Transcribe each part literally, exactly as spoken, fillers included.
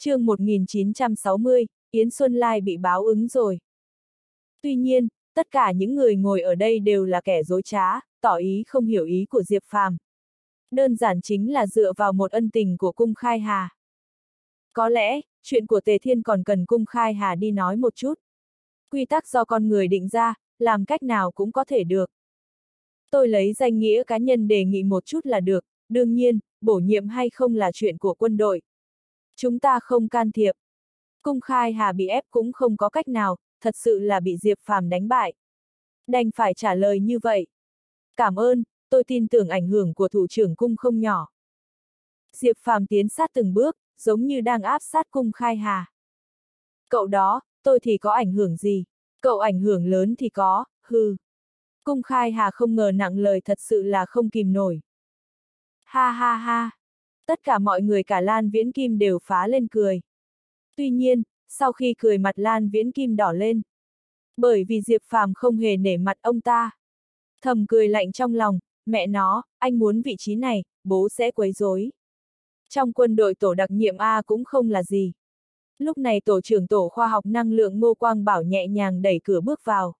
Chương một nghìn chín trăm sáu mươi, Yến Xuân Lai bị báo ứng rồi. Tuy nhiên, tất cả những người ngồi ở đây đều là kẻ dối trá, tỏ ý không hiểu ý của Diệp Phàm. Đơn giản chính là dựa vào một ân tình của Cung Khai Hà. Có lẽ, chuyện của Tề Thiên còn cần Cung Khai Hà đi nói một chút. Quy tắc do con người định ra, làm cách nào cũng có thể được. Tôi lấy danh nghĩa cá nhân đề nghị một chút là được, đương nhiên, bổ nhiệm hay không là chuyện của quân đội. Chúng ta không can thiệp. Cung Khai Hà bị ép cũng không có cách nào, thật sự là bị Diệp Phàm đánh bại. Đành phải trả lời như vậy. Cảm ơn, tôi tin tưởng ảnh hưởng của thủ trưởng cung không nhỏ. Diệp Phàm tiến sát từng bước, giống như đang áp sát Cung Khai Hà. Cậu đó, tôi thì có ảnh hưởng gì? Cậu ảnh hưởng lớn thì có, hừ. Cung Khai Hà không ngờ nặng lời thật sự là không kìm nổi. Ha ha ha. Tất cả mọi người cả Lan Viễn Kim đều phá lên cười. Tuy nhiên, sau khi cười mặt Lan Viễn Kim đỏ lên. Bởi vì Diệp Phàm không hề nể mặt ông ta. Thầm cười lạnh trong lòng, mẹ nó, anh muốn vị trí này, bố sẽ quấy rối. Trong quân đội tổ đặc nhiệm A cũng không là gì. Lúc này tổ trưởng tổ khoa học năng lượng Ngô Quang Bảo nhẹ nhàng đẩy cửa bước vào.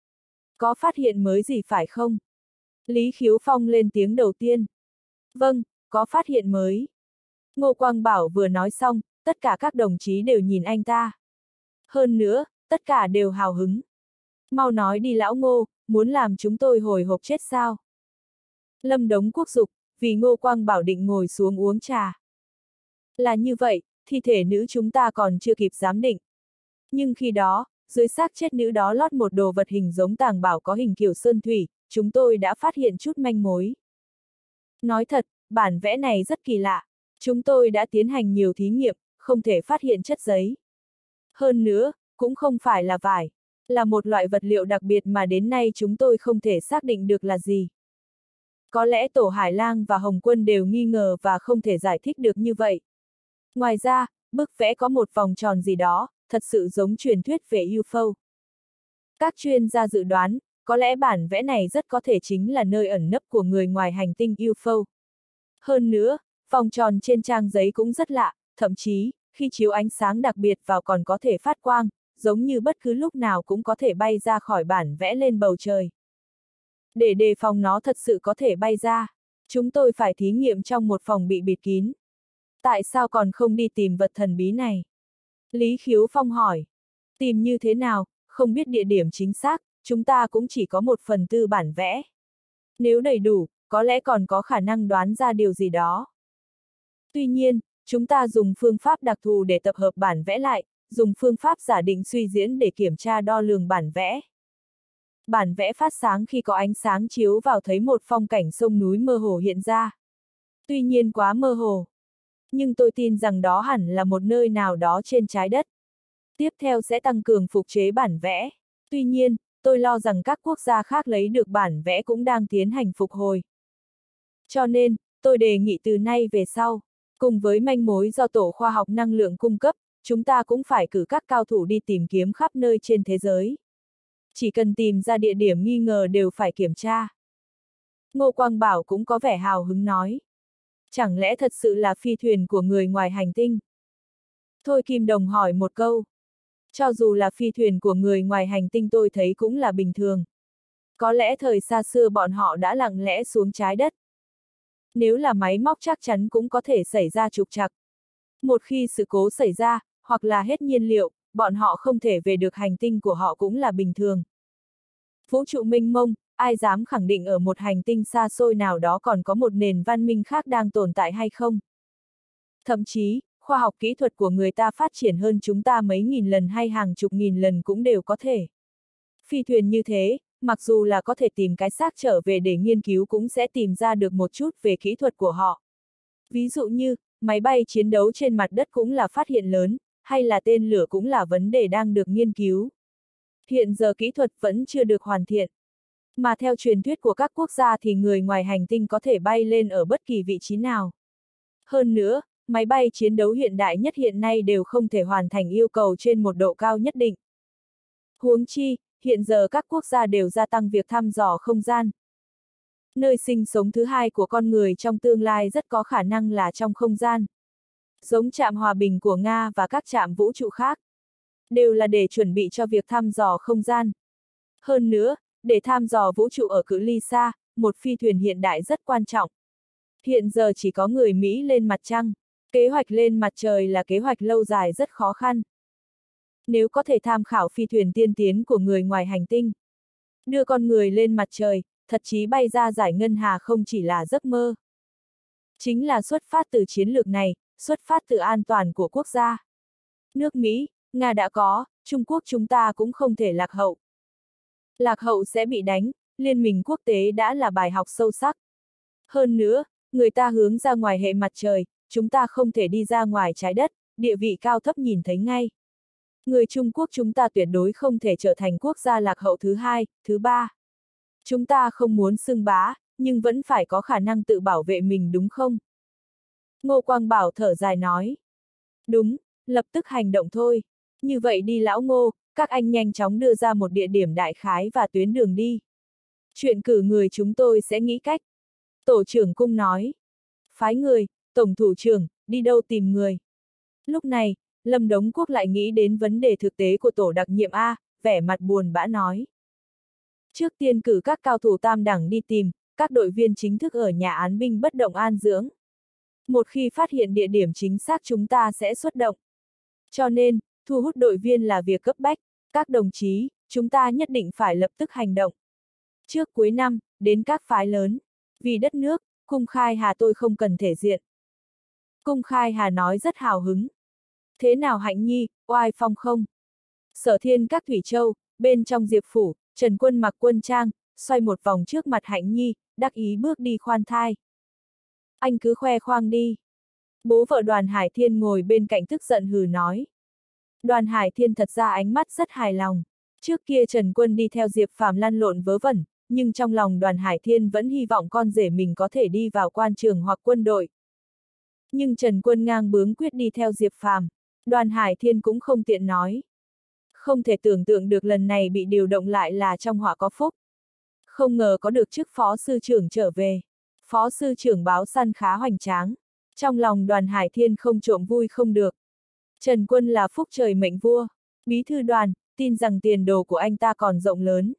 Có phát hiện mới gì phải không? Lý Khiếu Phong lên tiếng đầu tiên. Vâng, có phát hiện mới. Ngô Quang Bảo vừa nói xong, tất cả các đồng chí đều nhìn anh ta. Hơn nữa, tất cả đều hào hứng. Mau nói đi lão Ngô, muốn làm chúng tôi hồi hộp chết sao? Lâm Đống Quốc dục, vì Ngô Quang Bảo định ngồi xuống uống trà. Là như vậy, thi thể nữ chúng ta còn chưa kịp giám định. Nhưng khi đó, dưới xác chết nữ đó lót một đồ vật hình giống tàng bảo có hình kiểu sơn thủy, chúng tôi đã phát hiện chút manh mối. Nói thật, bản vẽ này rất kỳ lạ. Chúng tôi đã tiến hành nhiều thí nghiệm, không thể phát hiện chất giấy. Hơn nữa, cũng không phải là vải, là một loại vật liệu đặc biệt mà đến nay chúng tôi không thể xác định được là gì. Có lẽ Tổ Hải Lang và Hồng Quân đều nghi ngờ và không thể giải thích được như vậy. Ngoài ra, bức vẽ có một vòng tròn gì đó, thật sự giống truyền thuyết về u ép ô. Các chuyên gia dự đoán, có lẽ bản vẽ này rất có thể chính là nơi ẩn nấp của người ngoài hành tinh u ép ô. Hơn nữa, vòng tròn trên trang giấy cũng rất lạ, thậm chí, khi chiếu ánh sáng đặc biệt vào còn có thể phát quang, giống như bất cứ lúc nào cũng có thể bay ra khỏi bản vẽ lên bầu trời. Để đề phòng nó thật sự có thể bay ra, chúng tôi phải thí nghiệm trong một phòng bị bịt kín. Tại sao còn không đi tìm vật thần bí này? Lý Khiếu Phong hỏi. Tìm như thế nào, không biết địa điểm chính xác, chúng ta cũng chỉ có một phần tư bản vẽ. Nếu đầy đủ, có lẽ còn có khả năng đoán ra điều gì đó. Tuy nhiên, chúng ta dùng phương pháp đặc thù để tập hợp bản vẽ lại, dùng phương pháp giả định suy diễn để kiểm tra đo lường bản vẽ. Bản vẽ phát sáng khi có ánh sáng chiếu vào thấy một phong cảnh sông núi mơ hồ hiện ra. Tuy nhiên quá mơ hồ. Nhưng tôi tin rằng đó hẳn là một nơi nào đó trên trái đất. Tiếp theo sẽ tăng cường phục chế bản vẽ. Tuy nhiên, tôi lo rằng các quốc gia khác lấy được bản vẽ cũng đang tiến hành phục hồi. Cho nên, tôi đề nghị từ nay về sau, cùng với manh mối do Tổ khoa học năng lượng cung cấp, chúng ta cũng phải cử các cao thủ đi tìm kiếm khắp nơi trên thế giới. Chỉ cần tìm ra địa điểm nghi ngờ đều phải kiểm tra. Ngô Quang Bảo cũng có vẻ hào hứng nói. Chẳng lẽ thật sự là phi thuyền của người ngoài hành tinh? Thôi Kim Đồng hỏi một câu. Cho dù là phi thuyền của người ngoài hành tinh tôi thấy cũng là bình thường. Có lẽ thời xa xưa bọn họ đã lặng lẽ xuống trái đất. Nếu là máy móc chắc chắn cũng có thể xảy ra trục trặc. Một khi sự cố xảy ra, hoặc là hết nhiên liệu, bọn họ không thể về được hành tinh của họ cũng là bình thường. Vũ trụ mênh mông, ai dám khẳng định ở một hành tinh xa xôi nào đó còn có một nền văn minh khác đang tồn tại hay không? Thậm chí, khoa học kỹ thuật của người ta phát triển hơn chúng ta mấy nghìn lần hay hàng chục nghìn lần cũng đều có thể. Phi thuyền như thế, mặc dù là có thể tìm cái xác trở về để nghiên cứu cũng sẽ tìm ra được một chút về kỹ thuật của họ. Ví dụ như, máy bay chiến đấu trên mặt đất cũng là phát hiện lớn, hay là tên lửa cũng là vấn đề đang được nghiên cứu. Hiện giờ kỹ thuật vẫn chưa được hoàn thiện. Mà theo truyền thuyết của các quốc gia thì người ngoài hành tinh có thể bay lên ở bất kỳ vị trí nào. Hơn nữa, máy bay chiến đấu hiện đại nhất hiện nay đều không thể hoàn thành yêu cầu trên một độ cao nhất định. Huống chi, hiện giờ các quốc gia đều gia tăng việc thăm dò không gian. Nơi sinh sống thứ hai của con người trong tương lai rất có khả năng là trong không gian. Giống trạm hòa bình của Nga và các trạm vũ trụ khác. Đều là để chuẩn bị cho việc thăm dò không gian. Hơn nữa, để thăm dò vũ trụ ở cự ly xa, một phi thuyền hiện đại rất quan trọng. Hiện giờ chỉ có người Mỹ lên mặt trăng. Kế hoạch lên mặt trời là kế hoạch lâu dài rất khó khăn. Nếu có thể tham khảo phi thuyền tiên tiến của người ngoài hành tinh, đưa con người lên mặt trời, thật chí bay ra giải ngân hà không chỉ là giấc mơ. Chính là xuất phát từ chiến lược này, xuất phát từ an toàn của quốc gia. Nước Mỹ, Nga đã có, Trung Quốc chúng ta cũng không thể lạc hậu. Lạc hậu sẽ bị đánh, liên minh quốc tế đã là bài học sâu sắc. Hơn nữa, người ta hướng ra ngoài hệ mặt trời, chúng ta không thể đi ra ngoài trái đất, địa vị cao thấp nhìn thấy ngay. Người Trung Quốc chúng ta tuyệt đối không thể trở thành quốc gia lạc hậu thứ hai, thứ ba. Chúng ta không muốn xưng bá, nhưng vẫn phải có khả năng tự bảo vệ mình đúng không? Ngô Quang Bảo thở dài nói. Đúng, lập tức hành động thôi. Như vậy đi lão Ngô, các anh nhanh chóng đưa ra một địa điểm đại khái và tuyến đường đi. Chuyện cử người chúng tôi sẽ nghĩ cách. Tổ trưởng cung nói. Phái người, tổng thủ trưởng, đi đâu tìm người. Lúc này, Lâm Đống Quốc lại nghĩ đến vấn đề thực tế của tổ đặc nhiệm A, vẻ mặt buồn bã nói. Trước tiên cử các cao thủ tam đẳng đi tìm, các đội viên chính thức ở nhà án binh bất động an dưỡng. Một khi phát hiện địa điểm chính xác chúng ta sẽ xuất động. Cho nên, thu hút đội viên là việc cấp bách, các đồng chí, chúng ta nhất định phải lập tức hành động. Trước cuối năm, đến các phái lớn, vì đất nước, Cung Khai Hà tôi không cần thể diện. Cung Khai Hà nói rất hào hứng. Thế nào Hạnh Nhi, oai phong không? Sở Thiên các Thủy Châu, bên trong Diệp Phủ, Trần Quân mặc quân trang, xoay một vòng trước mặt Hạnh Nhi, đắc ý bước đi khoan thai. Anh cứ khoe khoang đi. Bố vợ Đoàn Hải Thiên ngồi bên cạnh tức giận hừ nói. Đoàn Hải Thiên thật ra ánh mắt rất hài lòng. Trước kia Trần Quân đi theo Diệp Phàm lăn lộn vớ vẩn, nhưng trong lòng Đoàn Hải Thiên vẫn hy vọng con rể mình có thể đi vào quan trường hoặc quân đội. Nhưng Trần Quân ngang bướng quyết đi theo Diệp Phàm, Đoàn Hải Thiên cũng không tiện nói. Không thể tưởng tượng được lần này bị điều động lại là trong họa có phúc. Không ngờ có được chức phó sư trưởng trở về. Phó sư trưởng báo săn khá hoành tráng. Trong lòng Đoàn Hải Thiên không trộm vui không được. Trần Quân là phúc trời mệnh vua. Bí thư Đoàn, tin rằng tiền đồ của anh ta còn rộng lớn.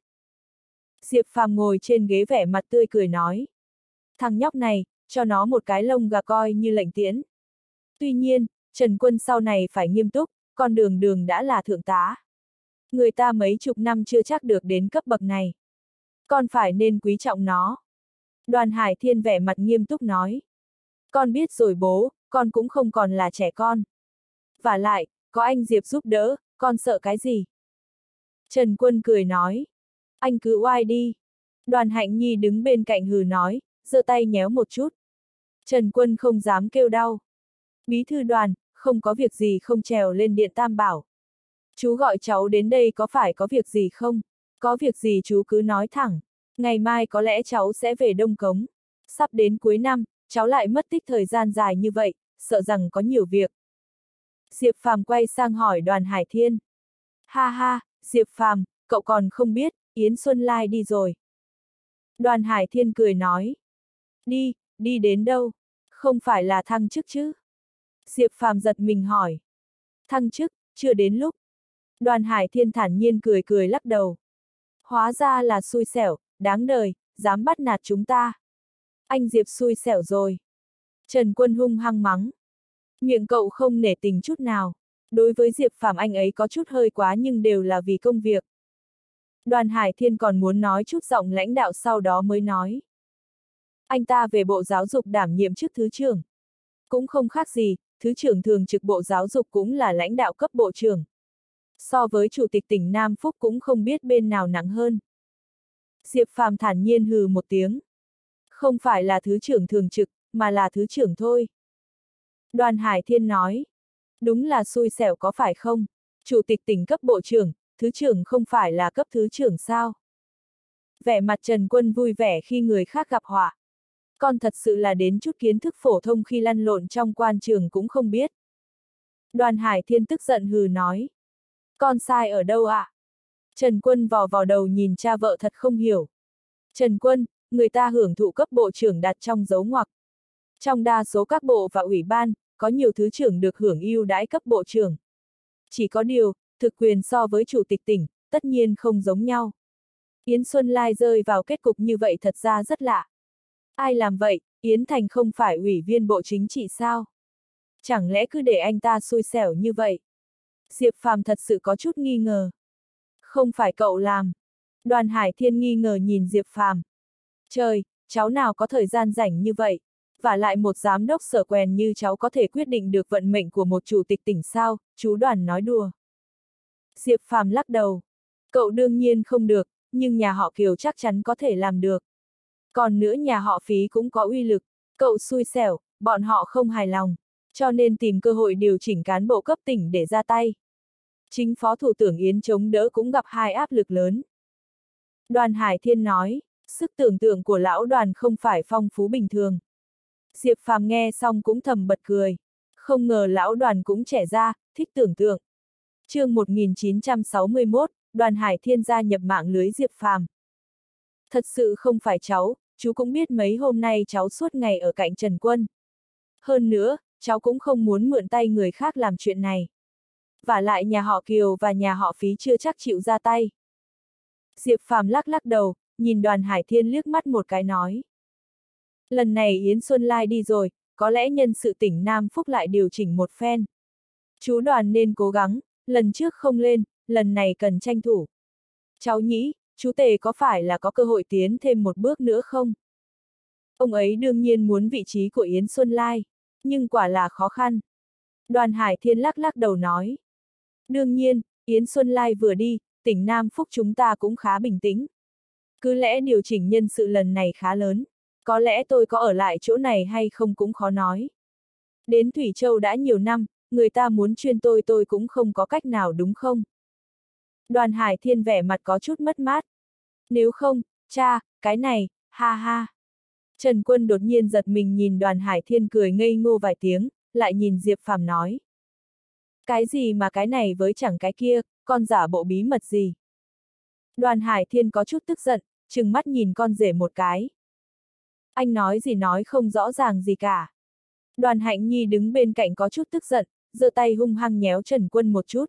Diệp Phàm ngồi trên ghế vẻ mặt tươi cười nói. Thằng nhóc này, cho nó một cái lông gà coi như lệnh tiễn. Tuy nhiên, Trần Quân sau này phải nghiêm túc, con đường đường đã là thượng tá. Người ta mấy chục năm chưa chắc được đến cấp bậc này. Con phải nên quý trọng nó. Đoàn Hải Thiên vẻ mặt nghiêm túc nói. Con biết rồi bố, con cũng không còn là trẻ con. Vả lại, có anh Diệp giúp đỡ, con sợ cái gì? Trần Quân cười nói. Anh cứ oai đi. Đoàn Hạnh Nhi đứng bên cạnh hừ nói, giơ tay nhéo một chút. Trần Quân không dám kêu đau. Bí thư Đoàn, không có việc gì không trèo lên điện Tam Bảo. Chú gọi cháu đến đây có phải có việc gì không? Có việc gì chú cứ nói thẳng. Ngày mai có lẽ cháu sẽ về Đông Cống. Sắp đến cuối năm, cháu lại mất tích thời gian dài như vậy, sợ rằng có nhiều việc. Diệp Phàm quay sang hỏi Đoàn Hải Thiên. Ha ha, Diệp Phàm, cậu còn không biết, Yến Xuân Lai đi rồi. Đoàn Hải Thiên cười nói. Đi, đi đến đâu? Không phải là thăng chức chứ? Diệp Phàm giật mình hỏi. Thăng chức, chưa đến lúc. Đoàn Hải Thiên thản nhiên cười cười lắc đầu. Hóa ra là xui xẻo, đáng đời, dám bắt nạt chúng ta. Anh Diệp xui xẻo rồi. Trần Quân hung hăng mắng. Miệng cậu không nể tình chút nào. Đối với Diệp Phàm anh ấy có chút hơi quá nhưng đều là vì công việc. Đoàn Hải Thiên còn muốn nói chút giọng lãnh đạo sau đó mới nói. Anh ta về Bộ Giáo dục đảm nhiệm chức thứ trưởng. Cũng không khác gì, thứ trưởng thường trực Bộ Giáo dục cũng là lãnh đạo cấp bộ trưởng. So với chủ tịch tỉnh Nam Phúc cũng không biết bên nào nặng hơn. Diệp Phàm thản nhiên hừ một tiếng. Không phải là thứ trưởng thường trực, mà là thứ trưởng thôi. Đoàn Hải Thiên nói. Đúng là xui xẻo có phải không? Chủ tịch tỉnh cấp bộ trưởng, thứ trưởng không phải là cấp thứ trưởng sao? Vẻ mặt Trần Quân vui vẻ khi người khác gặp họa. Con thật sự là đến chút kiến thức phổ thông khi lăn lộn trong quan trường cũng không biết. Đoàn Hải Thiên tức giận hừ nói. Con sai ở đâu ạ? À? Trần Quân vò vào đầu nhìn cha vợ thật không hiểu. Trần Quân, người ta hưởng thụ cấp bộ trưởng đặt trong dấu ngoặc. Trong đa số các bộ và ủy ban, có nhiều thứ trưởng được hưởng ưu đãi cấp bộ trưởng. Chỉ có điều, thực quyền so với chủ tịch tỉnh, tất nhiên không giống nhau. Yến Xuân Lai rơi vào kết cục như vậy thật ra rất lạ. Ai làm vậy, Yến Thành không phải ủy viên bộ chính trị sao? Chẳng lẽ cứ để anh ta xui xẻo như vậy? Diệp Phàm thật sự có chút nghi ngờ. Không phải cậu làm. Đoàn Hải Thiên nghi ngờ nhìn Diệp Phàm. Trời, cháu nào có thời gian rảnh như vậy? Và lại một giám đốc sở quèn như cháu có thể quyết định được vận mệnh của một chủ tịch tỉnh sao? Chú Đoàn nói đùa. Diệp Phàm lắc đầu. Cậu đương nhiên không được, nhưng nhà họ Kiều chắc chắn có thể làm được. Còn nữa nhà họ Phí cũng có uy lực. Cậu xui xẻo, bọn họ không hài lòng, cho nên tìm cơ hội điều chỉnh cán bộ cấp tỉnh để ra tay. Chính Phó Thủ tướng Yến chống đỡ cũng gặp hai áp lực lớn. Đoàn Hải Thiên nói, sức tưởng tượng của lão Đoàn không phải phong phú bình thường. Diệp Phàm nghe xong cũng thầm bật cười. Không ngờ lão Đoàn cũng trẻ ra, thích tưởng tượng. Chương một nghìn chín trăm sáu mươi mốt, Đoàn Hải Thiên gia nhập mạng lưới Diệp Phàm. Thật sự không phải cháu, chú cũng biết mấy hôm nay cháu suốt ngày ở cạnh Trần Quân. Hơn nữa, cháu cũng không muốn mượn tay người khác làm chuyện này. Vả lại nhà họ Kiều và nhà họ Phí chưa chắc chịu ra tay. Diệp Phàm lắc lắc đầu, nhìn Đoàn Hải Thiên liếc mắt một cái nói. Lần này Yến Xuân Lai đi rồi, có lẽ nhân sự tỉnh Nam Phúc lại điều chỉnh một phen. Chú Đoàn nên cố gắng, lần trước không lên, lần này cần tranh thủ. Cháu nghĩ, chú Tề có phải là có cơ hội tiến thêm một bước nữa không? Ông ấy đương nhiên muốn vị trí của Yến Xuân Lai, nhưng quả là khó khăn. Đoàn Hải Thiên lắc lắc đầu nói. Đương nhiên, Yến Xuân Lai vừa đi, tỉnh Nam Phúc chúng ta cũng khá bình tĩnh. Cứ lẽ điều chỉnh nhân sự lần này khá lớn, có lẽ tôi có ở lại chỗ này hay không cũng khó nói. Đến Thủy Châu đã nhiều năm, người ta muốn chuyên tôi tôi cũng không có cách nào đúng không? Đoàn Hải Thiên vẻ mặt có chút mất mát. Nếu không, cha, cái này, ha ha. Trần Quân đột nhiên giật mình nhìn Đoàn Hải Thiên cười ngây ngô vài tiếng, lại nhìn Diệp Phàm nói. Cái gì mà cái này với chẳng cái kia, con giả bộ bí mật gì? Đoàn Hải Thiên có chút tức giận, trừng mắt nhìn con rể một cái. Anh nói gì nói không rõ ràng gì cả. Đoàn Hạnh Nhi đứng bên cạnh có chút tức giận, giơ tay hung hăng nhéo Trần Quân một chút.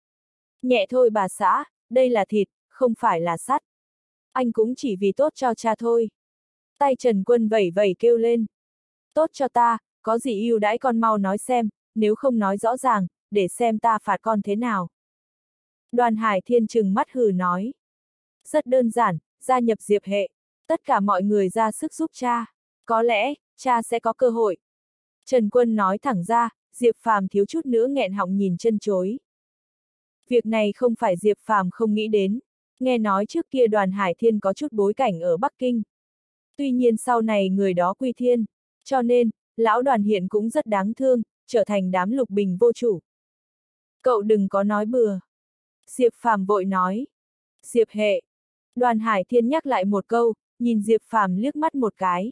Nhẹ thôi bà xã, đây là thịt, không phải là sắt. Anh cũng chỉ vì tốt cho cha thôi. Tay Trần Quân vẩy vẩy kêu lên. Tốt cho ta, có gì ưu đãi con mau nói xem, nếu không nói rõ ràng, để xem ta phạt con thế nào. Đoàn Hải Thiên trừng mắt hừ nói. Rất đơn giản, gia nhập Diệp hệ. Tất cả mọi người ra sức giúp cha. Có lẽ, cha sẽ có cơ hội. Trần Quân nói thẳng ra, Diệp Phàm thiếu chút nữa nghẹn họng nhìn chân chối. Việc này không phải Diệp Phàm không nghĩ đến. Nghe nói trước kia Đoàn Hải Thiên có chút bối cảnh ở Bắc Kinh. Tuy nhiên sau này người đó quy thiên. Cho nên, lão Đoàn hiện cũng rất đáng thương, trở thành đám lục bình vô chủ. Cậu đừng có nói bừa. Diệp Phàm vội nói. Diệp hệ. Đoàn Hải Thiên nhắc lại một câu, nhìn Diệp Phàm liếc mắt một cái.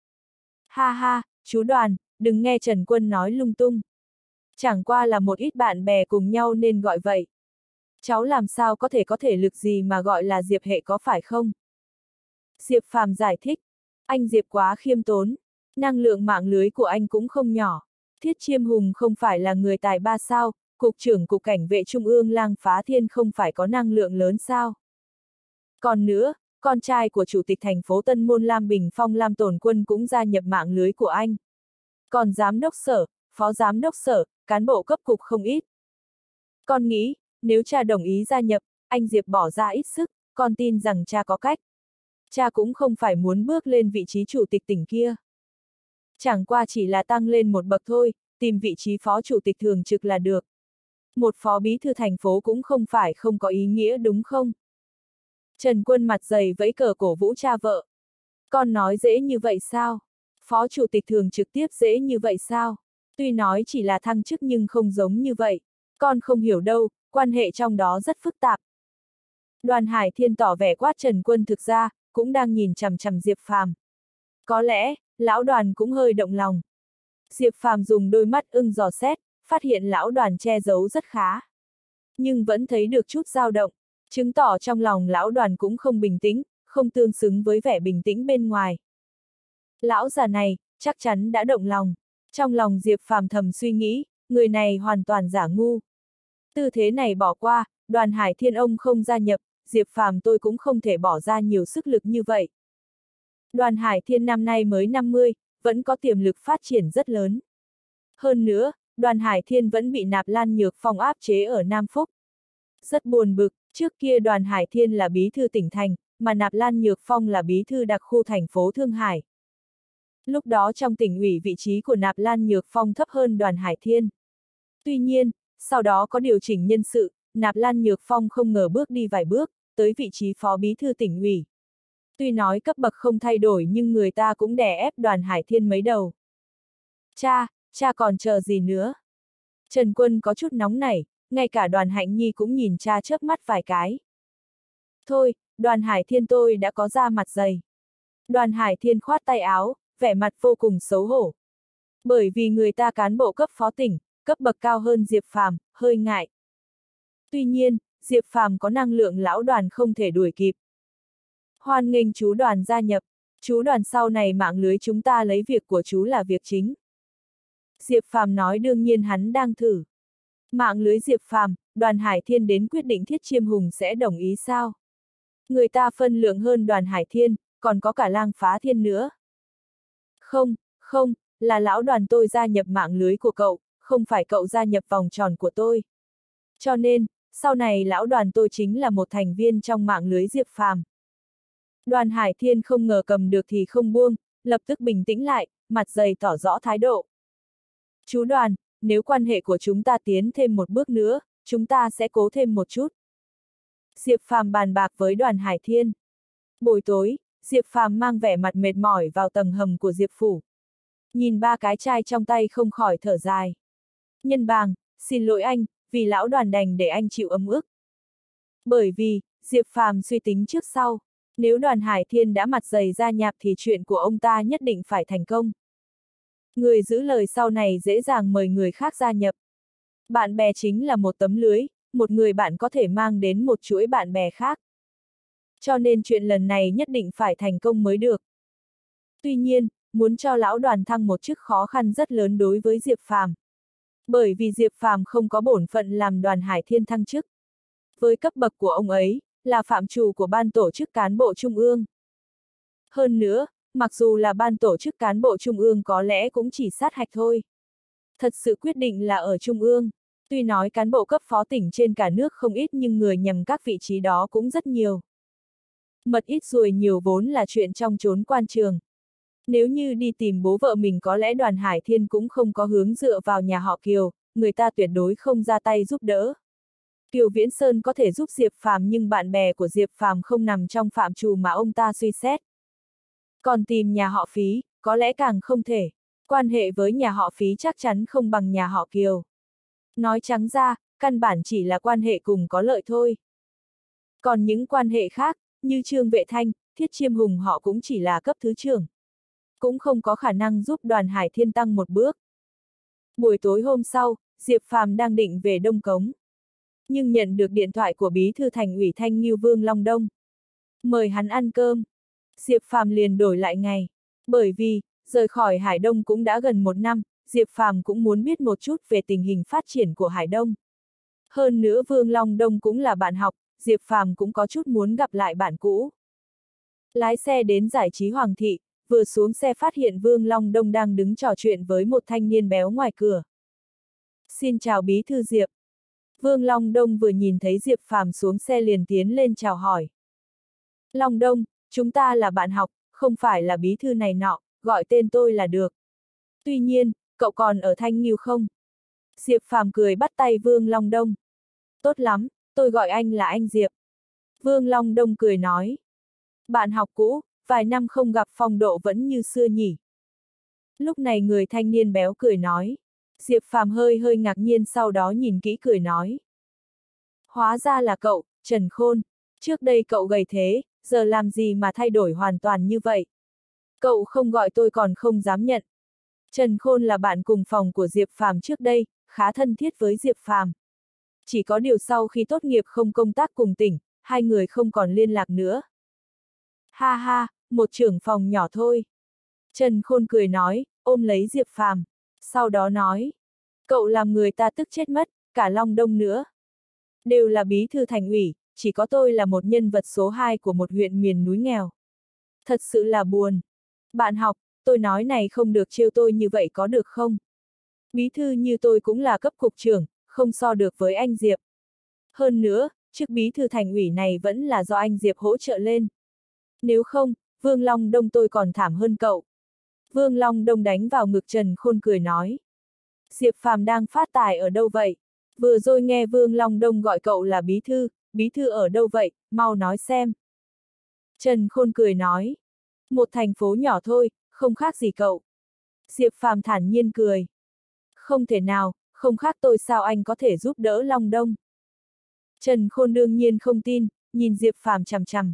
Ha ha, chú Đoàn, đừng nghe Trần Quân nói lung tung. Chẳng qua là một ít bạn bè cùng nhau nên gọi vậy. Cháu làm sao có thể có thể lực gì mà gọi là Diệp hệ có phải không? Diệp Phàm giải thích. Anh Diệp quá khiêm tốn. Năng lượng mạng lưới của anh cũng không nhỏ. Thiết Chiêm Hùng không phải là người tài ba sao, Cục trưởng Cục Cảnh vệ Trung ương Lang Phá Thiên không phải có năng lượng lớn sao? Còn nữa, con trai của Chủ tịch thành phố Tân Môn Lam Bình Phong Lam Tồn Quân cũng gia nhập mạng lưới của anh. Còn giám đốc sở, phó giám đốc sở, cán bộ cấp cục không ít. Con nghĩ, nếu cha đồng ý gia nhập, anh Diệp bỏ ra ít sức, con tin rằng cha có cách. Cha cũng không phải muốn bước lên vị trí chủ tịch tỉnh kia. Chẳng qua chỉ là tăng lên một bậc thôi, tìm vị trí phó chủ tịch thường trực là được. Một phó bí thư thành phố cũng không phải không có ý nghĩa đúng không? Trần Quân mặt dày vẫy cờ cổ vũ cha vợ. Con nói dễ như vậy sao? Phó chủ tịch thường trực tiếp dễ như vậy sao? Tuy nói chỉ là thăng chức nhưng không giống như vậy. Con không hiểu đâu, quan hệ trong đó rất phức tạp. Đoàn Hải Thiên tỏ vẻ quát Trần Quân thực ra, cũng đang nhìn chằm chằm Diệp Phàm. Có lẽ, lão Đoàn cũng hơi động lòng. Diệp Phàm dùng đôi mắt ưng dò xét, phát hiện lão Đoàn che giấu rất khá. Nhưng vẫn thấy được chút dao động, chứng tỏ trong lòng lão Đoàn cũng không bình tĩnh, không tương xứng với vẻ bình tĩnh bên ngoài. Lão già này, chắc chắn đã động lòng. Trong lòng Diệp Phàm thầm suy nghĩ, người này hoàn toàn giả ngu. Tư thế này bỏ qua, Đoàn Hải Thiên ông không gia nhập, Diệp Phàm tôi cũng không thể bỏ ra nhiều sức lực như vậy. Đoàn Hải Thiên năm nay mới năm mươi, vẫn có tiềm lực phát triển rất lớn. Hơn nữa, Đoàn Hải Thiên vẫn bị Nạp Lan Nhược Phong áp chế ở Nam Phúc. Rất buồn bực, trước kia Đoàn Hải Thiên là bí thư tỉnh thành, mà Nạp Lan Nhược Phong là bí thư đặc khu thành phố Thương Hải. Lúc đó trong tỉnh ủy vị trí của Nạp Lan Nhược Phong thấp hơn Đoàn Hải Thiên. Tuy nhiên, sau đó có điều chỉnh nhân sự, Nạp Lan Nhược Phong không ngờ bước đi vài bước, tới vị trí phó bí thư tỉnh ủy. Tuy nói cấp bậc không thay đổi nhưng người ta cũng đè ép Đoàn Hải Thiên mấy đầu. Cha, cha còn chờ gì nữa? Trần Quân có chút nóng nảy, ngay cả Đoàn Hạnh Nhi cũng nhìn cha chớp mắt vài cái. Thôi, Đoàn Hải Thiên tôi đã có da mặt dày. Đoàn Hải Thiên khoát tay áo, vẻ mặt vô cùng xấu hổ. Bởi vì người ta cán bộ cấp phó tỉnh, cấp bậc cao hơn Diệp Phàm, hơi ngại. Tuy nhiên, Diệp Phàm có năng lượng lão Đoàn không thể đuổi kịp. Hoan nghênh chú Đoàn gia nhập, chú Đoàn sau này mạng lưới chúng ta lấy việc của chú là việc chính. Diệp Phàm nói đương nhiên hắn đang thử. Mạng lưới Diệp Phàm, Đoàn Hải Thiên đến quyết định Thiết Chiêm Hùng sẽ đồng ý sao? Người ta phân lượng hơn Đoàn Hải Thiên, còn có cả Lang Phá Thiên nữa. Không, không, là lão Đoàn tôi gia nhập mạng lưới của cậu, không phải cậu gia nhập vòng tròn của tôi. Cho nên, sau này lão Đoàn tôi chính là một thành viên trong mạng lưới Diệp Phàm. Đoàn Hải Thiên không ngờ cầm được thì không buông, lập tức bình tĩnh lại, mặt dày tỏ rõ thái độ. Chú Đoàn, nếu quan hệ của chúng ta tiến thêm một bước nữa, chúng ta sẽ cố thêm một chút. Diệp Phàm bàn bạc với Đoàn Hải Thiên. Buổi tối, Diệp Phàm mang vẻ mặt mệt mỏi vào tầng hầm của Diệp Phủ. Nhìn ba cái chai trong tay không khỏi thở dài. Nhân bàng, xin lỗi anh, vì lão Đoàn đành để anh chịu ấm ức. Bởi vì, Diệp Phàm suy tính trước sau, nếu Đoàn Hải Thiên đã mặt dày ra nhạp thì chuyện của ông ta nhất định phải thành công. Người giữ lời sau này dễ dàng mời người khác gia nhập. Bạn bè chính là một tấm lưới, một người bạn có thể mang đến một chuỗi bạn bè khác. Cho nên chuyện lần này nhất định phải thành công mới được. Tuy nhiên, muốn cho lão Đoàn thăng một chức khó khăn rất lớn đối với Diệp Phàm. Bởi vì Diệp Phàm không có bổn phận làm Đoàn Hải Thiên thăng chức. Với cấp bậc của ông ấy, là phạm trù của ban tổ chức cán bộ trung ương. Hơn nữa, mặc dù là ban tổ chức cán bộ trung ương có lẽ cũng chỉ sát hạch thôi. Thật sự quyết định là ở trung ương. Tuy nói cán bộ cấp phó tỉnh trên cả nước không ít nhưng người nhằm các vị trí đó cũng rất nhiều. Mật ít ruồi nhiều vốn là chuyện trong chốn quan trường. Nếu như đi tìm bố vợ mình có lẽ Đoàn Hải Thiên cũng không có hướng dựa vào nhà họ Kiều, người ta tuyệt đối không ra tay giúp đỡ. Kiều Viễn Sơn có thể giúp Diệp Phàm nhưng bạn bè của Diệp Phàm không nằm trong phạm trù mà ông ta suy xét. Còn tìm nhà họ Phí, có lẽ càng không thể. Quan hệ với nhà họ Phí chắc chắn không bằng nhà họ Kiều. Nói trắng ra, căn bản chỉ là quan hệ cùng có lợi thôi. Còn những quan hệ khác, như Trương Vệ Thanh, Thiết Chiêm Hùng họ cũng chỉ là cấp thứ trưởng. Cũng không có khả năng giúp Đoàn Hải Thiên tăng một bước. Buổi tối hôm sau, Diệp Phàm đang định về Đông Cống. Nhưng nhận được điện thoại của bí thư thành ủy Thanh Ngưu Vương Long Đông. Mời hắn ăn cơm. Diệp Phàm liền đổi lại ngày. Bởi vì, rời khỏi Hải Đông cũng đã gần một năm, Diệp Phàm cũng muốn biết một chút về tình hình phát triển của Hải Đông. Hơn nữa Vương Long Đông cũng là bạn học, Diệp Phàm cũng có chút muốn gặp lại bạn cũ. Lái xe đến giải trí Hoàng Thị, vừa xuống xe phát hiện Vương Long Đông đang đứng trò chuyện với một thanh niên béo ngoài cửa. Xin chào bí thư Diệp. Vương Long Đông vừa nhìn thấy Diệp Phàm xuống xe liền tiến lên chào hỏi. Long Đông, chúng ta là bạn học, không phải là bí thư này nọ, gọi tên tôi là được. Tuy nhiên, cậu còn ở Thanh Ngưu không? Diệp Phàm cười bắt tay Vương Long Đông. Tốt lắm, tôi gọi anh là anh Diệp. Vương Long Đông cười nói. Bạn học cũ, vài năm không gặp phong độ vẫn như xưa nhỉ. Lúc này người thanh niên béo cười nói. Diệp Phàm hơi hơi ngạc nhiên sau đó nhìn kỹ cười nói. Hóa ra là cậu, Trần Khôn. Trước đây cậu gầy thế, giờ làm gì mà thay đổi hoàn toàn như vậy? Cậu không gọi tôi còn không dám nhận. Trần Khôn là bạn cùng phòng của Diệp Phàm trước đây, khá thân thiết với Diệp Phàm. Chỉ có điều sau khi tốt nghiệp không công tác cùng tỉnh, hai người không còn liên lạc nữa. Ha ha, một trưởng phòng nhỏ thôi. Trần Khôn cười nói, ôm lấy Diệp Phàm. Sau đó nói, cậu làm người ta tức chết mất, cả Long Đông nữa. Đều là bí thư thành ủy, chỉ có tôi là một nhân vật số hai của một huyện miền núi nghèo. Thật sự là buồn. Bạn học, tôi nói này không được trêu tôi như vậy có được không? Bí thư như tôi cũng là cấp cục trưởng, không so được với anh Diệp. Hơn nữa, chức bí thư thành ủy này vẫn là do anh Diệp hỗ trợ lên. Nếu không, Vương Long Đông tôi còn thảm hơn cậu. Vương Long Đông đánh vào ngực Trần Khôn cười nói. Diệp Phàm đang phát tài ở đâu vậy? Vừa rồi nghe Vương Long Đông gọi cậu là bí thư, bí thư ở đâu vậy, mau nói xem. Trần Khôn cười nói. Một thành phố nhỏ thôi, không khác gì cậu. Diệp Phàm thản nhiên cười. Không thể nào, không khác tôi sao anh có thể giúp đỡ Long Đông. Trần Khôn đương nhiên không tin, nhìn Diệp Phàm chằm chằm.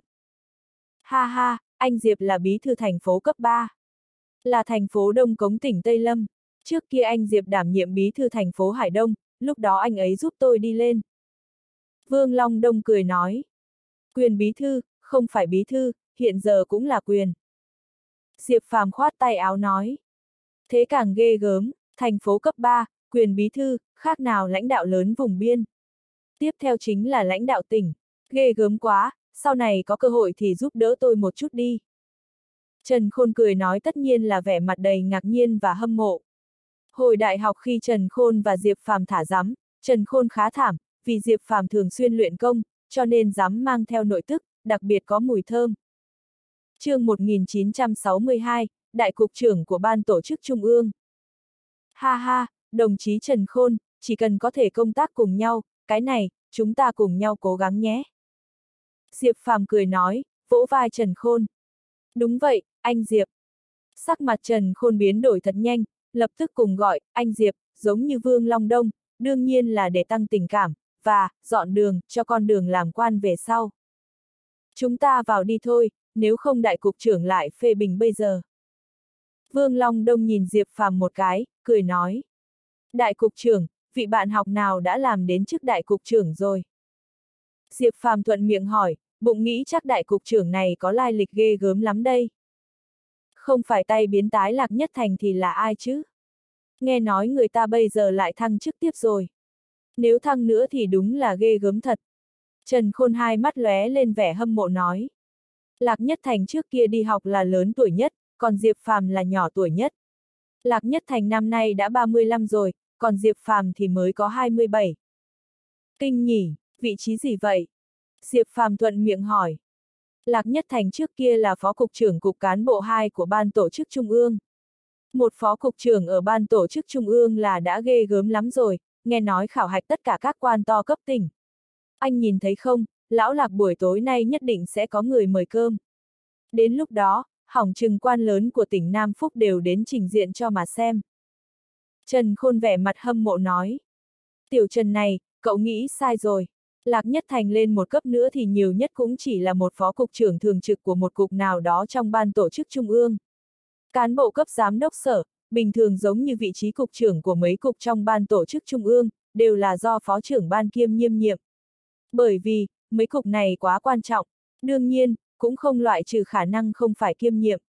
Ha ha, anh Diệp là bí thư thành phố cấp ba. Là thành phố Đông Cống tỉnh Tây Lâm. Trước kia anh Diệp đảm nhiệm bí thư thành phố Hải Đông, lúc đó anh ấy giúp tôi đi lên. Vương Long Đông cười nói. Quyền bí thư, không phải bí thư, hiện giờ cũng là quyền. Diệp Phàm khoát tay áo nói. Thế càng ghê gớm, thành phố cấp ba, quyền bí thư, khác nào lãnh đạo lớn vùng biên. Tiếp theo chính là lãnh đạo tỉnh. Ghê gớm quá, sau này có cơ hội thì giúp đỡ tôi một chút đi. Trần Khôn cười nói tất nhiên là vẻ mặt đầy ngạc nhiên và hâm mộ. Hồi đại học khi Trần Khôn và Diệp Phàm thả giám, Trần Khôn khá thảm, vì Diệp Phàm thường xuyên luyện công, cho nên giám mang theo nội tức, đặc biệt có mùi thơm. Chương một nghìn chín trăm sáu mươi hai, Đại cục trưởng của Ban tổ chức Trung ương. Ha ha, đồng chí Trần Khôn, chỉ cần có thể công tác cùng nhau, cái này, chúng ta cùng nhau cố gắng nhé. Diệp Phàm cười nói, vỗ vai Trần Khôn. Đúng vậy, anh Diệp. Sắc mặt Trần Khôn biến đổi thật nhanh, lập tức cùng gọi, anh Diệp, giống như Vương Long Đông, đương nhiên là để tăng tình cảm, và, dọn đường, cho con đường làm quan về sau. Chúng ta vào đi thôi, nếu không đại cục trưởng lại phê bình bây giờ. Vương Long Đông nhìn Diệp Phàm một cái, cười nói. Đại cục trưởng, vị bạn học nào đã làm đến chức đại cục trưởng rồi? Diệp Phàm thuận miệng hỏi, bụng nghĩ chắc đại cục trưởng này có lai lịch ghê gớm lắm đây. Không phải tay biến tái Lạc Nhất Thành thì là ai chứ? Nghe nói người ta bây giờ lại thăng chức tiếp rồi. Nếu thăng nữa thì đúng là ghê gớm thật. Trần Khôn hai mắt lóe lên vẻ hâm mộ nói. Lạc Nhất Thành trước kia đi học là lớn tuổi nhất, còn Diệp Phàm là nhỏ tuổi nhất. Lạc Nhất Thành năm nay đã ba mươi lăm rồi, còn Diệp Phàm thì mới có hai mươi bảy. Kinh nhỉ, vị trí gì vậy? Diệp Phàm thuận miệng hỏi. Lạc Nhất Thành trước kia là phó cục trưởng cục cán bộ hai của ban tổ chức Trung ương. Một phó cục trưởng ở ban tổ chức Trung ương là đã ghê gớm lắm rồi, nghe nói khảo hạch tất cả các quan to cấp tỉnh. Anh nhìn thấy không, lão Lạc buổi tối nay nhất định sẽ có người mời cơm. Đến lúc đó, hỏng chừng quan lớn của tỉnh Nam Phúc đều đến trình diện cho mà xem. Trần Khôn vẻ mặt hâm mộ nói. Tiểu Trần này, cậu nghĩ sai rồi. Lạc Nhất Thành lên một cấp nữa thì nhiều nhất cũng chỉ là một phó cục trưởng thường trực của một cục nào đó trong ban tổ chức Trung ương. Cán bộ cấp giám đốc sở, bình thường giống như vị trí cục trưởng của mấy cục trong ban tổ chức Trung ương, đều là do phó trưởng ban kiêm nhiệm nhiệm. Bởi vì, mấy cục này quá quan trọng, đương nhiên, cũng không loại trừ khả năng không phải kiêm nhiệm.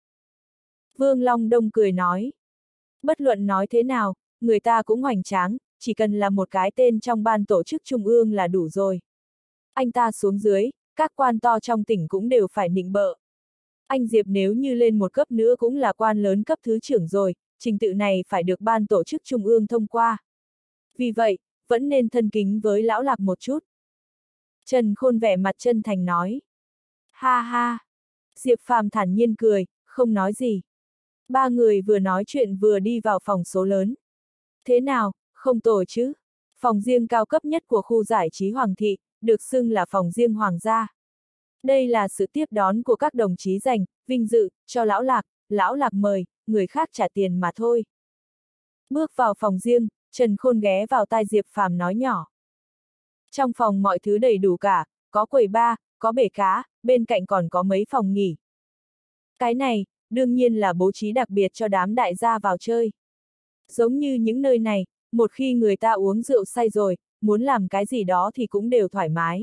Vương Long Đông cười nói. Bất luận nói thế nào, người ta cũng hoành tráng, chỉ cần là một cái tên trong ban tổ chức Trung ương là đủ rồi. Anh ta xuống dưới, các quan to trong tỉnh cũng đều phải nịnh bợ. Anh Diệp nếu như lên một cấp nữa cũng là quan lớn cấp thứ trưởng rồi, trình tự này phải được ban tổ chức Trung ương thông qua. Vì vậy, vẫn nên thân kính với lão Lạc một chút. Trần Khôn vẻ mặt chân thành nói. Ha ha! Diệp Phàm thản nhiên cười, không nói gì. Ba người vừa nói chuyện vừa đi vào phòng số lớn. Thế nào, không tồi chứ? Phòng riêng cao cấp nhất của khu giải trí Hoàng thị, được xưng là phòng riêng Hoàng gia. Đây là sự tiếp đón của các đồng chí dành, vinh dự, cho lão Lạc, lão Lạc mời, người khác trả tiền mà thôi. Bước vào phòng riêng, Trần Khôn ghé vào tai Diệp Phàm nói nhỏ. Trong phòng mọi thứ đầy đủ cả, có quầy bar, có bể cá, bên cạnh còn có mấy phòng nghỉ. Cái này, đương nhiên là bố trí đặc biệt cho đám đại gia vào chơi. Giống như những nơi này, một khi người ta uống rượu say rồi, muốn làm cái gì đó thì cũng đều thoải mái.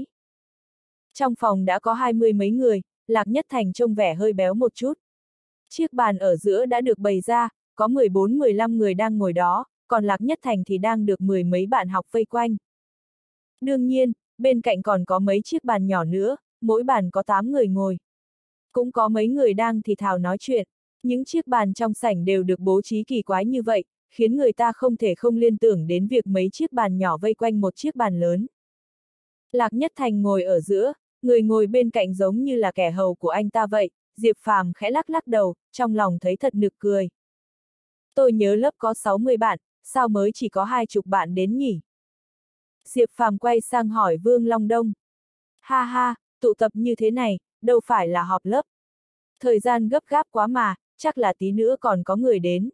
Trong phòng đã có hai mươi mấy người, Lạc Nhất Thành trông vẻ hơi béo một chút. Chiếc bàn ở giữa đã được bày ra, có mười bốn mười lăm người đang ngồi đó, còn Lạc Nhất Thành thì đang được mười mấy bạn học vây quanh. Đương nhiên, bên cạnh còn có mấy chiếc bàn nhỏ nữa, mỗi bàn có tám người ngồi. Cũng có mấy người đang thì thào nói chuyện, những chiếc bàn trong sảnh đều được bố trí kỳ quái như vậy, khiến người ta không thể không liên tưởng đến việc mấy chiếc bàn nhỏ vây quanh một chiếc bàn lớn. Lạc Nhất Thành ngồi ở giữa, người ngồi bên cạnh giống như là kẻ hầu của anh ta vậy, Diệp Phàm khẽ lắc lắc đầu, trong lòng thấy thật nực cười. Tôi nhớ lớp có sáu mươi bạn, sao mới chỉ có hai chục bạn đến nhỉ? Diệp Phàm quay sang hỏi Vương Long Đông. Ha ha, tụ tập như thế này, đâu phải là họp lớp. Thời gian gấp gáp quá mà, chắc là tí nữa còn có người đến.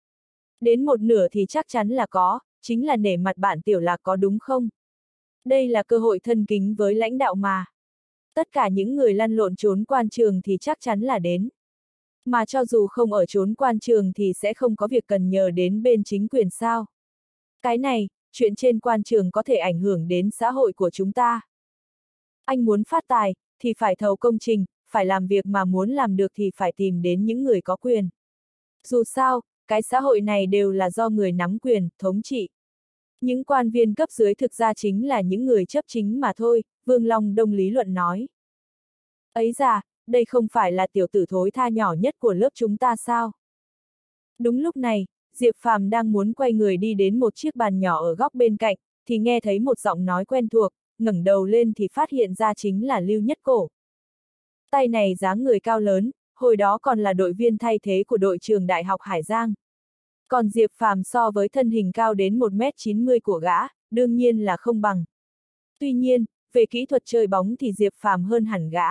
Đến một nửa thì chắc chắn là có, chính là nể mặt bạn Tiểu Lạc có đúng không? Đây là cơ hội thân kính với lãnh đạo mà. Tất cả những người lăn lộn trốn quan trường thì chắc chắn là đến. Mà cho dù không ở trốn quan trường thì sẽ không có việc cần nhờ đến bên chính quyền sao. Cái này, chuyện trên quan trường có thể ảnh hưởng đến xã hội của chúng ta. Anh muốn phát tài, thì phải thầu công trình, phải làm việc mà muốn làm được thì phải tìm đến những người có quyền. Dù sao, cái xã hội này đều là do người nắm quyền, thống trị. Những quan viên cấp dưới thực ra chính là những người chấp chính mà thôi, Vương Long Đông lý luận nói. Ấy ra, đây không phải là tiểu tử thối tha nhỏ nhất của lớp chúng ta sao? Đúng lúc này, Diệp Phàm đang muốn quay người đi đến một chiếc bàn nhỏ ở góc bên cạnh, thì nghe thấy một giọng nói quen thuộc, ngẩng đầu lên thì phát hiện ra chính là Lưu Nhất Cổ. Tay này dáng người cao lớn, hồi đó còn là đội viên thay thế của đội trường Đại học Hải Giang. Còn Diệp Phàm so với thân hình cao đến một mét chín mươi của gã, đương nhiên là không bằng. Tuy nhiên, về kỹ thuật chơi bóng thì Diệp Phàm hơn hẳn gã.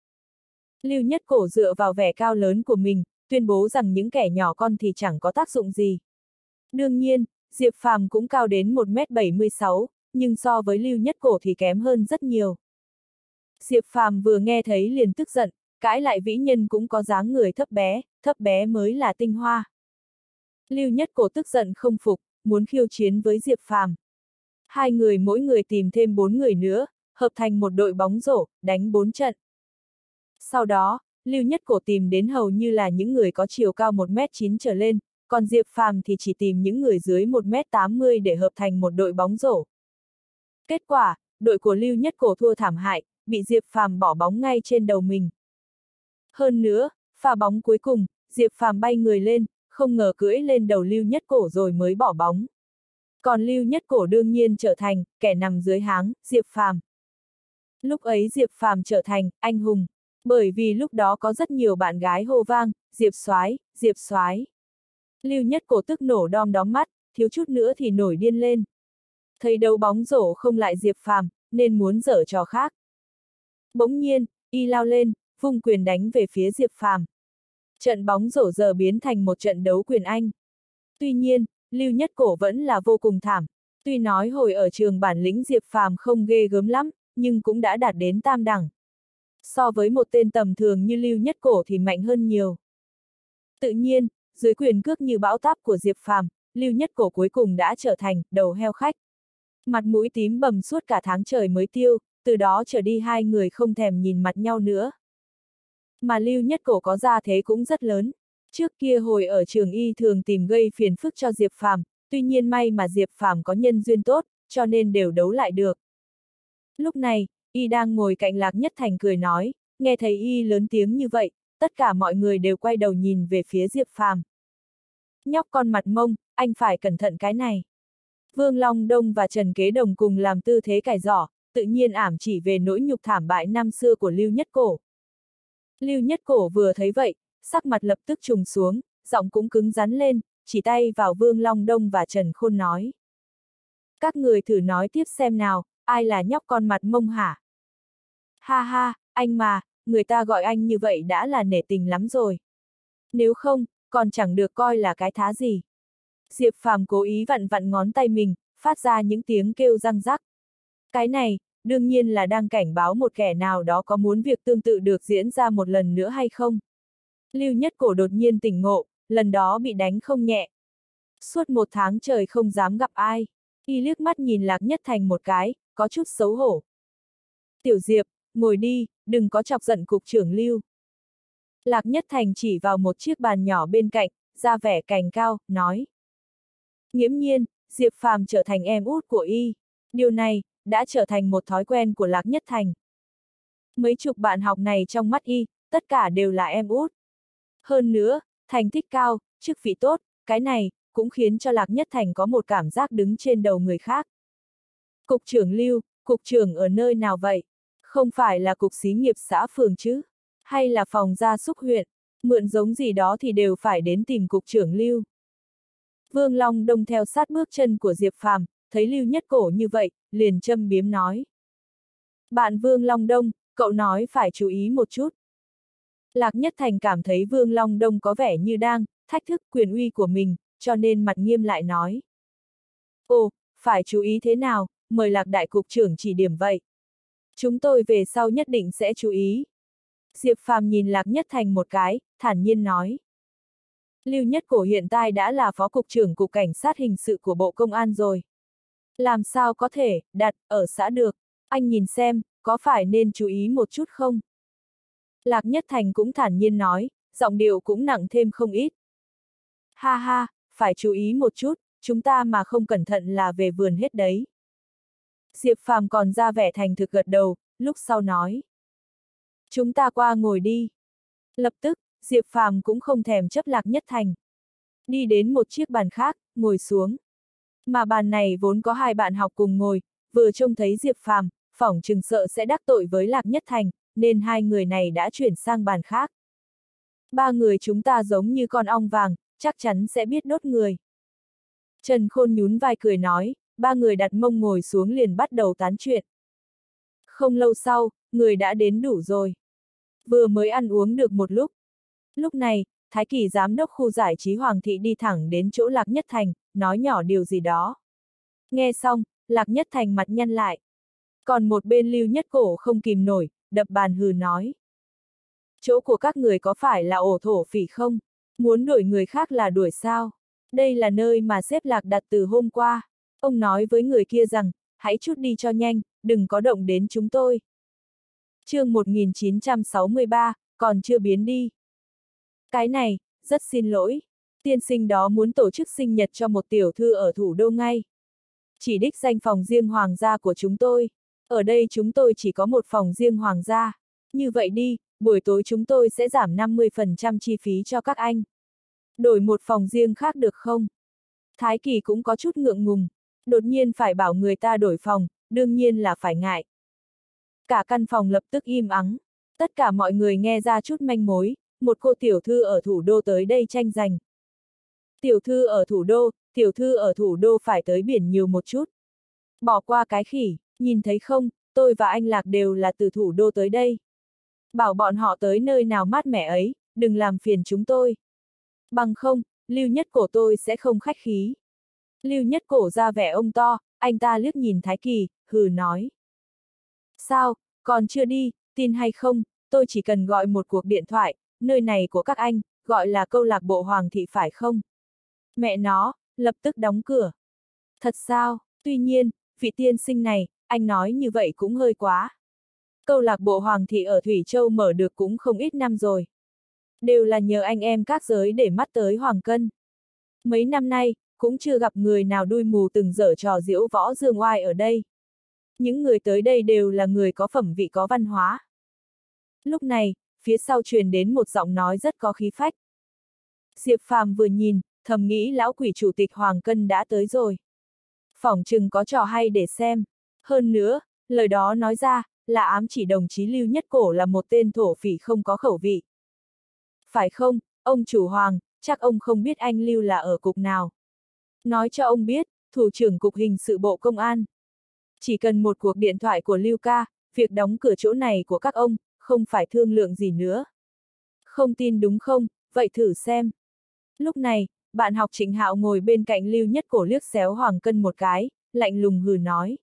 Lưu Nhất Cổ dựa vào vẻ cao lớn của mình, tuyên bố rằng những kẻ nhỏ con thì chẳng có tác dụng gì. Đương nhiên, Diệp Phàm cũng cao đến một mét bảy mươi sáu, nhưng so với Lưu Nhất Cổ thì kém hơn rất nhiều. Diệp Phàm vừa nghe thấy liền tức giận, cãi lại vĩ nhân cũng có dáng người thấp bé, thấp bé mới là tinh hoa. Lưu Nhất Cổ tức giận không phục, muốn khiêu chiến với Diệp Phàm. Hai người mỗi người tìm thêm bốn người nữa, hợp thành một đội bóng rổ, đánh bốn trận. Sau đó, Lưu Nhất Cổ tìm đến hầu như là những người có chiều cao một mét chín trở lên, còn Diệp Phàm thì chỉ tìm những người dưới một mét tám mươi để hợp thành một đội bóng rổ. Kết quả, đội của Lưu Nhất Cổ thua thảm hại, bị Diệp Phàm bỏ bóng ngay trên đầu mình. Hơn nữa, pha bóng cuối cùng, Diệp Phàm bay người lên, không ngờ cưỡi lên đầu Lưu Nhất Cổ rồi mới bỏ bóng. Còn Lưu Nhất Cổ đương nhiên trở thành kẻ nằm dưới háng, Diệp Phàm. Lúc ấy Diệp Phàm trở thành anh hùng, bởi vì lúc đó có rất nhiều bạn gái hô vang, Diệp Soái, Diệp Soái. Lưu Nhất Cổ tức nổ đom đóm mắt, thiếu chút nữa thì nổi điên lên. Thấy đấu bóng rổ không lại Diệp Phàm, nên muốn giở trò khác. Bỗng nhiên, y lao lên, vung quyền đánh về phía Diệp Phàm. Trận bóng rổ giờ biến thành một trận đấu quyền Anh. Tuy nhiên, Lưu Nhất Cổ vẫn là vô cùng thảm. Tuy nói hồi ở trường bản lĩnh Diệp Phàm không ghê gớm lắm, nhưng cũng đã đạt đến tam đẳng. So với một tên tầm thường như Lưu Nhất Cổ thì mạnh hơn nhiều. Tự nhiên, dưới quyền cước như bão táp của Diệp Phàm, Lưu Nhất Cổ cuối cùng đã trở thành đầu heo khách. Mặt mũi tím bầm suốt cả tháng trời mới tiêu, từ đó trở đi hai người không thèm nhìn mặt nhau nữa. Mà Lưu Nhất Cổ có gia thế cũng rất lớn. Trước kia hồi ở trường y thường tìm gây phiền phức cho Diệp Phàm, tuy nhiên may mà Diệp Phàm có nhân duyên tốt, cho nên đều đấu lại được. Lúc này, y đang ngồi cạnh Lạc Nhất Thành cười nói, nghe thấy y lớn tiếng như vậy, tất cả mọi người đều quay đầu nhìn về phía Diệp Phàm. Nhóc con mặt mông, anh phải cẩn thận cái này. Vương Long Đông và Trần Kế Đồng cùng làm tư thế cài giỏ, tự nhiên ảm chỉ về nỗi nhục thảm bại năm xưa của Lưu Nhất Cổ. Lưu Nhất Cổ vừa thấy vậy, sắc mặt lập tức trùng xuống, giọng cũng cứng rắn lên, chỉ tay vào Vương Long Đông và Trần Khôn nói. Các người thử nói tiếp xem nào, ai là nhóc con mặt mông hả? Ha ha, anh mà, người ta gọi anh như vậy đã là nể tình lắm rồi. Nếu không, còn chẳng được coi là cái thá gì. Diệp Phàm cố ý vặn vặn ngón tay mình, phát ra những tiếng kêu răng rắc. Cái này, đương nhiên là đang cảnh báo một kẻ nào đó có muốn việc tương tự được diễn ra một lần nữa hay không. Lưu Nhất Cổ đột nhiên tỉnh ngộ, lần đó bị đánh không nhẹ. Suốt một tháng trời không dám gặp ai, y liếc mắt nhìn Lạc Nhất Thành một cái, có chút xấu hổ. Tiểu Diệp, ngồi đi, đừng có chọc giận cục trưởng Lưu. Lạc Nhất Thành chỉ vào một chiếc bàn nhỏ bên cạnh, ra vẻ cành cao, nói. Nghiễm nhiên, Diệp Phàm trở thành em út của y. Điều này, đã trở thành một thói quen của Lạc Nhất Thành. Mấy chục bạn học này trong mắt y, tất cả đều là em út. Hơn nữa, thành tích cao, chức vị tốt, cái này, cũng khiến cho Lạc Nhất Thành có một cảm giác đứng trên đầu người khác. Cục trưởng Lưu, cục trưởng ở nơi nào vậy? Không phải là cục xí nghiệp xã phường chứ? Hay là phòng gia súc huyện? Mượn giống gì đó thì đều phải đến tìm cục trưởng Lưu. Vương Long Đông theo sát bước chân của Diệp Phàm, thấy Lưu Nhất Cổ như vậy, liền châm biếm nói. Bạn Vương Long Đông, cậu nói phải chú ý một chút. Lạc Nhất Thành cảm thấy Vương Long Đông có vẻ như đang thách thức quyền uy của mình, cho nên mặt nghiêm lại nói. Ồ, phải chú ý thế nào, mời Lạc đại cục trưởng chỉ điểm vậy. Chúng tôi về sau nhất định sẽ chú ý. Diệp Phàm nhìn Lạc Nhất Thành một cái, thản nhiên nói. Lưu Nhất Cổ hiện tại đã là phó cục trưởng cục cảnh sát hình sự của Bộ Công an rồi. Làm sao có thể, đặt, ở xã được, anh nhìn xem, có phải nên chú ý một chút không? Lạc Nhất Thành cũng thản nhiên nói, giọng điệu cũng nặng thêm không ít. Ha ha, phải chú ý một chút, chúng ta mà không cẩn thận là về vườn hết đấy. Diệp Phàm còn ra vẻ thành thực gật đầu, lúc sau nói. Chúng ta qua ngồi đi. Lập tức, Diệp Phàm cũng không thèm chấp Lạc Nhất Thành. Đi đến một chiếc bàn khác, ngồi xuống. Mà bàn này vốn có hai bạn học cùng ngồi, vừa trông thấy Diệp Phàm, phỏng chừng sợ sẽ đắc tội với Lạc Nhất Thành, nên hai người này đã chuyển sang bàn khác. Ba người chúng ta giống như con ong vàng, chắc chắn sẽ biết đốt người. Trần Khôn nhún vai cười nói, ba người đặt mông ngồi xuống liền bắt đầu tán chuyện. Không lâu sau, người đã đến đủ rồi. Vừa mới ăn uống được một lúc. Lúc này, Thái Kỳ giám đốc khu giải trí Hoàng Thị đi thẳng đến chỗ Lạc Nhất Thành, nói nhỏ điều gì đó. Nghe xong, Lạc Nhất Thành mặt nhăn lại. Còn một bên Lưu Nhất Cổ không kìm nổi, đập bàn hừ nói. Chỗ của các người có phải là ổ thổ phỉ không? Muốn đuổi người khác là đuổi sao? Đây là nơi mà xếp Lạc đặt từ hôm qua. Ông nói với người kia rằng, hãy chút đi cho nhanh, đừng có động đến chúng tôi. Chương một nghìn chín trăm sáu mươi ba, còn chưa biến đi. Cái này, rất xin lỗi. Tiên sinh đó muốn tổ chức sinh nhật cho một tiểu thư ở thủ đô ngay. Chỉ đích danh phòng riêng hoàng gia của chúng tôi. Ở đây chúng tôi chỉ có một phòng riêng hoàng gia. Như vậy đi, buổi tối chúng tôi sẽ giảm năm mươi phần trăm chi phí cho các anh. Đổi một phòng riêng khác được không? Thái Kỳ cũng có chút ngượng ngùng. Đột nhiên phải bảo người ta đổi phòng, đương nhiên là phải ngại. Cả căn phòng lập tức im ắng. Tất cả mọi người nghe ra chút manh mối, một cô tiểu thư ở thủ đô tới đây tranh giành. Tiểu thư ở thủ đô, tiểu thư ở thủ đô phải tới biển nhiều một chút. Bỏ qua cái khỉ, nhìn thấy không, tôi và anh Lạc đều là từ thủ đô tới đây. Bảo bọn họ tới nơi nào mát mẻ ấy, đừng làm phiền chúng tôi. Bằng không, Lưu Nhất Cổ tôi sẽ không khách khí. Lưu Nhất Cổ ra vẻ ông to, anh ta liếc nhìn Thái Kỳ, hừ nói. Sao, còn chưa đi, tin hay không, tôi chỉ cần gọi một cuộc điện thoại, nơi này của các anh, gọi là câu lạc bộ Hoàng Thị phải không? Mẹ nó, lập tức đóng cửa. Thật sao, tuy nhiên, vị tiên sinh này, anh nói như vậy cũng hơi quá. Câu lạc bộ Hoàng Thị ở Thủy Châu mở được cũng không ít năm rồi. Đều là nhờ anh em các giới để mắt tới Hoàng Cân. Mấy năm nay, cũng chưa gặp người nào đuôi mù từng dở trò diễu võ dương oai ở đây. Những người tới đây đều là người có phẩm vị có văn hóa. Lúc này, phía sau truyền đến một giọng nói rất có khí phách. Diệp Phàm vừa nhìn, thầm nghĩ lão quỷ chủ tịch Hoàng Cân đã tới rồi. Phỏng chừng có trò hay để xem. Hơn nữa, lời đó nói ra, là ám chỉ đồng chí Lưu Nhất Cổ là một tên thổ phỉ không có khẩu vị. Phải không, ông chủ Hoàng, chắc ông không biết anh Lưu là ở cục nào. Nói cho ông biết, thủ trưởng cục hình sự Bộ Công an. Chỉ cần một cuộc điện thoại của Lưu ca, việc đóng cửa chỗ này của các ông, không phải thương lượng gì nữa. Không tin đúng không, vậy thử xem. Lúc này, bạn học Trịnh Hạo ngồi bên cạnh Lưu Nhất Cổ liếc xéo Hoàng Cân một cái, lạnh lùng hừ nói.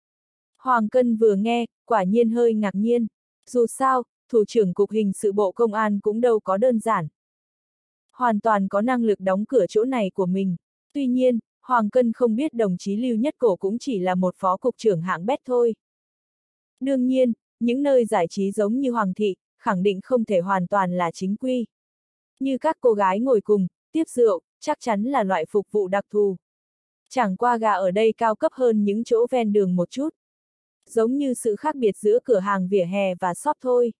Hoàng Cân vừa nghe, quả nhiên hơi ngạc nhiên. Dù sao, thủ trưởng cục hình sự Bộ Công an cũng đâu có đơn giản. Hoàn toàn có năng lực đóng cửa chỗ này của mình. Tuy nhiên, Hoàng Cân không biết đồng chí Lưu Nhất Cổ cũng chỉ là một phó cục trưởng hạng bét thôi. Đương nhiên, những nơi giải trí giống như Hoàng Thị, khẳng định không thể hoàn toàn là chính quy. Như các cô gái ngồi cùng, tiếp rượu, chắc chắn là loại phục vụ đặc thù. Chẳng qua gà ở đây cao cấp hơn những chỗ ven đường một chút. Giống như sự khác biệt giữa cửa hàng vỉa hè và shop thôi.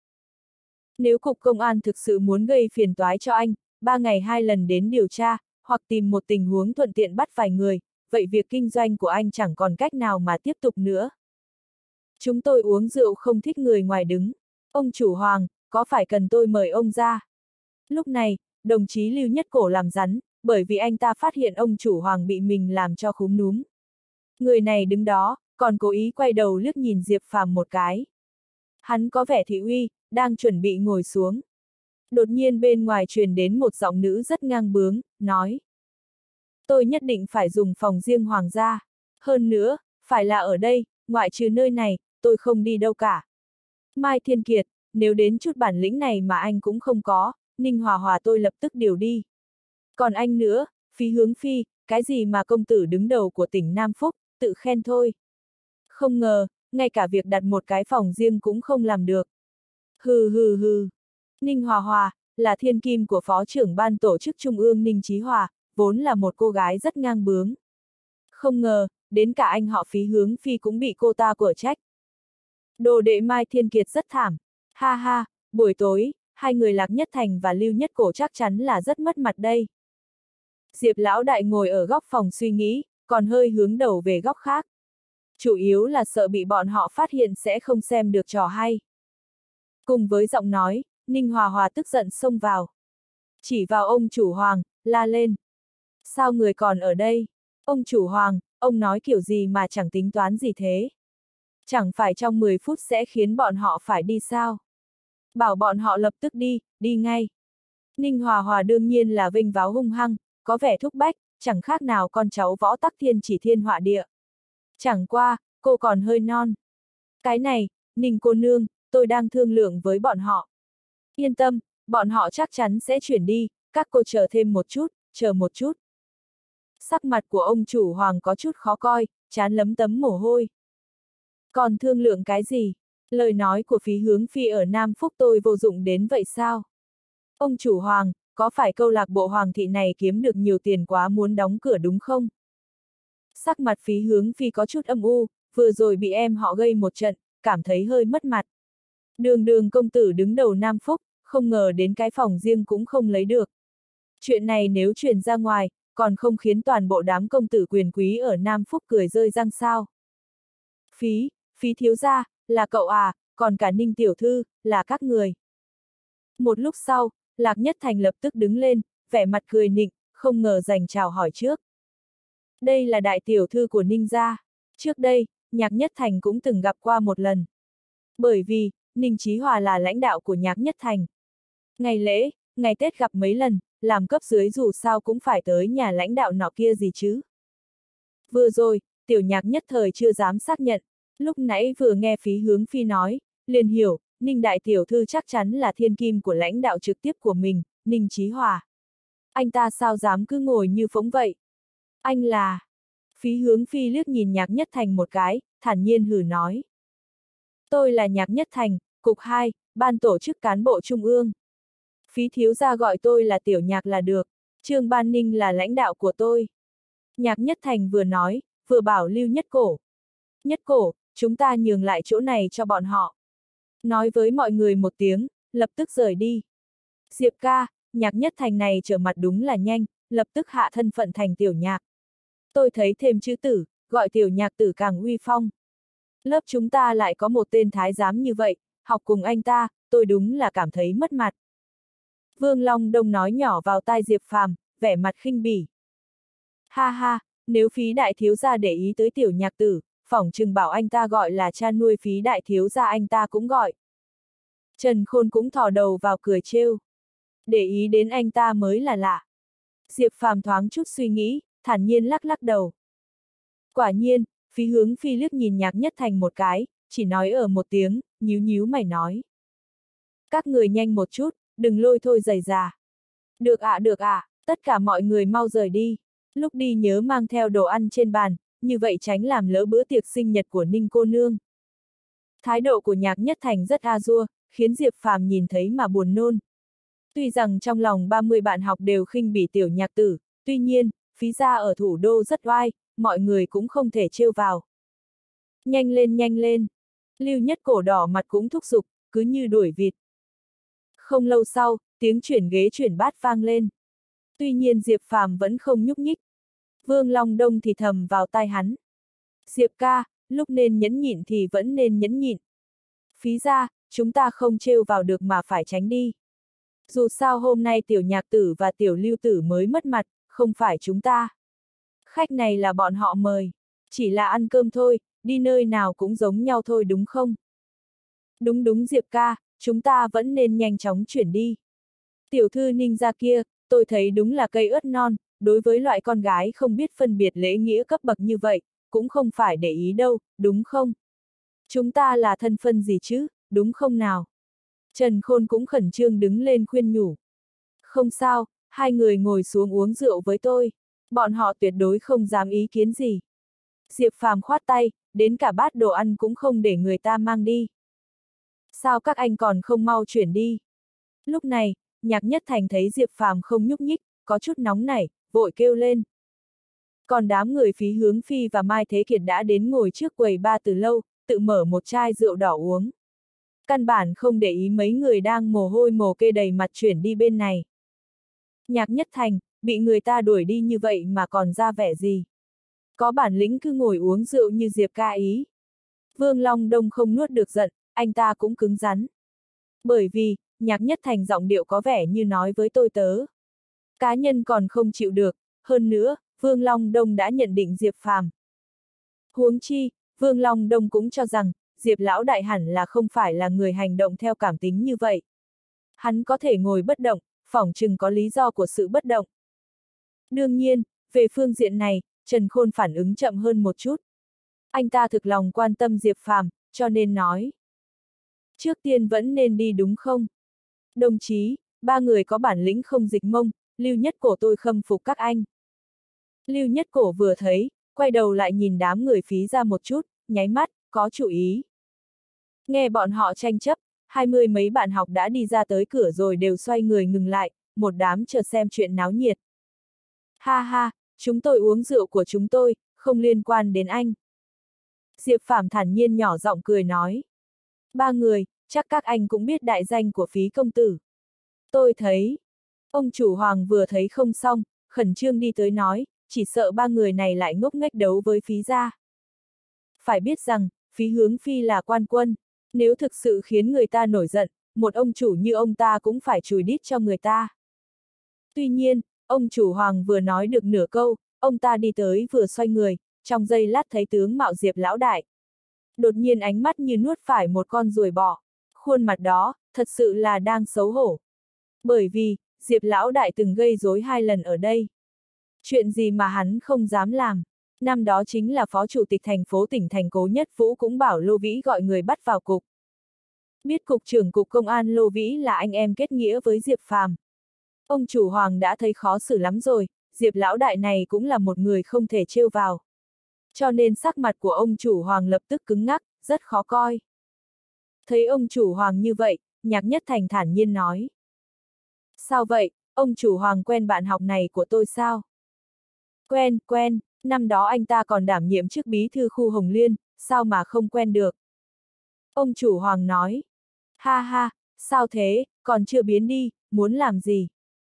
Nếu cục công an thực sự muốn gây phiền toái cho anh, ba ngày hai lần đến điều tra, hoặc tìm một tình huống thuận tiện bắt vài người, vậy việc kinh doanh của anh chẳng còn cách nào mà tiếp tục nữa. Chúng tôi uống rượu không thích người ngoài đứng. Ông chủ Hoàng, có phải cần tôi mời ông ra? Lúc này, đồng chí Lưu Nhất Cổ làm rắn, bởi vì anh ta phát hiện ông chủ Hoàng bị mình làm cho khúm núm. Người này đứng đó, còn cố ý quay đầu liếc nhìn Diệp Phàm một cái. Hắn có vẻ thị uy, đang chuẩn bị ngồi xuống. Đột nhiên bên ngoài truyền đến một giọng nữ rất ngang bướng, nói. Tôi nhất định phải dùng phòng riêng Hoàng gia. Hơn nữa, phải là ở đây, ngoại trừ nơi này, tôi không đi đâu cả. Mai Thiên Kiệt, nếu đến chút bản lĩnh này mà anh cũng không có, Ninh Hòa Hòa tôi lập tức điều đi. Còn anh nữa, Phí Hướng Phi, cái gì mà công tử đứng đầu của tỉnh Nam Phúc, tự khen thôi. Không ngờ, ngay cả việc đặt một cái phòng riêng cũng không làm được. Hừ hừ hừ. Ninh Hòa Hòa, là thiên kim của phó trưởng ban tổ chức Trung ương Ninh Chí Hòa, vốn là một cô gái rất ngang bướng. Không ngờ, đến cả anh họ Phí Hướng Phi cũng bị cô ta quở trách. Đồ đệ Mai Thiên Kiệt rất thảm. Ha ha, buổi tối, hai người Lạc Nhất Thành và Lưu Nhất Cổ chắc chắn là rất mất mặt đây. Diệp lão đại ngồi ở góc phòng suy nghĩ, còn hơi hướng đầu về góc khác. Chủ yếu là sợ bị bọn họ phát hiện sẽ không xem được trò hay. Cùng với giọng nói, Ninh Hòa Hòa tức giận xông vào. Chỉ vào ông chủ Hoàng, la lên. Sao người còn ở đây? Ông chủ Hoàng, ông nói kiểu gì mà chẳng tính toán gì thế? Chẳng phải trong mười phút sẽ khiến bọn họ phải đi sao? Bảo bọn họ lập tức đi, đi ngay. Ninh Hòa Hòa đương nhiên là vênh váo hung hăng, có vẻ thúc bách, chẳng khác nào con cháu Võ Tắc Thiên chỉ thiên họa địa. Chẳng qua, cô còn hơi non. Cái này, Ninh cô nương, tôi đang thương lượng với bọn họ. Yên tâm, bọn họ chắc chắn sẽ chuyển đi, các cô chờ thêm một chút, chờ một chút. Sắc mặt của ông chủ Hoàng có chút khó coi, trán lấm tấm mồ hôi. Còn thương lượng cái gì? Lời nói của Phí Hướng Phi ở Nam Phúc tôi vô dụng đến vậy sao? Ông chủ Hoàng, có phải câu lạc bộ Hoàng thị này kiếm được nhiều tiền quá muốn đóng cửa đúng không? Sắc mặt Phí Hướng Phi có chút âm u, vừa rồi bị em họ gây một trận, cảm thấy hơi mất mặt. Đường đường công tử đứng đầu Nam Phúc, không ngờ đến cái phòng riêng cũng không lấy được. Chuyện này nếu truyền ra ngoài, còn không khiến toàn bộ đám công tử quyền quý ở Nam Phúc cười rơi răng sao? Phí, Phí thiếu gia, là cậu à, còn cả Ninh tiểu thư, là các người. Một lúc sau, Lạc Nhất Thành lập tức đứng lên, vẻ mặt cười nịnh, không ngờ giành chào hỏi trước. Đây là đại tiểu thư của Ninh gia. Trước đây, Nhạc Nhất Thành cũng từng gặp qua một lần. Bởi vì, Ninh Chí Hòa là lãnh đạo của Nhạc Nhất Thành. Ngày lễ, ngày Tết gặp mấy lần, làm cấp dưới dù sao cũng phải tới nhà lãnh đạo nọ kia gì chứ. Vừa rồi, tiểu Nhạc nhất thời chưa dám xác nhận, lúc nãy vừa nghe Phí Hướng Phi nói, liền hiểu, Ninh đại tiểu thư chắc chắn là thiên kim của lãnh đạo trực tiếp của mình, Ninh Chí Hòa. Anh ta sao dám cứ ngồi như phỗng vậy? Anh là... Phí Hướng Phi liếc nhìn Nhạc Nhất Thành một cái, thản nhiên hừ nói. Tôi là Nhạc Nhất Thành, cục hai, ban tổ chức cán bộ trung ương. Phí thiếu gia gọi tôi là tiểu Nhạc là được, Trương Ban Ninh là lãnh đạo của tôi. Nhạc Nhất Thành vừa nói, vừa bảo Lưu Nhất Cổ. Nhất Cổ, chúng ta nhường lại chỗ này cho bọn họ. Nói với mọi người một tiếng, lập tức rời đi. Diệp ca, Nhạc Nhất Thành này trở mặt đúng là nhanh, lập tức hạ thân phận thành tiểu Nhạc. Tôi thấy thêm chữ tử, gọi tiểu Nhạc tử càng uy phong. Lớp chúng ta lại có một tên thái giám như vậy, học cùng anh ta, tôi đúng là cảm thấy mất mặt. Vương Long Đông nói nhỏ vào tai Diệp Phàm, vẻ mặt khinh bỉ. Ha ha, nếu Phí đại thiếu gia để ý tới tiểu Nhạc tử, phỏng chừng bảo anh ta gọi là cha nuôi Phí đại thiếu gia anh ta cũng gọi. Trần Khôn cũng thò đầu vào cười trêu. Để ý đến anh ta mới là lạ. Diệp Phàm thoáng chút suy nghĩ, thản nhiên lắc lắc đầu. Quả nhiên, Phí Hướng Phi liếc nhìn Nhạc Nhất Thành một cái, chỉ nói ở một tiếng, nhíu nhíu mày nói. Các người nhanh một chút, đừng lôi thôi giày già. Được ạ à, được ạ, à, tất cả mọi người mau rời đi. Lúc đi nhớ mang theo đồ ăn trên bàn, như vậy tránh làm lỡ bữa tiệc sinh nhật của Ninh cô nương. Thái độ của Nhạc Nhất Thành rất a dua, khiến Diệp Phàm nhìn thấy mà buồn nôn. Tuy rằng trong lòng ba mươi bạn học đều khinh bỉ tiểu nhạc tử, tuy nhiên, phí gia ở thủ đô rất oai, mọi người cũng không thể trêu vào. Nhanh lên nhanh lên! Lưu Nhất Cổ đỏ mặt cũng thúc giục, cứ như đuổi vịt. Không lâu sau, tiếng chuyển ghế chuyển bát vang lên. Tuy nhiên Diệp Phàm vẫn không nhúc nhích. Vương Long Đông thì thầm vào tai hắn. Diệp ca, lúc nên nhẫn nhịn thì vẫn nên nhẫn nhịn. Phí gia, chúng ta không trêu vào được mà phải tránh đi. Dù sao hôm nay tiểu nhạc tử và tiểu lưu tử mới mất mặt, không phải chúng ta. Khách này là bọn họ mời. Chỉ là ăn cơm thôi, đi nơi nào cũng giống nhau thôi đúng không? Đúng đúng Diệp ca, chúng ta vẫn nên nhanh chóng chuyển đi. Tiểu thư Ninh gia kia, tôi thấy đúng là cây ớt non, đối với loại con gái không biết phân biệt lễ nghĩa cấp bậc như vậy, cũng không phải để ý đâu, đúng không? Chúng ta là thân phân gì chứ, đúng không nào? Trần Khôn cũng khẩn trương đứng lên khuyên nhủ. Không sao, hai người ngồi xuống uống rượu với tôi. Bọn họ tuyệt đối không dám ý kiến gì. Diệp Phàm khoát tay, đến cả bát đồ ăn cũng không để người ta mang đi. Sao các anh còn không mau chuyển đi? Lúc này, Nhạc Nhất Thành thấy Diệp Phàm không nhúc nhích, có chút nóng nảy, vội kêu lên. Còn đám người Phí Hướng Phi và Mai Thế Kiệt đã đến ngồi trước quầy ba từ lâu, tự mở một chai rượu đỏ uống. Căn bản không để ý mấy người đang mồ hôi mồ kê đầy mặt chuyển đi bên này. Nhạc Nhất Thành, bị người ta đuổi đi như vậy mà còn ra vẻ gì? Có bản lĩnh cứ ngồi uống rượu như Diệp ca ý. Vương Long Đông không nuốt được giận, anh ta cũng cứng rắn. Bởi vì, Nhạc Nhất Thành giọng điệu có vẻ như nói với tôi tớ. Cá nhân còn không chịu được, hơn nữa, Vương Long Đông đã nhận định Diệp Phàm. Huống chi, Vương Long Đông cũng cho rằng, Diệp lão đại hẳn là không phải là người hành động theo cảm tính như vậy. Hắn có thể ngồi bất động, phỏng chừng có lý do của sự bất động. Đương nhiên, về phương diện này, Trần Khôn phản ứng chậm hơn một chút. Anh ta thực lòng quan tâm Diệp Phàm, cho nên nói. Trước tiên vẫn nên đi đúng không? Đồng chí, ba người có bản lĩnh không dịch mông, Lưu Nhất Cổ tôi khâm phục các anh. Lưu Nhất Cổ vừa thấy, quay đầu lại nhìn đám người Phí ra một chút, nháy mắt, có chủ ý. Nghe bọn họ tranh chấp, hai mươi mấy bạn học đã đi ra tới cửa rồi đều xoay người ngừng lại, một đám chờ xem chuyện náo nhiệt. Ha ha, chúng tôi uống rượu của chúng tôi, không liên quan đến anh. Diệp Phàm thản nhiên nhỏ giọng cười nói. Ba người, chắc các anh cũng biết đại danh của Phí công tử. Tôi thấy, ông chủ Hoàng vừa thấy không xong, khẩn trương đi tới nói, chỉ sợ ba người này lại ngốc nghếch đấu với Phí gia. Phải biết rằng, Phí Hướng Phi là quan quân, nếu thực sự khiến người ta nổi giận, một ông chủ như ông ta cũng phải chùi đít cho người ta. Tuy nhiên, ông chủ Hoàng vừa nói được nửa câu, ông ta đi tới vừa xoay người, trong giây lát thấy tướng mạo Diệp lão đại. Đột nhiên ánh mắt như nuốt phải một con ruồi bọ, khuôn mặt đó, thật sự là đang xấu hổ. Bởi vì, Diệp lão đại từng gây rối hai lần ở đây. Chuyện gì mà hắn không dám làm. Năm đó chính là phó chủ tịch thành phố tỉnh thành Cố Nhất Vũ cũng bảo Lô Vĩ gọi người bắt vào cục. Biết cục trưởng cục công an Lô Vĩ là anh em kết nghĩa với Diệp Phàm. Ông chủ Hoàng đã thấy khó xử lắm rồi, Diệp lão đại này cũng là một người không thể trêu vào. Cho nên sắc mặt của ông chủ Hoàng lập tức cứng ngắc, rất khó coi. Thấy ông chủ Hoàng như vậy, Nhạc Nhất Thành thản nhiên nói. Sao vậy, ông chủ Hoàng quen bạn học này của tôi sao? Quen, quen, năm đó anh ta còn đảm nhiệm chức bí thư khu Hồng Liên, sao mà không quen được? Ông chủ Hoàng nói. Ha ha, sao thế, còn chưa biến đi, muốn làm gì?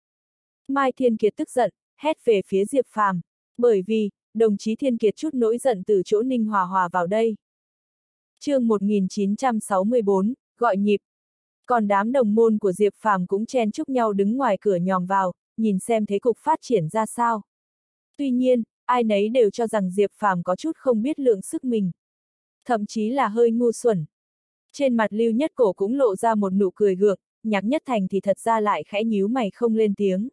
Mai Thiên Kiệt tức giận, hét về phía Diệp Phàm, bởi vì, đồng chí Thiên Kiệt chút nỗi giận từ chỗ Ninh Hòa Hòa vào đây. Chương một nghìn chín trăm sáu mươi bốn, gọi nhịp. Còn đám đồng môn của Diệp Phàm cũng chen chúc nhau đứng ngoài cửa nhòm vào, nhìn xem thế cục phát triển ra sao. Tuy nhiên, ai nấy đều cho rằng Diệp Phàm có chút không biết lượng sức mình. Thậm chí là hơi ngu xuẩn. Trên mặt Lưu Nhất Cổ cũng lộ ra một nụ cười gượng, Nhạc Nhất Thành thì thật ra lại khẽ nhíu mày không lên tiếng.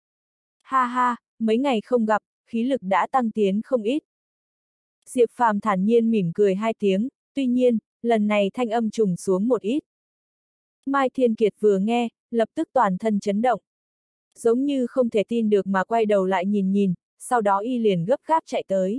Ha ha, mấy ngày không gặp, khí lực đã tăng tiến không ít. Diệp Phàm thản nhiên mỉm cười hai tiếng, tuy nhiên, lần này thanh âm trùng xuống một ít. Mai Thiên Kiệt vừa nghe, lập tức toàn thân chấn động. Giống như không thể tin được mà quay đầu lại nhìn nhìn, sau đó y liền gấp gáp chạy tới.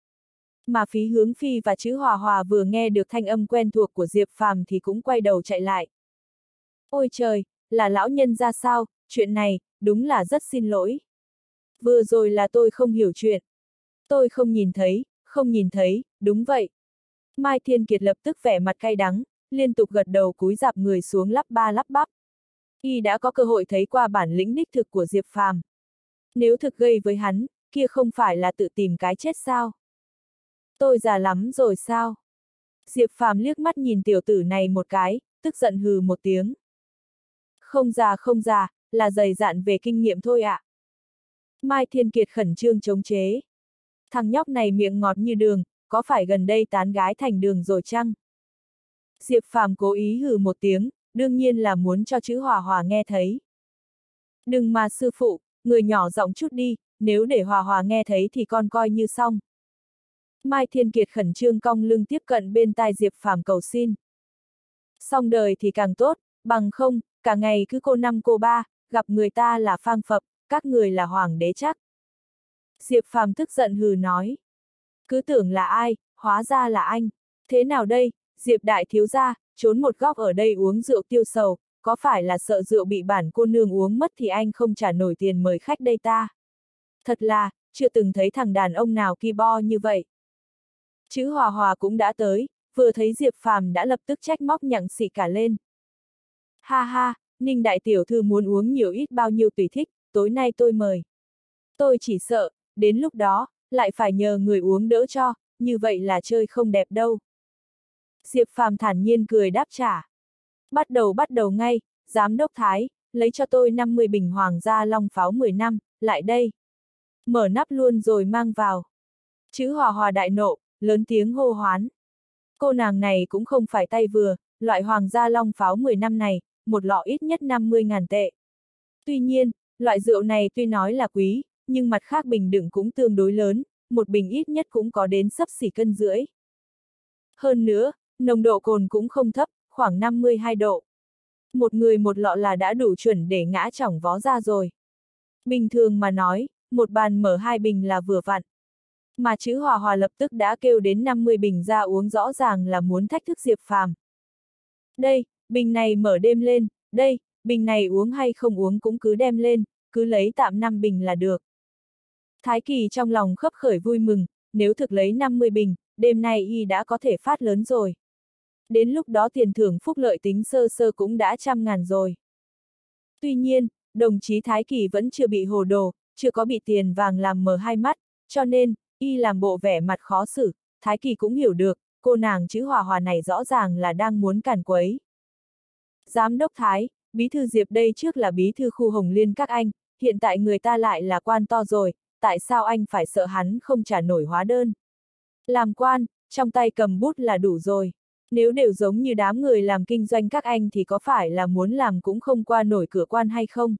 Mà Phí Hướng Phi và Chữ Hòa Hòa vừa nghe được thanh âm quen thuộc của Diệp Phàm thì cũng quay đầu chạy lại. Ôi trời, là lão nhân ra sao, chuyện này, đúng là rất xin lỗi. Vừa rồi là tôi không hiểu chuyện. Tôi không nhìn thấy, không nhìn thấy, đúng vậy. Mai Thiên Kiệt lập tức vẻ mặt cay đắng, liên tục gật đầu cúi rạp người xuống lắp ba lắp bắp. Y đã có cơ hội thấy qua bản lĩnh đích thực của Diệp Phàm. Nếu thực gây với hắn, kia không phải là tự tìm cái chết sao? Tôi già lắm rồi sao? Diệp Phàm liếc mắt nhìn tiểu tử này một cái, tức giận hừ một tiếng. Không già không già, là dày dạn về kinh nghiệm thôi ạ. À. Mai Thiên Kiệt khẩn trương chống chế. Thằng nhóc này miệng ngọt như đường, có phải gần đây tán gái thành đường rồi chăng? Diệp Phàm cố ý hừ một tiếng, đương nhiên là muốn cho chữ Hòa Hòa nghe thấy. Đừng mà sư phụ, người nhỏ giọng chút đi, nếu để Hòa Hòa nghe thấy thì con coi như xong. Mai Thiên Kiệt khẩn trương cong lưng tiếp cận bên tai Diệp Phàm cầu xin. Xong đời thì càng tốt, bằng không, cả ngày cứ cô năm cô ba, gặp người ta là phang phập, các người là hoàng đế chắc. Diệp Phàm tức giận hừ nói. Cứ tưởng là ai, hóa ra là anh. Thế nào đây, Diệp đại thiếu gia, trốn một góc ở đây uống rượu tiêu sầu, có phải là sợ rượu bị bản cô nương uống mất thì anh không trả nổi tiền mời khách đây ta? Thật là, chưa từng thấy thằng đàn ông nào ki bo như vậy. Chữ Hòa Hòa cũng đã tới, vừa thấy Diệp Phàm đã lập tức trách móc nhặng xị cả lên. Ha ha, Ninh đại tiểu thư muốn uống nhiều ít bao nhiêu tùy thích, tối nay tôi mời. Tôi chỉ sợ, đến lúc đó, lại phải nhờ người uống đỡ cho, như vậy là chơi không đẹp đâu. Diệp Phàm thản nhiên cười đáp trả. Bắt đầu bắt đầu ngay, giám đốc Thái, lấy cho tôi năm mươi bình hoàng gia long pháo mười năm, lại đây. Mở nắp luôn rồi mang vào. Chữ Hòa Hòa đại nộ, lớn tiếng hô hoán. Cô nàng này cũng không phải tay vừa, loại hoàng gia long pháo mười năm này, một lọ ít nhất năm mươi ngàn tệ. Tuy nhiên, loại rượu này tuy nói là quý, nhưng mặt khác bình đựng cũng tương đối lớn, một bình ít nhất cũng có đến xấp xỉ cân rưỡi. Hơn nữa, nồng độ cồn cũng không thấp, khoảng năm mươi hai độ. Một người một lọ là đã đủ chuẩn để ngã chỏng vó ra rồi. Bình thường mà nói, một bàn mở hai bình là vừa vặn. Mà chữ Hòa Hòa lập tức đã kêu đến năm mươi bình ra uống, rõ ràng là muốn thách thức Diệp Phàm. Đây, bình này mở đêm lên, đây, bình này uống hay không uống cũng cứ đem lên, cứ lấy tạm năm bình là được. Thái Kỳ trong lòng khấp khởi vui mừng, nếu thực lấy năm mươi bình, đêm nay y đã có thể phát lớn rồi. Đến lúc đó tiền thưởng phúc lợi tính sơ sơ cũng đã trăm ngàn rồi. Tuy nhiên, đồng chí Thái Kỳ vẫn chưa bị hồ đồ, chưa có bị tiền vàng làm mờ hai mắt, cho nên, y làm bộ vẻ mặt khó xử, Thái Kỳ cũng hiểu được, cô nàng chữ Hòa Hòa này rõ ràng là đang muốn càn quấy. Giám đốc Thái, bí thư Diệp đây trước là bí thư khu Hồng Liên các anh, hiện tại người ta lại là quan to rồi, tại sao anh phải sợ hắn không trả nổi hóa đơn? Làm quan, trong tay cầm bút là đủ rồi. Nếu đều giống như đám người làm kinh doanh các anh thì có phải là muốn làm cũng không qua nổi cửa quan hay không?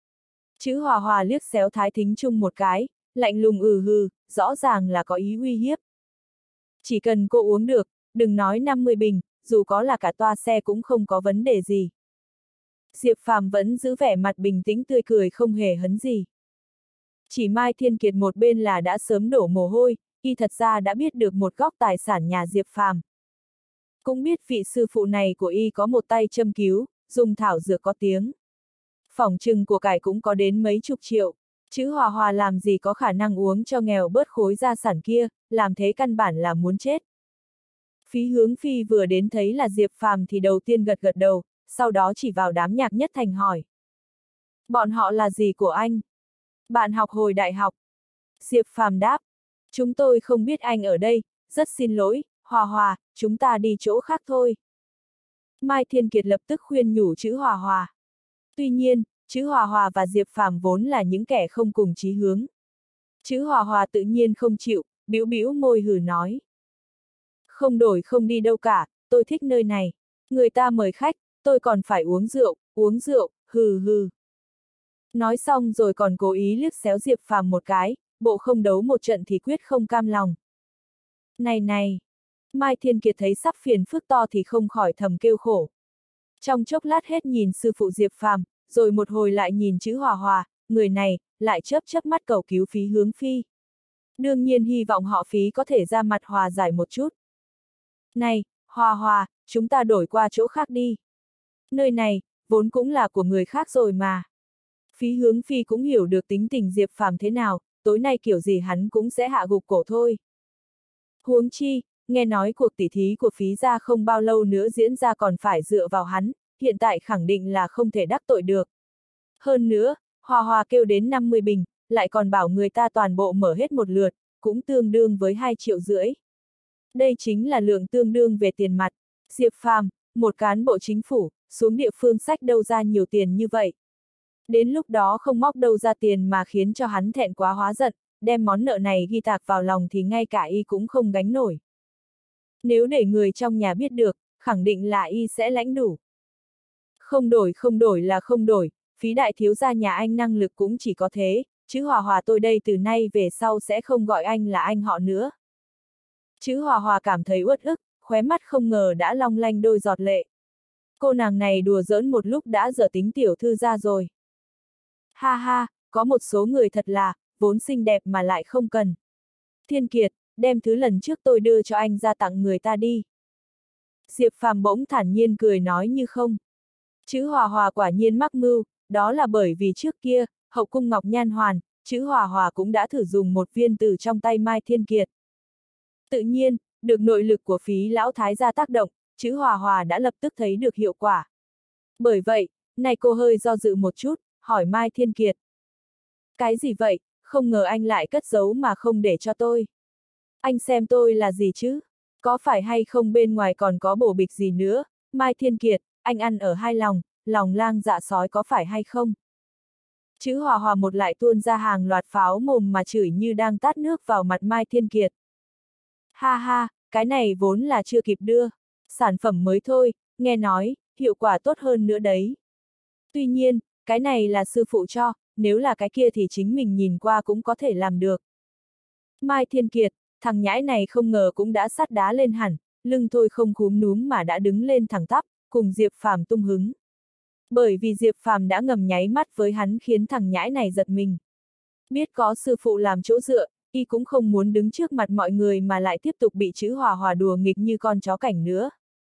Chữ Hòa Hòa liếc xéo Thái Thính Trung một cái, lạnh lùng ừ hừ, rõ ràng là có ý uy hiếp. Chỉ cần cô uống được, đừng nói năm mươi bình, dù có là cả toa xe cũng không có vấn đề gì. Diệp Phàm vẫn giữ vẻ mặt bình tĩnh tươi cười không hề hấn gì. Chỉ Mai Thiên Kiệt một bên là đã sớm đổ mồ hôi, y thật ra đã biết được một góc tài sản nhà Diệp Phàm. Cũng biết vị sư phụ này của y có một tay châm cứu, dùng thảo dược có tiếng. Phỏng chừng của cải cũng có đến mấy chục triệu, chữ Hòa Hòa làm gì có khả năng uống cho nghèo bớt khối gia sản kia, làm thế căn bản là muốn chết. Phí Hướng Phi vừa đến thấy là Diệp Phàm thì đầu tiên gật gật đầu, sau đó chỉ vào đám Nhạc Nhất Thành hỏi. Bọn họ là gì của anh? Bạn học hồi đại học. Diệp Phàm đáp. Chúng tôi không biết anh ở đây, rất xin lỗi, Hòa Hòa, chúng ta đi chỗ khác thôi. Mai Thiên Kiệt lập tức khuyên nhủ chữ Hòa Hòa. Tuy nhiên, chữ Hòa Hòa và Diệp Phàm vốn là những kẻ không cùng chí hướng. Chữ Hòa Hòa tự nhiên không chịu, bĩu bĩu môi hừ nói. Không đổi không đi đâu cả, tôi thích nơi này. Người ta mời khách, tôi còn phải uống rượu, uống rượu, hừ hừ. Nói xong rồi còn cố ý liếc xéo Diệp Phàm một cái, bộ không đấu một trận thì quyết không cam lòng. Này này! Mai Thiên Kiệt thấy sắp phiền phức to thì không khỏi thầm kêu khổ. Trong chốc lát hết nhìn sư phụ Diệp Phàm, rồi một hồi lại nhìn chữ Hòa Hòa, người này, lại chớp chớp mắt cầu cứu Phí Hướng Phi. Đương nhiên hy vọng họ Phí có thể ra mặt hòa giải một chút. Này, Hòa Hòa, chúng ta đổi qua chỗ khác đi. Nơi này, vốn cũng là của người khác rồi mà. Phí Hướng Phi cũng hiểu được tính tình Diệp Phàm thế nào, tối nay kiểu gì hắn cũng sẽ hạ gục cổ thôi. Huống chi, nghe nói cuộc tỉ thí của Phí gia không bao lâu nữa diễn ra còn phải dựa vào hắn, hiện tại khẳng định là không thể đắc tội được. Hơn nữa, Hòa Hòa kêu đến năm mươi bình, lại còn bảo người ta toàn bộ mở hết một lượt, cũng tương đương với hai triệu rưỡi. Đây chính là lượng tương đương về tiền mặt. Diệp Phàm, một cán bộ chính phủ, xuống địa phương sách đâu ra nhiều tiền như vậy. Đến lúc đó không móc đâu ra tiền mà khiến cho hắn thẹn quá hóa giận, đem món nợ này ghi tạc vào lòng thì ngay cả y cũng không gánh nổi. Nếu để người trong nhà biết được, khẳng định là y sẽ lãnh đủ. Không đổi không đổi là không đổi, Phí đại thiếu gia nhà anh năng lực cũng chỉ có thế, chứ Hòa Hòa tôi đây từ nay về sau sẽ không gọi anh là anh họ nữa. Chứ Hòa Hòa cảm thấy uất ức, khóe mắt không ngờ đã long lanh đôi giọt lệ. Cô nàng này đùa giỡn một lúc đã dở tính tiểu thư ra rồi. Ha ha, có một số người thật là, vốn xinh đẹp mà lại không cần. Thiên Kiệt, đem thứ lần trước tôi đưa cho anh ra tặng người ta đi. Diệp Phàm bỗng thản nhiên cười nói như không. Chữ Hòa Hòa quả nhiên mắc mưu, đó là bởi vì trước kia, hậu cung Ngọc Nhan Hoàn, chữ Hòa Hòa cũng đã thử dùng một viên từ trong tay Mai Thiên Kiệt. Tự nhiên, được nội lực của Phí lão thái gia tác động, chữ Hòa Hòa đã lập tức thấy được hiệu quả. Bởi vậy, này cô hơi do dự một chút, hỏi Mai Thiên Kiệt. Cái gì vậy, không ngờ anh lại cất giấu mà không để cho tôi. Anh xem tôi là gì chứ? Có phải hay không bên ngoài còn có bổ bịch gì nữa? Mai Thiên Kiệt, anh ăn ở hai lòng, lòng lang dạ sói có phải hay không? Chữ Hòa Hòa một lại tuôn ra hàng loạt pháo mồm mà chửi như đang tát nước vào mặt Mai Thiên Kiệt. Ha ha, cái này vốn là chưa kịp đưa. Sản phẩm mới thôi, nghe nói, hiệu quả tốt hơn nữa đấy. Tuy nhiên, cái này là sư phụ cho, nếu là cái kia thì chính mình nhìn qua cũng có thể làm được. Mai Thiên Kiệt, thằng nhãi này không ngờ cũng đã sắt đá lên hẳn, lưng thôi không cúm núm mà đã đứng lên thẳng tắp, cùng Diệp Phàm tung hứng. Bởi vì Diệp Phàm đã ngầm nháy mắt với hắn khiến thằng nhãi này giật mình. Biết có sư phụ làm chỗ dựa, y cũng không muốn đứng trước mặt mọi người mà lại tiếp tục bị chữ Hòa Hòa đùa nghịch như con chó cảnh nữa.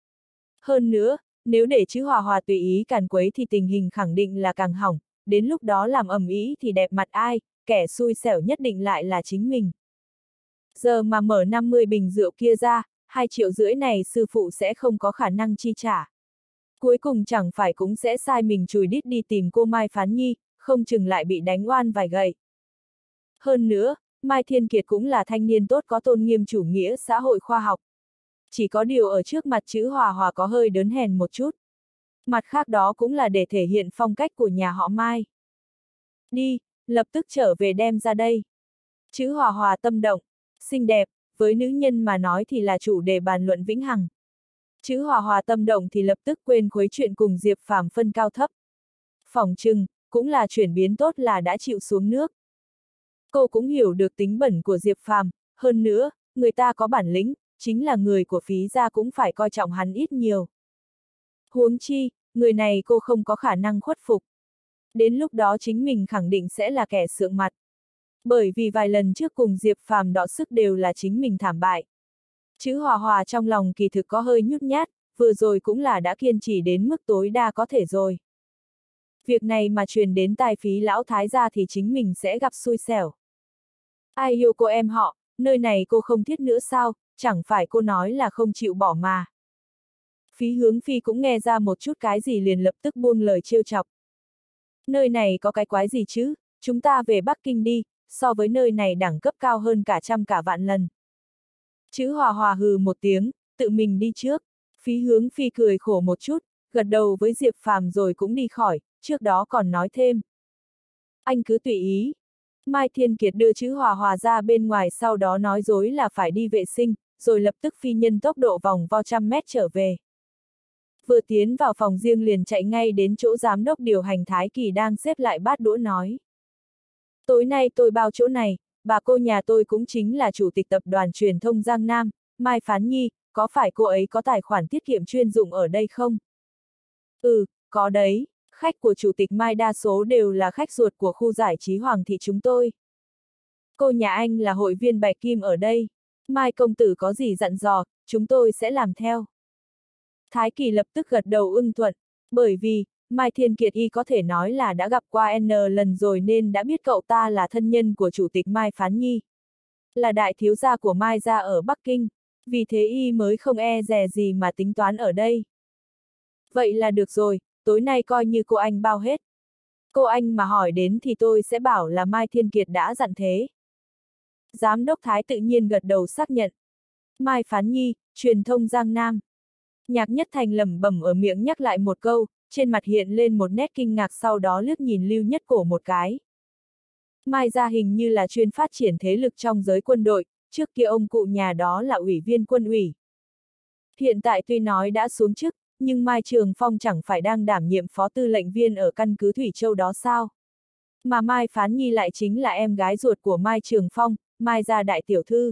Hơn nữa, nếu để chữ Hòa Hòa tùy ý càn quấy thì tình hình khẳng định là càng hỏng, đến lúc đó làm ầm ĩ thì đẹp mặt ai, kẻ xui xẻo nhất định lại là chính mình. Giờ mà mở năm mươi bình rượu kia ra, hai triệu rưỡi này sư phụ sẽ không có khả năng chi trả. Cuối cùng chẳng phải cũng sẽ sai mình chùi đít đi tìm cô Mai Phán Nhi, không chừng lại bị đánh oan vài gậy. Hơn nữa, Mai Thiên Kiệt cũng là thanh niên tốt có tôn nghiêm chủ nghĩa xã hội khoa học. Chỉ có điều ở trước mặt chữ Hòa Hòa có hơi đớn hèn một chút. Mặt khác đó cũng là để thể hiện phong cách của nhà họ Mai. Đi, lập tức trở về đem ra đây. Chữ Hòa Hòa tâm động, xinh đẹp, với nữ nhân mà nói thì là chủ đề bàn luận vĩnh hằng. Chữ Hòa Hòa tâm động thì lập tức quên khuấy chuyện cùng Diệp Phàm phân cao thấp. Phỏng chừng, cũng là chuyển biến tốt là đã chịu xuống nước. Cô cũng hiểu được tính bẩn của Diệp Phàm, hơn nữa, người ta có bản lĩnh, chính là người của Phí gia cũng phải coi trọng hắn ít nhiều. Huống chi, người này cô không có khả năng khuất phục. Đến lúc đó chính mình khẳng định sẽ là kẻ sượng mặt. Bởi vì vài lần trước cùng Diệp Phàm đọ sức đều là chính mình thảm bại. Chữ Hòa Hòa trong lòng kỳ thực có hơi nhút nhát, vừa rồi cũng là đã kiên trì đến mức tối đa có thể rồi. Việc này mà truyền đến tai Phí lão thái gia thì chính mình sẽ gặp xui xẻo. Ai yêu cô em họ, nơi này cô không thiết nữa sao, chẳng phải cô nói là không chịu bỏ mà. Phí Hướng Phi cũng nghe ra một chút cái gì liền lập tức buông lời trêu chọc. Nơi này có cái quái gì chứ, chúng ta về Bắc Kinh đi, so với nơi này đẳng cấp cao hơn cả trăm cả vạn lần. Chữ Hòa Hòa hừ một tiếng, tự mình đi trước. Phí Hướng Phi cười khổ một chút, gật đầu với Diệp Phàm rồi cũng đi khỏi, trước đó còn nói thêm. Anh cứ tùy ý. Mai Thiên Kiệt đưa chữ Hòa Hòa ra bên ngoài sau đó nói dối là phải đi vệ sinh, rồi lập tức phi nhân tốc độ vòng vo trăm mét trở về. Vừa tiến vào phòng riêng liền chạy ngay đến chỗ giám đốc điều hành Thái Kỳ đang xếp lại bát đũa nói. Tối nay tôi bao chỗ này, bà cô nhà tôi cũng chính là chủ tịch tập đoàn truyền thông Giang Nam, Mai Phán Nhi, có phải cô ấy có tài khoản tiết kiệm chuyên dụng ở đây không? Ừ, có đấy, khách của chủ tịch Mai đa số đều là khách ruột của khu giải trí Hoàng thị chúng tôi. Cô nhà anh là hội viên Bạch Kim ở đây, Mai công tử có gì dặn dò, chúng tôi sẽ làm theo. Thái Kỳ lập tức gật đầu ưng thuận, bởi vì, Mai Thiên Kiệt y có thể nói là đã gặp qua N lần rồi nên đã biết cậu ta là thân nhân của Chủ tịch Mai Phán Nhi. Là đại thiếu gia của Mai gia ở Bắc Kinh, vì thế y mới không e dè gì mà tính toán ở đây. Vậy là được rồi, tối nay coi như cô anh bao hết. Cô anh mà hỏi đến thì tôi sẽ bảo là Mai Thiên Kiệt đã dặn thế. Giám đốc Thái tự nhiên gật đầu xác nhận. Mai Phán Nhi, truyền thông Giang Nam. Nhạc Nhất Thành lẩm bẩm ở miệng nhắc lại một câu, trên mặt hiện lên một nét kinh ngạc, sau đó liếc nhìn Lưu Nhất Cổ một cái. Mai gia hình như là chuyên phát triển thế lực trong giới quân đội, trước kia ông cụ nhà đó là ủy viên quân ủy. Hiện tại tuy nói đã xuống chức, nhưng Mai Trường Phong chẳng phải đang đảm nhiệm phó tư lệnh viên ở căn cứ Thủy Châu đó sao? Mà Mai Phán Nhi lại chính là em gái ruột của Mai Trường Phong, Mai gia đại tiểu thư.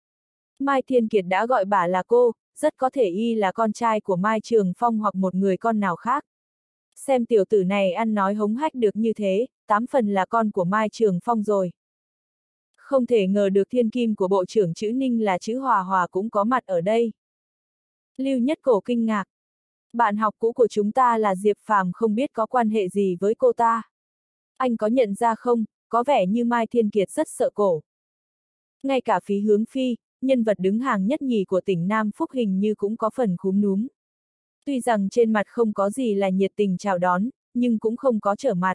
Mai Thiên Kiệt đã gọi bà là cô, rất có thể y là con trai của Mai Trường Phong hoặc một người con nào khác. Xem tiểu tử này ăn nói hống hách được như thế, tám phần là con của Mai Trường Phong rồi. Không thể ngờ được thiên kim của bộ trưởng chữ Ninh là chữ Hòa Hòa cũng có mặt ở đây. Lưu Nhất Cổ kinh ngạc. Bạn học cũ của chúng ta là Diệp Phàm, không biết có quan hệ gì với cô ta. Anh có nhận ra không, có vẻ như Mai Thiên Kiệt rất sợ cổ. Ngay cả Phí Hướng Phi, nhân vật đứng hàng nhất nhì của tỉnh Nam Phúc hình như cũng có phần khúm núm. Tuy rằng trên mặt không có gì là nhiệt tình chào đón, nhưng cũng không có trở mặt.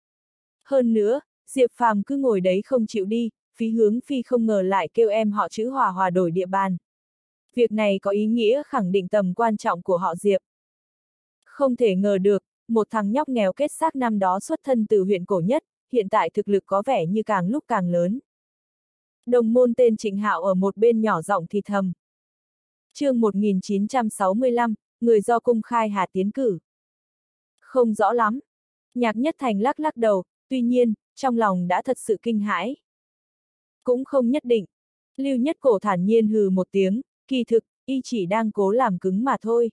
Hơn nữa, Diệp Phàm cứ ngồi đấy không chịu đi, Phí Hướng Phi không ngờ lại kêu em họ chữ Hòa Hòa đổi địa bàn. Việc này có ý nghĩa khẳng định tầm quan trọng của họ Diệp. Không thể ngờ được, một thằng nhóc nghèo kết xác năm đó xuất thân từ huyện Cổ Nhất, hiện tại thực lực có vẻ như càng lúc càng lớn. Đồng môn tên Trịnh Hạo ở một bên nhỏ giọng thì thầm. Chương một nghìn chín trăm sáu mươi lăm, người do Cung Khai Hà tiến cử. Không rõ lắm. Nhạc Nhất Thành lắc lắc đầu, tuy nhiên, trong lòng đã thật sự kinh hãi. Cũng không nhất định. Lưu Nhất Cổ thản nhiên hừ một tiếng, kỳ thực, y chỉ đang cố làm cứng mà thôi.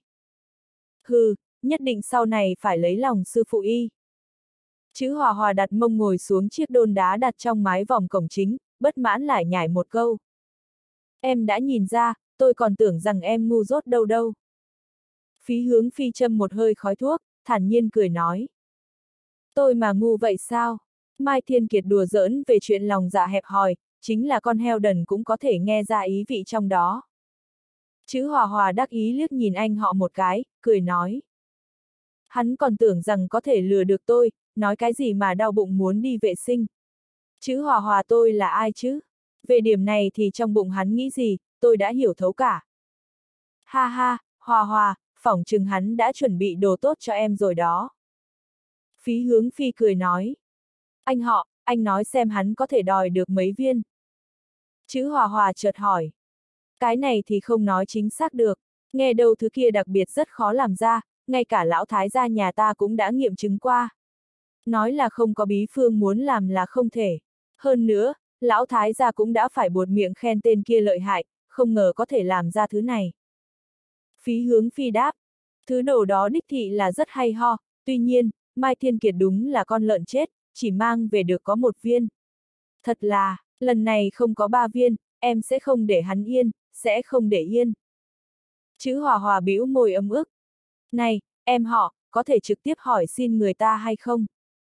Hừ, nhất định sau này phải lấy lòng sư phụ y. Chữ Hòa Hòa đặt mông ngồi xuống chiếc đôn đá đặt trong mái vòm cổng chính, bất mãn lại nhảy một câu. Em đã nhìn ra, tôi còn tưởng rằng em ngu dốt đâu đâu. Phí Hướng Phi châm một hơi khói thuốc, thản nhiên cười nói. Tôi mà ngu vậy sao? Mai Thiên Kiệt đùa giỡn về chuyện lòng dạ hẹp hòi, chính là con heo đần cũng có thể nghe ra ý vị trong đó. Chữ Hòa Hòa đắc ý liếc nhìn anh họ một cái, cười nói. Hắn còn tưởng rằng có thể lừa được tôi, nói cái gì mà đau bụng muốn đi vệ sinh. Chữ Hòa Hòa tôi là ai chứ? Về điểm này thì trong bụng hắn nghĩ gì, tôi đã hiểu thấu cả. Ha ha, Hòa Hòa, phỏng chừng hắn đã chuẩn bị đồ tốt cho em rồi đó. Phí Hướng Phi cười nói. Anh họ, anh nói xem hắn có thể đòi được mấy viên. Chữ Hòa Hòa chợt hỏi. Cái này thì không nói chính xác được, nghe đâu thứ kia đặc biệt rất khó làm ra, ngay cả lão thái gia nhà ta cũng đã nghiệm chứng qua. Nói là không có bí phương muốn làm là không thể. Hơn nữa, lão thái gia cũng đã phải buột miệng khen tên kia lợi hại, không ngờ có thể làm ra thứ này. Phí Hướng Phi đáp. Thứ đồ đó đích thị là rất hay ho, tuy nhiên, Mai Thiên Kiệt đúng là con lợn chết, chỉ mang về được có một viên. Thật là, lần này không có ba viên, em sẽ không để hắn yên, sẽ không để yên. Chữ Hòa Hòa bĩu môi ấm ức. Này, em họ, có thể trực tiếp hỏi xin người ta hay không?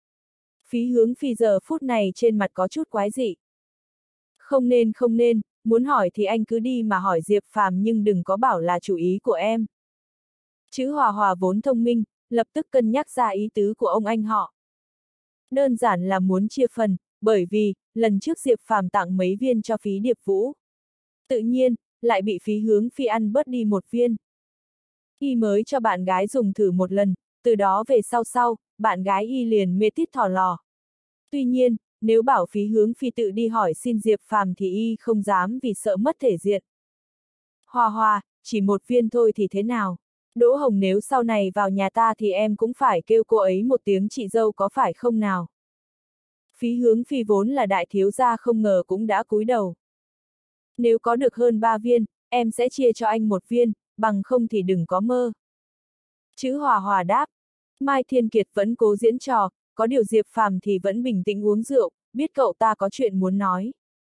Phí Hướng Phi giờ phút này trên mặt có chút quái dị. Không nên không nên, muốn hỏi thì anh cứ đi mà hỏi Diệp Phàm, nhưng đừng có bảo là chủ ý của em. Chữ Hòa Hòa vốn thông minh, lập tức cân nhắc ra ý tứ của ông anh họ. Đơn giản là muốn chia phần, bởi vì, lần trước Diệp Phàm tặng mấy viên cho Phí Điệp Vũ. Tự nhiên, lại bị Phí Hướng Phi ăn bớt đi một viên. Y mới cho bạn gái dùng thử một lần, từ đó về sau sau, bạn gái y liền mê tít thỏ lò. Tuy nhiên, nếu bảo Phí Hướng Phi tự đi hỏi xin Diệp Phàm thì y không dám vì sợ mất thể diện. Hòa Hòa, chỉ một viên thôi thì thế nào? Đỗ Hồng nếu sau này vào nhà ta thì em cũng phải kêu cô ấy một tiếng chị dâu có phải không nào? Phí Hướng Phi vốn là đại thiếu gia không ngờ cũng đã cúi đầu. Nếu có được hơn ba viên, em sẽ chia cho anh một viên, bằng không thì đừng có mơ. Chữ Hòa Hòa đáp. Mai Thiên Kiệt vẫn cố diễn trò, có điều Diệp Phàm thì vẫn bình tĩnh uống rượu, biết cậu ta có chuyện muốn nói.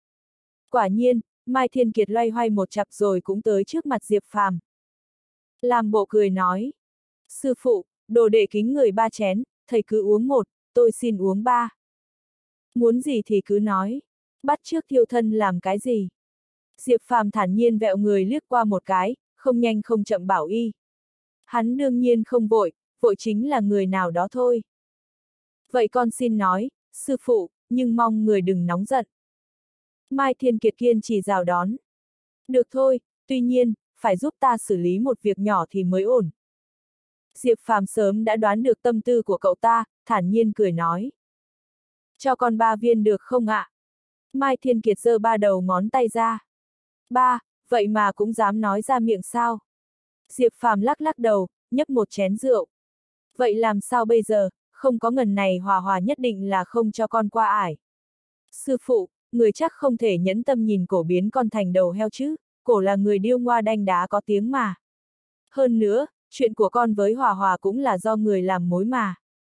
Quả nhiên, Mai Thiên Kiệt loay hoay một chặp rồi cũng tới trước mặt Diệp Phàm. Làm bộ cười nói. Sư phụ, đồ đệ kính người ba chén, thầy cứ uống một, tôi xin uống ba. Muốn gì thì cứ nói, bắt chước thiêu thân làm cái gì? Diệp Phàm thản nhiên vẹo người liếc qua một cái, không nhanh không chậm bảo y. Hắn đương nhiên không vội, vội chính là người nào đó thôi. Vậy con xin nói, sư phụ, nhưng mong người đừng nóng giận. Mai Thiên Kiệt kiên trì rào đón. Được thôi, tuy nhiên, phải giúp ta xử lý một việc nhỏ thì mới ổn. Diệp Phàm sớm đã đoán được tâm tư của cậu ta, thản nhiên cười nói. Cho con ba viên được không ạ? Mai Thiên Kiệt giơ ba đầu ngón tay ra. Ba, vậy mà cũng dám nói ra miệng sao? Diệp Phàm lắc lắc đầu, nhấp một chén rượu. Vậy làm sao bây giờ, không có ngần này Hòa Hòa nhất định là không cho con qua ải. Sư phụ, người chắc không thể nhẫn tâm nhìn cổ biến con thành đầu heo chứ, cổ là người điêu ngoa đanh đá có tiếng mà. Hơn nữa, chuyện của con với Hòa Hòa cũng là do người làm mối mà.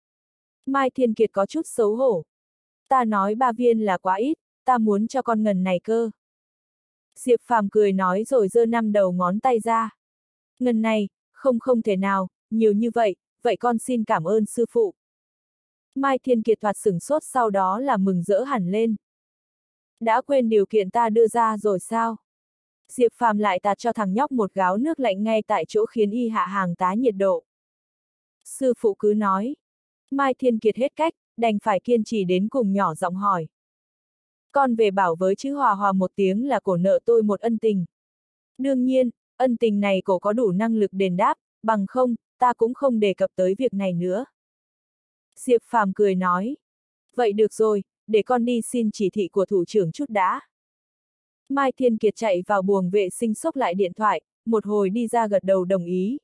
Mai Thiên Kiệt có chút xấu hổ. Ta nói ba viên là quá ít, ta muốn cho con ngần này cơ. Diệp Phàm cười nói rồi giơ năm đầu ngón tay ra. Ngần này, không không thể nào, nhiều như vậy, vậy con xin cảm ơn sư phụ. Mai Thiên Kiệt thoạt sửng sốt sau đó là mừng rỡ hẳn lên. Đã quên điều kiện ta đưa ra rồi sao? Diệp Phàm lại tạt cho thằng nhóc một gáo nước lạnh ngay tại chỗ khiến y hạ hàng tá nhiệt độ. Sư phụ cứ nói. Mai Thiên Kiệt hết cách, đành phải kiên trì đến cùng nhỏ giọng hỏi. Con về bảo với chữ Hòa Hòa một tiếng là cổ nợ tôi một ân tình. Đương nhiên, ân tình này cổ có đủ năng lực đền đáp, bằng không, ta cũng không đề cập tới việc này nữa. Diệp Phàm cười nói. Vậy được rồi, để con đi xin chỉ thị của thủ trưởng chút đã. Mai Thiên Kiệt chạy vào buồng vệ sinh xốc lại điện thoại, một hồi đi ra gật đầu đồng ý.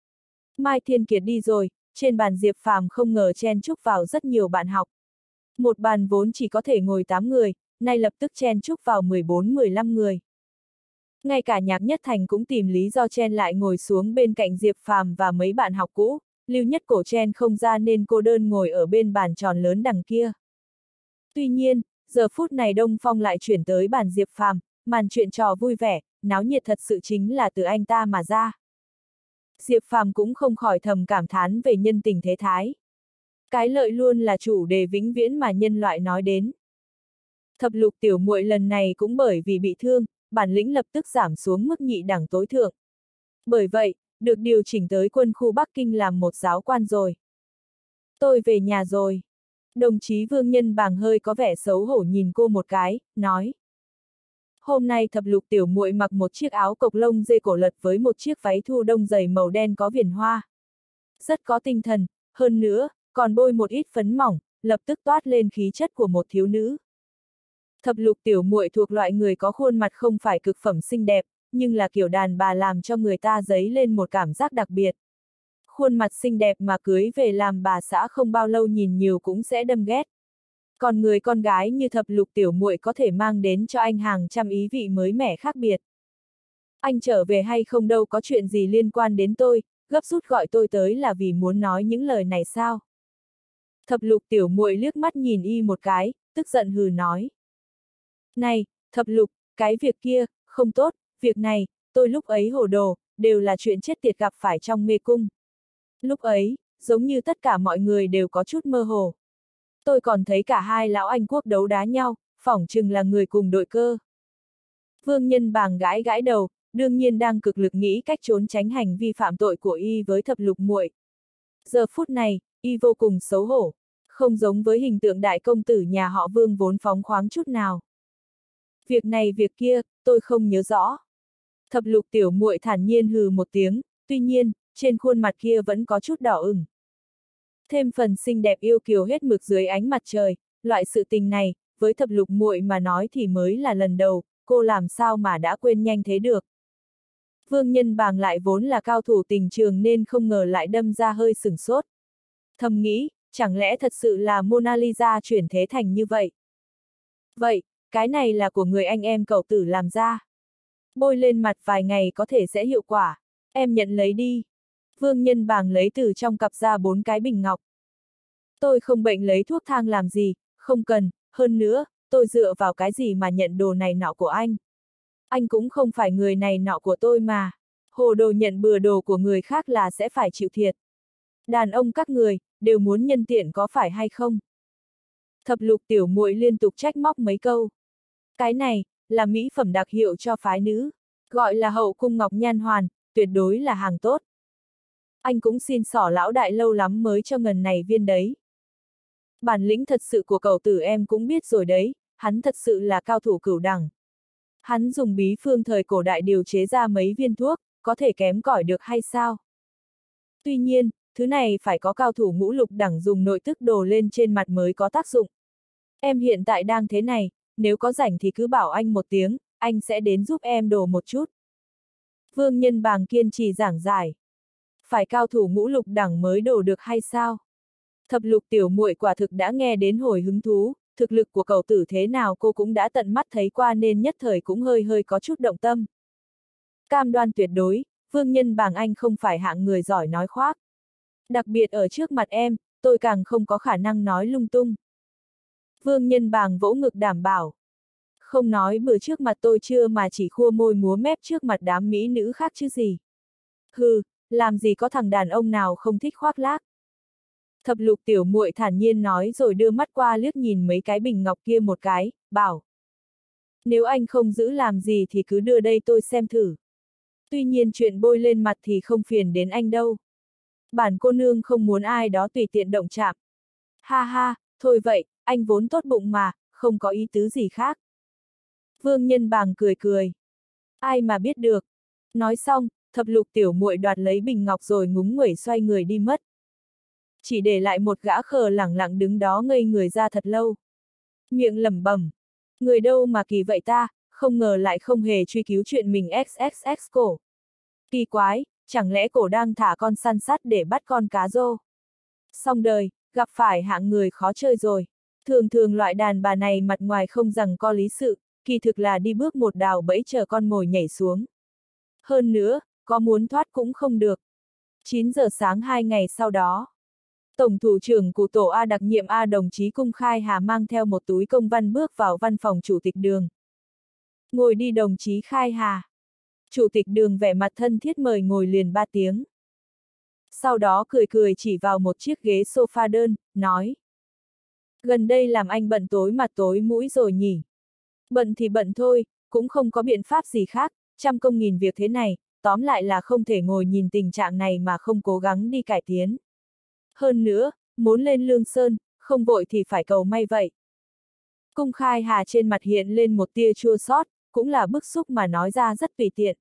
Mai Thiên Kiệt đi rồi, trên bàn Diệp Phàm không ngờ chen chúc vào rất nhiều bạn học. Một bàn vốn chỉ có thể ngồi tám người, nay lập tức chen chúc vào mười bốn mười lăm người. Ngay cả Nhạc Nhất Thành cũng tìm lý do chen lại ngồi xuống bên cạnh Diệp Phàm và mấy bạn học cũ, Lưu Nhất Cổ chen không ra nên cô đơn ngồi ở bên bàn tròn lớn đằng kia. Tuy nhiên, giờ phút này Đông Phong lại chuyển tới bàn Diệp Phàm, màn chuyện trò vui vẻ, náo nhiệt thật sự chính là từ anh ta mà ra. Diệp Phàm cũng không khỏi thầm cảm thán về nhân tình thế thái. Cái lợi luôn là chủ đề vĩnh viễn mà nhân loại nói đến. Thập lục tiểu muội lần này cũng bởi vì bị thương, bản lĩnh lập tức giảm xuống mức nhị đẳng tối thượng. Bởi vậy, được điều chỉnh tới quân khu Bắc Kinh làm một giáo quan rồi. Tôi về nhà rồi. Đồng chí Vương Nhân Bàng hơi có vẻ xấu hổ nhìn cô một cái, nói. Hôm nay thập lục tiểu muội mặc một chiếc áo cộc lông dê cổ lật với một chiếc váy thu đông dày màu đen có viền hoa. Rất có tinh thần, hơn nữa, còn bôi một ít phấn mỏng, lập tức toát lên khí chất của một thiếu nữ. Thập lục tiểu muội thuộc loại người có khuôn mặt không phải cực phẩm xinh đẹp, nhưng là kiểu đàn bà làm cho người ta dấy lên một cảm giác đặc biệt. Khuôn mặt xinh đẹp mà cưới về làm bà xã không bao lâu nhìn nhiều cũng sẽ đâm ghét. Còn người con gái như thập lục tiểu muội có thể mang đến cho anh hàng trăm ý vị mới mẻ khác biệt. Anh trở về hay không đâu có chuyện gì liên quan đến tôi, gấp rút gọi tôi tới là vì muốn nói những lời này sao? Thập lục tiểu muội liếc mắt nhìn y một cái, tức giận hừ nói. Này, thập lục, cái việc kia, không tốt, việc này, tôi lúc ấy hồ đồ, đều là chuyện chết tiệt gặp phải trong mê cung. Lúc ấy, giống như tất cả mọi người đều có chút mơ hồ. Tôi còn thấy cả hai lão Anh quốc đấu đá nhau, phỏng chừng là người cùng đội cơ. Vương Nhân Bàng gãi gãi đầu, đương nhiên đang cực lực nghĩ cách trốn tránh hành vi phạm tội của y với thập lục muội. Giờ phút này, y vô cùng xấu hổ, không giống với hình tượng đại công tử nhà họ Vương vốn phóng khoáng chút nào. Việc này việc kia, tôi không nhớ rõ. Thập lục tiểu muội thản nhiên hừ một tiếng, tuy nhiên, trên khuôn mặt kia vẫn có chút đỏ ửng. Thêm phần xinh đẹp yêu kiều hết mực dưới ánh mặt trời, loại sự tình này, với thập lục muội mà nói thì mới là lần đầu, cô làm sao mà đã quên nhanh thế được. Vương Nhân Bàng lại vốn là cao thủ tình trường nên không ngờ lại đâm ra hơi sửng sốt. Thầm nghĩ, chẳng lẽ thật sự là Mona Lisa chuyển thế thành như vậy? Vậy, cái này là của người anh em cậu tử làm ra. Bôi lên mặt vài ngày có thể sẽ hiệu quả, em nhận lấy đi. Vương Nhân Bàng lấy từ trong cặp ra bốn cái bình ngọc. Tôi không bệnh lấy thuốc thang làm gì, không cần, hơn nữa, tôi dựa vào cái gì mà nhận đồ này nọ của anh. Anh cũng không phải người này nọ của tôi mà. Hồ đồ nhận bừa đồ của người khác là sẽ phải chịu thiệt. Đàn ông các người, đều muốn nhân tiện có phải hay không? Thập lục tiểu muội liên tục trách móc mấy câu. Cái này, là mỹ phẩm đặc hiệu cho phái nữ, gọi là hậu cung ngọc nhan hoàn, tuyệt đối là hàng tốt. Anh cũng xin xỏ lão đại lâu lắm mới cho ngần này viên đấy. Bản lĩnh thật sự của cậu tử em cũng biết rồi đấy, hắn thật sự là cao thủ cửu đẳng. Hắn dùng bí phương thời cổ đại điều chế ra mấy viên thuốc, có thể kém cỏi được hay sao? Tuy nhiên, thứ này phải có cao thủ ngũ lục đẳng dùng nội tức đồ lên trên mặt mới có tác dụng. Em hiện tại đang thế này, nếu có rảnh thì cứ bảo anh một tiếng, anh sẽ đến giúp em đồ một chút. Vương Nhân Bàng kiên trì giảng giải. Phải cao thủ ngũ lục đẳng mới đổ được hay sao? Thập lục tiểu muội quả thực đã nghe đến hồi hứng thú, thực lực của cậu tử thế nào cô cũng đã tận mắt thấy qua nên nhất thời cũng hơi hơi có chút động tâm. Cam đoan tuyệt đối, Vương Nhân Bàng anh không phải hạng người giỏi nói khoác. Đặc biệt ở trước mặt em, tôi càng không có khả năng nói lung tung. Vương Nhân Bàng vỗ ngực đảm bảo. Không nói bừa trước mặt tôi chưa mà chỉ khua môi múa mép trước mặt đám mỹ nữ khác chứ gì. Hừ, làm gì có thằng đàn ông nào không thích khoác lác. Thập lục tiểu muội thản nhiên nói rồi đưa mắt qua liếc nhìn mấy cái bình ngọc kia một cái, bảo. Nếu anh không giữ làm gì thì cứ đưa đây tôi xem thử. Tuy nhiên chuyện bôi lên mặt thì không phiền đến anh đâu. Bản cô nương không muốn ai đó tùy tiện động chạm. Ha ha, thôi vậy, anh vốn tốt bụng mà, không có ý tứ gì khác. Vương Nhân Bàng cười cười. Ai mà biết được. Nói xong, thập lục tiểu muội đoạt lấy bình ngọc rồi ngúng nguẩy xoay người đi mất. Chỉ để lại một gã khờ lẳng lặng đứng đó ngây người ra thật lâu. Miệng lẩm bẩm. Người đâu mà kỳ vậy ta, không ngờ lại không hề truy cứu chuyện mình xx xx cổ. Kỳ quái, chẳng lẽ cổ đang thả con săn sắt để bắt con cá rô? Xong đời, gặp phải hạng người khó chơi rồi. Thường thường loại đàn bà này mặt ngoài không rằng có lý sự, kỳ thực là đi bước một đào bẫy chờ con mồi nhảy xuống. Hơn nữa, có muốn thoát cũng không được. chín giờ sáng hai ngày sau đó, Tổng thủ trưởng của tổ A đặc nhiệm A đồng chí Cung Khai Hà mang theo một túi công văn bước vào văn phòng chủ tịch Đường. Ngồi đi đồng chí Khai Hà. Chủ tịch Đường vẻ mặt thân thiết mời ngồi liền ba tiếng. Sau đó cười cười chỉ vào một chiếc ghế sofa đơn, nói. Gần đây làm anh bận tối mặt tối mũi rồi nhỉ. Bận thì bận thôi, cũng không có biện pháp gì khác, trăm công nghìn việc thế này, tóm lại là không thể ngồi nhìn tình trạng này mà không cố gắng đi cải tiến. Hơn nữa, muốn lên Lương Sơn, không vội thì phải cầu may vậy. Cung Khai Hà trên mặt hiện lên một tia chua xót, cũng là bức xúc mà nói ra rất tùy tiện.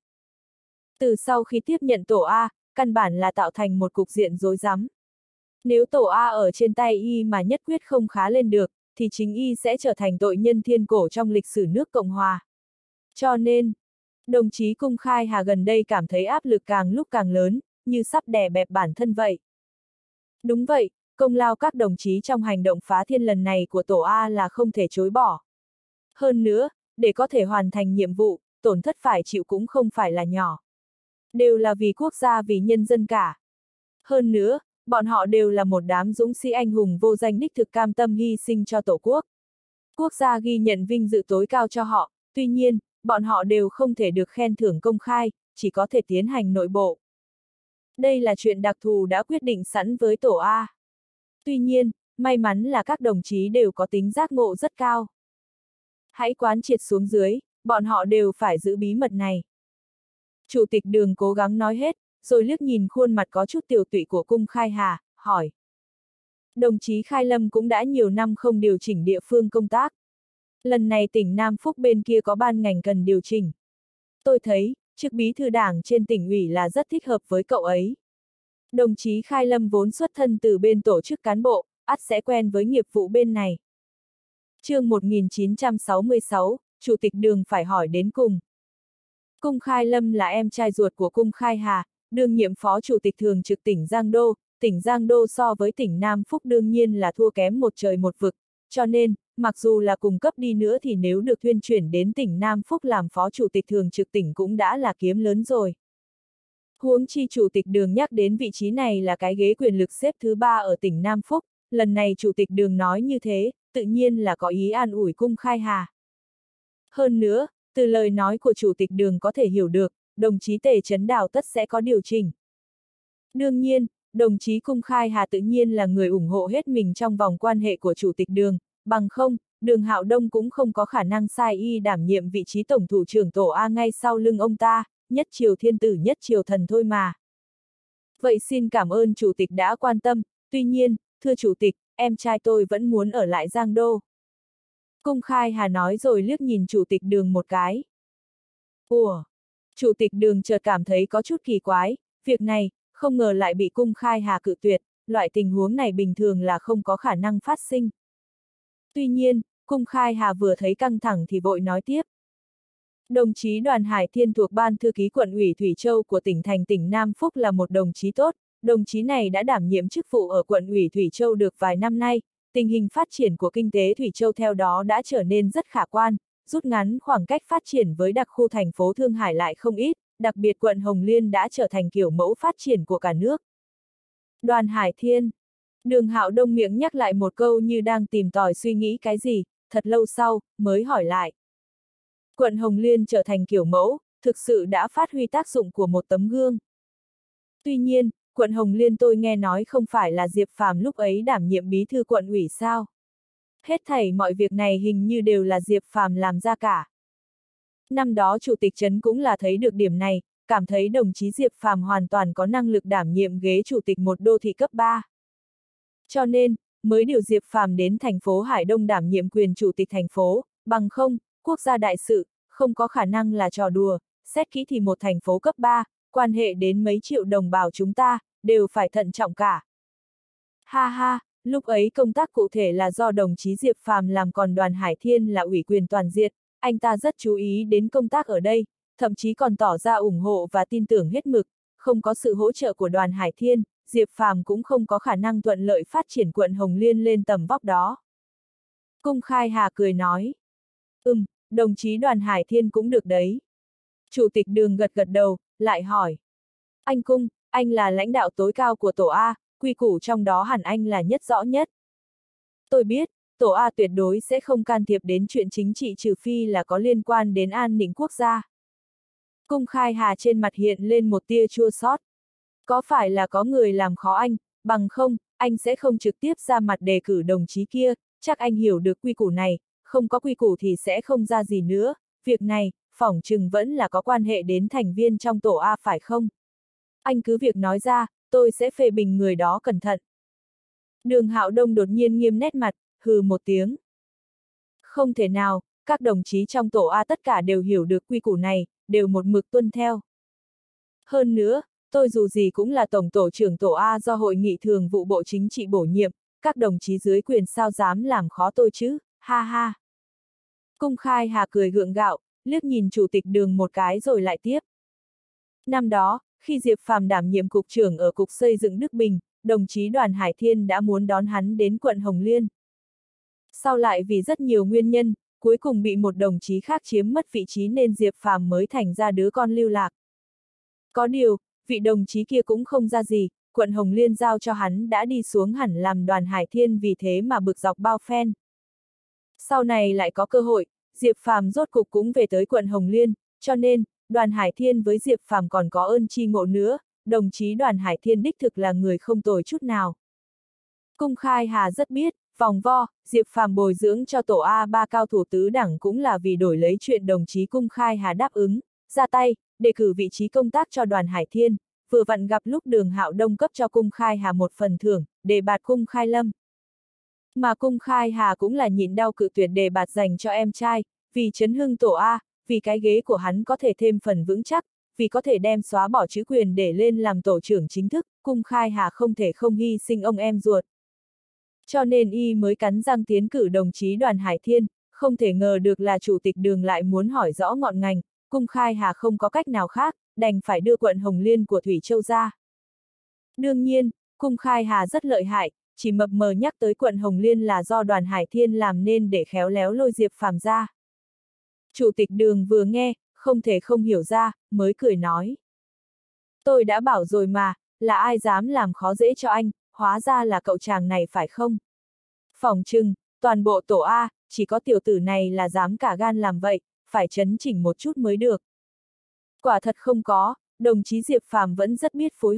Từ sau khi tiếp nhận tổ A, căn bản là tạo thành một cục diện rối rắm. Nếu tổ A ở trên tay y mà nhất quyết không khá lên được, thì chính y sẽ trở thành tội nhân thiên cổ trong lịch sử nước Cộng Hòa. Cho nên, đồng chí Cung Khai Hà gần đây cảm thấy áp lực càng lúc càng lớn, như sắp đè bẹp bản thân vậy. Đúng vậy, công lao các đồng chí trong hành động phá thiên lần này của tổ A là không thể chối bỏ. Hơn nữa, để có thể hoàn thành nhiệm vụ, tổn thất phải chịu cũng không phải là nhỏ. Đều là vì quốc gia vì nhân dân cả. Hơn nữa, bọn họ đều là một đám dũng sĩ anh hùng vô danh đích thực cam tâm hy sinh cho tổ quốc. Quốc gia ghi nhận vinh dự tối cao cho họ, tuy nhiên, bọn họ đều không thể được khen thưởng công khai, chỉ có thể tiến hành nội bộ. Đây là chuyện đặc thù đã quyết định sẵn với tổ A. Tuy nhiên, may mắn là các đồng chí đều có tính giác ngộ rất cao. Hãy quán triệt xuống dưới, bọn họ đều phải giữ bí mật này. Chủ tịch Đường cố gắng nói hết, rồi liếc nhìn khuôn mặt có chút tiều tụy của Cung Khai Hà, hỏi. Đồng chí Khai Lâm cũng đã nhiều năm không điều chỉnh địa phương công tác. Lần này tỉnh Nam Phúc bên kia có ban ngành cần điều chỉnh. Tôi thấy, chức bí thư đảng trên tỉnh ủy là rất thích hợp với cậu ấy. Đồng chí Khai Lâm vốn xuất thân từ bên tổ chức cán bộ, ắt sẽ quen với nghiệp vụ bên này. Chương một nghìn chín trăm sáu mươi sáu, Chủ tịch Đường phải hỏi đến cùng. Cung Khai Lâm là em trai ruột của Cung Khai Hà, đương nhiệm phó chủ tịch thường trực tỉnh Giang Đô. Tỉnh Giang Đô so với tỉnh Nam Phúc đương nhiên là thua kém một trời một vực, cho nên, mặc dù là cùng cấp đi nữa thì nếu được thuyên chuyển đến tỉnh Nam Phúc làm phó chủ tịch thường trực tỉnh cũng đã là kiếm lớn rồi. Huống chi chủ tịch Đường nhắc đến vị trí này là cái ghế quyền lực xếp thứ ba ở tỉnh Nam Phúc, lần này chủ tịch Đường nói như thế, tự nhiên là có ý an ủi Cung Khai Hà. Hơn nữa, từ lời nói của chủ tịch Đường có thể hiểu được, đồng chí Tề Chấn Đào tất sẽ có điều chỉnh. Đương nhiên, đồng chí Cung Khai Hà tự nhiên là người ủng hộ hết mình trong vòng quan hệ của Chủ tịch Đường, bằng không, Đường Hạo Đông cũng không có khả năng sai y đảm nhiệm vị trí tổng thủ trưởng tổ A ngay sau lưng ông ta, nhất triều thiên tử nhất triều thần thôi mà. Vậy xin cảm ơn Chủ tịch đã quan tâm, tuy nhiên, thưa Chủ tịch, em trai tôi vẫn muốn ở lại Giang Đô. Cung Khai Hà nói rồi liếc nhìn Chủ tịch Đường một cái. Ủa? Chủ tịch Đường chợt cảm thấy có chút kỳ quái, việc này, không ngờ lại bị Cung Khai Hà cự tuyệt, loại tình huống này bình thường là không có khả năng phát sinh. Tuy nhiên, Cung Khai Hà vừa thấy căng thẳng thì vội nói tiếp. Đồng chí Đoàn Hải Thiên thuộc Ban Thư ký Quận ủy Thủy Châu của tỉnh thành tỉnh Nam Phúc là một đồng chí tốt, đồng chí này đã đảm nhiệm chức vụ ở Quận ủy Thủy Châu được vài năm nay, tình hình phát triển của kinh tế Thủy Châu theo đó đã trở nên rất khả quan, rút ngắn khoảng cách phát triển với đặc khu thành phố Thương Hải lại không ít, đặc biệt quận Hồng Liên đã trở thành kiểu mẫu phát triển của cả nước. Đoàn Hải Thiên. Đường Hạo Đông miệng nhắc lại một câu như đang tìm tòi suy nghĩ cái gì, thật lâu sau, mới hỏi lại. Quận Hồng Liên trở thành kiểu mẫu, thực sự đã phát huy tác dụng của một tấm gương. Tuy nhiên, quận Hồng Liên tôi nghe nói không phải là Diệp Phàm lúc ấy đảm nhiệm bí thư quận ủy sao? Hết thảy mọi việc này hình như đều là Diệp Phàm làm ra cả. Năm đó Chủ tịch Trấn cũng là thấy được điểm này, cảm thấy đồng chí Diệp Phàm hoàn toàn có năng lực đảm nhiệm ghế Chủ tịch một đô thị cấp ba. Cho nên, mới điều Diệp Phàm đến thành phố Hải Đông đảm nhiệm quyền Chủ tịch thành phố, bằng không, quốc gia đại sự, không có khả năng là trò đùa, xét kỹ thì một thành phố cấp ba, quan hệ đến mấy triệu đồng bào chúng ta, đều phải thận trọng cả. Ha ha, lúc ấy công tác cụ thể là do đồng chí Diệp Phàm làm, còn Đoàn Hải Thiên là ủy quyền toàn diện, anh ta rất chú ý đến công tác ở đây, thậm chí còn tỏ ra ủng hộ và tin tưởng hết mực, không có sự hỗ trợ của Đoàn Hải Thiên, Diệp Phàm cũng không có khả năng thuận lợi phát triển quận Hồng Liên lên tầm vóc đó. Cung Khai Hà cười nói. Ừm, đồng chí Đoàn Hải Thiên cũng được đấy. Chủ tịch Đường gật gật đầu, lại hỏi. Anh Cung, anh là lãnh đạo tối cao của tổ A, quy củ trong đó hẳn anh là nhất rõ nhất. Tôi biết, tổ A tuyệt đối sẽ không can thiệp đến chuyện chính trị trừ phi là có liên quan đến an ninh quốc gia. Cung Khai Hà trên mặt hiện lên một tia chua xót. Có phải là có người làm khó anh, bằng không, anh sẽ không trực tiếp ra mặt đề cử đồng chí kia, chắc anh hiểu được quy củ này, không có quy củ thì sẽ không ra gì nữa, việc này, phỏng chừng vẫn là có quan hệ đến thành viên trong tổ A phải không? Anh cứ việc nói ra, tôi sẽ phê bình người đó cẩn thận. Đường Hạo Đông đột nhiên nghiêm nét mặt, hừ một tiếng. Không thể nào, các đồng chí trong tổ A tất cả đều hiểu được quy củ này, đều một mực tuân theo. Hơn nữa, tôi dù gì cũng là tổng tổ trưởng tổ A do Hội nghị Thường vụ Bộ Chính trị bổ nhiệm, các đồng chí dưới quyền sao dám làm khó tôi chứ, ha ha. Cung Khai Hà cười gượng gạo, liếc nhìn Chủ tịch Đường một cái rồi lại tiếp. Năm đó, khi Diệp Phàm đảm nhiệm cục trưởng ở Cục Xây dựng Đức Bình, đồng chí Đoàn Hải Thiên đã muốn đón hắn đến quận Hồng Liên. Sau lại vì rất nhiều nguyên nhân, cuối cùng bị một đồng chí khác chiếm mất vị trí nên Diệp Phàm mới thành ra đứa con lưu lạc. Có điều, vị đồng chí kia cũng không ra gì, quận Hồng Liên giao cho hắn đã đi xuống hẳn làm Đoàn Hải Thiên, vì thế mà bực dọc bao phen. Sau này lại có cơ hội, Diệp Phàm rốt cục cũng về tới quận Hồng Liên, cho nên, Đoàn Hải Thiên với Diệp Phàm còn có ơn chi ngộ nữa, đồng chí Đoàn Hải Thiên đích thực là người không tồi chút nào. Cung Khai Hà rất biết, vòng vo, Diệp Phàm bồi dưỡng cho tổ A ba cao thủ tứ đẳng cũng là vì đổi lấy chuyện đồng chí Cung Khai Hà đáp ứng, ra tay, đề cử vị trí công tác cho Đoàn Hải Thiên, vừa vặn gặp lúc Đường Hạo Đông cấp cho Cung Khai Hà một phần thưởng, đề bạt Cung Khai Lâm. Mà Cung Khai Hà cũng là nhịn đau cự tuyệt đề bạt dành cho em trai, vì chấn hưng tổ A, vì cái ghế của hắn có thể thêm phần vững chắc, vì có thể đem xóa bỏ chữ quyền để lên làm tổ trưởng chính thức, Cung Khai Hà không thể không hy sinh ông em ruột. Cho nên y mới cắn răng tiến cử đồng chí Đoàn Hải Thiên, không thể ngờ được là Chủ tịch Đường lại muốn hỏi rõ ngọn ngành, Cung Khai Hà không có cách nào khác, đành phải đưa quận Hồng Liên của Thủy Châu ra. Đương nhiên, Cung Khai Hà rất lợi hại, chỉ mập mờ nhắc tới quận Hồng Liên là do Đoàn Hải Thiên làm nên để khéo léo lôi Diệp Phàm ra. Chủ tịch Đường vừa nghe, không thể không hiểu ra, mới cười nói. Tôi đã bảo rồi mà, là ai dám làm khó dễ cho anh, hóa ra là cậu chàng này phải không? Phỏng chừng, toàn bộ tổ A, chỉ có tiểu tử này là dám cả gan làm vậy, phải chấn chỉnh một chút mới được. Quả thật không có, đồng chí Diệp Phàm vẫn rất biết phối hợp,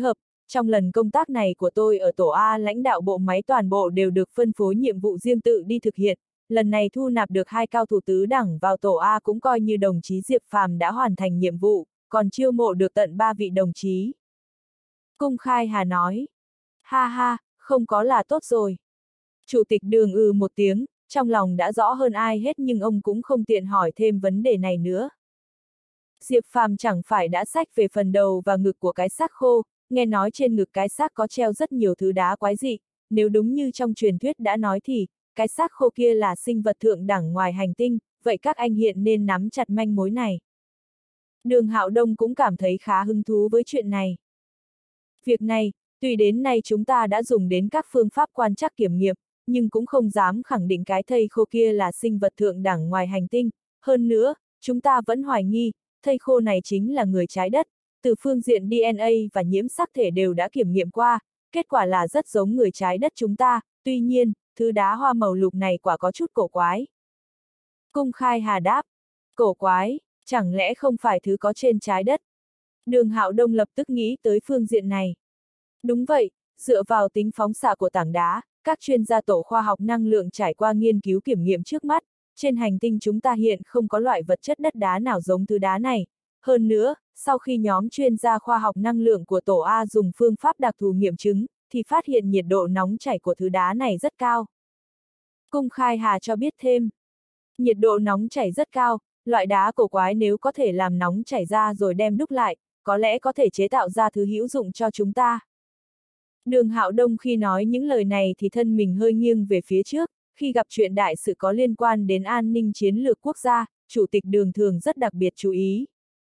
trong lần công tác này của tôi ở tổ A lãnh đạo bộ máy toàn bộ đều được phân phối nhiệm vụ riêng tự đi thực hiện, lần này thu nạp được hai cao thủ tứ đẳng vào tổ A cũng coi như đồng chí Diệp Phàm đã hoàn thành nhiệm vụ, còn chiêu mộ được tận ba vị đồng chí. Cung Khai Hà nói, ha ha, không có là tốt rồi. Chủ tịch Đường ừ một tiếng, trong lòng đã rõ hơn ai hết nhưng ông cũng không tiện hỏi thêm vấn đề này nữa. Diệp Phàm chẳng phải đã xách về phần đầu và ngực của cái xác khô, nghe nói trên ngực cái xác có treo rất nhiều thứ đá quái dị, nếu đúng như trong truyền thuyết đã nói thì, cái xác khô kia là sinh vật thượng đẳng ngoài hành tinh, vậy các anh hiện nên nắm chặt manh mối này. Đường Hạo Đông cũng cảm thấy khá hứng thú với chuyện này. Việc này, tuy đến nay chúng ta đã dùng đến các phương pháp quan trắc kiểm nghiệm, nhưng cũng không dám khẳng định cái thây khô kia là sinh vật thượng đẳng ngoài hành tinh. Hơn nữa, chúng ta vẫn hoài nghi, thây khô này chính là người trái đất. Từ phương diện đê en a và nhiễm sắc thể đều đã kiểm nghiệm qua, kết quả là rất giống người trái đất chúng ta, tuy nhiên, thứ đá hoa màu lục này quả có chút cổ quái. Cung Khai Hà đáp, cổ quái, chẳng lẽ không phải thứ có trên trái đất? Đường Hạo Đông lập tức nghĩ tới phương diện này. Đúng vậy, dựa vào tính phóng xạ của tảng đá, các chuyên gia tổ khoa học năng lượng trải qua nghiên cứu kiểm nghiệm trước mắt, trên hành tinh chúng ta hiện không có loại vật chất đất đá nào giống thứ đá này. Hơn nữa, sau khi nhóm chuyên gia khoa học năng lượng của tổ A dùng phương pháp đặc thù nghiệm chứng, thì phát hiện nhiệt độ nóng chảy của thứ đá này rất cao. Cung Khai Hà cho biết thêm, nhiệt độ nóng chảy rất cao, loại đá cổ quái nếu có thể làm nóng chảy ra rồi đem đúc lại, có lẽ có thể chế tạo ra thứ hữu dụng cho chúng ta. Đường Hạo Đông khi nói những lời này thì thân mình hơi nghiêng về phía trước, khi gặp chuyện đại sự có liên quan đến an ninh chiến lược quốc gia, Chủ tịch Đường thường rất đặc biệt chú ý.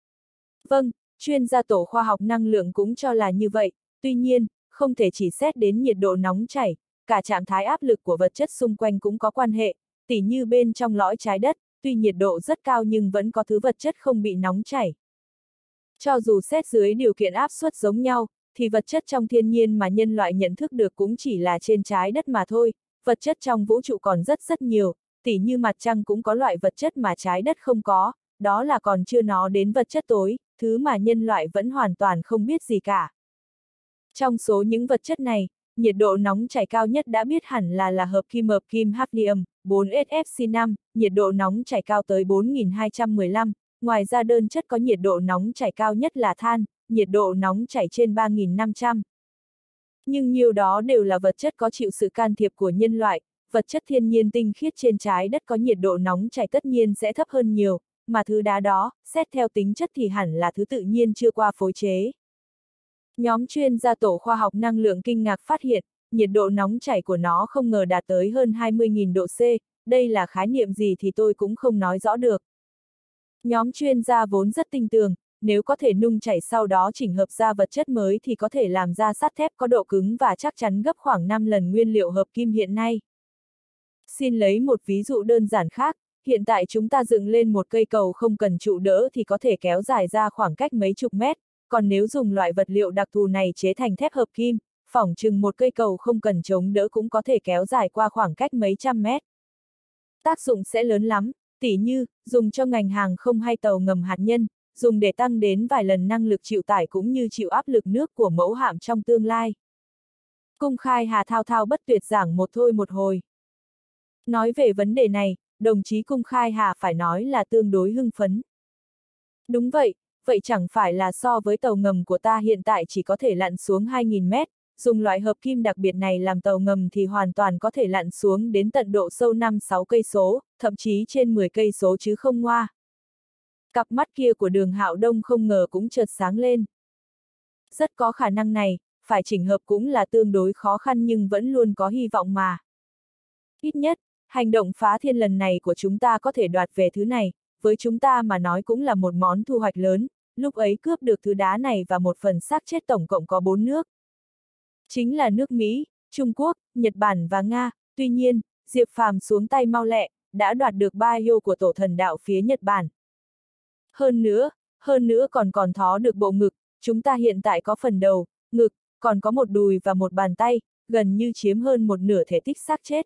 Vâng, chuyên gia tổ khoa học năng lượng cũng cho là như vậy, tuy nhiên, không thể chỉ xét đến nhiệt độ nóng chảy, cả trạng thái áp lực của vật chất xung quanh cũng có quan hệ, tỉ như bên trong lõi trái đất, tuy nhiệt độ rất cao nhưng vẫn có thứ vật chất không bị nóng chảy. Cho dù xét dưới điều kiện áp suất giống nhau, thì vật chất trong thiên nhiên mà nhân loại nhận thức được cũng chỉ là trên trái đất mà thôi, vật chất trong vũ trụ còn rất rất nhiều, tỉ như mặt trăng cũng có loại vật chất mà trái đất không có, đó là còn chưa nói đến vật chất tối, thứ mà nhân loại vẫn hoàn toàn không biết gì cả. Trong số những vật chất này, nhiệt độ nóng chảy cao nhất đã biết hẳn là là hợp kim hợp kim hafnium, bốn S F C năm, nhiệt độ nóng chảy cao tới bốn nghìn hai trăm mười lăm, ngoài ra đơn chất có nhiệt độ nóng chảy cao nhất là than, nhiệt độ nóng chảy trên ba nghìn năm trăm. Nhưng nhiều đó đều là vật chất có chịu sự can thiệp của nhân loại, vật chất thiên nhiên tinh khiết trên trái đất có nhiệt độ nóng chảy tất nhiên sẽ thấp hơn nhiều, mà thứ đá đó, xét theo tính chất thì hẳn là thứ tự nhiên chưa qua phối chế. Nhóm chuyên gia tổ khoa học năng lượng kinh ngạc phát hiện, nhiệt độ nóng chảy của nó không ngờ đạt tới hơn hai mươi nghìn độ C, đây là khái niệm gì thì tôi cũng không nói rõ được. Nhóm chuyên gia vốn rất tinh tường, nếu có thể nung chảy sau đó chỉnh hợp ra vật chất mới thì có thể làm ra sắt thép có độ cứng và chắc chắn gấp khoảng năm lần nguyên liệu hợp kim hiện nay. Xin lấy một ví dụ đơn giản khác, hiện tại chúng ta dựng lên một cây cầu không cần trụ đỡ thì có thể kéo dài ra khoảng cách mấy chục mét, còn nếu dùng loại vật liệu đặc thù này chế thành thép hợp kim, phỏng chừng một cây cầu không cần chống đỡ cũng có thể kéo dài qua khoảng cách mấy trăm mét. Tác dụng sẽ lớn lắm, tỉ như, dùng cho ngành hàng không hay tàu ngầm hạt nhân, dùng để tăng đến vài lần năng lực chịu tải cũng như chịu áp lực nước của mẫu hạm trong tương lai. Cung Khai Hà thao thao bất tuyệt giảng một thôi một hồi. Nói về vấn đề này, đồng chí Cung Khai Hà phải nói là tương đối hưng phấn. Đúng vậy, vậy chẳng phải là so với tàu ngầm của ta hiện tại chỉ có thể lặn xuống hai nghìn mét, dùng loại hợp kim đặc biệt này làm tàu ngầm thì hoàn toàn có thể lặn xuống đến tận độ sâu năm sáu cây số, thậm chí trên mười cây số chứ không ngoa. Cặp mắt kia của Đường Hạo Đông không ngờ cũng chợt sáng lên. Rất có khả năng này, phải chỉnh hợp cũng là tương đối khó khăn nhưng vẫn luôn có hy vọng mà. Ít nhất, hành động phá thiên lần này của chúng ta có thể đoạt về thứ này, với chúng ta mà nói cũng là một món thu hoạch lớn, lúc ấy cướp được thứ đá này và một phần xác chết tổng cộng có bốn nước. Chính là nước Mỹ, Trung Quốc, Nhật Bản và Nga, tuy nhiên, Diệp Phàm xuống tay mau lẹ, đã đoạt được ba yêu của tổ thần đạo phía Nhật Bản. Hơn nữa, hơn nữa còn còn thó được bộ ngực, chúng ta hiện tại có phần đầu, ngực, còn có một đùi và một bàn tay, gần như chiếm hơn một nửa thể tích xác chết.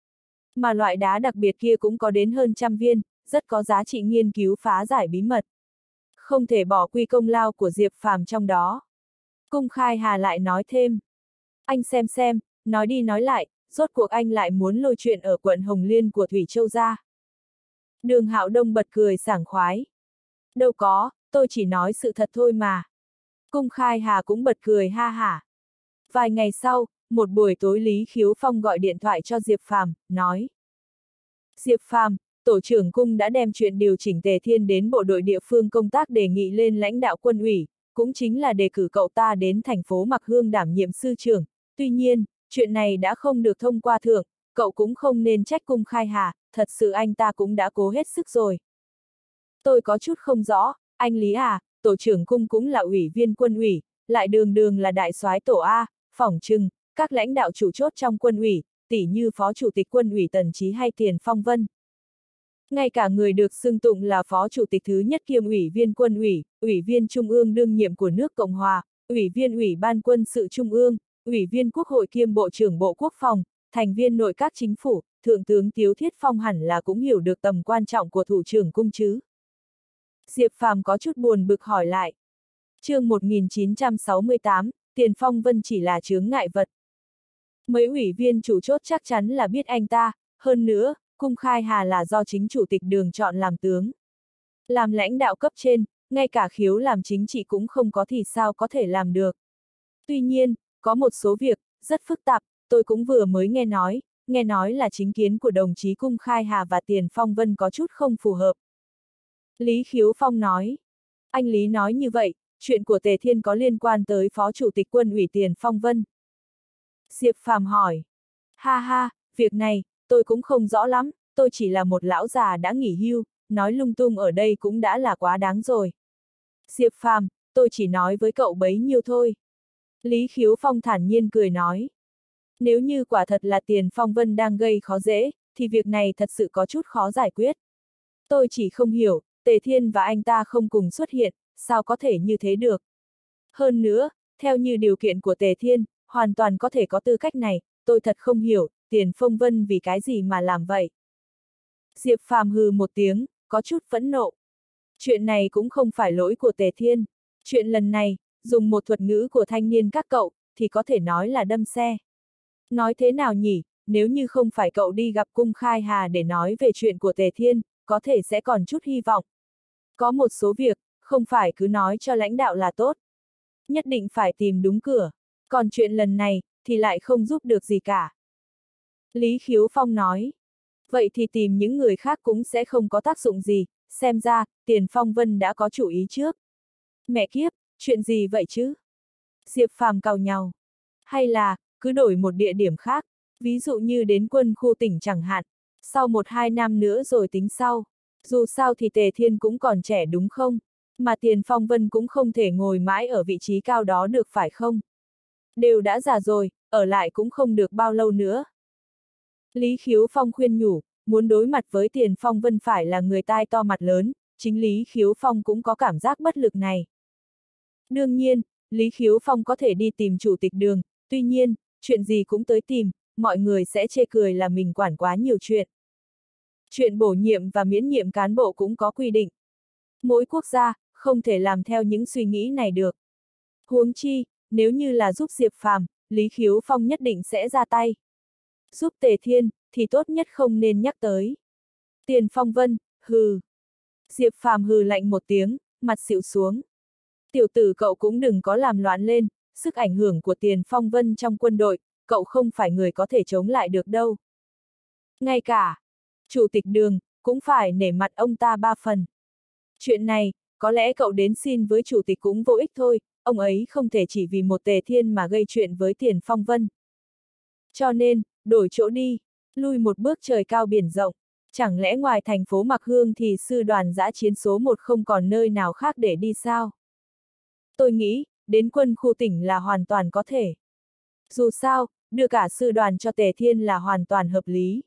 Mà loại đá đặc biệt kia cũng có đến hơn trăm viên, rất có giá trị nghiên cứu phá giải bí mật. Không thể bỏ quy công lao của Diệp Phàm trong đó. Cung Khai Hà lại nói thêm. Anh xem xem, nói đi nói lại, rốt cuộc anh lại muốn lôi chuyện ở quận Hồng Liên của Thủy Châu ra. Đường Hạo Đông bật cười sảng khoái. Đâu có, tôi chỉ nói sự thật thôi mà. Cung Khai Hà cũng bật cười ha hả. Vài ngày sau, một buổi tối Lý Khiếu Phong gọi điện thoại cho Diệp Phàm, nói. Diệp Phàm, tổ trưởng cung đã đem chuyện điều chỉnh Tề Thiên đến bộ đội địa phương công tác đề nghị lên lãnh đạo quân ủy, cũng chính là đề cử cậu ta đến thành phố Mạc Hương đảm nhiệm sư trưởng. Tuy nhiên, chuyện này đã không được thông qua thượng, cậu cũng không nên trách Cung Khai Hà, thật sự anh ta cũng đã cố hết sức rồi. Tôi có chút không rõ, anh Lý à, tổ trưởng cung cũng là ủy viên quân ủy, lại đường đường là đại soái tổ A, phỏng chừng, các lãnh đạo chủ chốt trong quân ủy, tỉ như phó chủ tịch quân ủy Tần Chí hay Tiền Phong Vân. Ngay cả người được xưng tụng là phó chủ tịch thứ nhất kiêm ủy viên quân ủy, ủy viên trung ương đương nhiệm của nước Cộng Hòa, ủy viên ủy ban quân sự trung ương, ủy viên quốc hội kiêm bộ trưởng bộ quốc phòng, thành viên nội các chính phủ, thượng tướng Tiếu Thiết Phong hẳn là cũng hiểu được tầm quan trọng của thủ trưởng cung chứ. Diệp Phàm có chút buồn bực hỏi lại. Chương một nghìn chín trăm sáu mươi tám, Tiền Phong Vân chỉ là chướng ngại vật. Mấy ủy viên chủ chốt chắc chắn là biết anh ta, hơn nữa, Cung Khai Hà là do chính chủ tịch Đường chọn làm tướng. Làm lãnh đạo cấp trên, ngay cả khiếu làm chính trị cũng không có thì sao có thể làm được. Tuy nhiên, có một số việc, rất phức tạp, tôi cũng vừa mới nghe nói, nghe nói là chính kiến của đồng chí Cung Khai Hà và Tiền Phong Vân có chút không phù hợp. Lý Khiếu Phong nói. Anh Lý nói như vậy, chuyện của Tề Thiên có liên quan tới Phó Chủ tịch Quân ủy Tiền Phong Vân. Diệp Phàm hỏi. Ha ha, việc này, tôi cũng không rõ lắm, tôi chỉ là một lão già đã nghỉ hưu, nói lung tung ở đây cũng đã là quá đáng rồi. Diệp Phàm, tôi chỉ nói với cậu bấy nhiêu thôi. Lý Khiếu Phong thản nhiên cười nói. Nếu như quả thật là Tiền Phong Vân đang gây khó dễ, thì việc này thật sự có chút khó giải quyết. Tôi chỉ không hiểu, Tề Thiên và anh ta không cùng xuất hiện, sao có thể như thế được. Hơn nữa, theo như điều kiện của Tề Thiên, hoàn toàn có thể có tư cách này, tôi thật không hiểu, Tiền Phong Vân vì cái gì mà làm vậy. Diệp Phàm hừ một tiếng, có chút phẫn nộ. Chuyện này cũng không phải lỗi của Tề Thiên. Chuyện lần này, dùng một thuật ngữ của thanh niên các cậu, thì có thể nói là đâm xe. Nói thế nào nhỉ, nếu như không phải cậu đi gặp Cung Khai Hà để nói về chuyện của Tề Thiên, có thể sẽ còn chút hy vọng. Có một số việc, không phải cứ nói cho lãnh đạo là tốt. Nhất định phải tìm đúng cửa. Còn chuyện lần này, thì lại không giúp được gì cả. Lý Khiếu Phong nói. Vậy thì tìm những người khác cũng sẽ không có tác dụng gì, xem ra, Tiền Phong Vân đã có chủ ý trước. Mẹ kiếp, chuyện gì vậy chứ? Diệp Phàm cau nhàu. Hay là, cứ đổi một địa điểm khác, ví dụ như đến quân khu tỉnh chẳng hạn, sau một hai năm nữa rồi tính sau. Dù sao thì Tề Thiên cũng còn trẻ đúng không? Mà Tiền Phong Vân cũng không thể ngồi mãi ở vị trí cao đó được phải không? Đều đã già rồi, ở lại cũng không được bao lâu nữa. Lý Khiếu Phong khuyên nhủ, muốn đối mặt với Tiền Phong Vân phải là người tai to mặt lớn, chính Lý Khiếu Phong cũng có cảm giác bất lực này. Đương nhiên, Lý Khiếu Phong có thể đi tìm chủ tịch Đường, tuy nhiên, chuyện gì cũng tới tìm, mọi người sẽ chê cười là mình quản quá nhiều chuyện. Chuyện bổ nhiệm và miễn nhiệm cán bộ cũng có quy định. Mỗi quốc gia, không thể làm theo những suy nghĩ này được. Huống chi, nếu như là giúp Diệp Phàm, Lý Khiếu Phong nhất định sẽ ra tay. Giúp Tề Thiên, thì tốt nhất không nên nhắc tới. Tiền Phong Vân, hừ. Diệp Phàm hừ lạnh một tiếng, mặt xịu xuống. Tiểu tử cậu cũng đừng có làm loạn lên, sức ảnh hưởng của Tiền Phong Vân trong quân đội, cậu không phải người có thể chống lại được đâu. Ngay cả, chủ tịch Đường, cũng phải nể mặt ông ta ba phần. Chuyện này, có lẽ cậu đến xin với chủ tịch cũng vô ích thôi, ông ấy không thể chỉ vì một Tề Thiên mà gây chuyện với Tiền Phong Vân. Cho nên, đổi chỗ đi, lui một bước trời cao biển rộng, chẳng lẽ ngoài thành phố Mạc Hương thì sư đoàn dã chiến số một không còn nơi nào khác để đi sao? Tôi nghĩ, đến quân khu tỉnh là hoàn toàn có thể. Dù sao, đưa cả sư đoàn cho Tề Thiên là hoàn toàn hợp lý.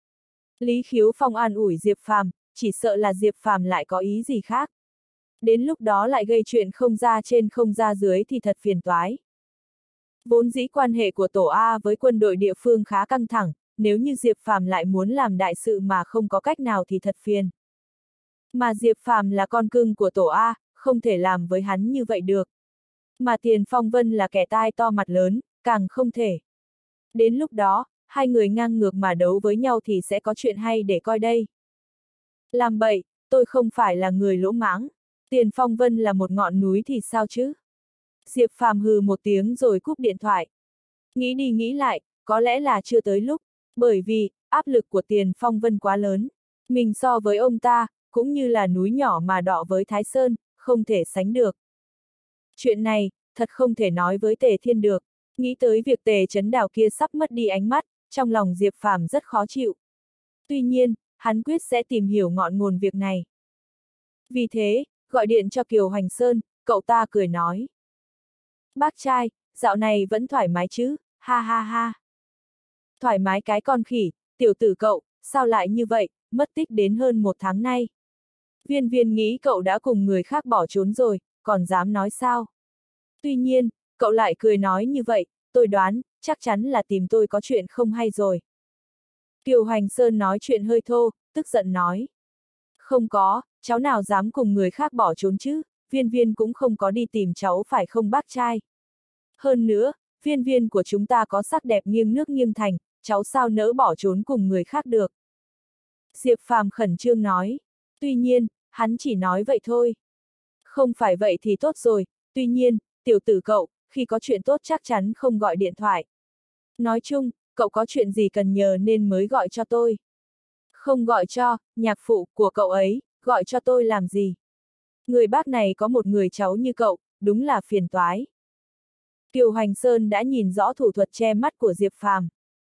Lý Khiếu Phong an ủi Diệp Phàm, chỉ sợ là Diệp Phàm lại có ý gì khác. Đến lúc đó lại gây chuyện không ra trên không ra dưới thì thật phiền toái. Vốn dĩ quan hệ của tổ A với quân đội địa phương khá căng thẳng, nếu như Diệp Phàm lại muốn làm đại sự mà không có cách nào thì thật phiền. Mà Diệp Phàm là con cưng của tổ A, không thể làm với hắn như vậy được. Mà Tiền Phong Vân là kẻ tai to mặt lớn, càng không thể. Đến lúc đó, hai người ngang ngược mà đấu với nhau thì sẽ có chuyện hay để coi đây. Làm bậy, tôi không phải là người lỗ mãng. Tiền Phong Vân là một ngọn núi thì sao chứ? Diệp Phàm hừ một tiếng rồi cúp điện thoại. Nghĩ đi nghĩ lại, có lẽ là chưa tới lúc, bởi vì, áp lực của Tiền Phong Vân quá lớn. Mình so với ông ta, cũng như là núi nhỏ mà đọ với Thái Sơn, không thể sánh được. Chuyện này, thật không thể nói với Tề Thiên được. Nghĩ tới việc Tề Chấn Đào kia sắp mất đi ánh mắt, trong lòng Diệp Phàm rất khó chịu. Tuy nhiên, hắn quyết sẽ tìm hiểu ngọn nguồn việc này. Vì thế, gọi điện cho Kiều Hoành Sơn, cậu ta cười nói. Bác trai, dạo này vẫn thoải mái chứ, ha ha ha. Thoải mái cái con khỉ, tiểu tử cậu, sao lại như vậy, mất tích đến hơn một tháng nay. Viên Viên nghĩ cậu đã cùng người khác bỏ trốn rồi, còn dám nói sao? Tuy nhiên, cậu lại cười nói như vậy, tôi đoán, chắc chắn là tìm tôi có chuyện không hay rồi. Kiều Hoành Sơn nói chuyện hơi thô, tức giận nói. Không có, cháu nào dám cùng người khác bỏ trốn chứ, Viên Viên cũng không có đi tìm cháu phải không bác trai. Hơn nữa, Viên Viên của chúng ta có sắc đẹp nghiêng nước nghiêng thành, cháu sao nỡ bỏ trốn cùng người khác được. Diệp Phàm khẩn trương nói. Tuy nhiên, hắn chỉ nói vậy thôi. Không phải vậy thì tốt rồi, tuy nhiên, tiểu tử cậu, khi có chuyện tốt chắc chắn không gọi điện thoại. Nói chung, cậu có chuyện gì cần nhờ nên mới gọi cho tôi. Không gọi cho, nhạc phụ của cậu ấy, gọi cho tôi làm gì. Người bác này có một người cháu như cậu, đúng là phiền toái. Kiều Hoành Sơn đã nhìn rõ thủ thuật che mắt của Diệp Phàm.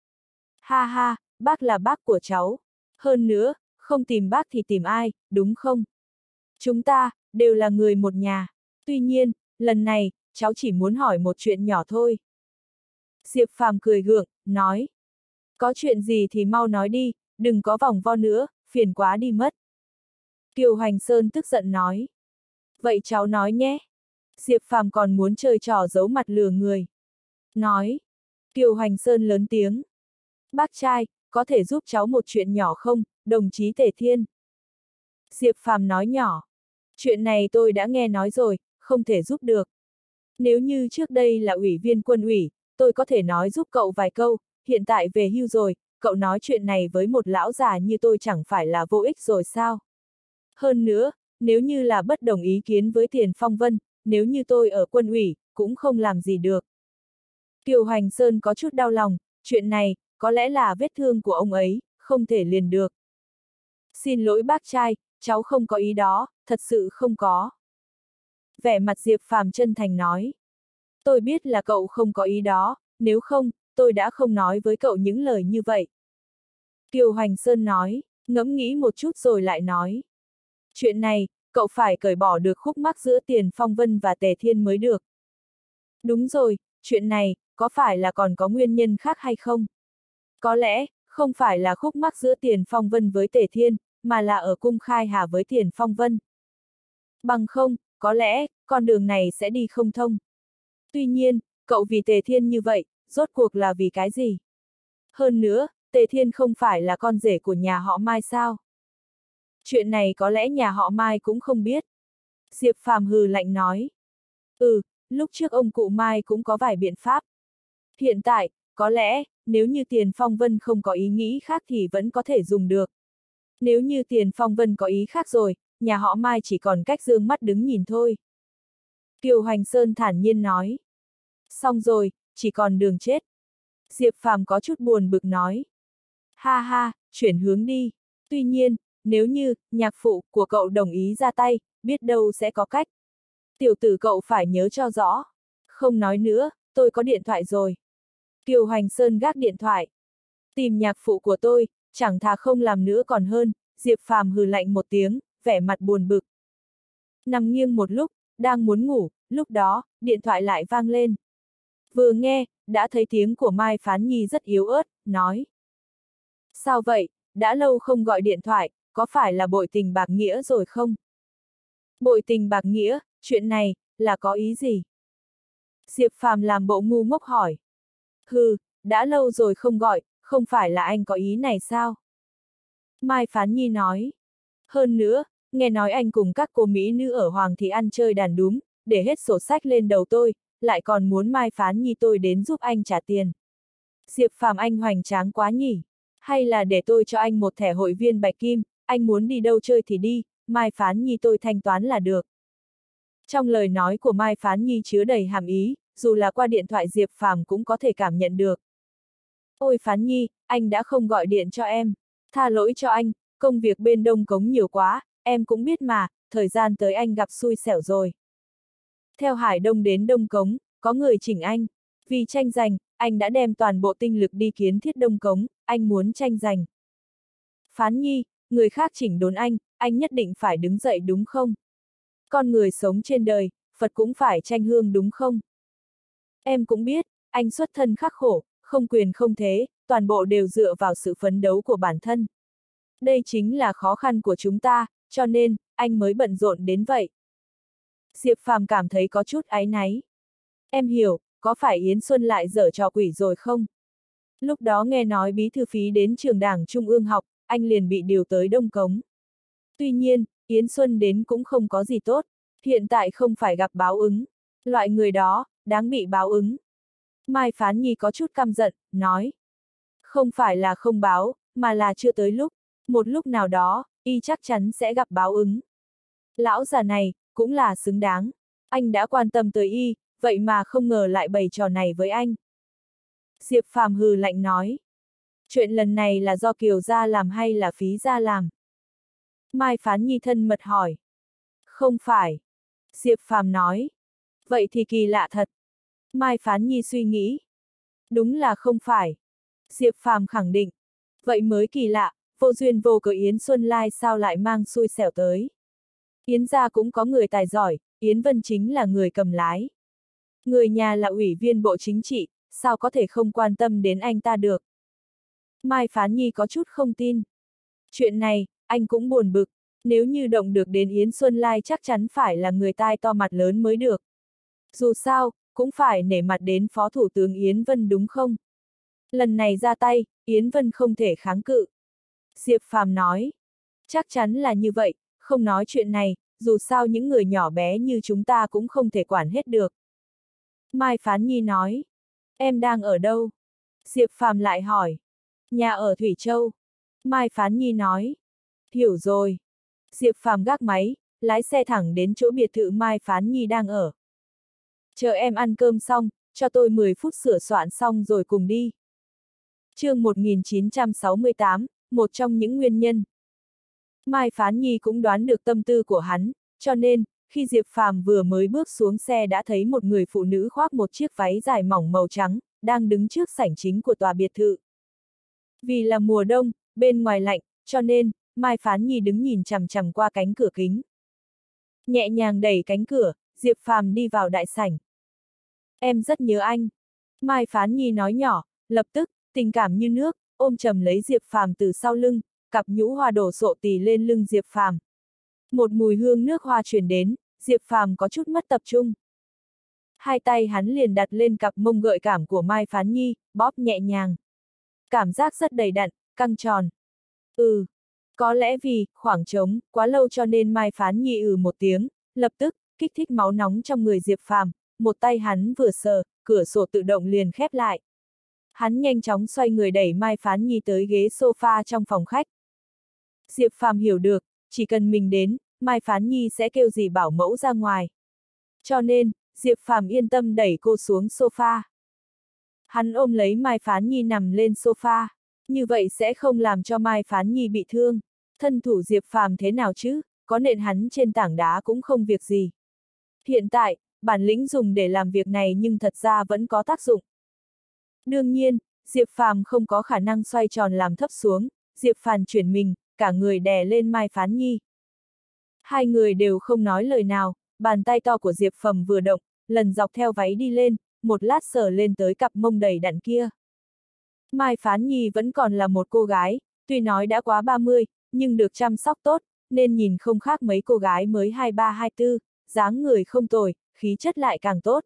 Ha ha, bác là bác của cháu. Hơn nữa, không tìm bác thì tìm ai, đúng không? Chúng ta, đều là người một nhà. Tuy nhiên, lần này, cháu chỉ muốn hỏi một chuyện nhỏ thôi. Diệp Phàm cười gượng, nói. Có chuyện gì thì mau nói đi, đừng có vòng vo nữa, phiền quá đi mất. Kiều Hoành Sơn tức giận nói. Vậy cháu nói nhé. Diệp Phàm còn muốn chơi trò giấu mặt lừa người. Nói. Kiều Hoành Sơn lớn tiếng. Bác trai, có thể giúp cháu một chuyện nhỏ không, đồng chí Tề Thiên? Diệp Phàm nói nhỏ. Chuyện này tôi đã nghe nói rồi, không thể giúp được. Nếu như trước đây là ủy viên quân ủy, tôi có thể nói giúp cậu vài câu, hiện tại về hưu rồi, cậu nói chuyện này với một lão già như tôi chẳng phải là vô ích rồi sao? Hơn nữa, nếu như là bất đồng ý kiến với Tiền Phong Vân, nếu như tôi ở quân ủy, cũng không làm gì được. Kiều Hoành Sơn có chút đau lòng, chuyện này, có lẽ là vết thương của ông ấy, không thể liền được. Xin lỗi bác trai, cháu không có ý đó, thật sự không có. Vẻ mặt Diệp Phàm chân thành nói. Tôi biết là cậu không có ý đó, nếu không, tôi đã không nói với cậu những lời như vậy. Kiều Hoành Sơn nói, ngẫm nghĩ một chút rồi lại nói. Chuyện này, cậu phải cởi bỏ được khúc mắc giữa Tiền Phong Vân và Tề Thiên mới được. Đúng rồi, chuyện này, có phải là còn có nguyên nhân khác hay không? Có lẽ, không phải là khúc mắc giữa Tiền Phong Vân với Tề Thiên, mà là ở cung Khai Hà với Tiền Phong Vân. Bằng không, có lẽ, con đường này sẽ đi không thông. Tuy nhiên, cậu vì Tề Thiên như vậy, rốt cuộc là vì cái gì? Hơn nữa, Tề Thiên không phải là con rể của nhà họ Mai sao? Chuyện này có lẽ nhà họ Mai cũng không biết. Diệp Phàm hừ lạnh nói. Ừ, lúc trước ông cụ Mai cũng có vài biện pháp. Hiện tại, có lẽ, nếu như Tiền Phong Vân không có ý nghĩ khác thì vẫn có thể dùng được. Nếu như Tiền Phong Vân có ý khác rồi, nhà họ Mai chỉ còn cách dương mắt đứng nhìn thôi. Kiều Hoành Sơn thản nhiên nói. Xong rồi, chỉ còn đường chết. Diệp Phàm có chút buồn bực nói. Ha ha, chuyển hướng đi. Tuy nhiên, nếu như, nhạc phụ của cậu đồng ý ra tay, biết đâu sẽ có cách. Tiểu tử cậu phải nhớ cho rõ. Không nói nữa, tôi có điện thoại rồi. Kiều Hoành Sơn gác điện thoại. Tìm nhạc phụ của tôi, chẳng thà không làm nữa còn hơn, Diệp Phàm hừ lạnh một tiếng, vẻ mặt buồn bực. Nằm nghiêng một lúc, đang muốn ngủ, lúc đó, điện thoại lại vang lên. Vừa nghe, đã thấy tiếng của Mai Phán Nhi rất yếu ớt, nói. Sao vậy, đã lâu không gọi điện thoại, có phải là bội tình bạc nghĩa rồi không? Bội tình bạc nghĩa, chuyện này, là có ý gì? Diệp Phàm làm bộ ngu ngốc hỏi. Hừ, đã lâu rồi không gọi, không phải là anh có ý này sao? Mai Phán Nhi nói. Hơn nữa, nghe nói anh cùng các cô mỹ nữ ở Hoàng Thị ăn chơi đàn đúm, để hết sổ sách lên đầu tôi, lại còn muốn Mai Phán Nhi tôi đến giúp anh trả tiền. Diệp Phàm anh hoành tráng quá nhỉ? Hay là để tôi cho anh một thẻ hội viên bạch kim, anh muốn đi đâu chơi thì đi, Mai Phán Nhi tôi thanh toán là được. Trong lời nói của Mai Phán Nhi chứa đầy hàm ý, dù là qua điện thoại Diệp Phàm cũng có thể cảm nhận được. Ôi Phán Nhi, anh đã không gọi điện cho em. Tha lỗi cho anh, công việc bên Đông Cống nhiều quá, em cũng biết mà, thời gian tới anh gặp xui xẻo rồi. Theo Hải Đông đến Đông Cống, có người chỉnh anh. Vì tranh giành, anh đã đem toàn bộ tinh lực đi kiến thiết Đông Cống, anh muốn tranh giành. Phán Nhi, người khác chỉnh đốn anh, anh nhất định phải đứng dậy đúng không? Con người sống trên đời, Phật cũng phải tranh hương đúng không? Em cũng biết, anh xuất thân khắc khổ, không quyền không thế, toàn bộ đều dựa vào sự phấn đấu của bản thân. Đây chính là khó khăn của chúng ta, cho nên, anh mới bận rộn đến vậy. Diệp Phàm cảm thấy có chút áy náy. Em hiểu, có phải Yến Xuân lại giở trò quỷ rồi không? Lúc đó nghe nói bí thư phí đến trường đảng Trung ương học, anh liền bị điều tới Đông Cống. Tuy nhiên, Yến Xuân đến cũng không có gì tốt, hiện tại không phải gặp báo ứng. Loại người đó, đáng bị báo ứng. Mai Phán Nhi có chút căm giận, nói. Không phải là không báo, mà là chưa tới lúc. Một lúc nào đó, y chắc chắn sẽ gặp báo ứng. Lão già này, cũng là xứng đáng. Anh đã quan tâm tới y, vậy mà không ngờ lại bày trò này với anh. Diệp Phàm hừ lạnh nói. Chuyện lần này là do Kiều gia làm hay là Phí gia làm? Mai Phán Nhi thân mật hỏi. Không phải. Diệp Phàm nói. Vậy thì kỳ lạ thật. Mai Phán Nhi suy nghĩ. Đúng là không phải. Diệp Phàm khẳng định. Vậy mới kỳ lạ, vô duyên vô cớ Yến Xuân Lai sao lại mang xui xẻo tới. Yến gia cũng có người tài giỏi, Yến Vân chính là người cầm lái. Người nhà là ủy viên bộ chính trị, sao có thể không quan tâm đến anh ta được. Mai Phán Nhi có chút không tin. Chuyện này, anh cũng buồn bực, nếu như động được đến Yến Xuân Lai chắc chắn phải là người tai to mặt lớn mới được. Dù sao, cũng phải nể mặt đến Phó Thủ tướng Yến Vân đúng không? Lần này ra tay, Yến Vân không thể kháng cự. Diệp Phàm nói. Chắc chắn là như vậy, không nói chuyện này, dù sao những người nhỏ bé như chúng ta cũng không thể quản hết được. Mai Phán Nhi nói. Em đang ở đâu? Diệp Phàm lại hỏi. Nhà ở Thủy Châu. Mai Phán Nhi nói. Hiểu rồi. Diệp Phàm gác máy, lái xe thẳng đến chỗ biệt thự Mai Phán Nhi đang ở. Chờ em ăn cơm xong, cho tôi mười phút sửa soạn xong rồi cùng đi. Chương một nghìn chín trăm sáu mươi tám, một trong những nguyên nhân. Mai Phán Nhi cũng đoán được tâm tư của hắn, cho nên, khi Diệp Phàm vừa mới bước xuống xe đã thấy một người phụ nữ khoác một chiếc váy dài mỏng màu trắng, đang đứng trước sảnh chính của tòa biệt thự. Vì là mùa đông, bên ngoài lạnh, cho nên, Mai Phán Nhi đứng nhìn chằm chằm qua cánh cửa kính. Nhẹ nhàng đẩy cánh cửa, Diệp Phàm đi vào đại sảnh. Em rất nhớ anh. Mai Phán Nhi nói nhỏ, lập tức, tình cảm như nước, ôm chầm lấy Diệp Phàm từ sau lưng, cặp nhũ hoa đổ sộ tì lên lưng Diệp Phàm. Một mùi hương nước hoa truyền đến, Diệp Phàm có chút mất tập trung. Hai tay hắn liền đặt lên cặp mông gợi cảm của Mai Phán Nhi, bóp nhẹ nhàng. Cảm giác rất đầy đặn, căng tròn. Ừ, có lẽ vì, khoảng trống, quá lâu cho nên Mai Phán Nhi ừ một tiếng, lập tức, kích thích máu nóng trong người Diệp Phàm, một tay hắn vừa sờ, cửa sổ tự động liền khép lại. Hắn nhanh chóng xoay người đẩy Mai Phán Nhi tới ghế sofa trong phòng khách. Diệp Phàm hiểu được, chỉ cần mình đến, Mai Phán Nhi sẽ kêu gì bảo mẫu ra ngoài. Cho nên, Diệp Phàm yên tâm đẩy cô xuống sofa. Hắn ôm lấy Mai Phán Nhi nằm lên sofa, như vậy sẽ không làm cho Mai Phán Nhi bị thương. Thân thủ Diệp Phàm thế nào chứ, có nện hắn trên tảng đá cũng không việc gì. Hiện tại, bản lĩnh dùng để làm việc này nhưng thật ra vẫn có tác dụng. Đương nhiên, Diệp Phàm không có khả năng xoay tròn làm thấp xuống, Diệp Phàm chuyển mình, cả người đè lên Mai Phán Nhi. Hai người đều không nói lời nào, bàn tay to của Diệp Phàm vừa động, lần dọc theo váy đi lên, một lát sờ lên tới cặp mông đầy đặn kia. Mai Phán Nhi vẫn còn là một cô gái, tuy nói đã quá ba mươi, nhưng được chăm sóc tốt, nên nhìn không khác mấy cô gái mới hai ba hai tư, dáng người không tồi, khí chất lại càng tốt.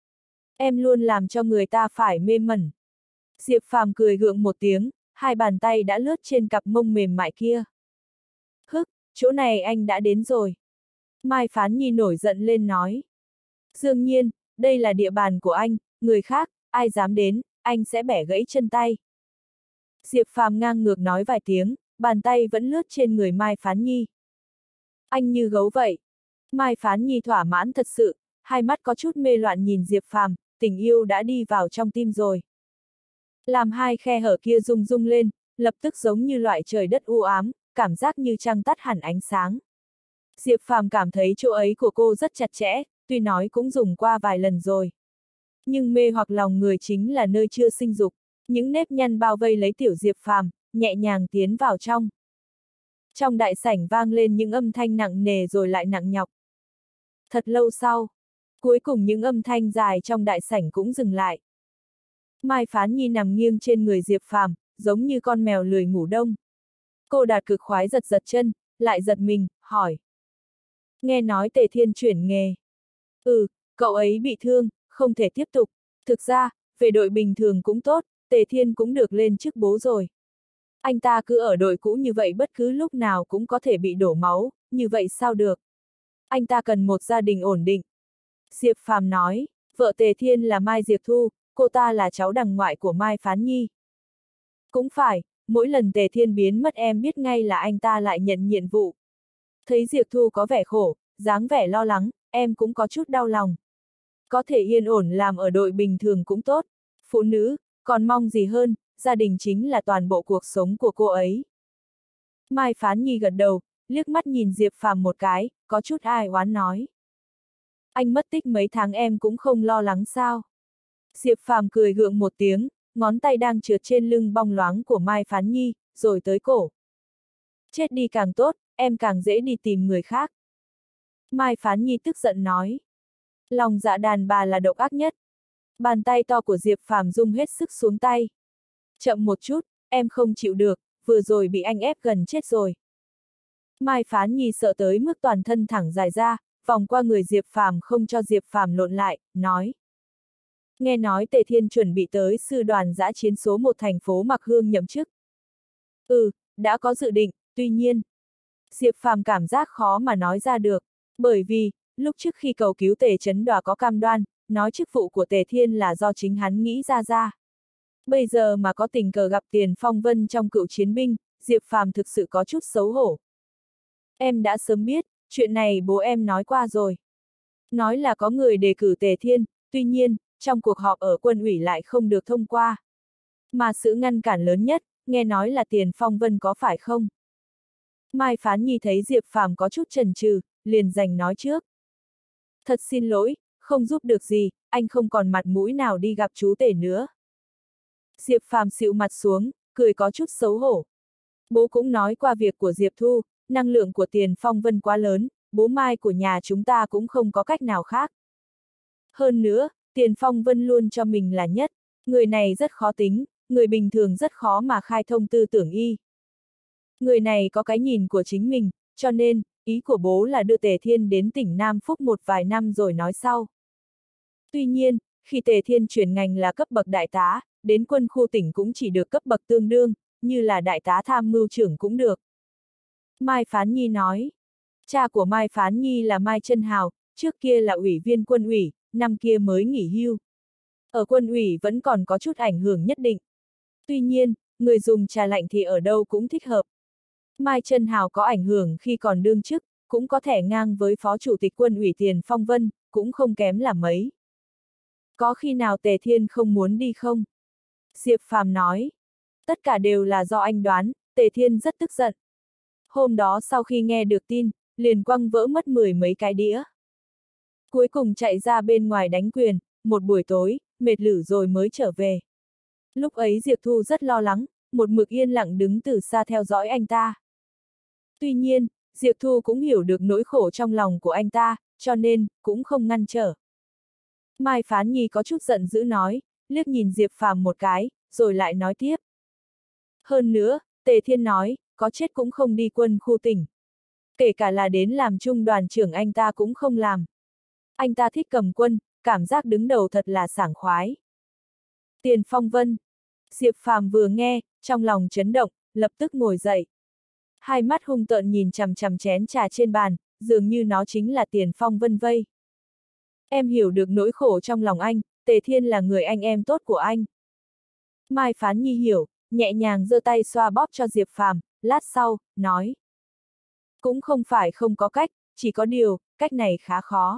Em luôn làm cho người ta phải mê mẩn. Diệp Phàm cười gượng một tiếng, hai bàn tay đã lướt trên cặp mông mềm mại kia. Hức, chỗ này anh đã đến rồi. Mai Phán Nhi nổi giận lên nói. Dương Nhiên, đây là địa bàn của anh, người khác, ai dám đến, anh sẽ bẻ gãy chân tay. Diệp Phàm ngang ngược nói vài tiếng, bàn tay vẫn lướt trên người Mai Phán Nhi. Anh như gấu vậy. Mai Phán Nhi thỏa mãn thật sự, hai mắt có chút mê loạn nhìn Diệp Phàm, tình yêu đã đi vào trong tim rồi. Làm hai khe hở kia rung rung lên, lập tức giống như loại trời đất u ám, cảm giác như trăng tắt hẳn ánh sáng. Diệp Phàm cảm thấy chỗ ấy của cô rất chặt chẽ, tuy nói cũng dùng qua vài lần rồi. Nhưng mê hoặc lòng người chính là nơi chưa sinh dục, những nếp nhăn bao vây lấy tiểu Diệp Phàm, nhẹ nhàng tiến vào trong. Trong đại sảnh vang lên những âm thanh nặng nề rồi lại nặng nhọc. Thật lâu sau, cuối cùng những âm thanh dài trong đại sảnh cũng dừng lại. Mai Phán Nhi nằm nghiêng trên người Diệp Phàm, giống như con mèo lười ngủ đông. Cô Đạt cực khoái giật giật chân, lại giật mình, hỏi. Nghe nói Tề Thiên chuyển nghề. Ừ, cậu ấy bị thương, không thể tiếp tục. Thực ra, về đội bình thường cũng tốt, Tề Thiên cũng được lên chức bố rồi. Anh ta cứ ở đội cũ như vậy bất cứ lúc nào cũng có thể bị đổ máu, như vậy sao được? Anh ta cần một gia đình ổn định. Diệp Phàm nói, vợ Tề Thiên là Mai Diệp Thu, cô ta là cháu đằng ngoại của Mai Phán Nhi. Cũng phải, mỗi lần Tề Thiên biến mất em biết ngay là anh ta lại nhận nhiệm vụ. Thấy Diệp Thu có vẻ khổ, dáng vẻ lo lắng, em cũng có chút đau lòng. Có thể yên ổn làm ở đội bình thường cũng tốt. Phụ nữ, còn mong gì hơn, gia đình chính là toàn bộ cuộc sống của cô ấy. Mai Phán Nhi gật đầu, liếc mắt nhìn Diệp Phàm một cái, có chút ai oán nói. Anh mất tích mấy tháng em cũng không lo lắng sao? Diệp Phàm cười gượng một tiếng, ngón tay đang trượt trên lưng bong loáng của Mai Phán Nhi, rồi tới cổ. Chết đi càng tốt, em càng dễ đi tìm người khác. Mai Phán Nhi tức giận nói. Lòng dạ đàn bà là độc ác nhất. Bàn tay to của Diệp Phàm rung hết sức xuống tay. Chậm một chút, em không chịu được, vừa rồi bị anh ép gần chết rồi. Mai Phán Nhi sợ tới mức toàn thân thẳng dài ra, vòng qua người Diệp Phàm không cho Diệp Phàm lộn lại, nói. Nghe nói Tề Thiên chuẩn bị tới sư đoàn dã chiến số một thành phố Mạc Hương nhậm chức. Ừ, đã có dự định, tuy nhiên. Diệp Phàm cảm giác khó mà nói ra được, bởi vì, lúc trước khi cầu cứu Tề Chấn Đòa có cam đoan, nói chức vụ của Tề Thiên là do chính hắn nghĩ ra ra. Bây giờ mà có tình cờ gặp Tiền Phong Vân trong cựu chiến binh, Diệp Phàm thực sự có chút xấu hổ. Em đã sớm biết, chuyện này bố em nói qua rồi. Nói là có người đề cử Tề Thiên, tuy nhiên, trong cuộc họp ở quân ủy lại không được thông qua. Mà sự ngăn cản lớn nhất, nghe nói là Tiền Phong Vân có phải không? Mai Phán Nhi thấy Diệp Phàm có chút chần chừ, liền giành nói trước. Thật xin lỗi, không giúp được gì, anh không còn mặt mũi nào đi gặp chú Tề nữa. Diệp Phàm xịu mặt xuống, cười có chút xấu hổ. Bố cũng nói qua việc của Diệp Thu, năng lượng của Tiền Phong Vân quá lớn, bố Mai của nhà chúng ta cũng không có cách nào khác. Hơn nữa, Tiền Phong Vân luôn cho mình là nhất, người này rất khó tính, người bình thường rất khó mà khai thông tư tưởng y. Người này có cái nhìn của chính mình, cho nên, ý của bố là đưa Tề Thiên đến tỉnh Nam Phúc một vài năm rồi nói sau. Tuy nhiên, khi Tề Thiên chuyển ngành là cấp bậc đại tá, đến quân khu tỉnh cũng chỉ được cấp bậc tương đương, như là đại tá tham mưu trưởng cũng được. Mai Phán Nhi nói, cha của Mai Phán Nhi là Mai Chân Hào, trước kia là ủy viên quân ủy, năm kia mới nghỉ hưu. Ở quân ủy vẫn còn có chút ảnh hưởng nhất định. Tuy nhiên, người dùng trà lạnh thì ở đâu cũng thích hợp. Mai Chân Hào có ảnh hưởng khi còn đương chức, cũng có thể ngang với phó chủ tịch quân ủy Tiền Phong Vân, cũng không kém là mấy. Có khi nào Tề Thiên không muốn đi không? Diệp Phàm nói. Tất cả đều là do anh đoán, Tề Thiên rất tức giận. Hôm đó sau khi nghe được tin, liền quăng vỡ mất mười mấy cái đĩa. Cuối cùng chạy ra bên ngoài đánh quyền, một buổi tối, mệt lử rồi mới trở về. Lúc ấy Diệp Thu rất lo lắng, một mực yên lặng đứng từ xa theo dõi anh ta. Tuy nhiên, Diệp Thu cũng hiểu được nỗi khổ trong lòng của anh ta, cho nên, cũng không ngăn trở. Mai Phán Nhi có chút giận dữ nói, liếc nhìn Diệp Phàm một cái, rồi lại nói tiếp. Hơn nữa, Tề Thiên nói, có chết cũng không đi quân khu tỉnh. Kể cả là đến làm trung đoàn trưởng anh ta cũng không làm. Anh ta thích cầm quân, cảm giác đứng đầu thật là sảng khoái. Tiền Phong Vân. Diệp Phàm vừa nghe, trong lòng chấn động, lập tức ngồi dậy. Hai mắt hung tợn nhìn chằm chằm chén trà trên bàn, dường như nó chính là Tiền Phong Vân vây. Em hiểu được nỗi khổ trong lòng anh, Tề Thiên là người anh em tốt của anh. Mai Phán Nhi hiểu, nhẹ nhàng giơ tay xoa bóp cho Diệp Phàm, lát sau, nói. Cũng không phải không có cách, chỉ có điều, cách này khá khó.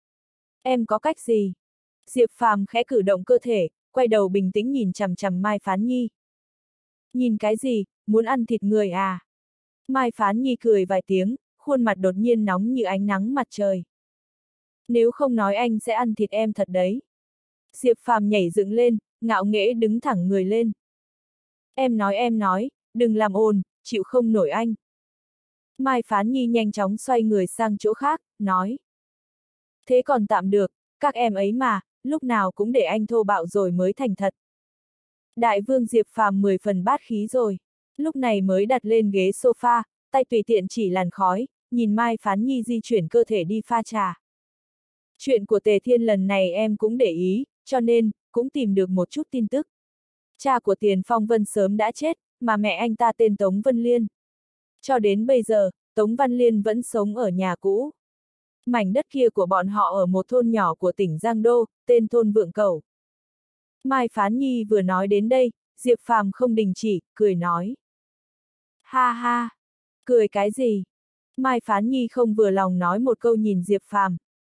Em có cách gì? Diệp Phàm khẽ cử động cơ thể, quay đầu bình tĩnh nhìn chằm chằm Mai Phán Nhi. Nhìn cái gì, muốn ăn thịt người à? Mai Phán Nhi cười vài tiếng, khuôn mặt đột nhiên nóng như ánh nắng mặt trời. Nếu không nói anh sẽ ăn thịt em thật đấy. Diệp Phàm nhảy dựng lên, ngạo nghễ đứng thẳng người lên. Em nói em nói, đừng làm ồn, chịu không nổi anh. Mai Phán Nhi nhanh chóng xoay người sang chỗ khác, nói. Thế còn tạm được, các em ấy mà, lúc nào cũng để anh thô bạo rồi mới thành thật. Đại vương Diệp Phàm mười phần bát khí rồi, lúc này mới đặt lên ghế sofa, tay tùy tiện chỉ làn khói, nhìn Mai Phán Nhi di chuyển cơ thể đi pha trà. Chuyện của Tề Thiên lần này em cũng để ý, cho nên, cũng tìm được một chút tin tức. Cha của Tiền Phong Vân sớm đã chết, mà mẹ anh ta tên Tống Vân Liên. Cho đến bây giờ, Tống Văn Liên vẫn sống ở nhà cũ. Mảnh đất kia của bọn họ ở một thôn nhỏ của tỉnh Giang Đô, tên thôn Vượng Cẩu. Mai Phán Nhi vừa nói đến đây, Diệp Phàm không đình chỉ, cười nói. Ha ha! Cười cái gì? Mai Phán Nhi không vừa lòng nói một câu nhìn Diệp Phàm.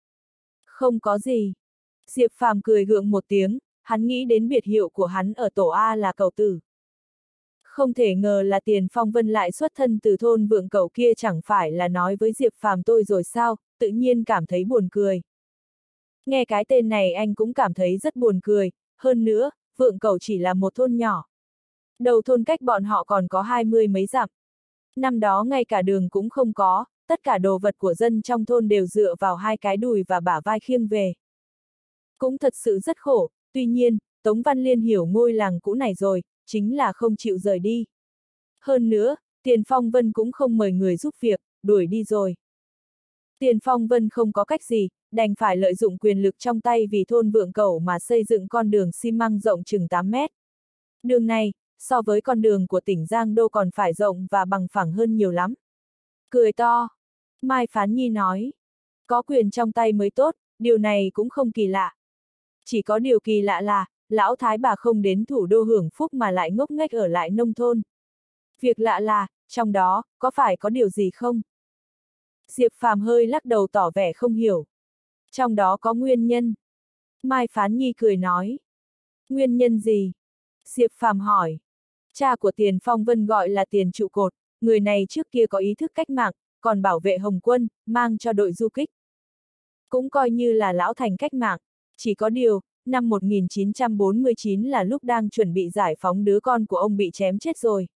Không có gì. Diệp Phàm cười gượng một tiếng, hắn nghĩ đến biệt hiệu của hắn ở tổ A là Cẩu Tử. Không thể ngờ là Tiền Phong Vân lại xuất thân từ thôn Vượng Cẩu kia, chẳng phải là nói với Diệp Phàm tôi rồi sao, tự nhiên cảm thấy buồn cười. Nghe cái tên này anh cũng cảm thấy rất buồn cười, hơn nữa, Vượng Cẩu chỉ là một thôn nhỏ. Đầu thôn cách bọn họ còn có hai mươi mấy dặm. Năm đó ngay cả đường cũng không có, tất cả đồ vật của dân trong thôn đều dựa vào hai cái đùi và bả vai khiêng về. Cũng thật sự rất khổ, tuy nhiên, Tống Văn Liên hiểu ngôi làng cũ này rồi, chính là không chịu rời đi. Hơn nữa, Tiền Phong Vân cũng không mời người giúp việc, đuổi đi rồi. Tiền Phong Vân không có cách gì, đành phải lợi dụng quyền lực trong tay vì thôn Vượng Cẩu mà xây dựng con đường xi măng rộng chừng tám mét. Đường này, so với con đường của tỉnh Giang Đô còn phải rộng và bằng phẳng hơn nhiều lắm. Cười to. Mai Phán Nhi nói. Có quyền trong tay mới tốt, điều này cũng không kỳ lạ. Chỉ có điều kỳ lạ là, lão thái bà không đến thủ đô hưởng phúc mà lại ngốc nghếch ở lại nông thôn. Việc lạ là, trong đó, có phải có điều gì không? Diệp Phàm hơi lắc đầu tỏ vẻ không hiểu. Trong đó có nguyên nhân. Mai Phán Nhi cười nói. Nguyên nhân gì? Diệp Phàm hỏi. Cha của Tiền Phong Vân gọi là Tiền Trụ Cột, người này trước kia có ý thức cách mạng, còn bảo vệ Hồng Quân, mang cho đội du kích. Cũng coi như là lão thành cách mạng, chỉ có điều, năm một nghìn chín trăm bốn mươi chín là lúc đang chuẩn bị giải phóng đứa con của ông bị chém chết rồi.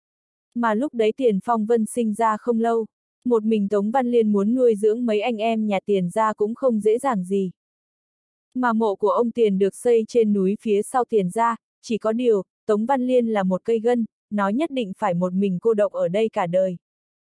Mà lúc đấy Tiền Phong Vân sinh ra không lâu, một mình Tống Văn Liên muốn nuôi dưỡng mấy anh em nhà Tiền ra cũng không dễ dàng gì. Mà mộ của ông Tiền được xây trên núi phía sau Tiền ra, chỉ có điều, Tống Văn Liên là một cây gân, nó nhất định phải một mình cô độc ở đây cả đời.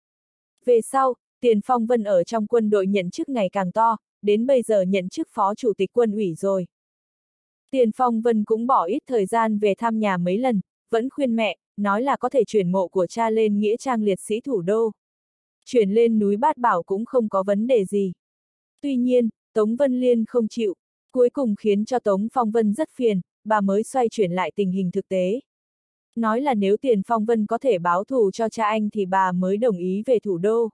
Về sau, Tiền Phong Vân ở trong quân đội nhận chức ngày càng to, đến bây giờ nhận chức phó chủ tịch quân ủy rồi. Tiền Phong Vân cũng bỏ ít thời gian về thăm nhà mấy lần, vẫn khuyên mẹ, nói là có thể chuyển mộ của cha lên nghĩa trang liệt sĩ thủ đô. Chuyển lên núi Bát Bảo cũng không có vấn đề gì. Tuy nhiên, Tống Vân Liên không chịu, cuối cùng khiến cho Tống Phong Vân rất phiền, bà mới xoay chuyển lại tình hình thực tế. Nói là nếu Tiền Phong Vân có thể báo thù cho cha anh thì bà mới đồng ý về thủ đô.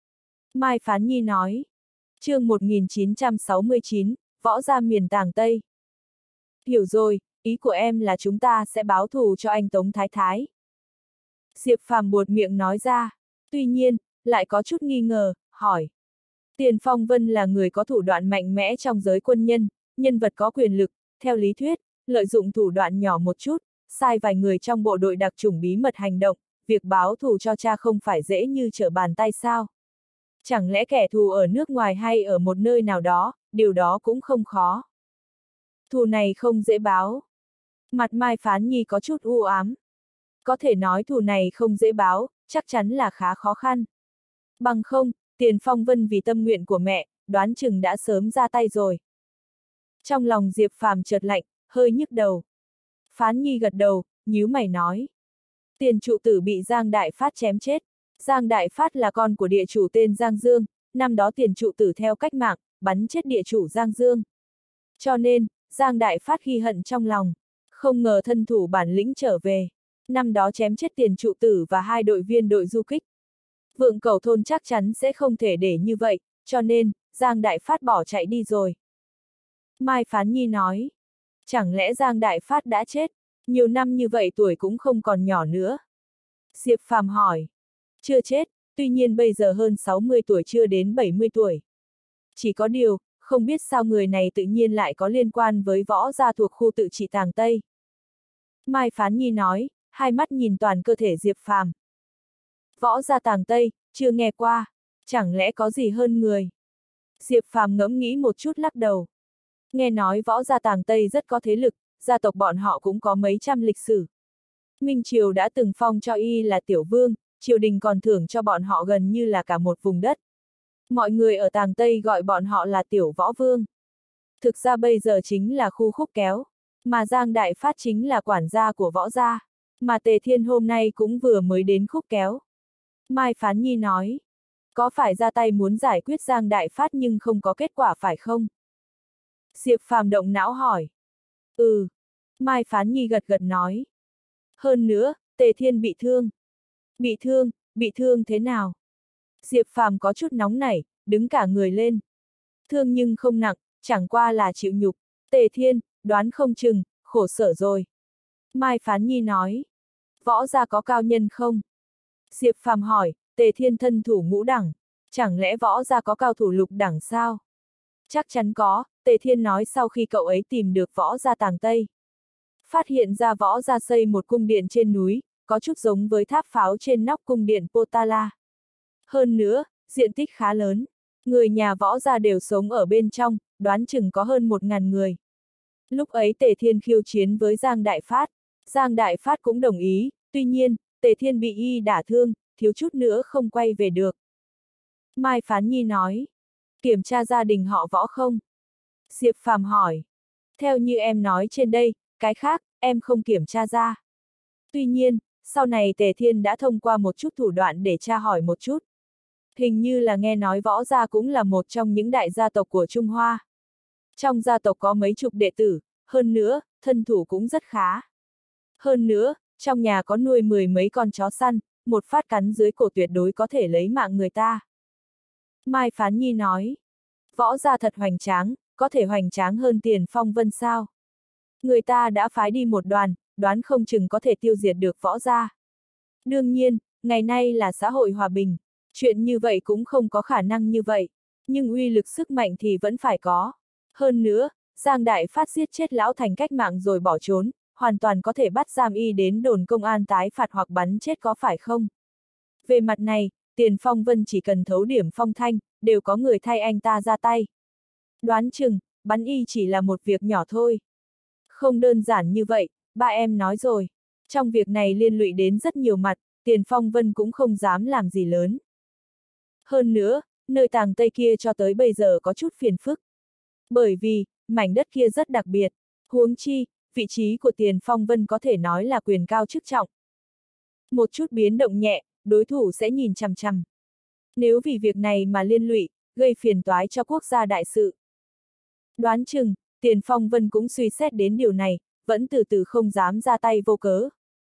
Mai Phán Nhi nói. Chương một nghìn chín trăm sáu mươi chín, Võ gia miền Tàng Tây. Hiểu rồi, ý của em là chúng ta sẽ báo thù cho anh Tống Thái Thái. Diệp Phàm buột miệng nói ra, tuy nhiên, lại có chút nghi ngờ, hỏi. Tiền Phong Vân là người có thủ đoạn mạnh mẽ trong giới quân nhân, nhân vật có quyền lực, theo lý thuyết, lợi dụng thủ đoạn nhỏ một chút, sai vài người trong bộ đội đặc chủng bí mật hành động, việc báo thù cho cha không phải dễ như trở bàn tay sao? Chẳng lẽ kẻ thù ở nước ngoài hay ở một nơi nào đó, điều đó cũng không khó. Thù này không dễ báo. Mặt Mai Phán Nhi có chút u ám. Có thể nói thù này không dễ báo, chắc chắn là khá khó khăn. Bằng không, Tiền Phong Vân vì tâm nguyện của mẹ, đoán chừng đã sớm ra tay rồi. Trong lòng Diệp Phàm chợt lạnh, hơi nhức đầu. Phán Nhi gật đầu, nhíu mày nói. Tiền trụ tử bị Giang Đại Phát chém chết. Giang Đại Phát là con của địa chủ tên Giang Dương, năm đó Tiền trụ tử theo cách mạng, bắn chết địa chủ Giang Dương. Cho nên, Giang Đại Phát ghi hận trong lòng, không ngờ thân thủ bản lĩnh trở về. Năm đó chém chết tiền trụ tử và hai đội viên đội du kích. Vượng Cầu thôn chắc chắn sẽ không thể để như vậy, cho nên, Giang Đại Phát bỏ chạy đi rồi. Mai Phán Nhi nói, chẳng lẽ Giang Đại Phát đã chết, nhiều năm như vậy tuổi cũng không còn nhỏ nữa. Diệp Phàm hỏi, chưa chết, tuy nhiên bây giờ hơn sáu mươi tuổi chưa đến bảy mươi tuổi. Chỉ có điều, không biết sao người này tự nhiên lại có liên quan với võ gia thuộc khu tự trị Tàng Tây. Mai Phán Nhi nói, hai mắt nhìn toàn cơ thể Diệp Phàm. Võ gia Tàng Tây, chưa nghe qua, chẳng lẽ có gì hơn người? Diệp Phàm ngẫm nghĩ một chút lắc đầu. Nghe nói võ gia Tàng Tây rất có thế lực, gia tộc bọn họ cũng có mấy trăm lịch sử. Minh Triều đã từng phong cho y là tiểu vương, triều đình còn thưởng cho bọn họ gần như là cả một vùng đất. Mọi người ở Tàng Tây gọi bọn họ là tiểu võ vương. Thực ra bây giờ chính là khu khúc kéo, mà Giang Đại Phát chính là quản gia của võ gia, mà Tề Thiên hôm nay cũng vừa mới đến khúc kéo. Mai Phán Nhi nói, có phải ra tay muốn giải quyết Giang Đại Phát nhưng không có kết quả phải không? Diệp Phàm động não hỏi. Ừ. Mai Phán Nhi gật gật nói. Hơn nữa, Tề Thiên bị thương. Bị thương, bị thương thế nào? Diệp Phàm có chút nóng nảy, đứng cả người lên. Thương nhưng không nặng, chẳng qua là chịu nhục. Tề Thiên, đoán không chừng, khổ sở rồi. Mai Phán Nhi nói. Võ gia có cao nhân không? Diệp Phàm hỏi, Tề Thiên thân thủ ngũ đẳng, chẳng lẽ võ gia có cao thủ lục đẳng sao? Chắc chắn có, Tề Thiên nói sau khi cậu ấy tìm được võ gia Tàng Tây. Phát hiện ra võ gia xây một cung điện trên núi, có chút giống với tháp pháo trên nóc cung điện Potala. Hơn nữa, diện tích khá lớn, người nhà võ gia đều sống ở bên trong, đoán chừng có hơn một ngàn người. Lúc ấy Tề Thiên khiêu chiến với Giang Đại Phát, Giang Đại Phát cũng đồng ý, tuy nhiên, Tề Thiên bị y đả thương, thiếu chút nữa không quay về được. Mai Phán Nhi nói, kiểm tra gia đình họ võ không? Diệp Phàm hỏi, theo như em nói trên đây, cái khác, em không kiểm tra ra. Tuy nhiên, sau này Tề Thiên đã thông qua một chút thủ đoạn để tra hỏi một chút. Hình như là nghe nói võ gia cũng là một trong những đại gia tộc của Trung Hoa. Trong gia tộc có mấy chục đệ tử, hơn nữa, thân thủ cũng rất khá. Hơn nữa, trong nhà có nuôi mười mấy con chó săn, một phát cắn dưới cổ tuyệt đối có thể lấy mạng người ta. Mai Phán Nhi nói, võ gia thật hoành tráng, có thể hoành tráng hơn Tiền Phong Vân sao? Người ta đã phái đi một đoàn, đoán không chừng có thể tiêu diệt được võ gia. Đương nhiên, ngày nay là xã hội hòa bình, chuyện như vậy cũng không có khả năng như vậy, nhưng uy lực sức mạnh thì vẫn phải có. Hơn nữa, Giang Đại Phát giết chết lão thành cách mạng rồi bỏ trốn, hoàn toàn có thể bắt giam y đến đồn công an tái phạt hoặc bắn chết có phải không? Về mặt này, Tiền Phong Vân chỉ cần thấu điểm phong thanh, đều có người thay anh ta ra tay. Đoán chừng, bắn y chỉ là một việc nhỏ thôi. Không đơn giản như vậy, ba em nói rồi. Trong việc này liên lụy đến rất nhiều mặt, Tiền Phong Vân cũng không dám làm gì lớn. Hơn nữa, nơi Tàng Tây kia cho tới bây giờ có chút phiền phức. Bởi vì, mảnh đất kia rất đặc biệt, huống chi, vị trí của Tiền Phong Vân có thể nói là quyền cao chức trọng. Một chút biến động nhẹ, đối thủ sẽ nhìn chằm chằm. Nếu vì việc này mà liên lụy, gây phiền toái cho quốc gia đại sự. Đoán chừng, Tiền Phong Vân cũng suy xét đến điều này, vẫn từ từ không dám ra tay vô cớ.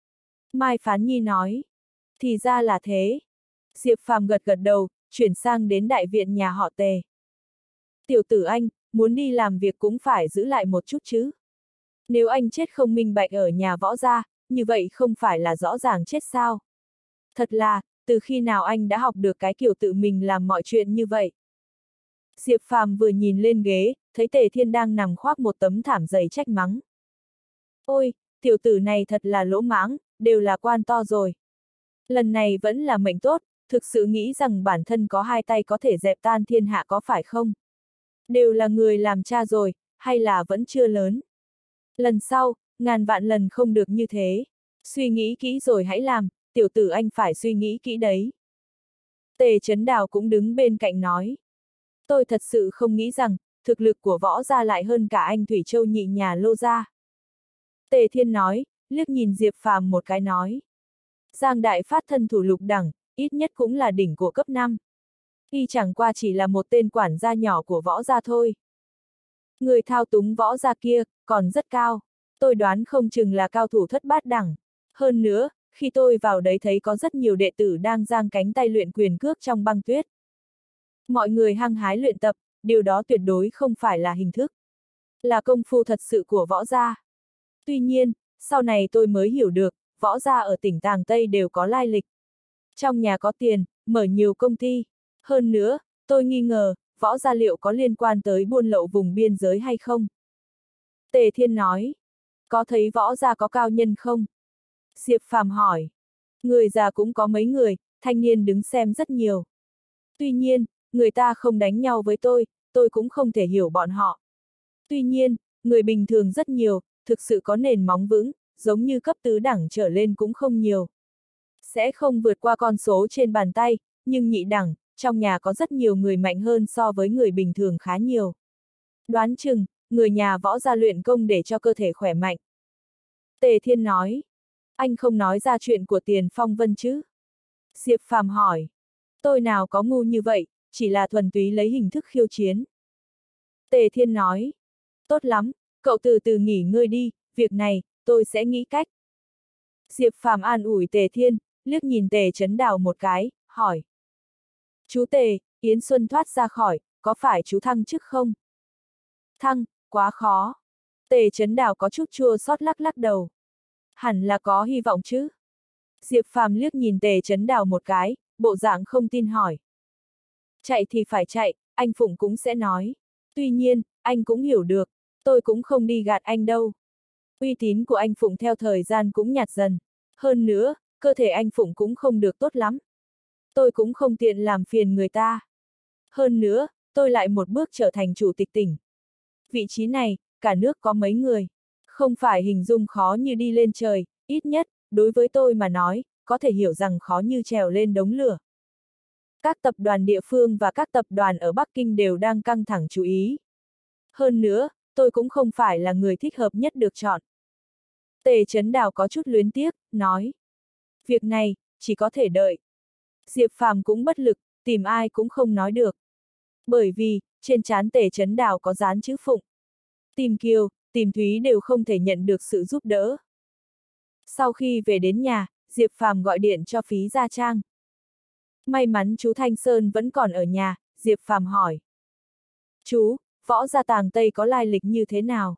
Mai Phán Nhi nói, thì ra là thế. Diệp Phàm gật gật đầu, chuyển sang đến đại viện nhà họ Tề. Tiểu tử anh, muốn đi làm việc cũng phải giữ lại một chút chứ. Nếu anh chết không minh bạch ở nhà võ gia, như vậy không phải là rõ ràng chết sao? Thật là, từ khi nào anh đã học được cái kiểu tự mình làm mọi chuyện như vậy? Diệp Phàm vừa nhìn lên ghế, thấy Tề Thiên đang nằm khoác một tấm thảm dày trách mắng. Ôi, tiểu tử này thật là lỗ mãng, đều là quan to rồi. Lần này vẫn là mệnh tốt, thực sự nghĩ rằng bản thân có hai tay có thể dẹp tan thiên hạ có phải không? Đều là người làm cha rồi, hay là vẫn chưa lớn? Lần sau, ngàn vạn lần không được như thế. Suy nghĩ kỹ rồi hãy làm, tiểu tử anh phải suy nghĩ kỹ đấy. Tề Chấn Đào cũng đứng bên cạnh nói. Tôi thật sự không nghĩ rằng, thực lực của võ gia lại hơn cả anh Thủy Châu nhị nhà Lô gia. Tề Thiên nói, liếc nhìn Diệp Phàm một cái nói. Giang Đại Phát thân thủ lục đẳng, ít nhất cũng là đỉnh của cấp năm. Y chẳng qua chỉ là một tên quản gia nhỏ của võ gia thôi. Người thao túng võ gia kia, còn rất cao. Tôi đoán không chừng là cao thủ thất bát đẳng. Hơn nữa, khi tôi vào đấy thấy có rất nhiều đệ tử đang giang cánh tay luyện quyền cước trong băng tuyết. Mọi người hăng hái luyện tập, điều đó tuyệt đối không phải là hình thức. Là công phu thật sự của võ gia. Tuy nhiên, sau này tôi mới hiểu được, võ gia ở tỉnh Tàng Tây đều có lai lịch. Trong nhà có tiền, mở nhiều công ty. Hơn nữa, tôi nghi ngờ, võ gia liệu có liên quan tới buôn lậu vùng biên giới hay không? Tề Thiên nói. Có thấy võ gia có cao nhân không? Diệp Phàm hỏi. Người già cũng có mấy người, thanh niên đứng xem rất nhiều. Tuy nhiên, người ta không đánh nhau với tôi, tôi cũng không thể hiểu bọn họ. Tuy nhiên, người bình thường rất nhiều, thực sự có nền móng vững, giống như cấp tứ đẳng trở lên cũng không nhiều. Sẽ không vượt qua con số trên bàn tay, nhưng nhị đẳng, trong nhà có rất nhiều người mạnh hơn so với người bình thường khá nhiều. Đoán chừng, người nhà võ gia luyện công để cho cơ thể khỏe mạnh. Tề Thiên nói. Anh không nói ra chuyện của Tiền Phong Vân chứ? Diệp Phàm hỏi. Tôi nào có ngu như vậy, chỉ là thuần túy lấy hình thức khiêu chiến. Tề Thiên nói. Tốt lắm, cậu từ từ nghỉ ngơi đi, việc này, tôi sẽ nghĩ cách. Diệp Phàm an ủi Tề Thiên, liếc nhìn Tề Chấn Đào một cái, hỏi. Chú Tề, Yến Xuân thoát ra khỏi, có phải chú thăng chức không? Thăng, quá khó. Tề Chấn Đào có chút chua xót lắc lắc đầu. Hẳn là có hy vọng chứ. Diệp Phàm liếc nhìn Tề Chấn Đào một cái, bộ dạng không tin hỏi. Chạy thì phải chạy, anh Phụng cũng sẽ nói. Tuy nhiên, anh cũng hiểu được, tôi cũng không đi gạt anh đâu. Uy tín của anh Phụng theo thời gian cũng nhạt dần. Hơn nữa, cơ thể anh Phụng cũng không được tốt lắm. Tôi cũng không tiện làm phiền người ta. Hơn nữa, tôi lại một bước trở thành chủ tịch tỉnh. Vị trí này, cả nước có mấy người. Không phải hình dung khó như đi lên trời, ít nhất, đối với tôi mà nói, có thể hiểu rằng khó như trèo lên đống lửa. Các tập đoàn địa phương và các tập đoàn ở Bắc Kinh đều đang căng thẳng chú ý. Hơn nữa, tôi cũng không phải là người thích hợp nhất được chọn. Tề Chấn Đào có chút luyến tiếc, nói. Việc này, chỉ có thể đợi. Diệp Phàm cũng bất lực, tìm ai cũng không nói được. Bởi vì, trên trán Tề Chấn Đào có dán chữ Phụng. Tìm Kiều, tìm Thúy đều không thể nhận được sự giúp đỡ. Sau khi về đến nhà, Diệp Phàm gọi điện cho Phí Gia Trang. May mắn chú Thanh Sơn vẫn còn ở nhà, Diệp Phàm hỏi. Chú, võ gia Tàng Tây có lai lịch như thế nào?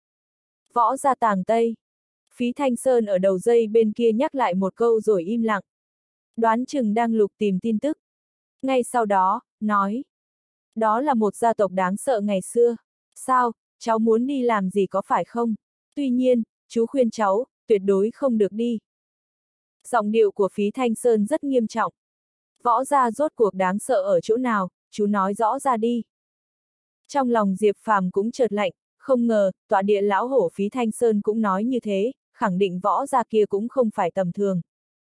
Võ gia Tàng Tây. Phí Thanh Sơn ở đầu dây bên kia nhắc lại một câu rồi im lặng. Đoán chừng đang lục tìm tin tức. Ngay sau đó, nói. Đó là một gia tộc đáng sợ ngày xưa. Sao, cháu muốn đi làm gì có phải không? Tuy nhiên, chú khuyên cháu, tuyệt đối không được đi. Giọng điệu của Phí Thanh Sơn rất nghiêm trọng. Võ gia rốt cuộc đáng sợ ở chỗ nào, chú nói rõ ra đi. Trong lòng Diệp Phàm cũng chợt lạnh, không ngờ, tọa địa lão hổ Phí Thanh Sơn cũng nói như thế, khẳng định võ gia kia cũng không phải tầm thường.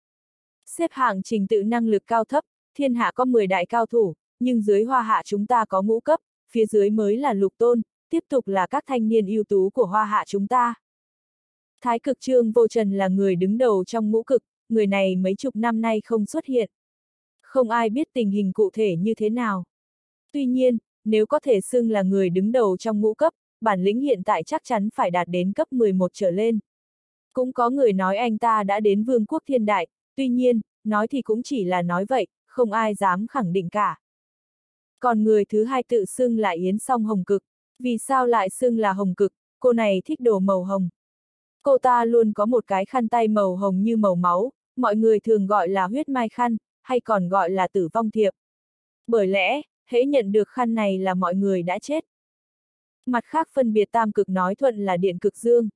Xếp hạng trình tự năng lực cao thấp, thiên hạ có mười đại cao thủ, nhưng dưới hoa hạ chúng ta có ngũ cấp, phía dưới mới là lục tôn, tiếp tục là các thanh niên ưu tú của hoa hạ chúng ta. Thái cực Trương Vô Trần là người đứng đầu trong ngũ cực, người này mấy chục năm nay không xuất hiện. Không ai biết tình hình cụ thể như thế nào. Tuy nhiên, nếu có thể xưng là người đứng đầu trong ngũ cấp, bản lĩnh hiện tại chắc chắn phải đạt đến cấp mười một trở lên. Cũng có người nói anh ta đã đến vương quốc thiên đại, tuy nhiên, nói thì cũng chỉ là nói vậy, không ai dám khẳng định cả. Còn người thứ hai tự xưng là Yến Song Hồng Cực. Vì sao lại xưng là Hồng Cực? Cô này thích đồ màu hồng. Cô ta luôn có một cái khăn tay màu hồng như màu máu, mọi người thường gọi là huyết mai khăn, hay còn gọi là tử vong thiệp. Bởi lẽ, hễ nhận được khăn này là mọi người đã chết. Mặt khác phân biệt tam cực nói thuận là điện cực dương.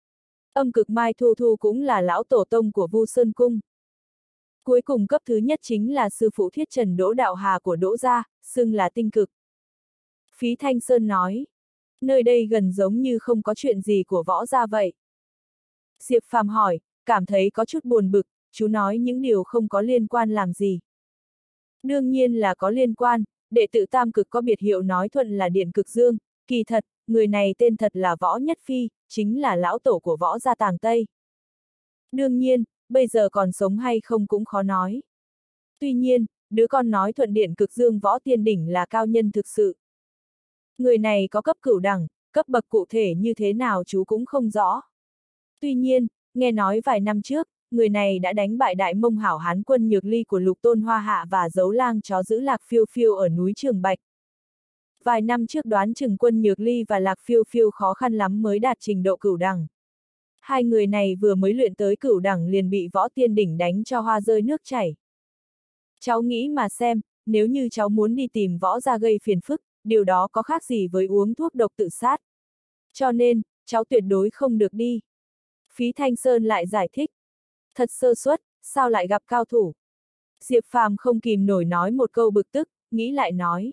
Âm cực Mai Thu Thu cũng là lão tổ tông của Vu Sơn Cung. Cuối cùng cấp thứ nhất chính là sư phụ Thiết Trần Đỗ Đạo Hà của Đỗ gia, xưng là tinh cực. Phí Thanh Sơn nói, nơi đây gần giống như không có chuyện gì của võ gia vậy. Diệp Phàm hỏi, cảm thấy có chút buồn bực, chú nói những điều không có liên quan làm gì. Đương nhiên là có liên quan, đệ tử tam cực có biệt hiệu nói thuận là điện cực dương, kỳ thật, người này tên thật là Võ Nhất Phi, chính là lão tổ của võ gia Tàng Tây. Đương nhiên, bây giờ còn sống hay không cũng khó nói. Tuy nhiên, đứa con nói thuận điện cực dương võ tiên đỉnh là cao nhân thực sự. Người này có cấp cửu đẳng, cấp bậc cụ thể như thế nào chú cũng không rõ. Tuy nhiên, nghe nói vài năm trước, người này đã đánh bại đại mông hảo hán quân Nhược Ly của Lục Tôn Hoa Hạ và giấu lang chó giữ Lạc Phiêu Phiêu ở núi Trường Bạch. Vài năm trước đoán chừng quân Nhược Ly và Lạc Phiêu Phiêu khó khăn lắm mới đạt trình độ cửu đẳng. Hai người này vừa mới luyện tới cửu đẳng liền bị võ tiên đỉnh đánh cho hoa rơi nước chảy. Cháu nghĩ mà xem, nếu như cháu muốn đi tìm võ ra gây phiền phức, điều đó có khác gì với uống thuốc độc tự sát. Cho nên, cháu tuyệt đối không được đi. Phí Thanh Sơn lại giải thích. Thật sơ suất, sao lại gặp cao thủ? Diệp Phàm không kìm nổi nói một câu bực tức, nghĩ lại nói.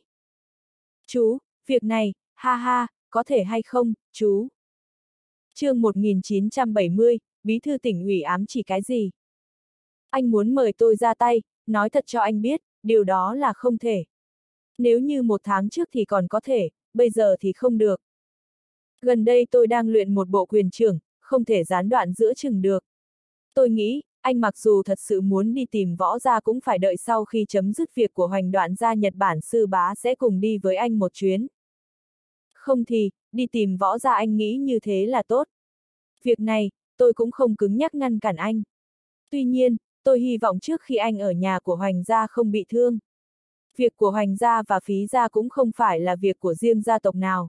Chú, việc này, ha ha, có thể hay không, chú? Chương một nghìn chín trăm bảy mươi, Bí thư tỉnh ủy ám chỉ cái gì? Anh muốn mời tôi ra tay, nói thật cho anh biết, điều đó là không thể. Nếu như một tháng trước thì còn có thể, bây giờ thì không được. Gần đây tôi đang luyện một bộ quyền trưởng, không thể gián đoạn giữa chừng được. Tôi nghĩ, anh mặc dù thật sự muốn đi tìm võ gia cũng phải đợi sau khi chấm dứt việc của Hoành Đoạn gia Nhật Bản sư bá sẽ cùng đi với anh một chuyến. Không thì, đi tìm võ gia anh nghĩ như thế là tốt. Việc này, tôi cũng không cứng nhắc ngăn cản anh. Tuy nhiên, tôi hy vọng trước khi anh ở nhà của Hoành gia không bị thương. Việc của Hoành gia và Phí gia cũng không phải là việc của riêng gia tộc nào.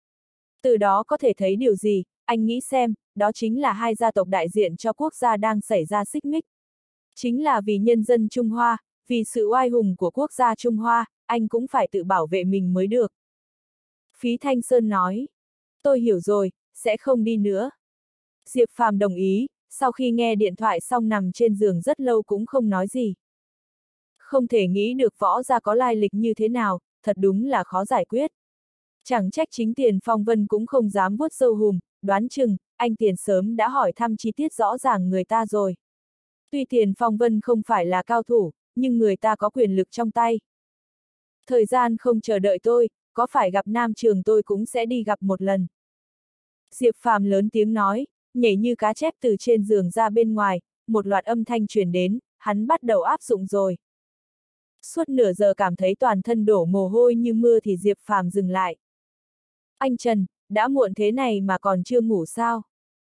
Từ đó có thể thấy điều gì, anh nghĩ xem, đó chính là hai gia tộc đại diện cho quốc gia đang xảy ra xích mích. Chính là vì nhân dân Trung Hoa, vì sự oai hùng của quốc gia Trung Hoa, anh cũng phải tự bảo vệ mình mới được. Phí Thanh Sơn nói, tôi hiểu rồi, sẽ không đi nữa. Diệp Phàm đồng ý, sau khi nghe điện thoại xong nằm trên giường rất lâu cũng không nói gì. Không thể nghĩ được võ gia có lai lịch như thế nào, thật đúng là khó giải quyết. Chẳng trách chính Tiền Phong Vân cũng không dám vuốt râu hùm, đoán chừng, anh Tiền sớm đã hỏi thăm chi tiết rõ ràng người ta rồi. Tuy Tiền Phong Vân không phải là cao thủ, nhưng người ta có quyền lực trong tay. Thời gian không chờ đợi tôi, có phải gặp Nam Trường tôi cũng sẽ đi gặp một lần. Diệp Phàm lớn tiếng nói, nhảy như cá chép từ trên giường ra bên ngoài, một loạt âm thanh truyền đến, hắn bắt đầu áp dụng rồi. Suốt nửa giờ cảm thấy toàn thân đổ mồ hôi như mưa thì Diệp Phàm dừng lại. Anh Trần, đã muộn thế này mà còn chưa ngủ sao?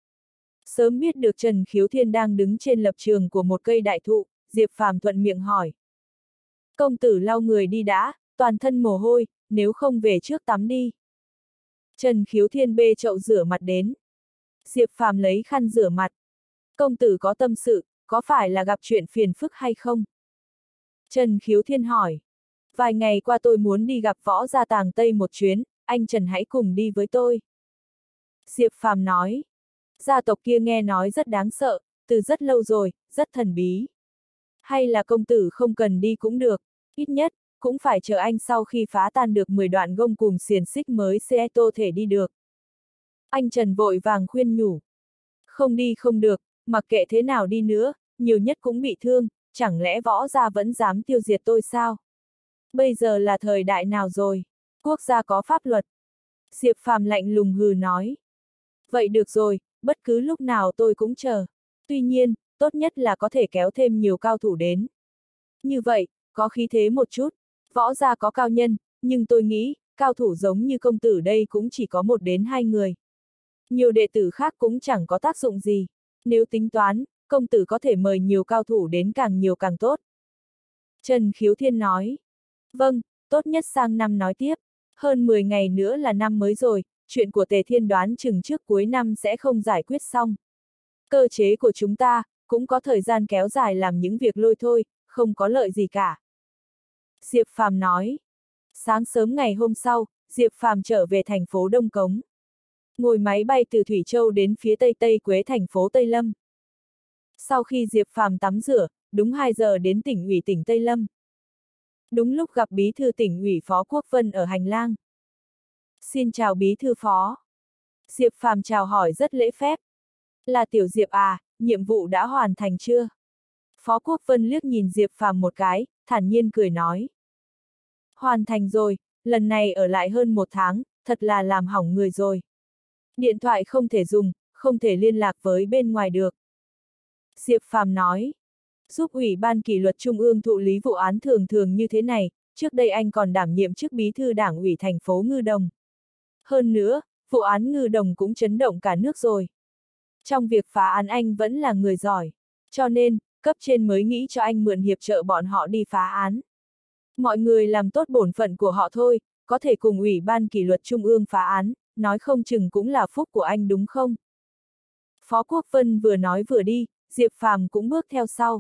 Sớm biết được Trần Khiếu Thiên đang đứng trên lập trường của một cây đại thụ, Diệp Phàm thuận miệng hỏi. Công tử lau người đi đã, toàn thân mồ hôi, nếu không về trước tắm đi. Trần Khiếu Thiên bê chậu rửa mặt đến. Diệp Phàm lấy khăn rửa mặt. Công tử có tâm sự, có phải là gặp chuyện phiền phức hay không? Trần Khiếu Thiên hỏi. Vài ngày qua tôi muốn đi gặp võ gia tàng Tây một chuyến, anh Trần hãy cùng đi với tôi. Diệp Phàm nói. Gia tộc kia nghe nói rất đáng sợ, từ rất lâu rồi, rất thần bí. Hay là công tử không cần đi cũng được, ít nhất, cũng phải chờ anh sau khi phá tan được mười đoạn gông cùm xiềng xích mới sẽ tô thể đi được. Anh Trần vội vàng khuyên nhủ. Không đi không được, mặc kệ thế nào đi nữa, nhiều nhất cũng bị thương, chẳng lẽ võ gia vẫn dám tiêu diệt tôi sao? Bây giờ là thời đại nào rồi? Quốc gia có pháp luật. Diệp Phàm lạnh lùng hừ nói. Vậy được rồi, bất cứ lúc nào tôi cũng chờ. Tuy nhiên, tốt nhất là có thể kéo thêm nhiều cao thủ đến. Như vậy, có khí thế một chút. Võ gia có cao nhân, nhưng tôi nghĩ, cao thủ giống như công tử đây cũng chỉ có một đến hai người. Nhiều đệ tử khác cũng chẳng có tác dụng gì. Nếu tính toán, công tử có thể mời nhiều cao thủ đến càng nhiều càng tốt. Trần Khiếu Thiên nói. Vâng, tốt nhất sang năm nói tiếp. Hơn mười ngày nữa là năm mới rồi, chuyện của Tề Thiên đoán chừng trước cuối năm sẽ không giải quyết xong. Cơ chế của chúng ta, cũng có thời gian kéo dài làm những việc lôi thôi, không có lợi gì cả. Diệp Phàm nói. Sáng sớm ngày hôm sau, Diệp Phàm trở về thành phố Đông Cống. Ngồi máy bay từ Thủy Châu đến phía Tây Tây Quế thành phố Tây Lâm. Sau khi Diệp Phàm tắm rửa, đúng hai giờ đến tỉnh ủy tỉnh Tây Lâm. Đúng lúc gặp bí thư tỉnh ủy Phó Quốc Vân ở hành lang. Xin chào bí thư phó. Diệp Phàm chào hỏi rất lễ phép. Là Tiểu Diệp à, nhiệm vụ đã hoàn thành chưa? Phó Quốc Vân liếc nhìn Diệp Phàm một cái, thản nhiên cười nói. Hoàn thành rồi, lần này ở lại hơn một tháng, thật là làm hỏng người rồi. Điện thoại không thể dùng, không thể liên lạc với bên ngoài được. Diệp Phàm nói. giúp Ủy ban kỷ luật Trung ương thụ lý vụ án thường thường như thế này, trước đây anh còn đảm nhiệm chức bí thư đảng ủy thành phố Ngư Đồng. Hơn nữa, vụ án Ngư Đồng cũng chấn động cả nước rồi. Trong việc phá án anh vẫn là người giỏi, cho nên, cấp trên mới nghĩ cho anh mượn hiệp trợ bọn họ đi phá án. Mọi người làm tốt bổn phận của họ thôi, có thể cùng Ủy ban kỷ luật Trung ương phá án, nói không chừng cũng là phúc của anh đúng không? Phó Quốc Vân vừa nói vừa đi, Diệp Phàm cũng bước theo sau.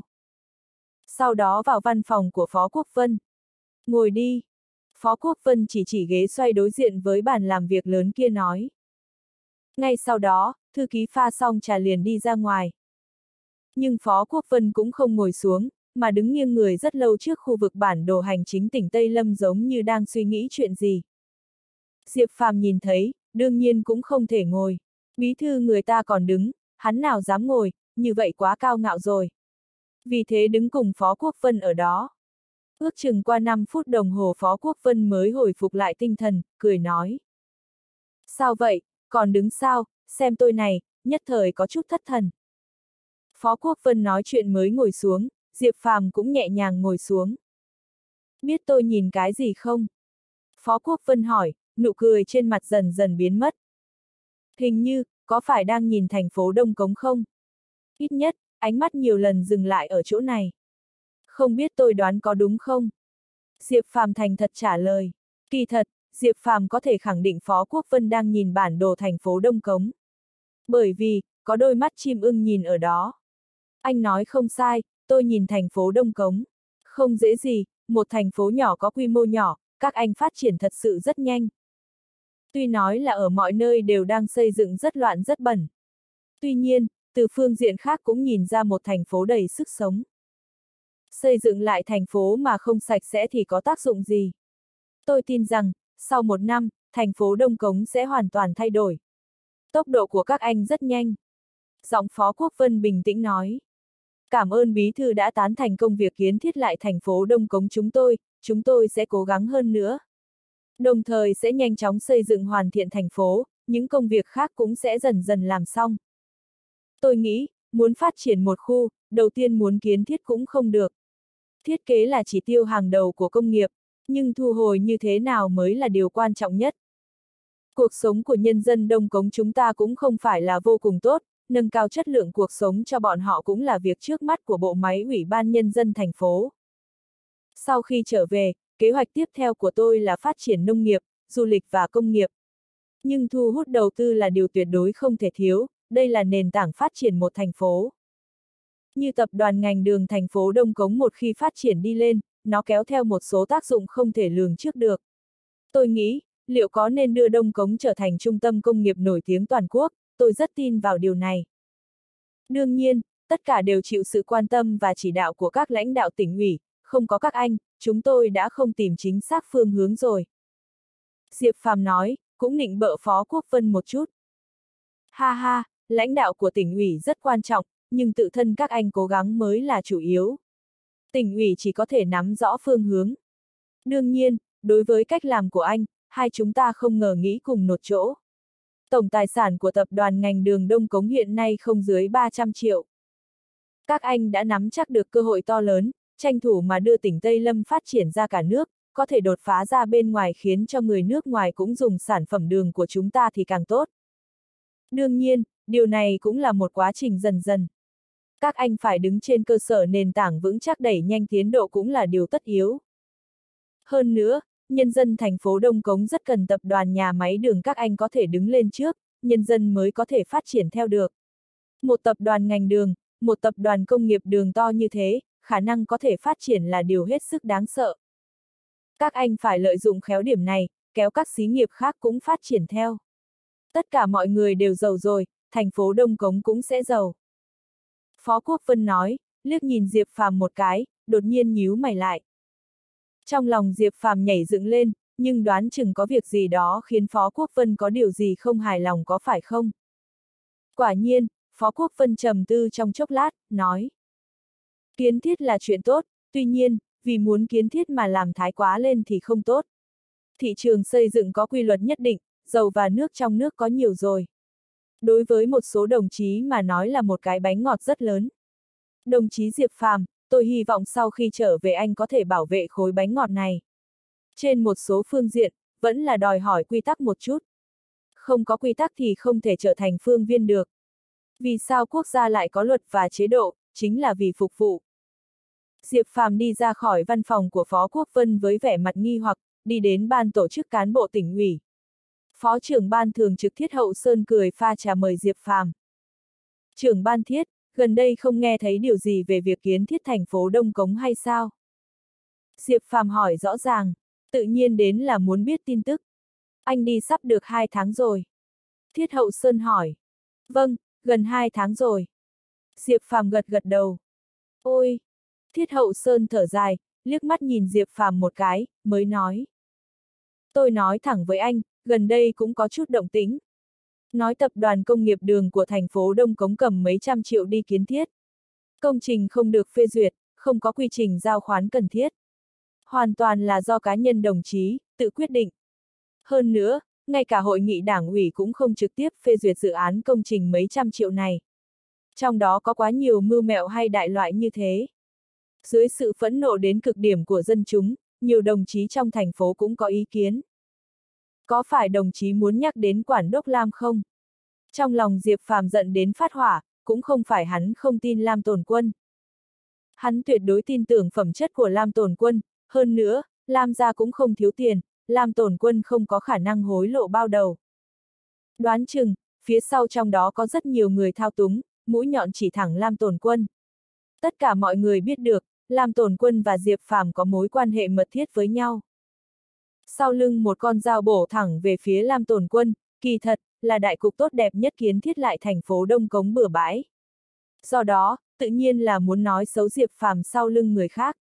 Sau đó vào văn phòng của Phó Quốc Vân. Ngồi đi. Phó Quốc Vân chỉ chỉ ghế xoay đối diện với bàn làm việc lớn kia nói. Ngay sau đó, thư ký pha xong trà liền đi ra ngoài. Nhưng Phó Quốc Vân cũng không ngồi xuống, mà đứng nghiêng người rất lâu trước khu vực bản đồ hành chính tỉnh Tây Lâm giống như đang suy nghĩ chuyện gì. Diệp Phàm nhìn thấy, đương nhiên cũng không thể ngồi. Bí thư người ta còn đứng, hắn nào dám ngồi, như vậy quá cao ngạo rồi. Vì thế đứng cùng Phó Quốc Vân ở đó. Ước chừng qua năm phút đồng hồ Phó Quốc Vân mới hồi phục lại tinh thần, cười nói. Sao vậy, còn đứng sao, xem tôi này, nhất thời có chút thất thần. Phó Quốc Vân nói chuyện mới ngồi xuống, Diệp Phàm cũng nhẹ nhàng ngồi xuống. Biết tôi nhìn cái gì không? Phó Quốc Vân hỏi, nụ cười trên mặt dần dần biến mất. Hình như, có phải đang nhìn thành phố Đông Cống không? Ít nhất, ánh mắt nhiều lần dừng lại ở chỗ này. Không biết tôi đoán có đúng không? Diệp Phàm thành thật trả lời. Kỳ thật, Diệp Phàm có thể khẳng định Phó Quốc Vân đang nhìn bản đồ thành phố Đông Cống. Bởi vì, có đôi mắt chim ưng nhìn ở đó. Anh nói không sai, tôi nhìn thành phố Đông Cống. Không dễ gì, một thành phố nhỏ có quy mô nhỏ, các anh phát triển thật sự rất nhanh. Tuy nói là ở mọi nơi đều đang xây dựng rất loạn rất bẩn. Tuy nhiên, từ phương diện khác cũng nhìn ra một thành phố đầy sức sống. Xây dựng lại thành phố mà không sạch sẽ thì có tác dụng gì? Tôi tin rằng, sau một năm, thành phố Đông Cống sẽ hoàn toàn thay đổi. Tốc độ của các anh rất nhanh. Giọng Phó Quốc Vân bình tĩnh nói. Cảm ơn bí thư đã tán thành công việc kiến thiết lại thành phố Đông Cống chúng tôi, chúng tôi sẽ cố gắng hơn nữa. Đồng thời sẽ nhanh chóng xây dựng hoàn thiện thành phố, những công việc khác cũng sẽ dần dần làm xong. Tôi nghĩ, muốn phát triển một khu, đầu tiên muốn kiến thiết cũng không được. Thiết kế là chỉ tiêu hàng đầu của công nghiệp, nhưng thu hồi như thế nào mới là điều quan trọng nhất. Cuộc sống của nhân dân Đông Cống chúng ta cũng không phải là vô cùng tốt, nâng cao chất lượng cuộc sống cho bọn họ cũng là việc trước mắt của bộ máy Ủy ban Nhân dân thành phố. Sau khi trở về, kế hoạch tiếp theo của tôi là phát triển nông nghiệp, du lịch và công nghiệp. Nhưng thu hút đầu tư là điều tuyệt đối không thể thiếu, đây là nền tảng phát triển một thành phố. Như tập đoàn ngành đường thành phố Đông Cống một khi phát triển đi lên, nó kéo theo một số tác dụng không thể lường trước được. Tôi nghĩ, liệu có nên đưa Đông Cống trở thành trung tâm công nghiệp nổi tiếng toàn quốc, tôi rất tin vào điều này. Đương nhiên, tất cả đều chịu sự quan tâm và chỉ đạo của các lãnh đạo tỉnh ủy, không có các anh, chúng tôi đã không tìm chính xác phương hướng rồi. Diệp Phàm nói, cũng nịnh bợ Phó Quốc Vân một chút. Ha ha, lãnh đạo của tỉnh ủy rất quan trọng, nhưng tự thân các anh cố gắng mới là chủ yếu. Tỉnh ủy chỉ có thể nắm rõ phương hướng. Đương nhiên, đối với cách làm của anh, hai chúng ta không ngờ nghĩ cùng một chỗ. Tổng tài sản của tập đoàn ngành đường Đông Cống hiện nay không dưới ba trăm triệu. Các anh đã nắm chắc được cơ hội to lớn, tranh thủ mà đưa tỉnh Tây Lâm phát triển ra cả nước, có thể đột phá ra bên ngoài khiến cho người nước ngoài cũng dùng sản phẩm đường của chúng ta thì càng tốt. Đương nhiên, điều này cũng là một quá trình dần dần. Các anh phải đứng trên cơ sở nền tảng vững chắc đẩy nhanh tiến độ cũng là điều tất yếu. Hơn nữa, nhân dân thành phố Đông Cống rất cần tập đoàn nhà máy đường các anh có thể đứng lên trước, nhân dân mới có thể phát triển theo được. Một tập đoàn ngành đường, một tập đoàn công nghiệp đường to như thế, khả năng có thể phát triển là điều hết sức đáng sợ. Các anh phải lợi dụng khéo điểm này, kéo các xí nghiệp khác cũng phát triển theo. Tất cả mọi người đều giàu rồi, thành phố Đông Cống cũng sẽ giàu. Phó Quốc Vân nói, liếc nhìn Diệp Phàm một cái, đột nhiên nhíu mày lại. Trong lòng Diệp Phàm nhảy dựng lên, nhưng đoán chừng có việc gì đó khiến Phó Quốc Vân có điều gì không hài lòng có phải không? Quả nhiên, Phó Quốc Vân trầm tư trong chốc lát, nói. Kiến thiết là chuyện tốt, tuy nhiên, vì muốn kiến thiết mà làm thái quá lên thì không tốt. Thị trường xây dựng có quy luật nhất định, dầu và nước trong nước có nhiều rồi. Đối với một số đồng chí mà nói là một cái bánh ngọt rất lớn. Đồng chí Diệp Phàm, tôi hy vọng sau khi trở về anh có thể bảo vệ khối bánh ngọt này. Trên một số phương diện, vẫn là đòi hỏi quy tắc một chút. Không có quy tắc thì không thể trở thành phương viên được. Vì sao quốc gia lại có luật và chế độ, chính là vì phục vụ. Diệp Phàm đi ra khỏi văn phòng của Phó Quốc Vân với vẻ mặt nghi hoặc, đi đến ban tổ chức cán bộ tỉnh ủy. Phó trưởng ban thường trực Thiết Hậu Sơn cười pha trà mời Diệp Phàm. Trưởng ban Thiết, gần đây không nghe thấy điều gì về việc kiến thiết thành phố Đông Cống hay sao? Diệp Phàm hỏi rõ ràng, tự nhiên đến là muốn biết tin tức. Anh đi sắp được hai tháng rồi. Thiết Hậu Sơn hỏi. Vâng, gần hai tháng rồi. Diệp Phàm gật gật đầu. Ôi! Thiết Hậu Sơn thở dài, liếc mắt nhìn Diệp Phàm một cái, mới nói. Tôi nói thẳng với anh, gần đây cũng có chút động tĩnh. Nói tập đoàn công nghiệp đường của thành phố Đông Cống cầm mấy trăm triệu đi kiến thiết. Công trình không được phê duyệt, không có quy trình giao khoán cần thiết. Hoàn toàn là do cá nhân đồng chí, tự quyết định. Hơn nữa, ngay cả hội nghị đảng ủy cũng không trực tiếp phê duyệt dự án công trình mấy trăm triệu này. Trong đó có quá nhiều mưu mẹo hay đại loại như thế. Dưới sự phẫn nộ đến cực điểm của dân chúng, nhiều đồng chí trong thành phố cũng có ý kiến. Có phải đồng chí muốn nhắc đến Quản đốc Lam không? Trong lòng Diệp Phàm giận đến phát hỏa, cũng không phải hắn không tin Lam Tồn Quân. Hắn tuyệt đối tin tưởng phẩm chất của Lam Tồn Quân, hơn nữa, Lam gia cũng không thiếu tiền, Lam Tồn Quân không có khả năng hối lộ bao đầu. Đoán chừng, phía sau trong đó có rất nhiều người thao túng, mũi nhọn chỉ thẳng Lam Tồn Quân. Tất cả mọi người biết được, Lam Tồn Quân và Diệp Phàm có mối quan hệ mật thiết với nhau. Sau lưng một con dao bổ thẳng về phía Lam Tồn Quân, kỳ thật, là đại cục tốt đẹp nhất kiến thiết lại thành phố Đông Cống bừa bãi. Do đó, tự nhiên là muốn nói xấu Diệp Phàm sau lưng người khác.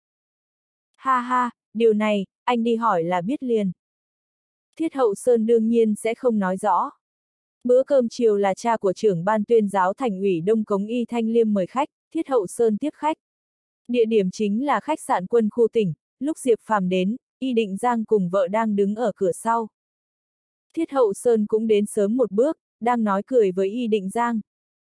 Ha ha, điều này, anh đi hỏi là biết liền. Thiết Hậu Sơn đương nhiên sẽ không nói rõ. Bữa cơm chiều là cha của trưởng ban tuyên giáo thành ủy Đông Cống Y Thanh Liêm mời khách, Thiết Hậu Sơn tiếp khách. Địa điểm chính là khách sạn Quân khu tỉnh, lúc Diệp Phàm đến, Y Định Giang cùng vợ đang đứng ở cửa sau. Thiết Hậu Sơn cũng đến sớm một bước, đang nói cười với Y Định Giang.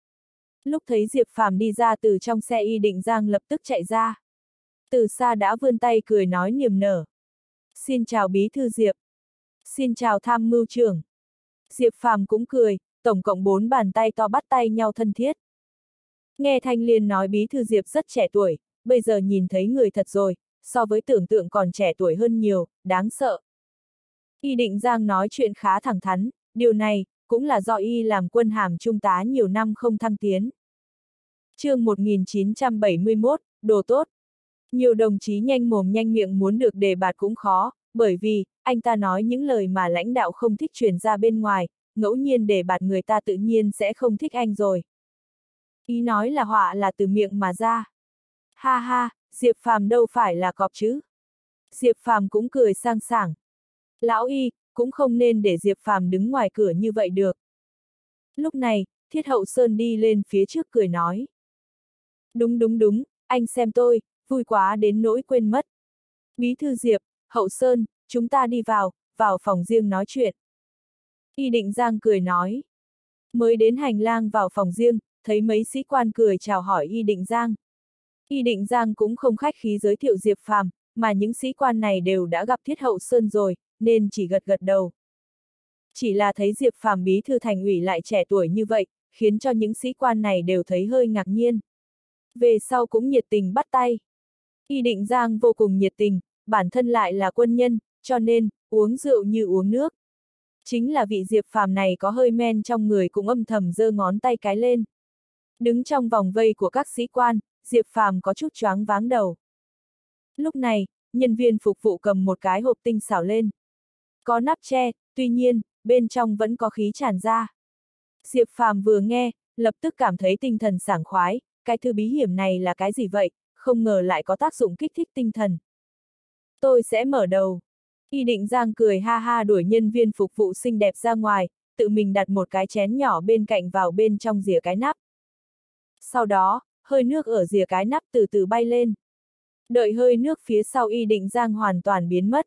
Lúc thấy Diệp Phàm đi ra từ trong xe, Y Định Giang lập tức chạy ra. Từ xa đã vươn tay cười nói niềm nở. Xin chào Bí thư Diệp. Xin chào Tham mưu trưởng. Diệp Phàm cũng cười, tổng cộng bốn bàn tay to bắt tay nhau thân thiết. Nghe Thanh Liên nói Bí thư Diệp rất trẻ tuổi, bây giờ nhìn thấy người thật rồi, so với tưởng tượng còn trẻ tuổi hơn nhiều, đáng sợ. Y Định Giang nói chuyện khá thẳng thắn, điều này, cũng là do Y làm quân hàm trung tá nhiều năm không thăng tiến. Chương một nghìn chín trăm bảy mươi mốt, đồ tốt. Nhiều đồng chí nhanh mồm nhanh miệng muốn được đề bạt cũng khó, bởi vì, anh ta nói những lời mà lãnh đạo không thích truyền ra bên ngoài, ngẫu nhiên đề bạt người ta tự nhiên sẽ không thích anh rồi. Ý nói là họa là từ miệng mà ra. Ha ha, Diệp Phàm đâu phải là cọp chứ. Diệp Phàm cũng cười sang sảng. Lão Y, cũng không nên để Diệp Phàm đứng ngoài cửa như vậy được. Lúc này, Thiết Hậu Sơn đi lên phía trước cười nói. Đúng đúng đúng, anh xem tôi, vui quá đến nỗi quên mất. Bí thư Diệp, Hậu Sơn, chúng ta đi vào, vào phòng riêng nói chuyện. Y Định Giang cười nói. Mới đến hành lang vào phòng riêng, thấy mấy sĩ quan cười chào hỏi Y Định Giang. Y Định Giang cũng không khách khí giới thiệu Diệp Phàm, mà những sĩ quan này đều đã gặp Thiết Hậu Sơn rồi, nên chỉ gật gật đầu. Chỉ là thấy Diệp Phàm bí thư thành ủy lại trẻ tuổi như vậy, khiến cho những sĩ quan này đều thấy hơi ngạc nhiên. Về sau cũng nhiệt tình bắt tay. Y Định Giang vô cùng nhiệt tình, bản thân lại là quân nhân, cho nên, uống rượu như uống nước. Chính là vị Diệp Phàm này có hơi men trong người cũng âm thầm giơ ngón tay cái lên. Đứng trong vòng vây của các sĩ quan, Diệp Phàm có chút choáng váng đầu. Lúc này, nhân viên phục vụ cầm một cái hộp tinh xảo lên. Có nắp che, tuy nhiên, bên trong vẫn có khí tràn ra. Diệp Phàm vừa nghe, lập tức cảm thấy tinh thần sảng khoái, cái thư bí hiểm này là cái gì vậy, không ngờ lại có tác dụng kích thích tinh thần. Tôi sẽ mở đầu. Y Định Giang cười ha ha đuổi nhân viên phục vụ xinh đẹp ra ngoài, tự mình đặt một cái chén nhỏ bên cạnh vào bên trong rìa cái nắp. Sau đó, hơi nước ở rìa cái nắp từ từ bay lên. Đợi hơi nước phía sau Y Định Giang hoàn toàn biến mất.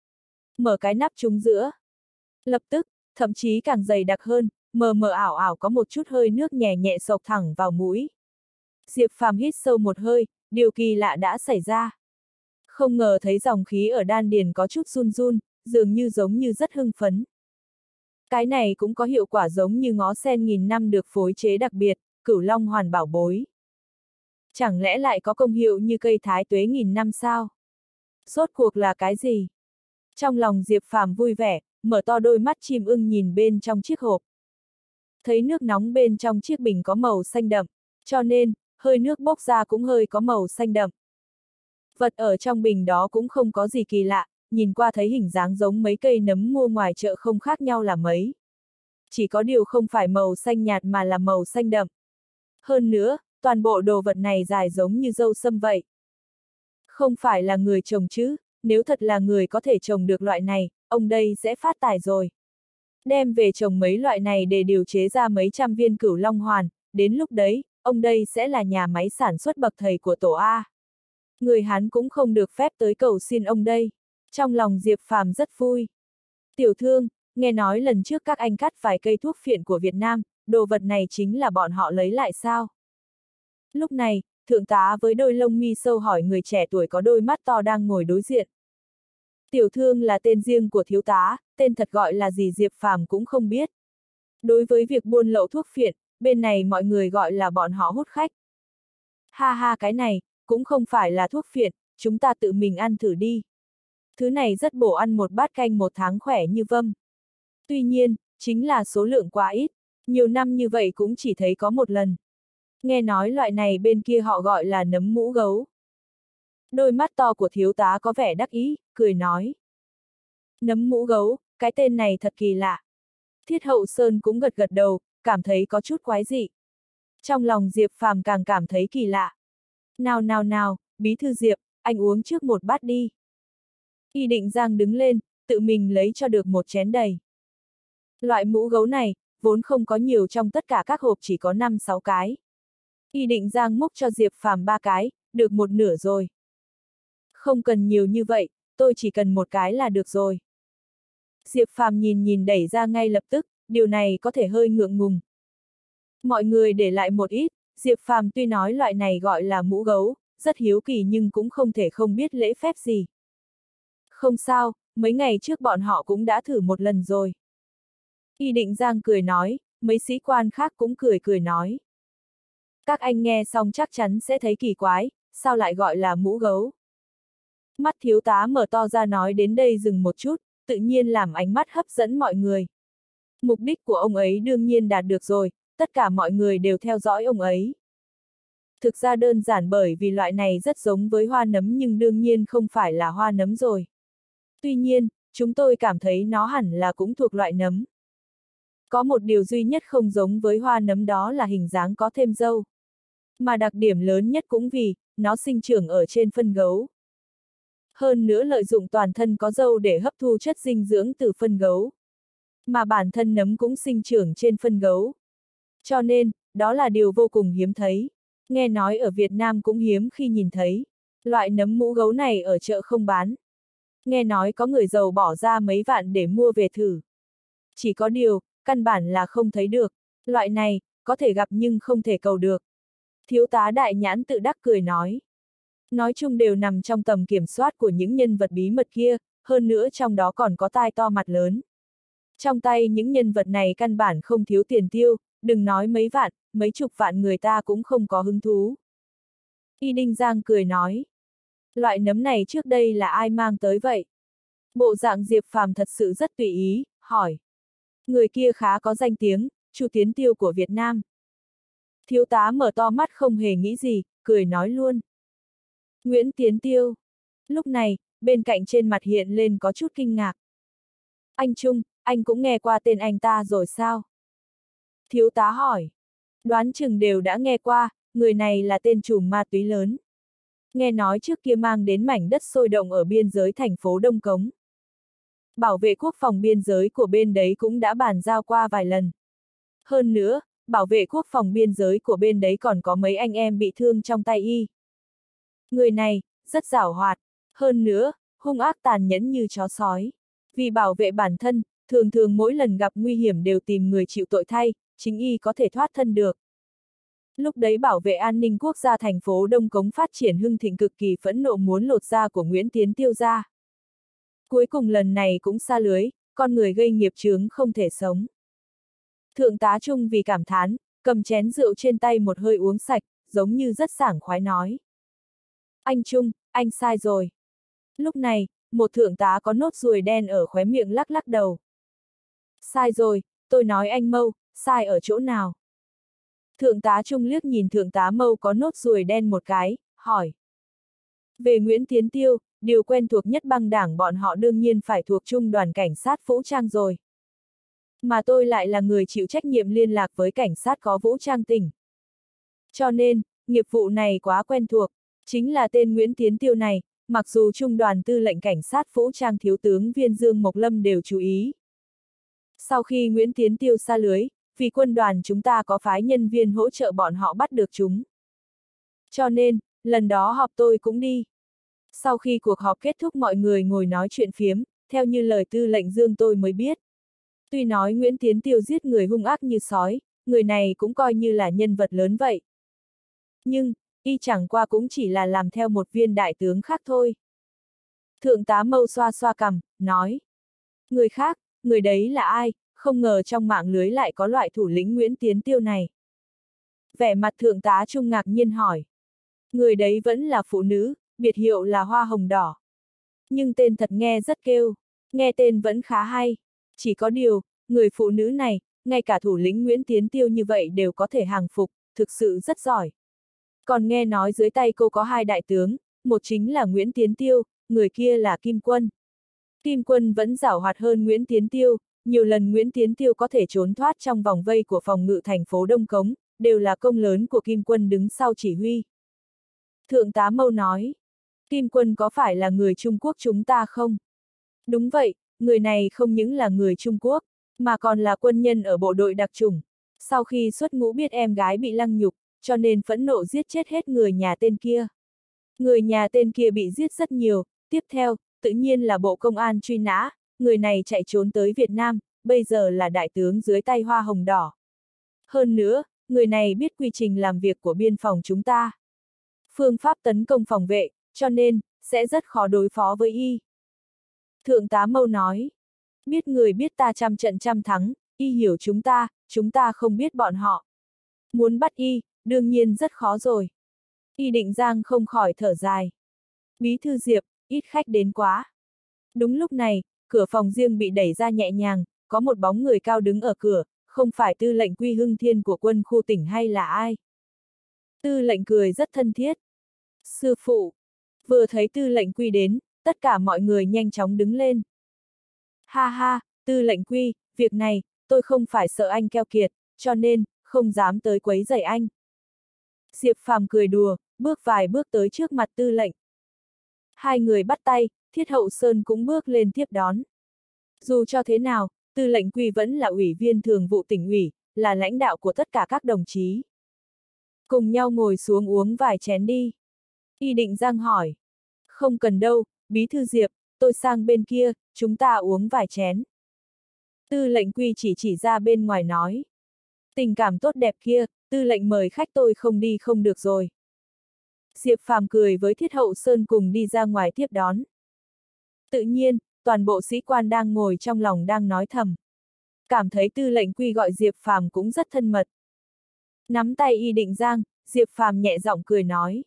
Mở cái nắp trúng giữa. Lập tức, thậm chí càng dày đặc hơn, mờ mờ ảo ảo có một chút hơi nước nhẹ nhẹ xộc thẳng vào mũi. Diệp Phàm hít sâu một hơi, điều kỳ lạ đã xảy ra. Không ngờ thấy dòng khí ở đan điền có chút run run, dường như giống như rất hưng phấn. Cái này cũng có hiệu quả giống như ngó sen nghìn năm được phối chế đặc biệt, Cửu Long Hoàn bảo bối. Chẳng lẽ lại có công hiệu như cây thái tuế nghìn năm sao? Rốt cuộc là cái gì? Trong lòng Diệp Phàm vui vẻ, mở to đôi mắt chim ưng nhìn bên trong chiếc hộp. Thấy nước nóng bên trong chiếc bình có màu xanh đậm, cho nên, hơi nước bốc ra cũng hơi có màu xanh đậm. Vật ở trong bình đó cũng không có gì kỳ lạ, nhìn qua thấy hình dáng giống mấy cây nấm mua ngoài chợ không khác nhau là mấy. Chỉ có điều không phải màu xanh nhạt mà là màu xanh đậm. Hơn nữa, toàn bộ đồ vật này dài giống như dâu sâm vậy. Không phải là người trồng chứ, nếu thật là người có thể trồng được loại này, ông đây sẽ phát tài rồi. Đem về trồng mấy loại này để điều chế ra mấy trăm viên Cửu Long Hoàn, đến lúc đấy, ông đây sẽ là nhà máy sản xuất bậc thầy của tổ A. Người Hán cũng không được phép tới cầu xin ông đây. Trong lòng Diệp Phàm rất vui. Tiểu thương, nghe nói lần trước các anh cắt vài cây thuốc phiện của Việt Nam, đồ vật này chính là bọn họ lấy lại sao? Lúc này, thượng tá với đôi lông mi sâu hỏi người trẻ tuổi có đôi mắt to đang ngồi đối diện. Tiểu thương là tên riêng của thiếu tá, tên thật gọi là gì Diệp Phàm cũng không biết. Đối với việc buôn lậu thuốc phiện, bên này mọi người gọi là bọn họ hút khách. Ha ha, cái này, cũng không phải là thuốc phiện, chúng ta tự mình ăn thử đi. Thứ này rất bổ, ăn một bát canh một tháng khỏe như vâm. Tuy nhiên, chính là số lượng quá ít, nhiều năm như vậy cũng chỉ thấy có một lần. Nghe nói loại này bên kia họ gọi là nấm mũ gấu. Đôi mắt to của thiếu tá có vẻ đắc ý, cười nói. Nấm mũ gấu, cái tên này thật kỳ lạ. Thiết Hậu Sơn cũng gật gật đầu, cảm thấy có chút quái dị. Trong lòng Diệp Phàm càng cảm thấy kỳ lạ. Nào nào nào, bí thư Diệp, anh uống trước một bát đi. Y Định Giang đứng lên, tự mình lấy cho được một chén đầy. Loại mũ gấu này, vốn không có nhiều, trong tất cả các hộp chỉ có năm sáu cái. Y Định Giang múc cho Diệp Phàm ba cái, được một nửa rồi. Không cần nhiều như vậy, tôi chỉ cần một cái là được rồi. Diệp Phàm nhìn nhìn đẩy ra ngay lập tức, điều này có thể hơi ngượng ngùng. Mọi người để lại một ít, Diệp Phàm tuy nói loại này gọi là mũ gấu, rất hiếu kỳ nhưng cũng không thể không biết lễ phép gì. Không sao, mấy ngày trước bọn họ cũng đã thử một lần rồi. Y Định Giang cười nói, mấy sĩ quan khác cũng cười cười nói. Các anh nghe xong chắc chắn sẽ thấy kỳ quái, sao lại gọi là mũ gấu? Mắt thiếu tá mở to ra nói đến đây dừng một chút, tự nhiên làm ánh mắt hấp dẫn mọi người. Mục đích của ông ấy đương nhiên đạt được rồi, tất cả mọi người đều theo dõi ông ấy. Thực ra đơn giản bởi vì loại này rất giống với hoa nấm nhưng đương nhiên không phải là hoa nấm rồi. Tuy nhiên, chúng tôi cảm thấy nó hẳn là cũng thuộc loại nấm. Có một điều duy nhất không giống với hoa nấm đó là hình dáng có thêm râu. Mà đặc điểm lớn nhất cũng vì, nó sinh trưởng ở trên phân gấu. Hơn nữa lợi dụng toàn thân có râu để hấp thu chất dinh dưỡng từ phân gấu. Mà bản thân nấm cũng sinh trưởng trên phân gấu. Cho nên, đó là điều vô cùng hiếm thấy. Nghe nói ở Việt Nam cũng hiếm khi nhìn thấy. Loại nấm mũ gấu này ở chợ không bán. Nghe nói có người giàu bỏ ra mấy vạn để mua về thử. Chỉ có điều, căn bản là không thấy được. Loại này, có thể gặp nhưng không thể cầu được. Thiếu tá Đại Nhãn tự đắc cười nói. Nói chung đều nằm trong tầm kiểm soát của những nhân vật bí mật kia, hơn nữa trong đó còn có tai to mặt lớn. Trong tay những nhân vật này căn bản không thiếu tiền tiêu, đừng nói mấy vạn, mấy chục vạn người ta cũng không có hứng thú. Y Đinh Giang cười nói. Loại nấm này trước đây là ai mang tới vậy? Bộ dạng Diệp Phàm thật sự rất tùy ý, hỏi. Người kia khá có danh tiếng, Chu Tiến Tiêu của Việt Nam. Thiếu tá mở to mắt không hề nghĩ gì, cười nói luôn. Nguyễn Tiến Tiêu. Lúc này, bên cạnh trên mặt hiện lên có chút kinh ngạc. Anh Trung, anh cũng nghe qua tên anh ta rồi sao? Thiếu tá hỏi. Đoán chừng đều đã nghe qua, người này là tên trùm ma túy lớn. Nghe nói trước kia mang đến mảnh đất sôi động ở biên giới thành phố Đông Cống. Bảo vệ quốc phòng biên giới của bên đấy cũng đã bàn giao qua vài lần. Hơn nữa, bảo vệ quốc phòng biên giới của bên đấy còn có mấy anh em bị thương trong tay y. Người này, rất giảo hoạt, hơn nữa, hung ác tàn nhẫn như chó sói. Vì bảo vệ bản thân, thường thường mỗi lần gặp nguy hiểm đều tìm người chịu tội thay, chính y có thể thoát thân được. Lúc đấy bảo vệ an ninh quốc gia thành phố Đông Cống phát triển hưng thịnh cực kỳ phẫn nộ muốn lột da của Nguyễn Tiến Tiêu ra. Cuối cùng lần này cũng sa lưới, con người gây nghiệp chướng không thể sống. Thượng tá Trung vì cảm thán, cầm chén rượu trên tay một hơi uống sạch, giống như rất sảng khoái nói. Anh Trung, anh sai rồi. Lúc này, một thượng tá có nốt ruồi đen ở khóe miệng lắc lắc đầu. Sai rồi, tôi nói anh Mâu, sai ở chỗ nào? Thượng tá Trung liếc nhìn thượng tá Mâu có nốt ruồi đen một cái, hỏi. Về Nguyễn Tiến Tiêu, điều quen thuộc nhất băng đảng bọn họ đương nhiên phải thuộc trung đoàn cảnh sát vũ trang rồi. Mà tôi lại là người chịu trách nhiệm liên lạc với cảnh sát có vũ trang tỉnh. Cho nên, nghiệp vụ này quá quen thuộc, chính là tên Nguyễn Tiến Tiêu này, mặc dù trung đoàn tư lệnh cảnh sát vũ trang thiếu tướng Viên Dương Mộc Lâm đều chú ý. Sau khi Nguyễn Tiến Tiêu sa lưới, vì quân đoàn chúng ta có phái nhân viên hỗ trợ bọn họ bắt được chúng. Cho nên, lần đó họp tôi cũng đi. Sau khi cuộc họp kết thúc mọi người ngồi nói chuyện phiếm, theo như lời tư lệnh Dương tôi mới biết. Tuy nói Nguyễn Tiến Tiêu giết người hung ác như sói, người này cũng coi như là nhân vật lớn vậy. Nhưng, y chẳng qua cũng chỉ là làm theo một viên đại tướng khác thôi. Thượng tá Mâu xoa xoa cằm, nói. Người khác, người đấy là ai, không ngờ trong mạng lưới lại có loại thủ lĩnh Nguyễn Tiến Tiêu này. Vẻ mặt thượng tá Trung ngạc nhiên hỏi. Người đấy vẫn là phụ nữ, biệt hiệu là Hoa Hồng Đỏ. Nhưng tên thật nghe rất kêu, nghe tên vẫn khá hay. Chỉ có điều, người phụ nữ này, ngay cả thủ lĩnh Nguyễn Tiến Tiêu như vậy đều có thể hàng phục, thực sự rất giỏi. Còn nghe nói dưới tay cô có hai đại tướng, một chính là Nguyễn Tiến Tiêu, người kia là Kim Quân. Kim Quân vẫn giảo hoạt hơn Nguyễn Tiến Tiêu, nhiều lần Nguyễn Tiến Tiêu có thể trốn thoát trong vòng vây của phòng ngự thành phố Đông Cống, đều là công lớn của Kim Quân đứng sau chỉ huy. Thượng tá Mâu nói, Kim Quân có phải là người Trung Quốc chúng ta không? Đúng vậy, người này không những là người Trung Quốc, mà còn là quân nhân ở bộ đội đặc chủng. Sau khi xuất ngũ biết em gái bị lăng nhục, cho nên phẫn nộ giết chết hết người nhà tên kia. Người nhà tên kia bị giết rất nhiều, tiếp theo, tự nhiên là Bộ Công an truy nã, người này chạy trốn tới Việt Nam, bây giờ là đại tướng dưới tay Hoa Hồng Đỏ. Hơn nữa, người này biết quy trình làm việc của biên phòng chúng ta. Phương pháp tấn công phòng vệ, cho nên, sẽ rất khó đối phó với y. Thượng tá Mâu nói, biết người biết ta trăm trận trăm thắng, y hiểu chúng ta, chúng ta không biết bọn họ. Muốn bắt y, đương nhiên rất khó rồi. Y Định Giang không khỏi thở dài. Bí thư Diệp, ít khách đến quá. Đúng lúc này, cửa phòng riêng bị đẩy ra nhẹ nhàng, có một bóng người cao đứng ở cửa, không phải tư lệnh Quy Hưng Thiên của quân khu tỉnh hay là ai. Tư lệnh cười rất thân thiết. Sư phụ. Vừa thấy tư lệnh Quy đến, tất cả mọi người nhanh chóng đứng lên. Ha ha, tư lệnh Quy, việc này, tôi không phải sợ anh keo kiệt, cho nên, không dám tới quấy rầy anh. Diệp Phàm cười đùa, bước vài bước tới trước mặt tư lệnh. Hai người bắt tay, Thiết Hậu Sơn cũng bước lên tiếp đón. Dù cho thế nào, tư lệnh Quy vẫn là ủy viên thường vụ tỉnh ủy, là lãnh đạo của tất cả các đồng chí. Cùng nhau ngồi xuống uống vài chén đi. Y Định Giang hỏi. Không cần đâu, bí thư Diệp, tôi sang bên kia, chúng ta uống vài chén. Tư lệnh Quy chỉ chỉ ra bên ngoài nói. Tình cảm tốt đẹp kia, tư lệnh mời khách tôi không đi không được rồi. Diệp Phàm cười với Thiết Hậu Sơn cùng đi ra ngoài tiếp đón. Tự nhiên, toàn bộ sĩ quan đang ngồi trong lòng đang nói thầm. Cảm thấy tư lệnh Quy gọi Diệp Phàm cũng rất thân mật. Nắm tay Y Định Giang, Diệp Phàm nhẹ giọng cười nói.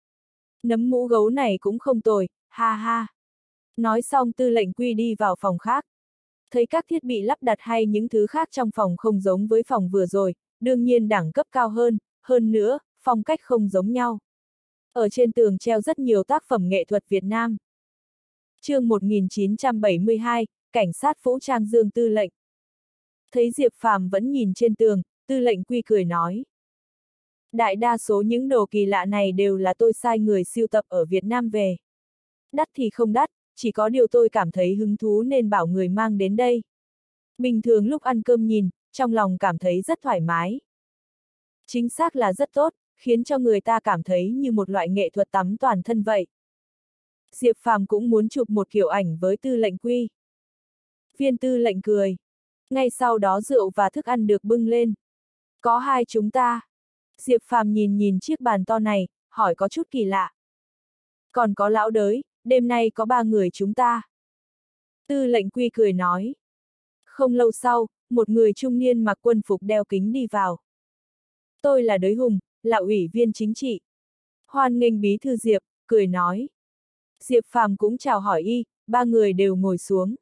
Nấm mũ gấu này cũng không tồi, ha ha. Nói xong tư lệnh Quy đi vào phòng khác. Thấy các thiết bị lắp đặt hay những thứ khác trong phòng không giống với phòng vừa rồi, đương nhiên đẳng cấp cao hơn, hơn nữa, phong cách không giống nhau. Ở trên tường treo rất nhiều tác phẩm nghệ thuật Việt Nam. Chương một nghìn chín trăm bảy mươi hai, Cảnh sát vũ trang Dương tư lệnh. Thấy Diệp Phàm vẫn nhìn trên tường, tư lệnh Quy cười nói. Đại đa số những đồ kỳ lạ này đều là tôi sai người sưu tập ở Việt Nam về. Đắt thì không đắt, chỉ có điều tôi cảm thấy hứng thú nên bảo người mang đến đây. Bình thường lúc ăn cơm nhìn, trong lòng cảm thấy rất thoải mái. Chính xác là rất tốt, khiến cho người ta cảm thấy như một loại nghệ thuật tắm toàn thân vậy. Diệp Phàm cũng muốn chụp một kiểu ảnh với tư lệnh Quy. Viên tư lệnh cười. Ngay sau đó rượu và thức ăn được bưng lên. Có hai chúng ta. Diệp Phàm nhìn nhìn chiếc bàn to này, hỏi có chút kỳ lạ. Còn có lão đới, đêm nay có ba người chúng ta. Tư lệnh Quy cười nói. Không lâu sau, một người trung niên mặc quân phục đeo kính đi vào. Tôi là Đới Hùng, là ủy viên chính trị. Hoan nghênh bí thư Diệp, cười nói. Diệp Phàm cũng chào hỏi y, ba người đều ngồi xuống.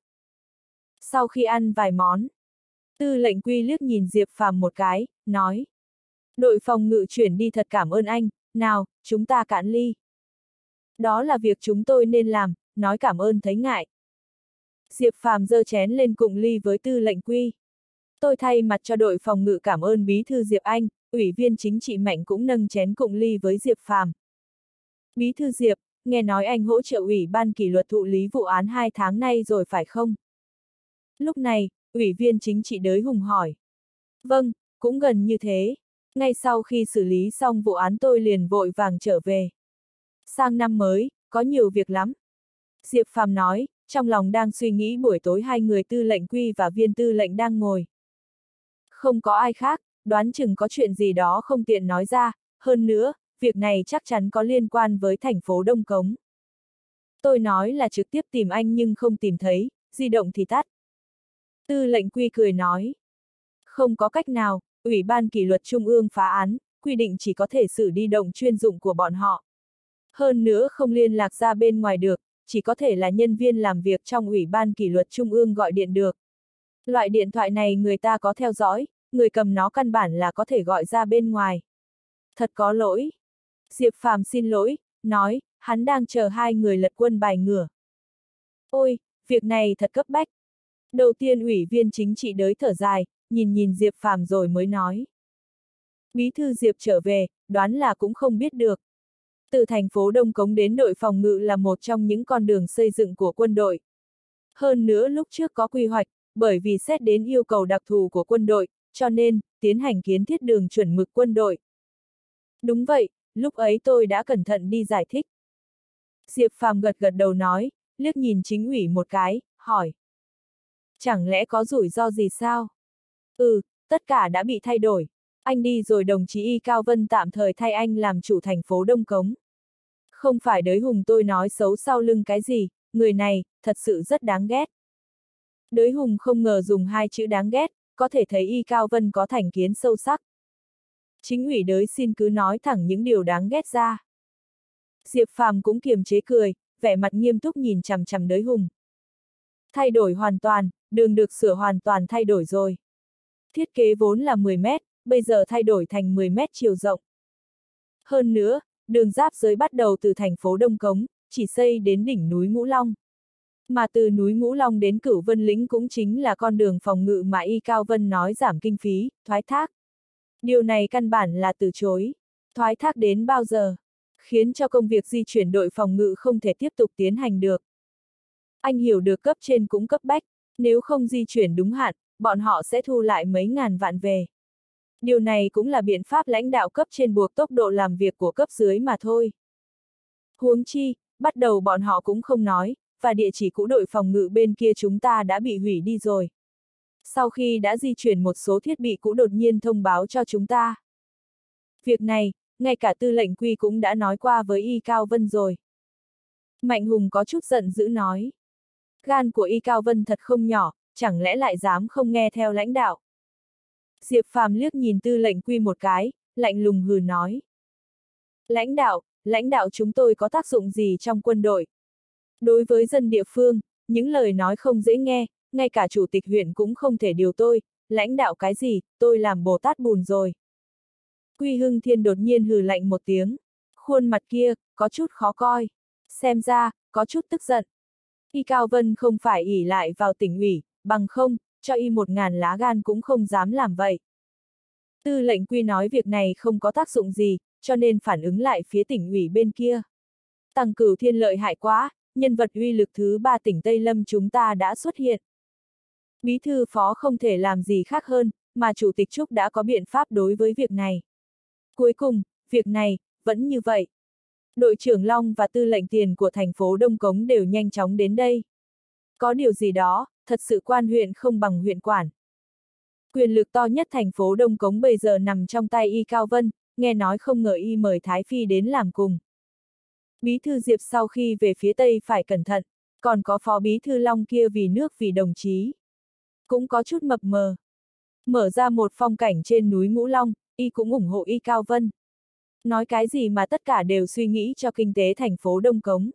Sau khi ăn vài món, Tư lệnh Quy liếc nhìn Diệp Phàm một cái, nói. Đội phòng ngự chuyển đi thật cảm ơn anh, nào, chúng ta cạn ly. Đó là việc chúng tôi nên làm, nói cảm ơn thấy ngại. Diệp Phàm giơ chén lên cụng ly với Tư lệnh Quy. Tôi thay mặt cho đội phòng ngự cảm ơn bí thư Diệp anh, ủy viên chính trị Mạnh cũng nâng chén cụng ly với Diệp Phàm. Bí thư Diệp, nghe nói anh hỗ trợ ủy ban kỷ luật thụ lý vụ án hai tháng nay rồi phải không? Lúc này, ủy viên chính trị Đới Hùng hỏi. Vâng, cũng gần như thế. Ngay sau khi xử lý xong vụ án tôi liền vội vàng trở về. Sang năm mới, có nhiều việc lắm. Diệp Phàm nói, trong lòng đang suy nghĩ buổi tối hai người Tư lệnh Quy và viên tư lệnh đang ngồi. Không có ai khác, đoán chừng có chuyện gì đó không tiện nói ra, hơn nữa, việc này chắc chắn có liên quan với thành phố Đông Cống. Tôi nói là trực tiếp tìm anh nhưng không tìm thấy, di động thì tắt. Tư lệnh Quy cười nói. Không có cách nào, Ủy ban kỷ luật Trung ương phá án, quy định chỉ có thể xử đi động chuyên dụng của bọn họ. Hơn nữa không liên lạc ra bên ngoài được, chỉ có thể là nhân viên làm việc trong Ủy ban kỷ luật Trung ương gọi điện được. Loại điện thoại này người ta có theo dõi, người cầm nó căn bản là có thể gọi ra bên ngoài. Thật có lỗi. Diệp Phàm xin lỗi, nói, hắn đang chờ hai người lật quân bài ngửa. Ôi, việc này thật cấp bách. Đầu tiên ủy viên chính trị Đới thở dài, nhìn nhìn Diệp Phàm rồi mới nói. Bí thư Diệp trở về, đoán là cũng không biết được. Từ thành phố Đông Cống đến đội phòng ngự là một trong những con đường xây dựng của quân đội. Hơn nữa lúc trước có quy hoạch, bởi vì xét đến yêu cầu đặc thù của quân đội, cho nên, tiến hành kiến thiết đường chuẩn mực quân đội. Đúng vậy, lúc ấy tôi đã cẩn thận đi giải thích. Diệp Phàm gật gật đầu nói, liếc nhìn chính ủy một cái, hỏi. Chẳng lẽ có rủi ro gì sao? Ừ, tất cả đã bị thay đổi. Anh đi rồi đồng chí Y Cao Vân tạm thời thay anh làm chủ thành phố Đông Cống. Không phải Đới Hùng tôi nói xấu sau lưng cái gì, người này, thật sự rất đáng ghét. Đới Hùng không ngờ dùng hai chữ đáng ghét, có thể thấy Y Cao Vân có thành kiến sâu sắc. Chính ủy Đới xin cứ nói thẳng những điều đáng ghét ra. Diệp Phàm cũng kiềm chế cười, vẻ mặt nghiêm túc nhìn chằm chằm Đới Hùng. Thay đổi hoàn toàn, đường được sửa hoàn toàn thay đổi rồi. Thiết kế vốn là mười mét, bây giờ thay đổi thành mười mét chiều rộng. Hơn nữa, đường giáp giới bắt đầu từ thành phố Đông Cống, chỉ xây đến đỉnh núi Ngũ Long. Mà từ núi Ngũ Long đến Cửu Vân Lĩnh cũng chính là con đường phòng ngự mà Y Cao Vân nói giảm kinh phí, thoái thác. Điều này căn bản là từ chối. Thoái thác đến bao giờ? Khiến cho công việc di chuyển đội phòng ngự không thể tiếp tục tiến hành được. Anh hiểu được cấp trên cũng cấp bách, nếu không di chuyển đúng hạn, bọn họ sẽ thu lại mấy ngàn vạn về. Điều này cũng là biện pháp lãnh đạo cấp trên buộc tốc độ làm việc của cấp dưới mà thôi. Huống chi, bắt đầu bọn họ cũng không nói, và địa chỉ cũ đội phòng ngự bên kia chúng ta đã bị hủy đi rồi. Sau khi đã di chuyển một số thiết bị cũ đột nhiên thông báo cho chúng ta. Việc này, ngay cả tư lệnh Quy cũng đã nói qua với Y Cao Vân rồi. Mạnh Hùng có chút giận dữ nói. Gan của Y Cao Vân thật không nhỏ, chẳng lẽ lại dám không nghe theo lãnh đạo. Diệp Phàm liếc nhìn tư lệnh Quy một cái, lạnh lùng hừ nói. Lãnh đạo, lãnh đạo chúng tôi có tác dụng gì trong quân đội? Đối với dân địa phương, những lời nói không dễ nghe, ngay cả chủ tịch huyện cũng không thể điều tôi, lãnh đạo cái gì, tôi làm Bồ Tát bùn rồi. Quy Hưng Thiên đột nhiên hừ lạnh một tiếng, khuôn mặt kia, có chút khó coi, xem ra, có chút tức giận. Y Cao Vân không phải ỷ lại vào tỉnh ủy, bằng không, cho y một ngàn lá gan cũng không dám làm vậy. Tư lệnh Quy nói việc này không có tác dụng gì, cho nên phản ứng lại phía tỉnh ủy bên kia. Tăng Cửu Thiên lợi hại quá, nhân vật uy lực thứ ba tỉnh Tây Lâm chúng ta đã xuất hiện. Bí thư phó không thể làm gì khác hơn, mà chủ tịch Trúc đã có biện pháp đối với việc này. Cuối cùng, việc này, vẫn như vậy. Đội trưởng Long và tư lệnh tiền của thành phố Đông Cống đều nhanh chóng đến đây. Có điều gì đó, thật sự quan huyện không bằng huyện quản. Quyền lực to nhất thành phố Đông Cống bây giờ nằm trong tay Y Cao Vân, nghe nói không ngờ y mời Thái Phi đến làm cùng. Bí thư Diệp sau khi về phía Tây phải cẩn thận, còn có phó bí thư Long kia vì nước vì đồng chí. Cũng có chút mập mờ. Mở ra một phong cảnh trên núi Ngũ Long, y cũng ủng hộ Y Cao Vân. Nói cái gì mà tất cả đều suy nghĩ cho kinh tế thành phố Đông Cống.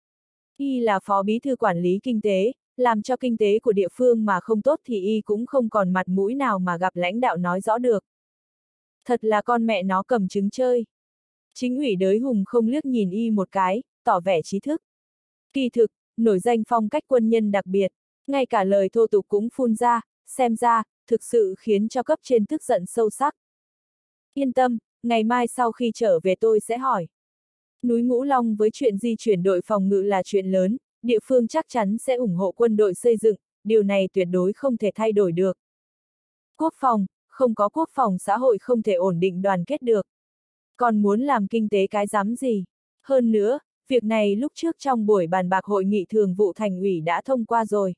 Y là phó bí thư quản lý kinh tế, làm cho kinh tế của địa phương mà không tốt thì y cũng không còn mặt mũi nào mà gặp lãnh đạo nói rõ được. Thật là con mẹ nó cầm trứng chơi. Chính ủy Đới Hùng không liếc nhìn y một cái, tỏ vẻ trí thức. Kỳ thực, nổi danh phong cách quân nhân đặc biệt, ngay cả lời thô tục cũng phun ra, xem ra, thực sự khiến cho cấp trên tức giận sâu sắc. Yên tâm, ngày mai sau khi trở về tôi sẽ hỏi. Núi Ngũ Long với chuyện di chuyển đội phòng ngự là chuyện lớn, địa phương chắc chắn sẽ ủng hộ quân đội xây dựng, điều này tuyệt đối không thể thay đổi được. Quốc phòng, không có quốc phòng xã hội không thể ổn định đoàn kết được. Còn muốn làm kinh tế cái dám gì? Hơn nữa, việc này lúc trước trong buổi bàn bạc hội nghị thường vụ thành ủy đã thông qua rồi.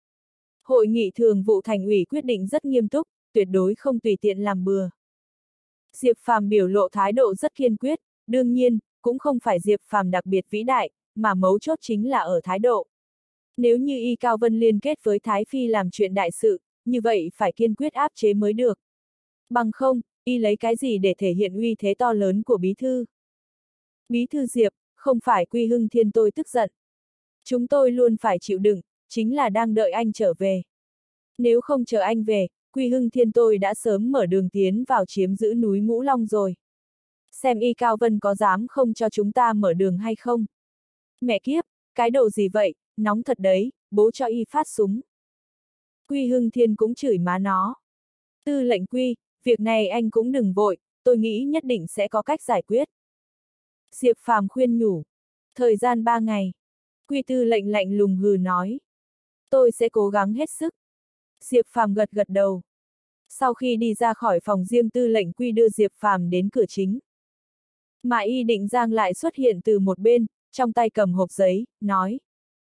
Hội nghị thường vụ thành ủy quyết định rất nghiêm túc, tuyệt đối không tùy tiện làm bừa. Diệp Phàm biểu lộ thái độ rất kiên quyết, đương nhiên, cũng không phải Diệp Phàm đặc biệt vĩ đại, mà mấu chốt chính là ở thái độ. Nếu như Y Cao Vân liên kết với Thái Phi làm chuyện đại sự, như vậy phải kiên quyết áp chế mới được. Bằng không, Y lấy cái gì để thể hiện uy thế to lớn của bí thư? Bí thư Diệp, không phải Quy Hưng Thiên tôi tức giận. Chúng tôi luôn phải chịu đựng, chính là đang đợi anh trở về. Nếu không chờ anh về, Quy Hưng Thiên tôi đã sớm mở đường tiến vào chiếm giữ núi Ngũ Long rồi. Xem Y Cao Vân có dám không cho chúng ta mở đường hay không? Mẹ kiếp, cái đồ gì vậy, nóng thật đấy, bố cho Y phát súng. Quy Hưng Thiên cũng chửi má nó. Tư lệnh Quy, việc này anh cũng đừng vội, tôi nghĩ nhất định sẽ có cách giải quyết. Diệp Phàm khuyên nhủ. Thời gian ba ngày. Quy tư lệnh lạnh lùng hừ nói. Tôi sẽ cố gắng hết sức. Diệp Phàm gật gật đầu. Sau khi đi ra khỏi phòng riêng, tư lệnh Quy đưa Diệp Phàm đến cửa chính. Mà Y Định Giang lại xuất hiện từ một bên, trong tay cầm hộp giấy, nói.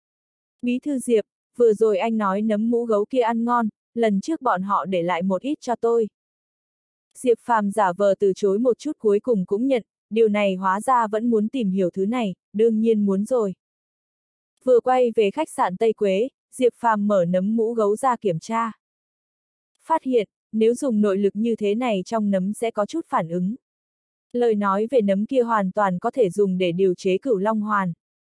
Bí thư Diệp, vừa rồi anh nói nấm mũ gấu kia ăn ngon, lần trước bọn họ để lại một ít cho tôi. Diệp Phàm giả vờ từ chối một chút, cuối cùng cũng nhận, điều này hóa ra vẫn muốn tìm hiểu thứ này, đương nhiên muốn rồi. Vừa quay về khách sạn Tây Quế, Diệp Phàm mở nấm mũ gấu ra kiểm tra. Phát hiện, nếu dùng nội lực như thế này trong nấm sẽ có chút phản ứng. Lời nói về nấm kia hoàn toàn có thể dùng để điều chế Cửu Long Hoàn.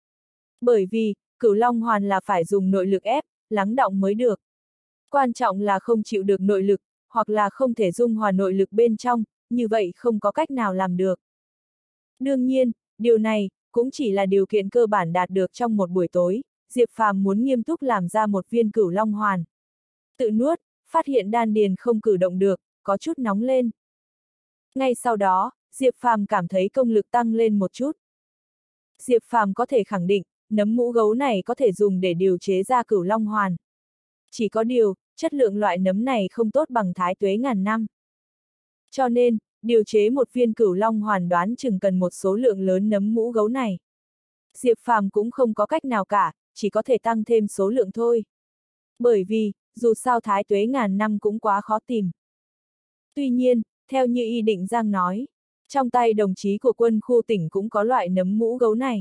Bởi vì, Cửu Long Hoàn là phải dùng nội lực ép, lắng đọng mới được. Quan trọng là không chịu được nội lực, hoặc là không thể dung hòa nội lực bên trong, như vậy không có cách nào làm được. Đương nhiên, điều này, cũng chỉ là điều kiện cơ bản đạt được trong một buổi tối, Diệp Phàm muốn nghiêm túc làm ra một viên Cửu Long Hoàn. Tự nuốt, phát hiện đan điền không cử động được, có chút nóng lên. Ngay sau đó, Diệp Phàm cảm thấy công lực tăng lên một chút. Diệp Phàm có thể khẳng định, nấm mũ gấu này có thể dùng để điều chế ra Cửu Long Hoàn. Chỉ có điều, chất lượng loại nấm này không tốt bằng Thái Tuế ngàn năm. Cho nên, điều chế một viên Cửu Long Hoàn đoán chừng cần một số lượng lớn nấm mũ gấu này. Diệp Phàm cũng không có cách nào cả, chỉ có thể tăng thêm số lượng thôi. Bởi vì, dù sao Thái Tuế ngàn năm cũng quá khó tìm. Tuy nhiên, theo như Y Định Giang nói, trong tay đồng chí của quân khu tỉnh cũng có loại nấm mũ gấu này.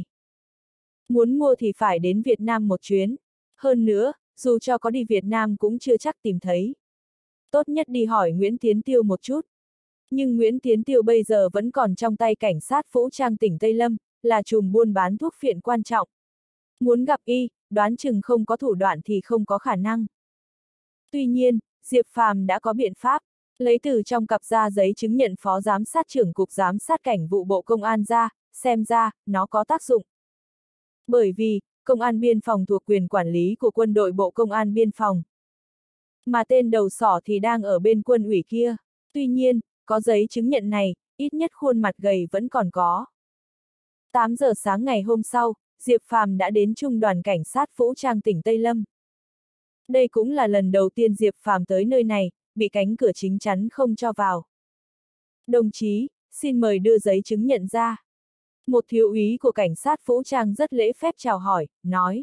Muốn mua thì phải đến Việt Nam một chuyến. Hơn nữa, dù cho có đi Việt Nam cũng chưa chắc tìm thấy. Tốt nhất đi hỏi Nguyễn Tiến Tiêu một chút. Nhưng Nguyễn Tiến Tiêu bây giờ vẫn còn trong tay cảnh sát vũ trang tỉnh Tây Lâm, là trùm buôn bán thuốc phiện quan trọng. Muốn gặp y, đoán chừng không có thủ đoạn thì không có khả năng. Tuy nhiên, Diệp Phàm đã có biện pháp, lấy từ trong cặp ra giấy chứng nhận phó giám sát trưởng cục giám sát cảnh vụ Bộ Công an ra, xem ra, nó có tác dụng. Bởi vì, Công an Biên phòng thuộc quyền quản lý của quân đội Bộ Công an Biên phòng. Mà tên đầu sỏ thì đang ở bên quân ủy kia. Tuy nhiên, có giấy chứng nhận này, ít nhất khuôn mặt gầy vẫn còn có. tám giờ sáng ngày hôm sau, Diệp Phàm đã đến Trung đoàn Cảnh sát vũ trang tỉnh Tây Lâm. Đây cũng là lần đầu tiên Diệp Phàm tới nơi này, bị cánh cửa chính chắn không cho vào. Đồng chí, xin mời đưa giấy chứng nhận ra. Một thiếu úy của cảnh sát vũ trang rất lễ phép chào hỏi, nói.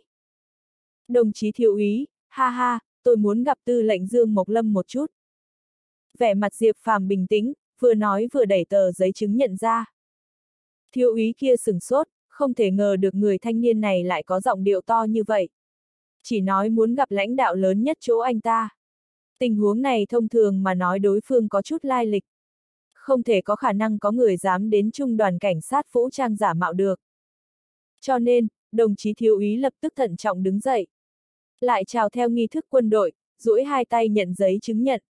Đồng chí thiếu úy, ha ha, tôi muốn gặp tư lệnh Dương Mộc Lâm một chút. Vẻ mặt Diệp Phàm bình tĩnh, vừa nói vừa đẩy tờ giấy chứng nhận ra. Thiếu úy kia sửng sốt, không thể ngờ được người thanh niên này lại có giọng điệu to như vậy. Chỉ nói muốn gặp lãnh đạo lớn nhất chỗ anh ta. Tình huống này thông thường mà nói đối phương có chút lai lịch. Không thể có khả năng có người dám đến trung đoàn cảnh sát vũ trang giả mạo được. Cho nên, đồng chí thiếu úy lập tức thận trọng đứng dậy. Lại chào theo nghi thức quân đội, duỗi hai tay nhận giấy chứng nhận.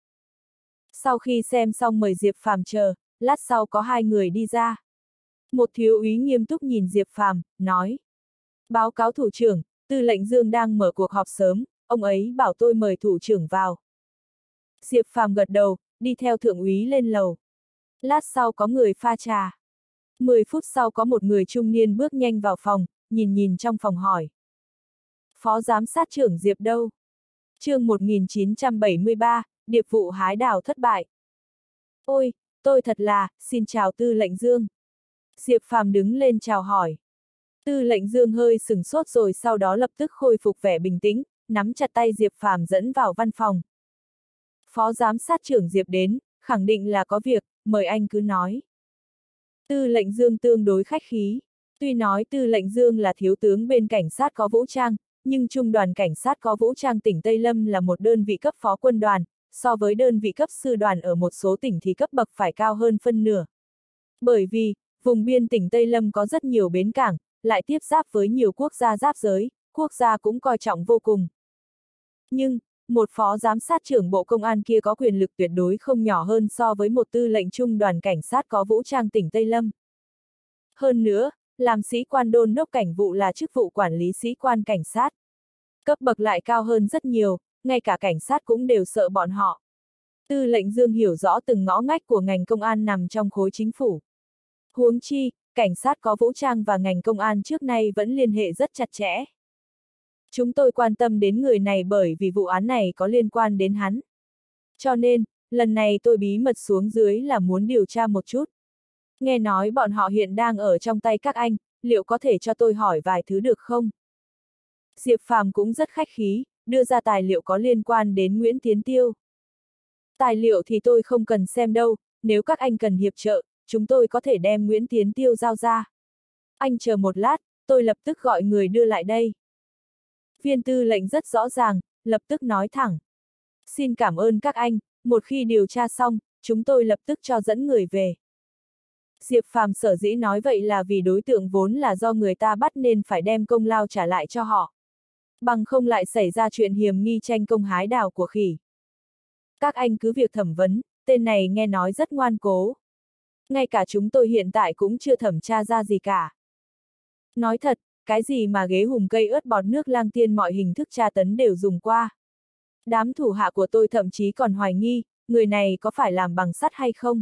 Sau khi xem xong mời Diệp Phàm chờ, lát sau có hai người đi ra. Một thiếu úy nghiêm túc nhìn Diệp Phàm, nói. Báo cáo thủ trưởng, tư lệnh Dương đang mở cuộc họp sớm, ông ấy bảo tôi mời thủ trưởng vào. Diệp Phàm gật đầu, đi theo thượng úy lên lầu. Lát sau có người pha trà. Mười phút sau có một người trung niên bước nhanh vào phòng, nhìn nhìn trong phòng hỏi. Phó giám sát trưởng Diệp đâu? Chương một nghìn chín trăm bảy mươi ba, điệp vụ hái đào thất bại. Ôi, tôi thật là, xin chào tư lệnh Dương. Diệp Phàm đứng lên chào hỏi. Tư lệnh Dương hơi sửng sốt rồi sau đó lập tức khôi phục vẻ bình tĩnh, nắm chặt tay Diệp Phàm dẫn vào văn phòng. Phó giám sát trưởng Diệp đến, khẳng định là có việc, mời anh cứ nói. Tư lệnh Dương tương đối khách khí. Tuy nói tư lệnh Dương là thiếu tướng bên cảnh sát có vũ trang, nhưng trung đoàn cảnh sát có vũ trang tỉnh Tây Lâm là một đơn vị cấp phó quân đoàn, so với đơn vị cấp sư đoàn ở một số tỉnh thì cấp bậc phải cao hơn phân nửa. Bởi vì, vùng biên tỉnh Tây Lâm có rất nhiều bến cảng, lại tiếp giáp với nhiều quốc gia giáp giới, quốc gia cũng coi trọng vô cùng. Nhưng, một phó giám sát trưởng Bộ Công an kia có quyền lực tuyệt đối không nhỏ hơn so với một tư lệnh trung đoàn cảnh sát có vũ trang tỉnh Tây Lâm. Hơn nữa, làm sĩ quan đôn đốc cảnh vụ là chức vụ quản lý sĩ quan cảnh sát. Cấp bậc lại cao hơn rất nhiều, ngay cả cảnh sát cũng đều sợ bọn họ. Tư lệnh Dương hiểu rõ từng ngõ ngách của ngành công an nằm trong khối chính phủ. Huống chi, cảnh sát có vũ trang và ngành công an trước nay vẫn liên hệ rất chặt chẽ. Chúng tôi quan tâm đến người này bởi vì vụ án này có liên quan đến hắn. Cho nên, lần này tôi bí mật xuống dưới là muốn điều tra một chút. Nghe nói bọn họ hiện đang ở trong tay các anh, liệu có thể cho tôi hỏi vài thứ được không? Diệp Phàm cũng rất khách khí, đưa ra tài liệu có liên quan đến Nguyễn Tiến Tiêu. Tài liệu thì tôi không cần xem đâu, nếu các anh cần hiệp trợ, chúng tôi có thể đem Nguyễn Tiến Tiêu giao ra. Anh chờ một lát, tôi lập tức gọi người đưa lại đây. Viên tư lệnh rất rõ ràng, lập tức nói thẳng. Xin cảm ơn các anh, một khi điều tra xong, chúng tôi lập tức cho dẫn người về. Diệp Phàm sở dĩ nói vậy là vì đối tượng vốn là do người ta bắt nên phải đem công lao trả lại cho họ. Bằng không lại xảy ra chuyện hiềm nghi tranh công hái đào của khỉ. Các anh cứ việc thẩm vấn, tên này nghe nói rất ngoan cố. Ngay cả chúng tôi hiện tại cũng chưa thẩm tra ra gì cả. Nói thật, cái gì mà ghế hùm cây ớt bọt nước lang tiên mọi hình thức tra tấn đều dùng qua. Đám thủ hạ của tôi thậm chí còn hoài nghi, người này có phải làm bằng sắt hay không?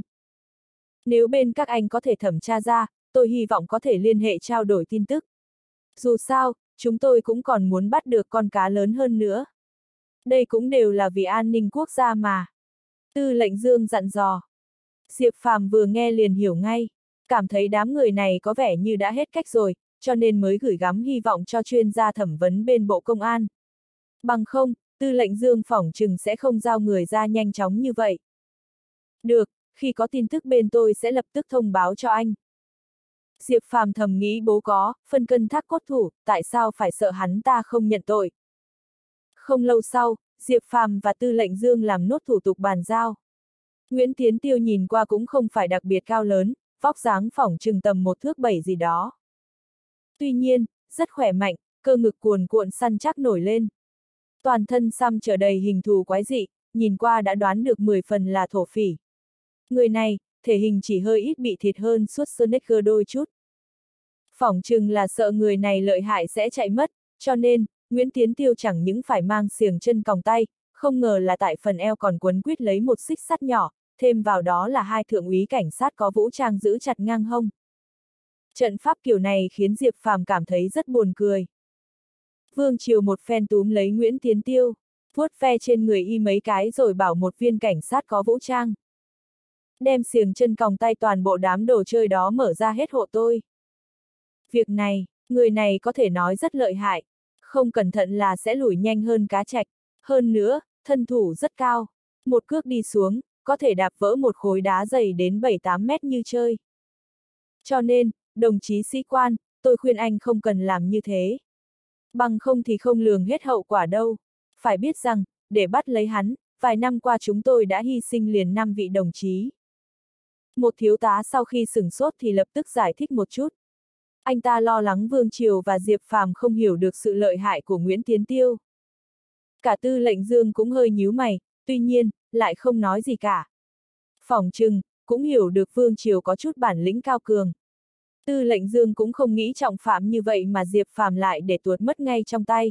Nếu bên các anh có thể thẩm tra ra, tôi hy vọng có thể liên hệ trao đổi tin tức. Dù sao, chúng tôi cũng còn muốn bắt được con cá lớn hơn nữa. Đây cũng đều là vì an ninh quốc gia mà. Tư lệnh Dương dặn dò. Diệp Phàm vừa nghe liền hiểu ngay, cảm thấy đám người này có vẻ như đã hết cách rồi, cho nên mới gửi gắm hy vọng cho chuyên gia thẩm vấn bên Bộ Công an. Bằng không, tư lệnh Dương phỏng chừng sẽ không giao người ra nhanh chóng như vậy. Được, khi có tin tức bên tôi sẽ lập tức thông báo cho anh. Diệp Phàm thầm nghĩ bố có, phân cân thác cốt thủ, tại sao phải sợ hắn ta không nhận tội. Không lâu sau, Diệp Phàm và tư lệnh Dương làm nốt thủ tục bàn giao. Nguyễn Tiến Tiêu nhìn qua cũng không phải đặc biệt cao lớn, vóc dáng phỏng chừng tầm một thước bảy gì đó. Tuy nhiên, rất khỏe mạnh, cơ ngực cuồn cuộn săn chắc nổi lên. Toàn thân xăm trở đầy hình thù quái dị, nhìn qua đã đoán được mười phần là thổ phỉ. Người này, thể hình chỉ hơi ít bị thịt hơn Schwarzenegger đôi chút. Phỏng chừng là sợ người này lợi hại sẽ chạy mất, cho nên, Nguyễn Tiến Tiêu chẳng những phải mang xiềng chân còng tay, không ngờ là tại phần eo còn quấn quýt lấy một xích sắt nhỏ, thêm vào đó là hai thượng úy cảnh sát có vũ trang giữ chặt ngang hông. Trận pháp kiểu này khiến Diệp Phàm cảm thấy rất buồn cười. Vương Triều một phen túm lấy Nguyễn Tiến Tiêu, vuốt ve trên người y mấy cái rồi bảo một viên cảnh sát có vũ trang. Đem xiềng chân còng tay toàn bộ đám đồ chơi đó mở ra hết hộ tôi. Việc này, người này có thể nói rất lợi hại, không cẩn thận là sẽ lủi nhanh hơn cá trạch, hơn nữa, thân thủ rất cao, một cước đi xuống, có thể đạp vỡ một khối đá dày đến bảy tám mét như chơi. Cho nên, đồng chí sĩ quan, tôi khuyên anh không cần làm như thế. Bằng không thì không lường hết hậu quả đâu. Phải biết rằng, để bắt lấy hắn, vài năm qua chúng tôi đã hy sinh liền năm vị đồng chí. Một thiếu tá sau khi sửng sốt thì lập tức giải thích một chút. Anh ta lo lắng Vương Triều và Diệp Phàm không hiểu được sự lợi hại của Nguyễn Tiến Tiêu. Cả Tư lệnh Dương cũng hơi nhíu mày, tuy nhiên, lại không nói gì cả. Phỏng chừng, cũng hiểu được Vương Triều có chút bản lĩnh cao cường. Tư lệnh Dương cũng không nghĩ trọng phạm như vậy mà Diệp Phàm lại để tuột mất ngay trong tay.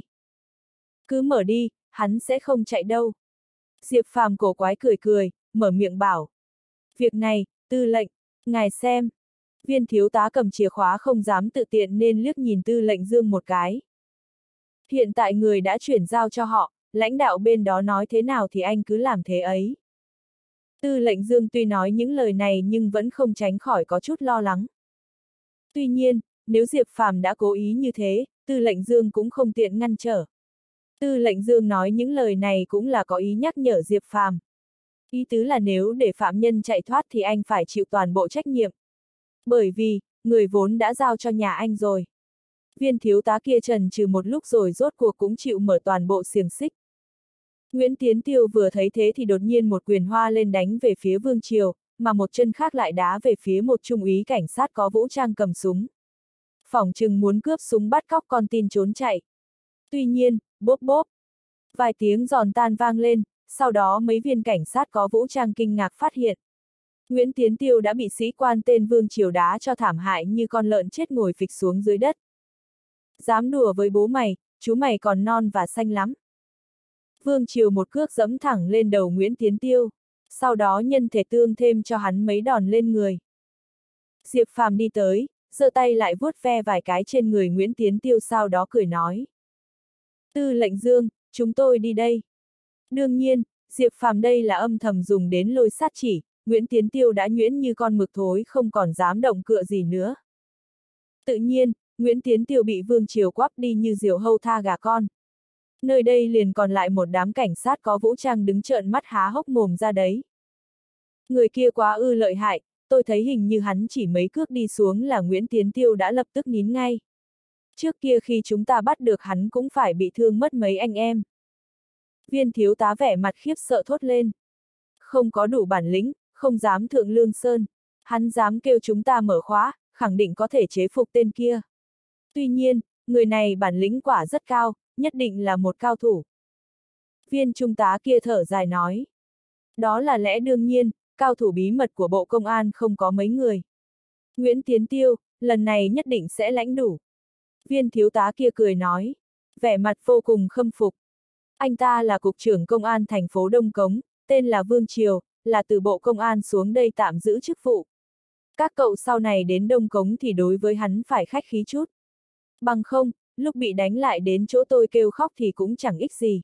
Cứ mở đi, hắn sẽ không chạy đâu. Diệp Phàm cổ quái cười cười, mở miệng bảo. Việc này, tư lệnh, ngài xem. Viên thiếu tá cầm chìa khóa không dám tự tiện nên liếc nhìn Tư lệnh Dương một cái. Hiện tại người đã chuyển giao cho họ, lãnh đạo bên đó nói thế nào thì anh cứ làm thế ấy. Tư lệnh Dương tuy nói những lời này nhưng vẫn không tránh khỏi có chút lo lắng. Tuy nhiên, nếu Diệp Phàm đã cố ý như thế, Tư lệnh Dương cũng không tiện ngăn trở. Tư lệnh Dương nói những lời này cũng là có ý nhắc nhở Diệp Phàm. Ý tứ là nếu để phạm nhân chạy thoát thì anh phải chịu toàn bộ trách nhiệm. Bởi vì, người vốn đã giao cho nhà anh rồi. Viên thiếu tá kia trần trừ một lúc rồi rốt cuộc cũng chịu mở toàn bộ xiềng xích. Nguyễn Tiến Tiêu vừa thấy thế thì đột nhiên một quyền hoa lên đánh về phía Vương Triều, mà một chân khác lại đá về phía một trung úy cảnh sát có vũ trang cầm súng. Phỏng chừng muốn cướp súng bắt cóc con tin trốn chạy. Tuy nhiên, bốp bốp, vài tiếng giòn tan vang lên, sau đó mấy viên cảnh sát có vũ trang kinh ngạc phát hiện. Nguyễn Tiến Tiêu đã bị sĩ quan tên Vương Triều đá cho thảm hại như con lợn chết ngồi phịch xuống dưới đất. Dám đùa với bố mày, chú mày còn non và xanh lắm. Vương Triều một cước giẫm thẳng lên đầu Nguyễn Tiến Tiêu, sau đó nhân thể tương thêm cho hắn mấy đòn lên người. Diệp Phàm đi tới, giơ tay lại vuốt ve vài cái trên người Nguyễn Tiến Tiêu sau đó cười nói. Tư lệnh Dương, chúng tôi đi đây. Đương nhiên, Diệp Phàm đây là âm thầm dùng đến lôi sát chỉ, Nguyễn Tiến Tiêu đã nhuyễn như con mực thối không còn dám động cựa gì nữa. Tự nhiên, Nguyễn Tiến Tiêu bị Vương Triều quắp đi như diều hâu tha gà con. Nơi đây liền còn lại một đám cảnh sát có vũ trang đứng trợn mắt há hốc mồm ra đấy. Người kia quá ư lợi hại, tôi thấy hình như hắn chỉ mấy cước đi xuống là Nguyễn Tiến Tiêu đã lập tức nín ngay. Trước kia khi chúng ta bắt được hắn cũng phải bị thương mất mấy anh em. Viên thiếu tá vẻ mặt khiếp sợ thốt lên. Không có đủ bản lĩnh, không dám thượng lương sơn. Hắn dám kêu chúng ta mở khóa, khẳng định có thể chế phục tên kia. Tuy nhiên, người này bản lĩnh quả rất cao, nhất định là một cao thủ. Viên trung tá kia thở dài nói. Đó là lẽ đương nhiên, cao thủ bí mật của Bộ Công an không có mấy người. Nguyễn Tiến Tiêu, lần này nhất định sẽ lãnh đủ. Viên thiếu tá kia cười nói, vẻ mặt vô cùng khâm phục. Anh ta là cục trưởng công an thành phố Đông Cống, tên là Vương Triều, là từ Bộ Công an xuống đây tạm giữ chức vụ. Các cậu sau này đến Đông Cống thì đối với hắn phải khách khí chút. Bằng không, lúc bị đánh lại đến chỗ tôi kêu khóc thì cũng chẳng ích gì.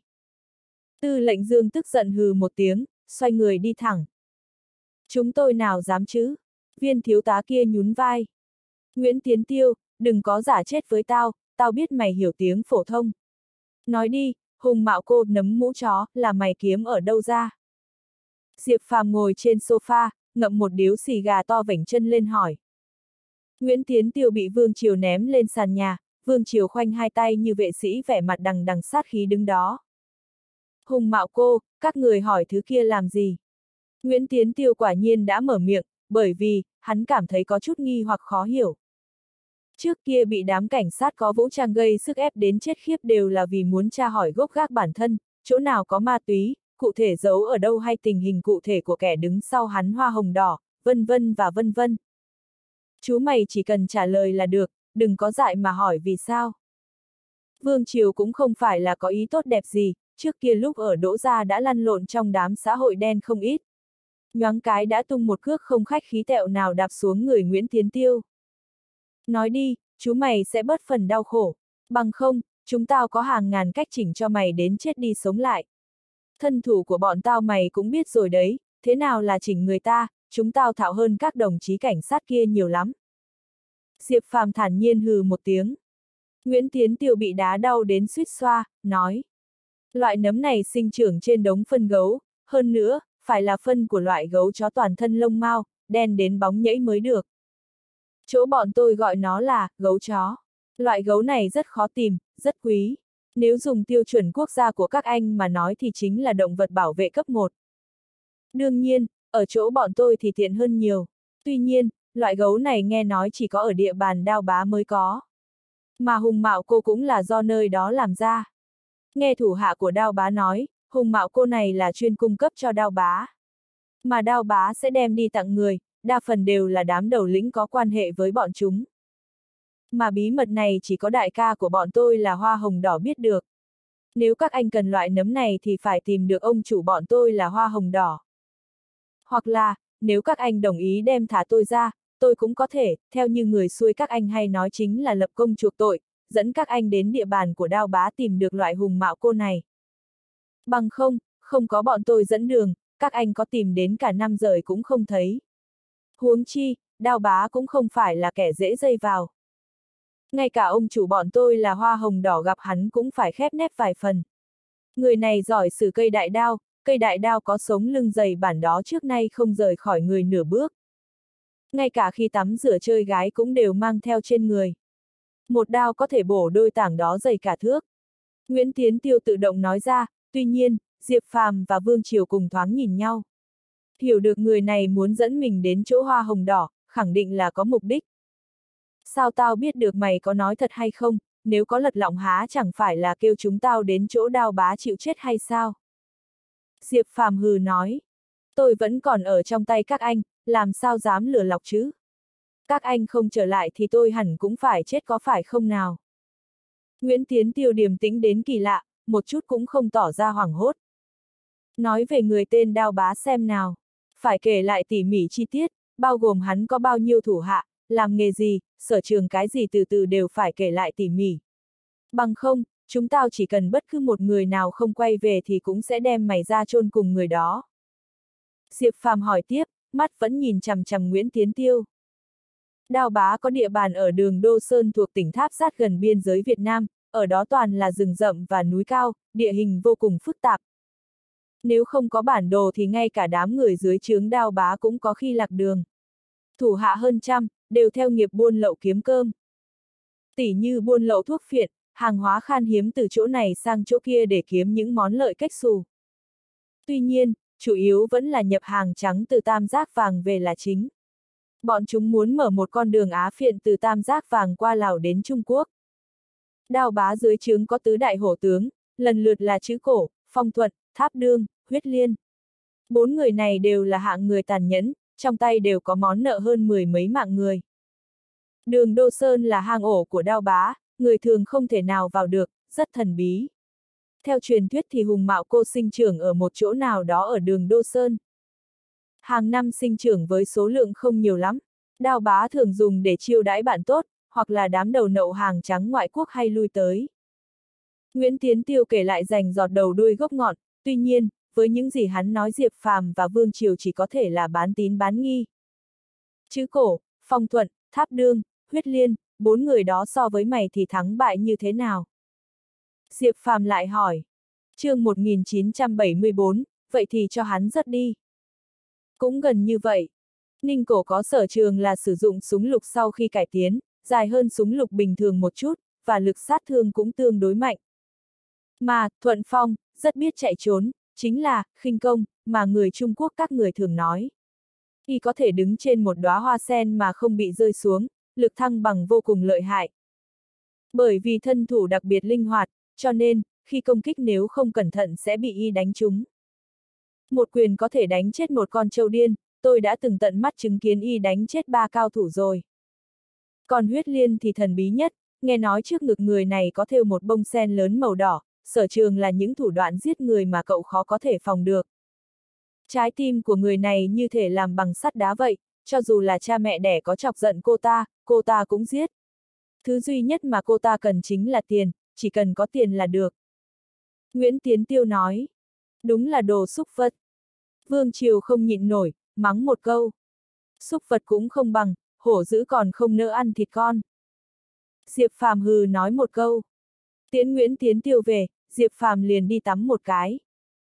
Tư lệnh Dương tức giận hừ một tiếng, xoay người đi thẳng. Chúng tôi nào dám chứ? Viên thiếu tá kia nhún vai. Nguyễn Tiến Tiêu, đừng có giả chết với tao, tao biết mày hiểu tiếng phổ thông. Nói đi, Hùng Mạo cô nấm mũ chó, là mày kiếm ở đâu ra? Diệp Phàm ngồi trên sofa, ngậm một điếu xì gà to vểnh chân lên hỏi. Nguyễn Tiến Tiêu bị Vương Triều ném lên sàn nhà, Vương Triều khoanh hai tay như vệ sĩ vẻ mặt đằng đằng sát khí đứng đó. Hùng Mạo cô, các người hỏi thứ kia làm gì? Nguyễn Tiến Tiêu quả nhiên đã mở miệng, bởi vì, hắn cảm thấy có chút nghi hoặc khó hiểu. Trước kia bị đám cảnh sát có vũ trang gây sức ép đến chết khiếp đều là vì muốn tra hỏi gốc gác bản thân, chỗ nào có ma túy, cụ thể giấu ở đâu hay tình hình cụ thể của kẻ đứng sau hắn hoa hồng đỏ, vân vân và vân vân. Chú mày chỉ cần trả lời là được, đừng có dại mà hỏi vì sao. Vương Triều cũng không phải là có ý tốt đẹp gì, trước kia lúc ở Đỗ Gia đã lăn lộn trong đám xã hội đen không ít. Nhoáng cái đã tung một cước không khách khí tẹo nào đạp xuống người Nguyễn Tiến Tiêu. Nói đi, chú mày sẽ bớt phần đau khổ. Bằng không, chúng tao có hàng ngàn cách chỉnh cho mày đến chết đi sống lại. Thân thủ của bọn tao mày cũng biết rồi đấy, thế nào là chỉnh người ta, chúng tao thạo hơn các đồng chí cảnh sát kia nhiều lắm. Diệp Phàm thản nhiên hừ một tiếng. Nguyễn Tiến Tiêu bị đá đau đến suýt xoa, nói. Loại nấm này sinh trưởng trên đống phân gấu, hơn nữa, phải là phân của loại gấu chó toàn thân lông mao, đen đến bóng nhẫy mới được. Chỗ bọn tôi gọi nó là gấu chó. Loại gấu này rất khó tìm, rất quý. Nếu dùng tiêu chuẩn quốc gia của các anh mà nói thì chính là động vật bảo vệ cấp một. Đương nhiên, ở chỗ bọn tôi thì tiện hơn nhiều. Tuy nhiên, loại gấu này nghe nói chỉ có ở địa bàn Đao Bá mới có. Mà Hùng Mạo cô cũng là do nơi đó làm ra. Nghe thủ hạ của Đao Bá nói, Hùng Mạo cô này là chuyên cung cấp cho Đao Bá. Mà Đao Bá sẽ đem đi tặng người, đa phần đều là đám đầu lĩnh có quan hệ với bọn chúng. Mà bí mật này chỉ có đại ca của bọn tôi là Hoa Hồng Đỏ biết được. Nếu các anh cần loại nấm này thì phải tìm được ông chủ bọn tôi là Hoa Hồng Đỏ. Hoặc là, nếu các anh đồng ý đem thả tôi ra, tôi cũng có thể, theo như người xuôi các anh hay nói chính là lập công chuộc tội, dẫn các anh đến địa bàn của Đao Bá tìm được loại Hùng Mạo cô này. Bằng không, không có bọn tôi dẫn đường, các anh có tìm đến cả năm rời cũng không thấy. Huống chi, Đao Bá cũng không phải là kẻ dễ dây vào. Ngay cả ông chủ bọn tôi là Hoa Hồng Đỏ gặp hắn cũng phải khép nép vài phần. Người này giỏi sử cây đại đao, cây đại đao có sống lưng dày bản đó trước nay không rời khỏi người nửa bước. Ngay cả khi tắm rửa chơi gái cũng đều mang theo trên người. Một đao có thể bổ đôi tảng đó dày cả thước. Nguyễn Tiến Tiêu tự động nói ra, tuy nhiên, Diệp Phàm và Vương Triều cùng thoáng nhìn nhau. Hiểu được người này muốn dẫn mình đến chỗ Hoa Hồng Đỏ, khẳng định là có mục đích. Sao tao biết được mày có nói thật hay không, nếu có lật lọng há chẳng phải là kêu chúng tao đến chỗ Đao Bá chịu chết hay sao? Diệp Phàm hừ nói, tôi vẫn còn ở trong tay các anh, làm sao dám lừa lọc chứ? Các anh không trở lại thì tôi hẳn cũng phải chết có phải không nào? Nguyễn Tiến Tiêu điềm tĩnh đến kỳ lạ, một chút cũng không tỏ ra hoảng hốt. Nói về người tên Đao Bá xem nào, phải kể lại tỉ mỉ chi tiết, bao gồm hắn có bao nhiêu thủ hạ, làm nghề gì, sở trường cái gì từ từ đều phải kể lại tỉ mỉ. Bằng không, chúng tao chỉ cần bất cứ một người nào không quay về thì cũng sẽ đem mày ra chôn cùng người đó. Diệp Phàm hỏi tiếp, mắt vẫn nhìn chằm chằm Nguyễn Tiến Tiêu. Đao Bá có địa bàn ở đường Đô Sơn thuộc tỉnh Tháp sát gần biên giới Việt Nam, ở đó toàn là rừng rậm và núi cao, địa hình vô cùng phức tạp. Nếu không có bản đồ thì ngay cả đám người dưới trướng Đao Bá cũng có khi lạc đường. Thủ hạ hơn trăm, đều theo nghiệp buôn lậu kiếm cơm. Tỉ như buôn lậu thuốc phiện, hàng hóa khan hiếm từ chỗ này sang chỗ kia để kiếm những món lợi cách xù. Tuy nhiên, chủ yếu vẫn là nhập hàng trắng từ Tam Giác Vàng về là chính. Bọn chúng muốn mở một con đường Á phiện từ Tam Giác Vàng qua Lào đến Trung Quốc. Đao Bá dưới trướng có tứ đại hổ tướng, lần lượt là Trữ Cổ, Phong Thuận, Tháp Đương, Huyết Liên. Bốn người này đều là hạng người tàn nhẫn, trong tay đều có món nợ hơn mười mấy mạng người. Đường Đô Sơn là hang ổ của Đao Bá, người thường không thể nào vào được, rất thần bí. Theo truyền thuyết thì Hùng Mạo cô sinh trưởng ở một chỗ nào đó ở đường Đô Sơn. Hàng năm sinh trưởng với số lượng không nhiều lắm, Đao Bá thường dùng để chiêu đãi bạn tốt, hoặc là đám đầu nậu hàng trắng ngoại quốc hay lui tới. Nguyễn Tiến Tiêu kể lại rành giọt đầu đuôi gốc ngọn, tuy nhiên, với những gì hắn nói Diệp Phàm và Vương Triều chỉ có thể là bán tín bán nghi. Trữ Cổ, Phong Thuận, Tháp Đương, Huyết Liên, bốn người đó so với mày thì thắng bại như thế nào? Diệp Phàm lại hỏi. Chương một nghìn chín trăm bảy mươi bốn, vậy thì cho hắn rất đi. Cũng gần như vậy. Ninh Cổ có sở trường là sử dụng súng lục sau khi cải tiến, dài hơn súng lục bình thường một chút, và lực sát thương cũng tương đối mạnh. Mà, Thuận Phong, rất biết chạy trốn, chính là, khinh công, mà người Trung Quốc các người thường nói. Y có thể đứng trên một đóa hoa sen mà không bị rơi xuống, lực thăng bằng vô cùng lợi hại. Bởi vì thân thủ đặc biệt linh hoạt, cho nên, khi công kích nếu không cẩn thận sẽ bị Y đánh trúng. Một quyền có thể đánh chết một con trâu điên, tôi đã từng tận mắt chứng kiến Y đánh chết ba cao thủ rồi. Còn Huyết Liên thì thần bí nhất, nghe nói trước ngực người này có thêu một bông sen lớn màu đỏ, sở trường là những thủ đoạn giết người mà cậu khó có thể phòng được. Trái tim của người này như thể làm bằng sắt đá vậy, cho dù là cha mẹ đẻ có chọc giận cô ta, cô ta cũng giết. Thứ duy nhất mà cô ta cần chính là tiền, chỉ cần có tiền là được. Nguyễn Tiến Tiêu nói, đúng là đồ súc vật. Vương Triều không nhịn nổi, mắng một câu. Súc vật cũng không bằng, hổ dữ còn không nỡ ăn thịt con. Diệp Phàm hừ nói một câu. Tiễn Nguyễn Tiến Tiêu về, Diệp Phàm liền đi tắm một cái.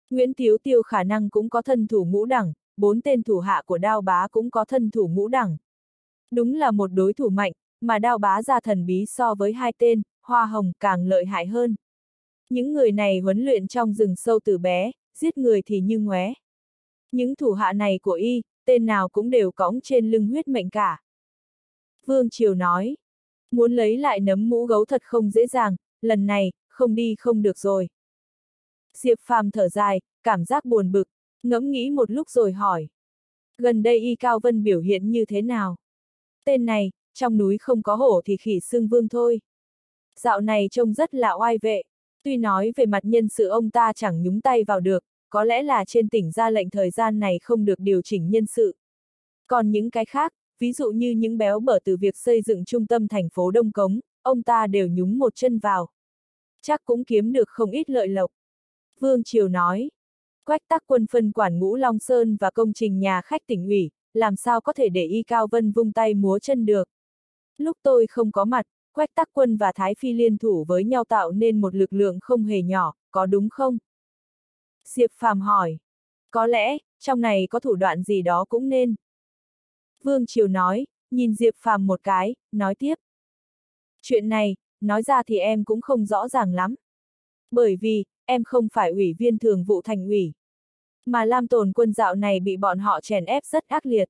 Nguyễn Thiếu Tiêu khả năng cũng có thân thủ ngũ đẳng, bốn tên thủ hạ của Đao Bá cũng có thân thủ ngũ đẳng. Đúng là một đối thủ mạnh, mà Đao Bá ra thần bí so với hai tên, Hoa Hồng càng lợi hại hơn. Những người này huấn luyện trong rừng sâu từ bé, giết người thì như ngoé. Những thủ hạ này của y, tên nào cũng đều cõng trên lưng huyết mệnh cả. Vương Triều nói, muốn lấy lại nấm mũ gấu thật không dễ dàng, lần này, không đi không được rồi. Diệp Phàm thở dài, cảm giác buồn bực, ngẫm nghĩ một lúc rồi hỏi. Gần đây Y Cao Vân biểu hiện như thế nào? Tên này, trong núi không có hổ thì khỉ xương vương thôi. Dạo này trông rất là oai vệ, tuy nói về mặt nhân sự ông ta chẳng nhúng tay vào được, có lẽ là trên tỉnh ra lệnh thời gian này không được điều chỉnh nhân sự. Còn những cái khác, ví dụ như những béo bở từ việc xây dựng trung tâm thành phố Đông Cống, ông ta đều nhúng một chân vào. Chắc cũng kiếm được không ít lợi lộc. Vương Triều nói, Quách Tắc Quân phân quản Ngũ Long Sơn và công trình nhà khách tỉnh ủy, làm sao có thể để Y Cao Vân vung tay múa chân được. Lúc tôi không có mặt, Quách Tắc Quân và Thái Phi liên thủ với nhau tạo nên một lực lượng không hề nhỏ, có đúng không? Diệp Phàm hỏi, có lẽ, trong này có thủ đoạn gì đó cũng nên. Vương Triều nói, nhìn Diệp Phàm một cái, nói tiếp. Chuyện này, nói ra thì em cũng không rõ ràng lắm. Bởi vì, em không phải ủy viên thường vụ thành ủy. Mà Lam Tồn Quân dạo này bị bọn họ chèn ép rất ác liệt.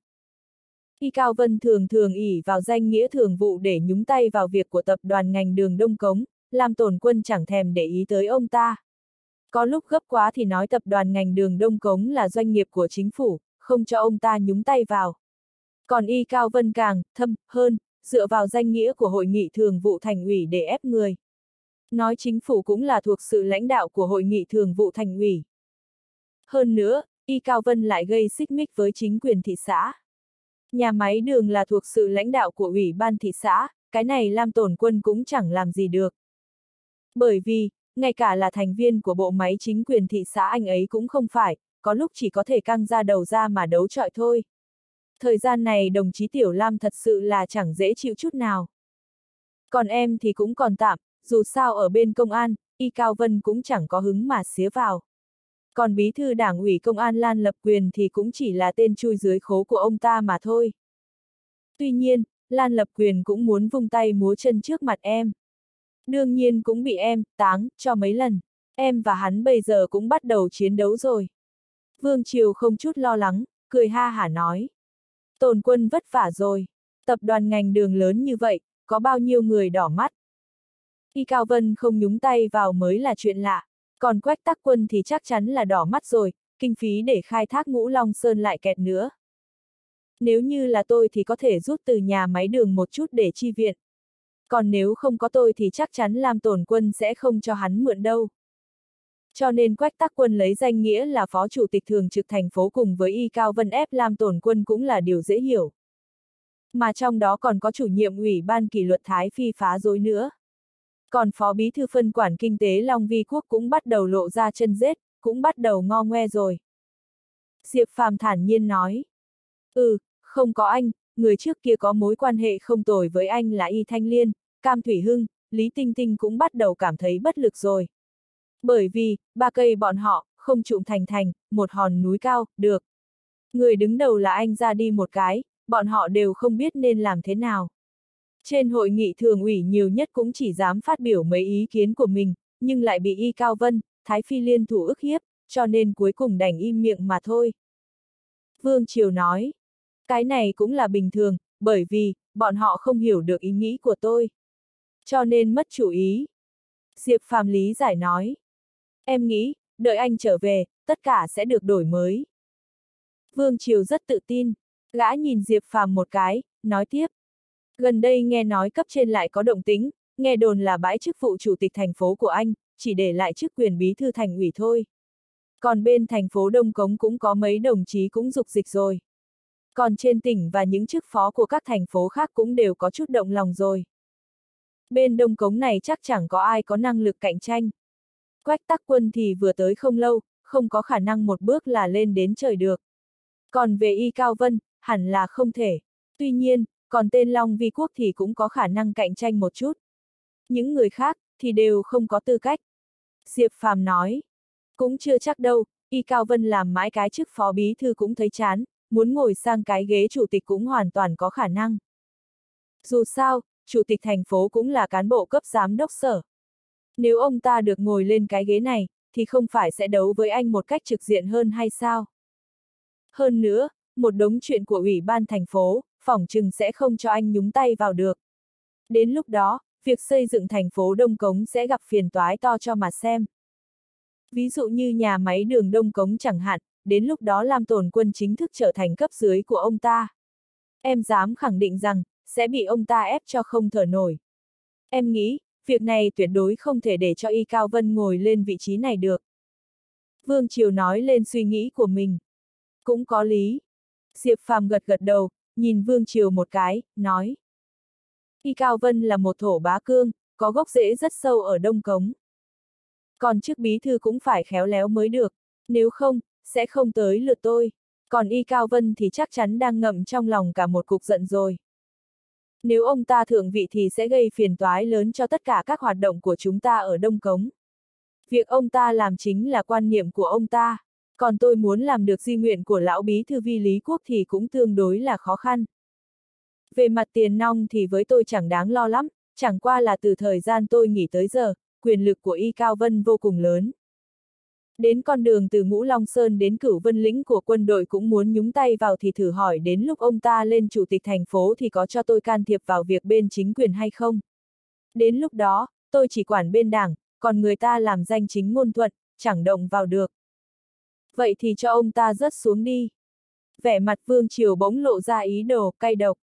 Y Cao Vân thường thường ỷ vào danh nghĩa thường vụ để nhúng tay vào việc của tập đoàn ngành đường Đông Cống, Lam Tồn Quân chẳng thèm để ý tới ông ta. Có lúc gấp quá thì nói tập đoàn ngành đường Đông Cống là doanh nghiệp của chính phủ, không cho ông ta nhúng tay vào. Còn Y Cao Vân càng thâm hơn, dựa vào danh nghĩa của hội nghị thường vụ thành ủy để ép người. Nói chính phủ cũng là thuộc sự lãnh đạo của hội nghị thường vụ thành ủy. Hơn nữa, Y Cao Vân lại gây xích mích với chính quyền thị xã. Nhà máy đường là thuộc sự lãnh đạo của ủy ban thị xã, cái này Lam Tồn Quân cũng chẳng làm gì được. Bởi vì, ngay cả là thành viên của bộ máy chính quyền thị xã anh ấy cũng không phải, có lúc chỉ có thể căng ra đầu ra mà đấu chọi thôi. Thời gian này đồng chí Tiểu Lam thật sự là chẳng dễ chịu chút nào. Còn em thì cũng còn tạm, dù sao ở bên công an, Y Cao Vân cũng chẳng có hứng mà xía vào. Còn bí thư đảng ủy công an Lan Lập Quyền thì cũng chỉ là tên chui dưới khố của ông ta mà thôi. Tuy nhiên, Lan Lập Quyền cũng muốn vung tay múa chân trước mặt em. Đương nhiên cũng bị em táng cho mấy lần. Em và hắn bây giờ cũng bắt đầu chiến đấu rồi. Vương Triều không chút lo lắng, cười ha hả nói. Tồn Quân vất vả rồi. Tập đoàn ngành đường lớn như vậy, có bao nhiêu người đỏ mắt. Y Cao Vân không nhúng tay vào mới là chuyện lạ. Còn Quách Tắc Quân thì chắc chắn là đỏ mắt rồi, kinh phí để khai thác Ngũ Long Sơn lại kẹt nữa. Nếu như là tôi thì có thể rút từ nhà máy đường một chút để chi viện. Còn nếu không có tôi thì chắc chắn Lam Tồn Quân sẽ không cho hắn mượn đâu. Cho nên Quách Tắc Quân lấy danh nghĩa là phó chủ tịch thường trực thành phố cùng với Y Cao Vân ép Lam Tồn Quân cũng là điều dễ hiểu. Mà trong đó còn có chủ nhiệm ủy ban kỷ luật Thái Phi phá rối nữa. Còn phó bí thư phân quản kinh tế Long Vi Quốc cũng bắt đầu lộ ra chân rết, cũng bắt đầu ngo ngoe rồi. Diệp Phàm thản nhiên nói. Ừ, không có anh, người trước kia có mối quan hệ không tồi với anh là Y Thanh Liên, Cam Thủy Hưng, Lý Tinh Tinh cũng bắt đầu cảm thấy bất lực rồi. Bởi vì, ba cây bọn họ, không trụm thành thành, một hòn núi cao, được. Người đứng đầu là anh ra đi một cái, bọn họ đều không biết nên làm thế nào. Trên hội nghị thường ủy nhiều nhất cũng chỉ dám phát biểu mấy ý kiến của mình, nhưng lại bị Y Cao Vân, Thái Phi liên thủ ức hiếp, cho nên cuối cùng đành im miệng mà thôi. Vương Triều nói, cái này cũng là bình thường, bởi vì, bọn họ không hiểu được ý nghĩ của tôi. Cho nên mất chủ ý. Diệp Phàm lý giải nói, em nghĩ, đợi anh trở về, tất cả sẽ được đổi mới. Vương Triều rất tự tin, gã nhìn Diệp Phàm một cái, nói tiếp. Gần đây nghe nói cấp trên lại có động tĩnh, nghe đồn là bãi chức vụ chủ tịch thành phố của anh, chỉ để lại chức quyền bí thư thành ủy thôi. Còn bên thành phố Đông Cống cũng có mấy đồng chí cũng dục dịch rồi. Còn trên tỉnh và những chức phó của các thành phố khác cũng đều có chút động lòng rồi. Bên Đông Cống này chắc chẳng có ai có năng lực cạnh tranh. Quách Tắc Quân thì vừa tới không lâu, không có khả năng một bước là lên đến trời được. Còn về Y Cao Vân, hẳn là không thể. Tuy nhiên, còn tên Long Vi Quốc thì cũng có khả năng cạnh tranh một chút. Những người khác, thì đều không có tư cách. Diệp Phàm nói, cũng chưa chắc đâu, Y Cao Vân làm mãi cái chức phó bí thư cũng thấy chán, muốn ngồi sang cái ghế chủ tịch cũng hoàn toàn có khả năng. Dù sao, chủ tịch thành phố cũng là cán bộ cấp giám đốc sở. Nếu ông ta được ngồi lên cái ghế này, thì không phải sẽ đấu với anh một cách trực diện hơn hay sao? Hơn nữa, một đống chuyện của ủy ban thành phố, phỏng chừng sẽ không cho anh nhúng tay vào được. Đến lúc đó, việc xây dựng thành phố Đông Cống sẽ gặp phiền toái to cho mà xem. Ví dụ như nhà máy đường Đông Cống chẳng hạn, đến lúc đó Lam Tồn Quân chính thức trở thành cấp dưới của ông ta. Em dám khẳng định rằng, sẽ bị ông ta ép cho không thở nổi. Em nghĩ, việc này tuyệt đối không thể để cho Y Cao Vân ngồi lên vị trí này được. Vương Triều nói lên suy nghĩ của mình. Cũng có lý. Diệp Phàm gật gật đầu, nhìn Vương Triều một cái, nói. Y Cao Vân là một thổ bá cương, có gốc rễ rất sâu ở Đông Cống. Còn chức bí thư cũng phải khéo léo mới được, nếu không, sẽ không tới lượt tôi. Còn Y Cao Vân thì chắc chắn đang ngậm trong lòng cả một cục giận rồi. Nếu ông ta thượng vị thì sẽ gây phiền toái lớn cho tất cả các hoạt động của chúng ta ở Đông Cống. Việc ông ta làm chính là quan niệm của ông ta, còn tôi muốn làm được di nguyện của lão bí thư Vi Lý Quốc thì cũng tương đối là khó khăn. Về mặt tiền nong thì với tôi chẳng đáng lo lắm, chẳng qua là từ thời gian tôi nghỉ tới giờ, quyền lực của Y Cao Vân vô cùng lớn. Đến con đường từ Ngũ Long Sơn đến Cửu Vân Lĩnh của quân đội cũng muốn nhúng tay vào thì thử hỏi đến lúc ông ta lên chủ tịch thành phố thì có cho tôi can thiệp vào việc bên chính quyền hay không? Đến lúc đó, tôi chỉ quản bên đảng, còn người ta làm danh chính ngôn thuận, chẳng động vào được. Vậy thì cho ông ta rớt xuống đi. Vẻ mặt Vương Triều bỗng lộ ra ý đồ cay độc.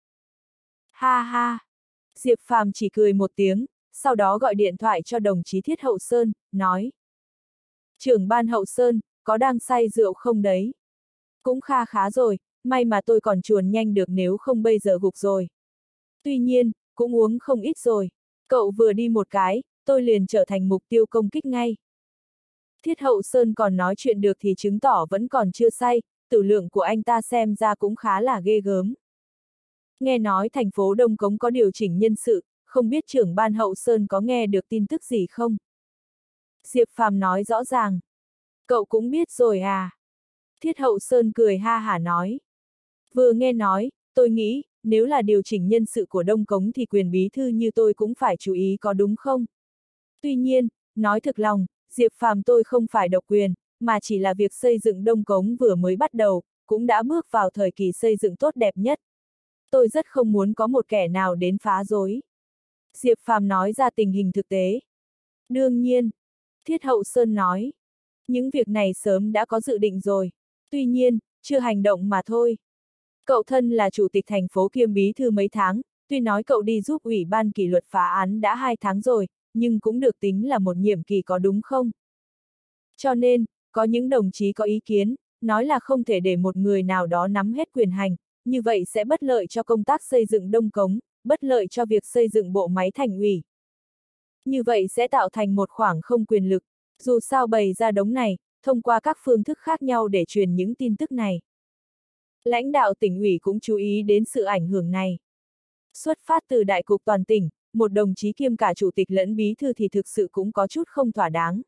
Ha ha! Diệp Phàm chỉ cười một tiếng, sau đó gọi điện thoại cho đồng chí Thiết Hậu Sơn, nói. Trưởng ban Hậu Sơn, có đang say rượu không đấy? Cũng kha khá rồi, may mà tôi còn chuồn nhanh được nếu không bây giờ gục rồi. Tuy nhiên, cũng uống không ít rồi. Cậu vừa đi một cái, tôi liền trở thành mục tiêu công kích ngay. Thiết Hậu Sơn còn nói chuyện được thì chứng tỏ vẫn còn chưa say, tử lượng của anh ta xem ra cũng khá là ghê gớm. Nghe nói thành phố Đông Cống có điều chỉnh nhân sự, không biết trưởng ban Hậu Sơn có nghe được tin tức gì không? Diệp Phàm nói rõ ràng. Cậu cũng biết rồi à? Thiết Hậu Sơn cười ha hả nói. Vừa nghe nói, tôi nghĩ, nếu là điều chỉnh nhân sự của Đông Cống thì quyền bí thư như tôi cũng phải chú ý có đúng không? Tuy nhiên, nói thực lòng, Diệp Phàm tôi không phải độc quyền, mà chỉ là việc xây dựng Đông Cống vừa mới bắt đầu, cũng đã bước vào thời kỳ xây dựng tốt đẹp nhất. Tôi rất không muốn có một kẻ nào đến phá rối. Diệp Phàm nói ra tình hình thực tế. Đương nhiên, Thiết Hậu Sơn nói. Những việc này sớm đã có dự định rồi. Tuy nhiên, chưa hành động mà thôi. Cậu thân là chủ tịch thành phố kiêm bí thư mấy tháng, tuy nói cậu đi giúp ủy ban kỷ luật phá án đã hai tháng rồi, nhưng cũng được tính là một nhiệm kỳ có đúng không? Cho nên, có những đồng chí có ý kiến, nói là không thể để một người nào đó nắm hết quyền hành, như vậy sẽ bất lợi cho công tác xây dựng Đông Cống, bất lợi cho việc xây dựng bộ máy thành ủy. Như vậy sẽ tạo thành một khoảng không quyền lực, dù sao bày ra đống này, thông qua các phương thức khác nhau để truyền những tin tức này. Lãnh đạo tỉnh ủy cũng chú ý đến sự ảnh hưởng này. Xuất phát từ đại cục toàn tỉnh, một đồng chí kiêm cả chủ tịch lẫn bí thư thì thực sự cũng có chút không thỏa đáng.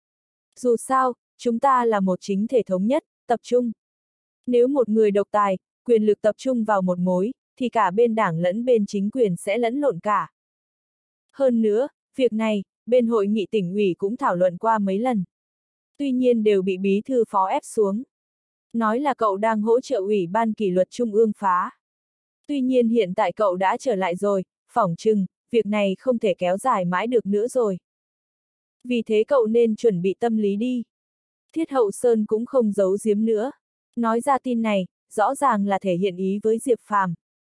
Dù sao, chúng ta là một chính thể thống nhất, tập trung. Nếu một người độc tài, quyền lực tập trung vào một mối, thì cả bên đảng lẫn bên chính quyền sẽ lẫn lộn cả. Hơn nữa, việc này, bên hội nghị tỉnh ủy cũng thảo luận qua mấy lần. Tuy nhiên đều bị bí thư phó ép xuống. Nói là cậu đang hỗ trợ ủy ban kỷ luật trung ương phá. Tuy nhiên hiện tại cậu đã trở lại rồi, phỏng chừng, việc này không thể kéo dài mãi được nữa rồi. Vì thế cậu nên chuẩn bị tâm lý đi. Thiết Hậu Sơn cũng không giấu giếm nữa. Nói ra tin này, rõ ràng là thể hiện ý với Diệp Phàm.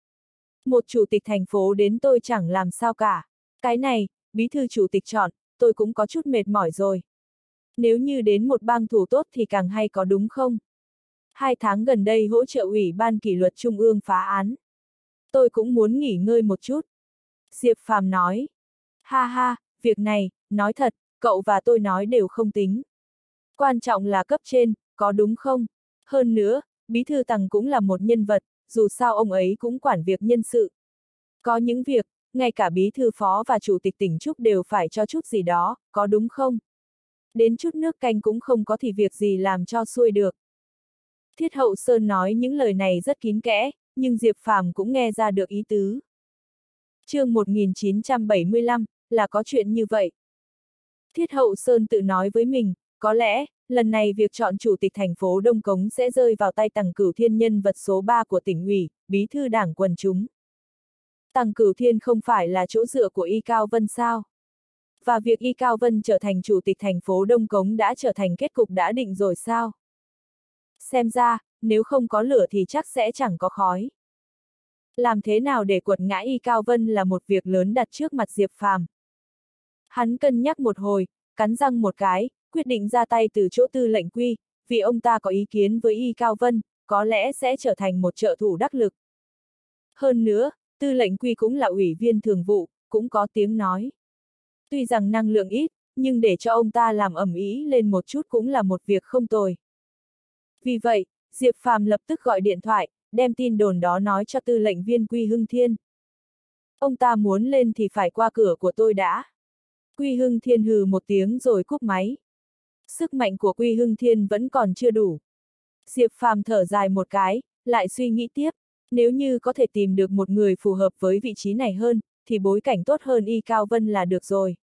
Một chủ tịch thành phố đến tôi chẳng làm sao cả. Cái này, bí thư chủ tịch chọn, tôi cũng có chút mệt mỏi rồi. Nếu như đến một bang thủ tốt thì càng hay có đúng không? Hai tháng gần đây hỗ trợ ủy ban kỷ luật trung ương phá án. Tôi cũng muốn nghỉ ngơi một chút. Diệp Phàm nói. Ha ha, việc này, nói thật, cậu và tôi nói đều không tính. Quan trọng là cấp trên, có đúng không? Hơn nữa, bí thư Tằng cũng là một nhân vật, dù sao ông ấy cũng quản việc nhân sự. Có những việc, ngay cả bí thư phó và chủ tịch tỉnh Trúc đều phải cho chút gì đó, có đúng không? Đến chút nước canh cũng không có thì việc gì làm cho xuôi được. Thiết Hậu Sơn nói những lời này rất kín kẽ, nhưng Diệp Phàm cũng nghe ra được ý tứ. Chương một nghìn chín trăm bảy mươi lăm, là có chuyện như vậy. Thiết Hậu Sơn tự nói với mình, có lẽ, lần này việc chọn chủ tịch thành phố Đông Cống sẽ rơi vào tay Tằng Cửu Thiên, nhân vật số ba của tỉnh ủy, bí thư đảng quần chúng. Tằng Cửu Thiên không phải là chỗ dựa của Y Cao Vân sao? Và việc Y Cao Vân trở thành chủ tịch thành phố Đông Cống đã trở thành kết cục đã định rồi sao? Xem ra, nếu không có lửa thì chắc sẽ chẳng có khói. Làm thế nào để quật ngã Y Cao Vân là một việc lớn đặt trước mặt Diệp Phàm. Hắn cân nhắc một hồi, cắn răng một cái, quyết định ra tay từ chỗ Tư lệnh Quy, vì ông ta có ý kiến với Y Cao Vân, có lẽ sẽ trở thành một trợ thủ đắc lực. Hơn nữa, Tư lệnh Quy cũng là ủy viên thường vụ, cũng có tiếng nói. Tuy rằng năng lượng ít, nhưng để cho ông ta làm ầm ĩ lên một chút cũng là một việc không tồi. Vì vậy, Diệp Phàm lập tức gọi điện thoại, đem tin đồn đó nói cho tư lệnh viên Quy Hưng Thiên. Ông ta muốn lên thì phải qua cửa của tôi đã. Quy Hưng Thiên hừ một tiếng rồi cúp máy. Sức mạnh của Quy Hưng Thiên vẫn còn chưa đủ. Diệp Phàm thở dài một cái, lại suy nghĩ tiếp, nếu như có thể tìm được một người phù hợp với vị trí này hơn, thì bối cảnh tốt hơn Y Cao Vân là được rồi.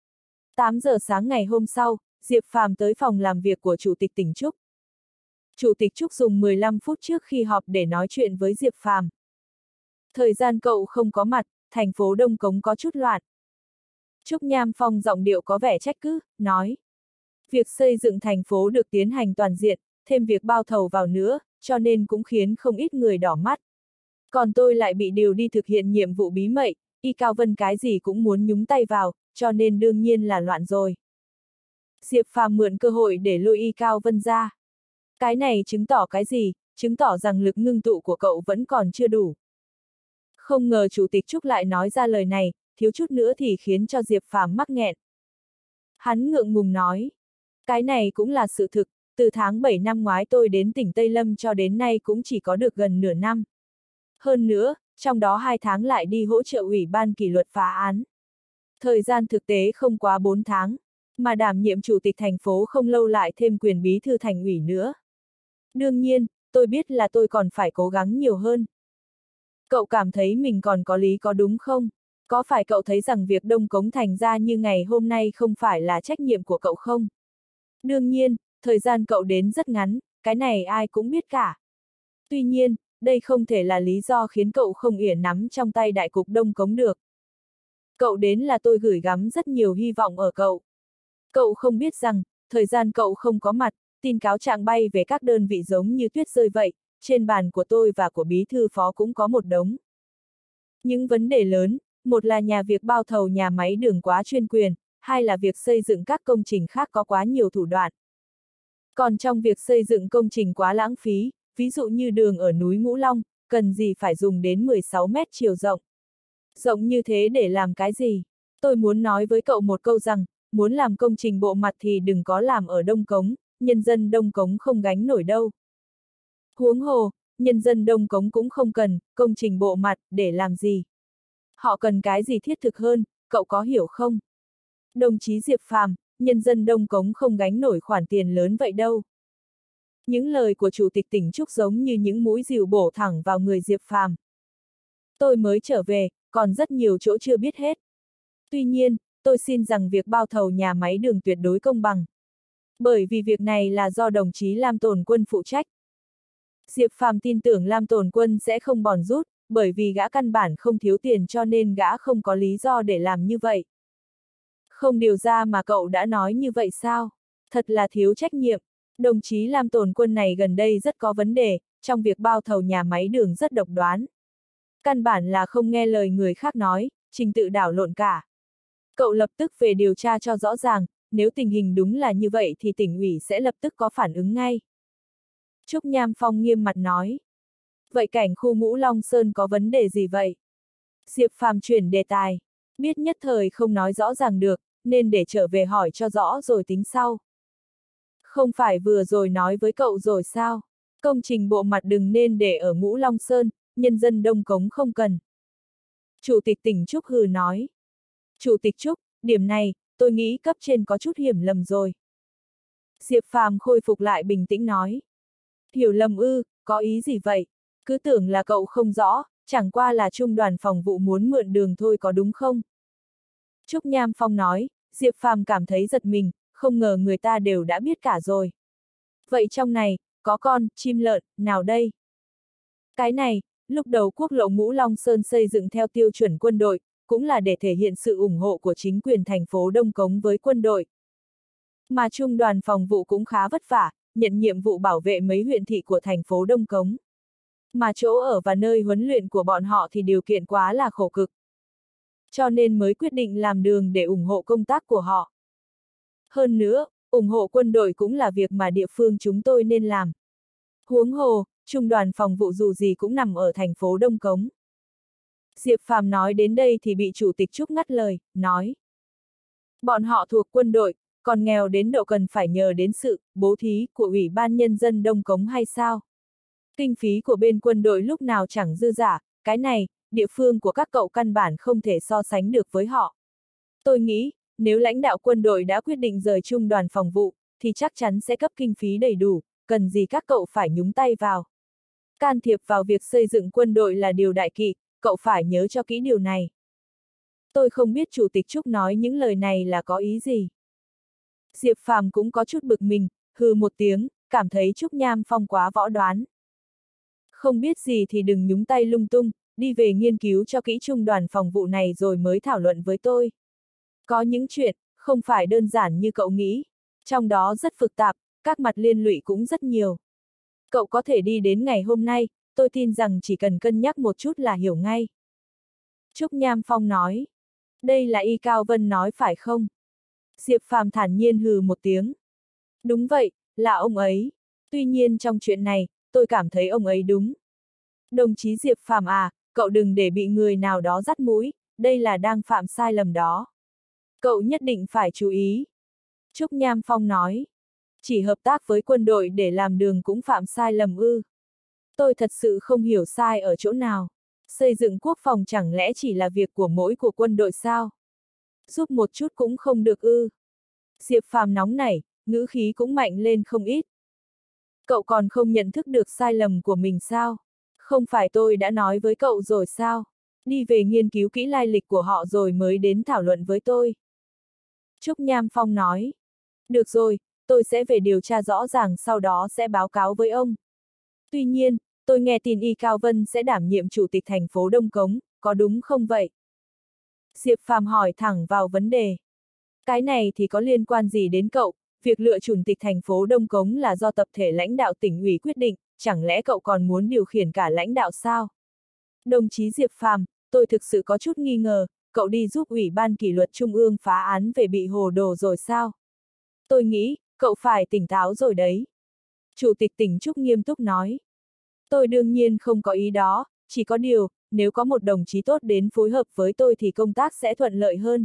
tám giờ sáng ngày hôm sau, Diệp Phàm tới phòng làm việc của Chủ tịch tỉnh Trúc. Chủ tịch Trúc dùng mười lăm phút trước khi họp để nói chuyện với Diệp Phàm. Thời gian cậu không có mặt, thành phố Đông Cống có chút loạn. Trúc Nham Phong giọng điệu có vẻ trách cứ, nói. Việc xây dựng thành phố được tiến hành toàn diện, thêm việc bao thầu vào nữa, cho nên cũng khiến không ít người đỏ mắt. Còn tôi lại bị điều đi thực hiện nhiệm vụ bí mật, Y Cao Vân cái gì cũng muốn nhúng tay vào, cho nên đương nhiên là loạn rồi. Diệp Phàm mượn cơ hội để lôi Y Cao Vân ra. Cái này chứng tỏ cái gì, chứng tỏ rằng lực ngưng tụ của cậu vẫn còn chưa đủ. Không ngờ Chủ tịch Trúc lại nói ra lời này, thiếu chút nữa thì khiến cho Diệp Phàm mắc nghẹn. Hắn ngượng ngùng nói, cái này cũng là sự thực, từ tháng bảy năm ngoái tôi đến tỉnh Tây Lâm cho đến nay cũng chỉ có được gần nửa năm. Hơn nữa, trong đó hai tháng lại đi hỗ trợ ủy ban kỷ luật phá án. Thời gian thực tế không quá bốn tháng, mà đảm nhiệm chủ tịch thành phố không lâu lại thêm quyền bí thư thành ủy nữa. Đương nhiên, tôi biết là tôi còn phải cố gắng nhiều hơn. Cậu cảm thấy mình còn có lý có đúng không? Có phải cậu thấy rằng việc Đông Cống thành ra như ngày hôm nay không phải là trách nhiệm của cậu không? Đương nhiên, thời gian cậu đến rất ngắn, cái này ai cũng biết cả. Tuy nhiên, đây không thể là lý do khiến cậu không ỉa nắm trong tay đại cục Đông Cống được. Cậu đến là tôi gửi gắm rất nhiều hy vọng ở cậu. Cậu không biết rằng, thời gian cậu không có mặt, tin cáo trạng bay về các đơn vị giống như tuyết rơi vậy, trên bàn của tôi và của bí thư phó cũng có một đống. Những vấn đề lớn, một là nhà việc bao thầu nhà máy đường quá chuyên quyền, hai là việc xây dựng các công trình khác có quá nhiều thủ đoạn. Còn trong việc xây dựng công trình quá lãng phí, ví dụ như đường ở núi Ngũ Long, cần gì phải dùng đến mười sáu mét chiều rộng. Rộng như thế để làm cái gì? Tôi muốn nói với cậu một câu rằng, muốn làm công trình bộ mặt thì đừng có làm ở Đông Cống, nhân dân Đông Cống không gánh nổi đâu. Huống hồ, nhân dân Đông Cống cũng không cần công trình bộ mặt để làm gì. Họ cần cái gì thiết thực hơn, cậu có hiểu không? Đồng chí Diệp Phàm, nhân dân Đông Cống không gánh nổi khoản tiền lớn vậy đâu. Những lời của Chủ tịch tỉnh Trúc giống như những mũi dìu bổ thẳng vào người Diệp Phàm. Tôi mới trở về, còn rất nhiều chỗ chưa biết hết. Tuy nhiên, tôi xin rằng việc bao thầu nhà máy đường tuyệt đối công bằng. Bởi vì việc này là do đồng chí Lam Tồn Quân phụ trách. Diệp Phàm tin tưởng Lam Tồn Quân sẽ không bòn rút, bởi vì gã căn bản không thiếu tiền cho nên gã không có lý do để làm như vậy. Không điều ra mà cậu đã nói như vậy sao? Thật là thiếu trách nhiệm. Đồng chí Lam Tồn Quân này gần đây rất có vấn đề, trong việc bao thầu nhà máy đường rất độc đoán. Căn bản là không nghe lời người khác nói, trình tự đảo lộn cả. Cậu lập tức về điều tra cho rõ ràng, nếu tình hình đúng là như vậy thì tỉnh ủy sẽ lập tức có phản ứng ngay. Trúc Nham Phong nghiêm mặt nói. Vậy cảnh khu Ngũ Long Sơn có vấn đề gì vậy? Diệp Phàm chuyển đề tài. Biết nhất thời không nói rõ ràng được, nên để trở về hỏi cho rõ rồi tính sau. Không phải vừa rồi nói với cậu rồi sao? Công trình bộ mặt đừng nên để ở Ngũ Long Sơn, nhân dân Đông Cống không cần. Chủ tịch tỉnh Trúc hừ nói. Chủ tịch Trúc, điểm này, tôi nghĩ cấp trên có chút hiểu lầm rồi. Diệp Phàm khôi phục lại bình tĩnh nói. Hiểu lầm ư, có ý gì vậy? Cứ tưởng là cậu không rõ, chẳng qua là trung đoàn phòng vụ muốn mượn đường thôi có đúng không? Trúc Nham Phong nói, Diệp Phàm cảm thấy giật mình, không ngờ người ta đều đã biết cả rồi. Vậy trong này, có con, chim lợn, nào đây? Cái này, lúc đầu quốc lộ Ngũ Long Sơn xây dựng theo tiêu chuẩn quân đội, cũng là để thể hiện sự ủng hộ của chính quyền thành phố Đông Cống với quân đội. Mà trung đoàn phòng vụ cũng khá vất vả, nhận nhiệm vụ bảo vệ mấy huyện thị của thành phố Đông Cống. Mà chỗ ở và nơi huấn luyện của bọn họ thì điều kiện quá là khổ cực. Cho nên mới quyết định làm đường để ủng hộ công tác của họ. Hơn nữa, ủng hộ quân đội cũng là việc mà địa phương chúng tôi nên làm. Huống hồ, trung đoàn phòng vụ dù gì cũng nằm ở thành phố Đông Cống. Diệp Phàm nói đến đây thì bị chủ tịch Trúc ngắt lời, nói. Bọn họ thuộc quân đội, còn nghèo đến độ cần phải nhờ đến sự bố thí của Ủy ban Nhân dân Đông Cống hay sao? Kinh phí của bên quân đội lúc nào chẳng dư giả, cái này, địa phương của các cậu căn bản không thể so sánh được với họ. Tôi nghĩ, nếu lãnh đạo quân đội đã quyết định rời trung đoàn phòng vụ, thì chắc chắn sẽ cấp kinh phí đầy đủ, cần gì các cậu phải nhúng tay vào. Can thiệp vào việc xây dựng quân đội là điều đại kỵ, cậu phải nhớ cho kỹ điều này. Tôi không biết Chủ tịch Trúc nói những lời này là có ý gì. Diệp Phàm cũng có chút bực mình, hừ một tiếng, cảm thấy Trúc Nham Phong quá võ đoán. Không biết gì thì đừng nhúng tay lung tung, đi về nghiên cứu cho kỹ trung đoàn phòng vụ này rồi mới thảo luận với tôi. Có những chuyện, không phải đơn giản như cậu nghĩ. Trong đó rất phức tạp, các mặt liên lụy cũng rất nhiều. Cậu có thể đi đến ngày hôm nay, tôi tin rằng chỉ cần cân nhắc một chút là hiểu ngay. Trúc Nham Phong nói. Đây là Y Cao Vân nói phải không? Diệp Phàm thản nhiên hừ một tiếng. Đúng vậy, là ông ấy. Tuy nhiên trong chuyện này, tôi cảm thấy ông ấy đúng. Đồng chí Diệp Phàm à, cậu đừng để bị người nào đó dắt mũi, đây là đang phạm sai lầm đó. Cậu nhất định phải chú ý. Trúc Nham Phong nói. Chỉ hợp tác với quân đội để làm đường cũng phạm sai lầm ư. Tôi thật sự không hiểu sai ở chỗ nào. Xây dựng quốc phòng chẳng lẽ chỉ là việc của mỗi của quân đội sao? Giúp một chút cũng không được ư. Diệp Phàm nóng nảy, ngữ khí cũng mạnh lên không ít. Cậu còn không nhận thức được sai lầm của mình sao? Không phải tôi đã nói với cậu rồi sao? Đi về nghiên cứu kỹ lai lịch của họ rồi mới đến thảo luận với tôi. Trúc Nham Phong nói. Được rồi, tôi sẽ về điều tra rõ ràng sau đó sẽ báo cáo với ông. Tuy nhiên, tôi nghe tin Y Cao Vân sẽ đảm nhiệm chủ tịch thành phố Đông Cống, có đúng không vậy? Diệp Phàm hỏi thẳng vào vấn đề. Cái này thì có liên quan gì đến cậu, việc lựa chủ tịch thành phố Đông Cống là do tập thể lãnh đạo tỉnh ủy quyết định, chẳng lẽ cậu còn muốn điều khiển cả lãnh đạo sao? Đồng chí Diệp Phàm, tôi thực sự có chút nghi ngờ, cậu đi giúp Ủy ban kỷ luật Trung ương phá án về bị hồ đồ rồi sao? Tôi nghĩ, cậu phải tỉnh táo rồi đấy. Chủ tịch tỉnh Trúc nghiêm túc nói. Tôi đương nhiên không có ý đó, chỉ có điều, nếu có một đồng chí tốt đến phối hợp với tôi thì công tác sẽ thuận lợi hơn.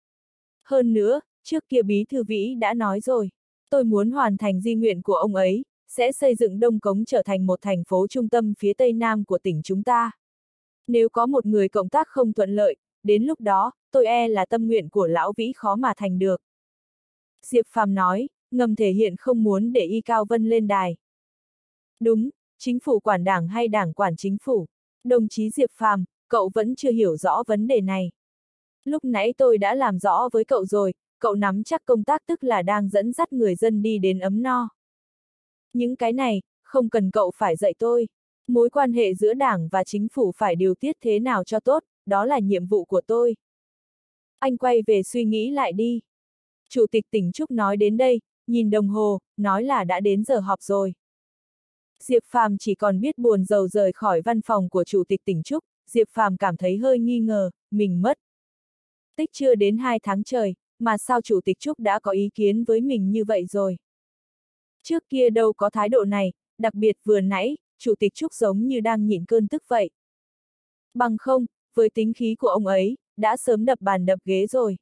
Hơn nữa, trước kia Bí Thư Vĩ đã nói rồi, tôi muốn hoàn thành di nguyện của ông ấy, sẽ xây dựng Đông Cống trở thành một thành phố trung tâm phía tây nam của tỉnh chúng ta. Nếu có một người cộng tác không thuận lợi, đến lúc đó, tôi e là tâm nguyện của lão Vĩ khó mà thành được. Diệp Phàm nói, ngầm thể hiện không muốn để Y Cao Vân lên đài. Đúng, chính phủ quản đảng hay đảng quản chính phủ. Đồng chí Diệp Phàm, cậu vẫn chưa hiểu rõ vấn đề này. Lúc nãy tôi đã làm rõ với cậu rồi, cậu nắm chắc công tác tức là đang dẫn dắt người dân đi đến ấm no. Những cái này, không cần cậu phải dạy tôi. Mối quan hệ giữa đảng và chính phủ phải điều tiết thế nào cho tốt, đó là nhiệm vụ của tôi. Anh quay về suy nghĩ lại đi. Chủ tịch tỉnh Trúc nói đến đây, nhìn đồng hồ, nói là đã đến giờ họp rồi. Diệp Phàm chỉ còn biết buồn rầu rời khỏi văn phòng của Chủ tịch tỉnh Trúc, Diệp Phàm cảm thấy hơi nghi ngờ, mình mất. Tích chưa đến hai tháng trời, mà sao Chủ tịch Trúc đã có ý kiến với mình như vậy rồi? Trước kia đâu có thái độ này, đặc biệt vừa nãy, Chủ tịch Trúc giống như đang nhịn cơn tức vậy. Bằng không, với tính khí của ông ấy, đã sớm đập bàn đập ghế rồi.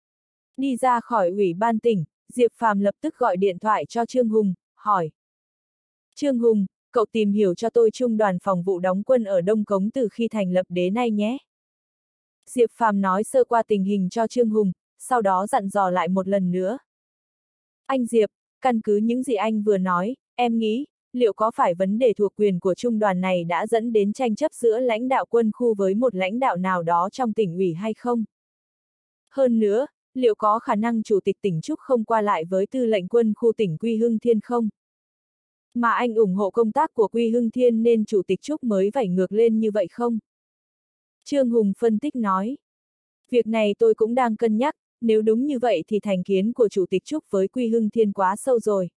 Đi ra khỏi ủy ban tỉnh, Diệp Phàm lập tức gọi điện thoại cho Trương Hùng, hỏi. Trương Hùng, cậu tìm hiểu cho tôi trung đoàn phòng vụ đóng quân ở Đông Cống từ khi thành lập đến nay nhé. Diệp Phàm nói sơ qua tình hình cho Trương Hùng, sau đó dặn dò lại một lần nữa. Anh Diệp, căn cứ những gì anh vừa nói, em nghĩ, liệu có phải vấn đề thuộc quyền của trung đoàn này đã dẫn đến tranh chấp giữa lãnh đạo quân khu với một lãnh đạo nào đó trong tỉnh ủy hay không? Hơn nữa, liệu có khả năng chủ tịch tỉnh Trúc không qua lại với tư lệnh quân khu tỉnh Quy Hưng Thiên không? Mà anh ủng hộ công tác của Quy Hưng Thiên nên chủ tịch Trúc mới vảy ngược lên như vậy không? Trương Hùng phân tích nói. Việc này tôi cũng đang cân nhắc, nếu đúng như vậy thì thành kiến của chủ tịch Trúc với Quy Hưng Thiên quá sâu rồi.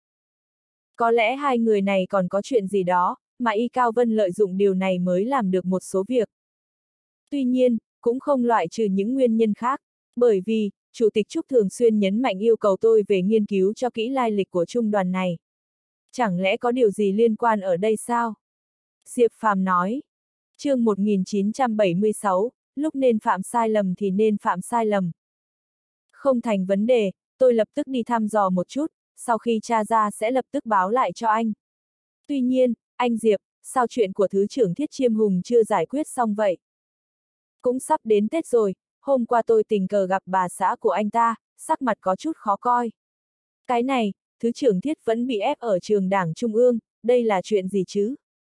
Có lẽ hai người này còn có chuyện gì đó, mà Y Cao Vân lợi dụng điều này mới làm được một số việc. Tuy nhiên, cũng không loại trừ những nguyên nhân khác, bởi vì, Chủ tịch Trúc thường xuyên nhấn mạnh yêu cầu tôi về nghiên cứu cho kỹ lai lịch của trung đoàn này. Chẳng lẽ có điều gì liên quan ở đây sao? Diệp Phàm nói. Chương một nghìn chín trăm bảy mươi sáu, lúc nên phạm sai lầm thì nên phạm sai lầm. Không thành vấn đề, tôi lập tức đi thăm dò một chút, sau khi tra ra sẽ lập tức báo lại cho anh. Tuy nhiên, anh Diệp, sao chuyện của Thứ trưởng Thiết Chiêm Hùng chưa giải quyết xong vậy? Cũng sắp đến Tết rồi, hôm qua tôi tình cờ gặp bà xã của anh ta, sắc mặt có chút khó coi. Cái này, Thứ trưởng Thiết vẫn bị ép ở trường Đảng Trung ương, đây là chuyện gì chứ?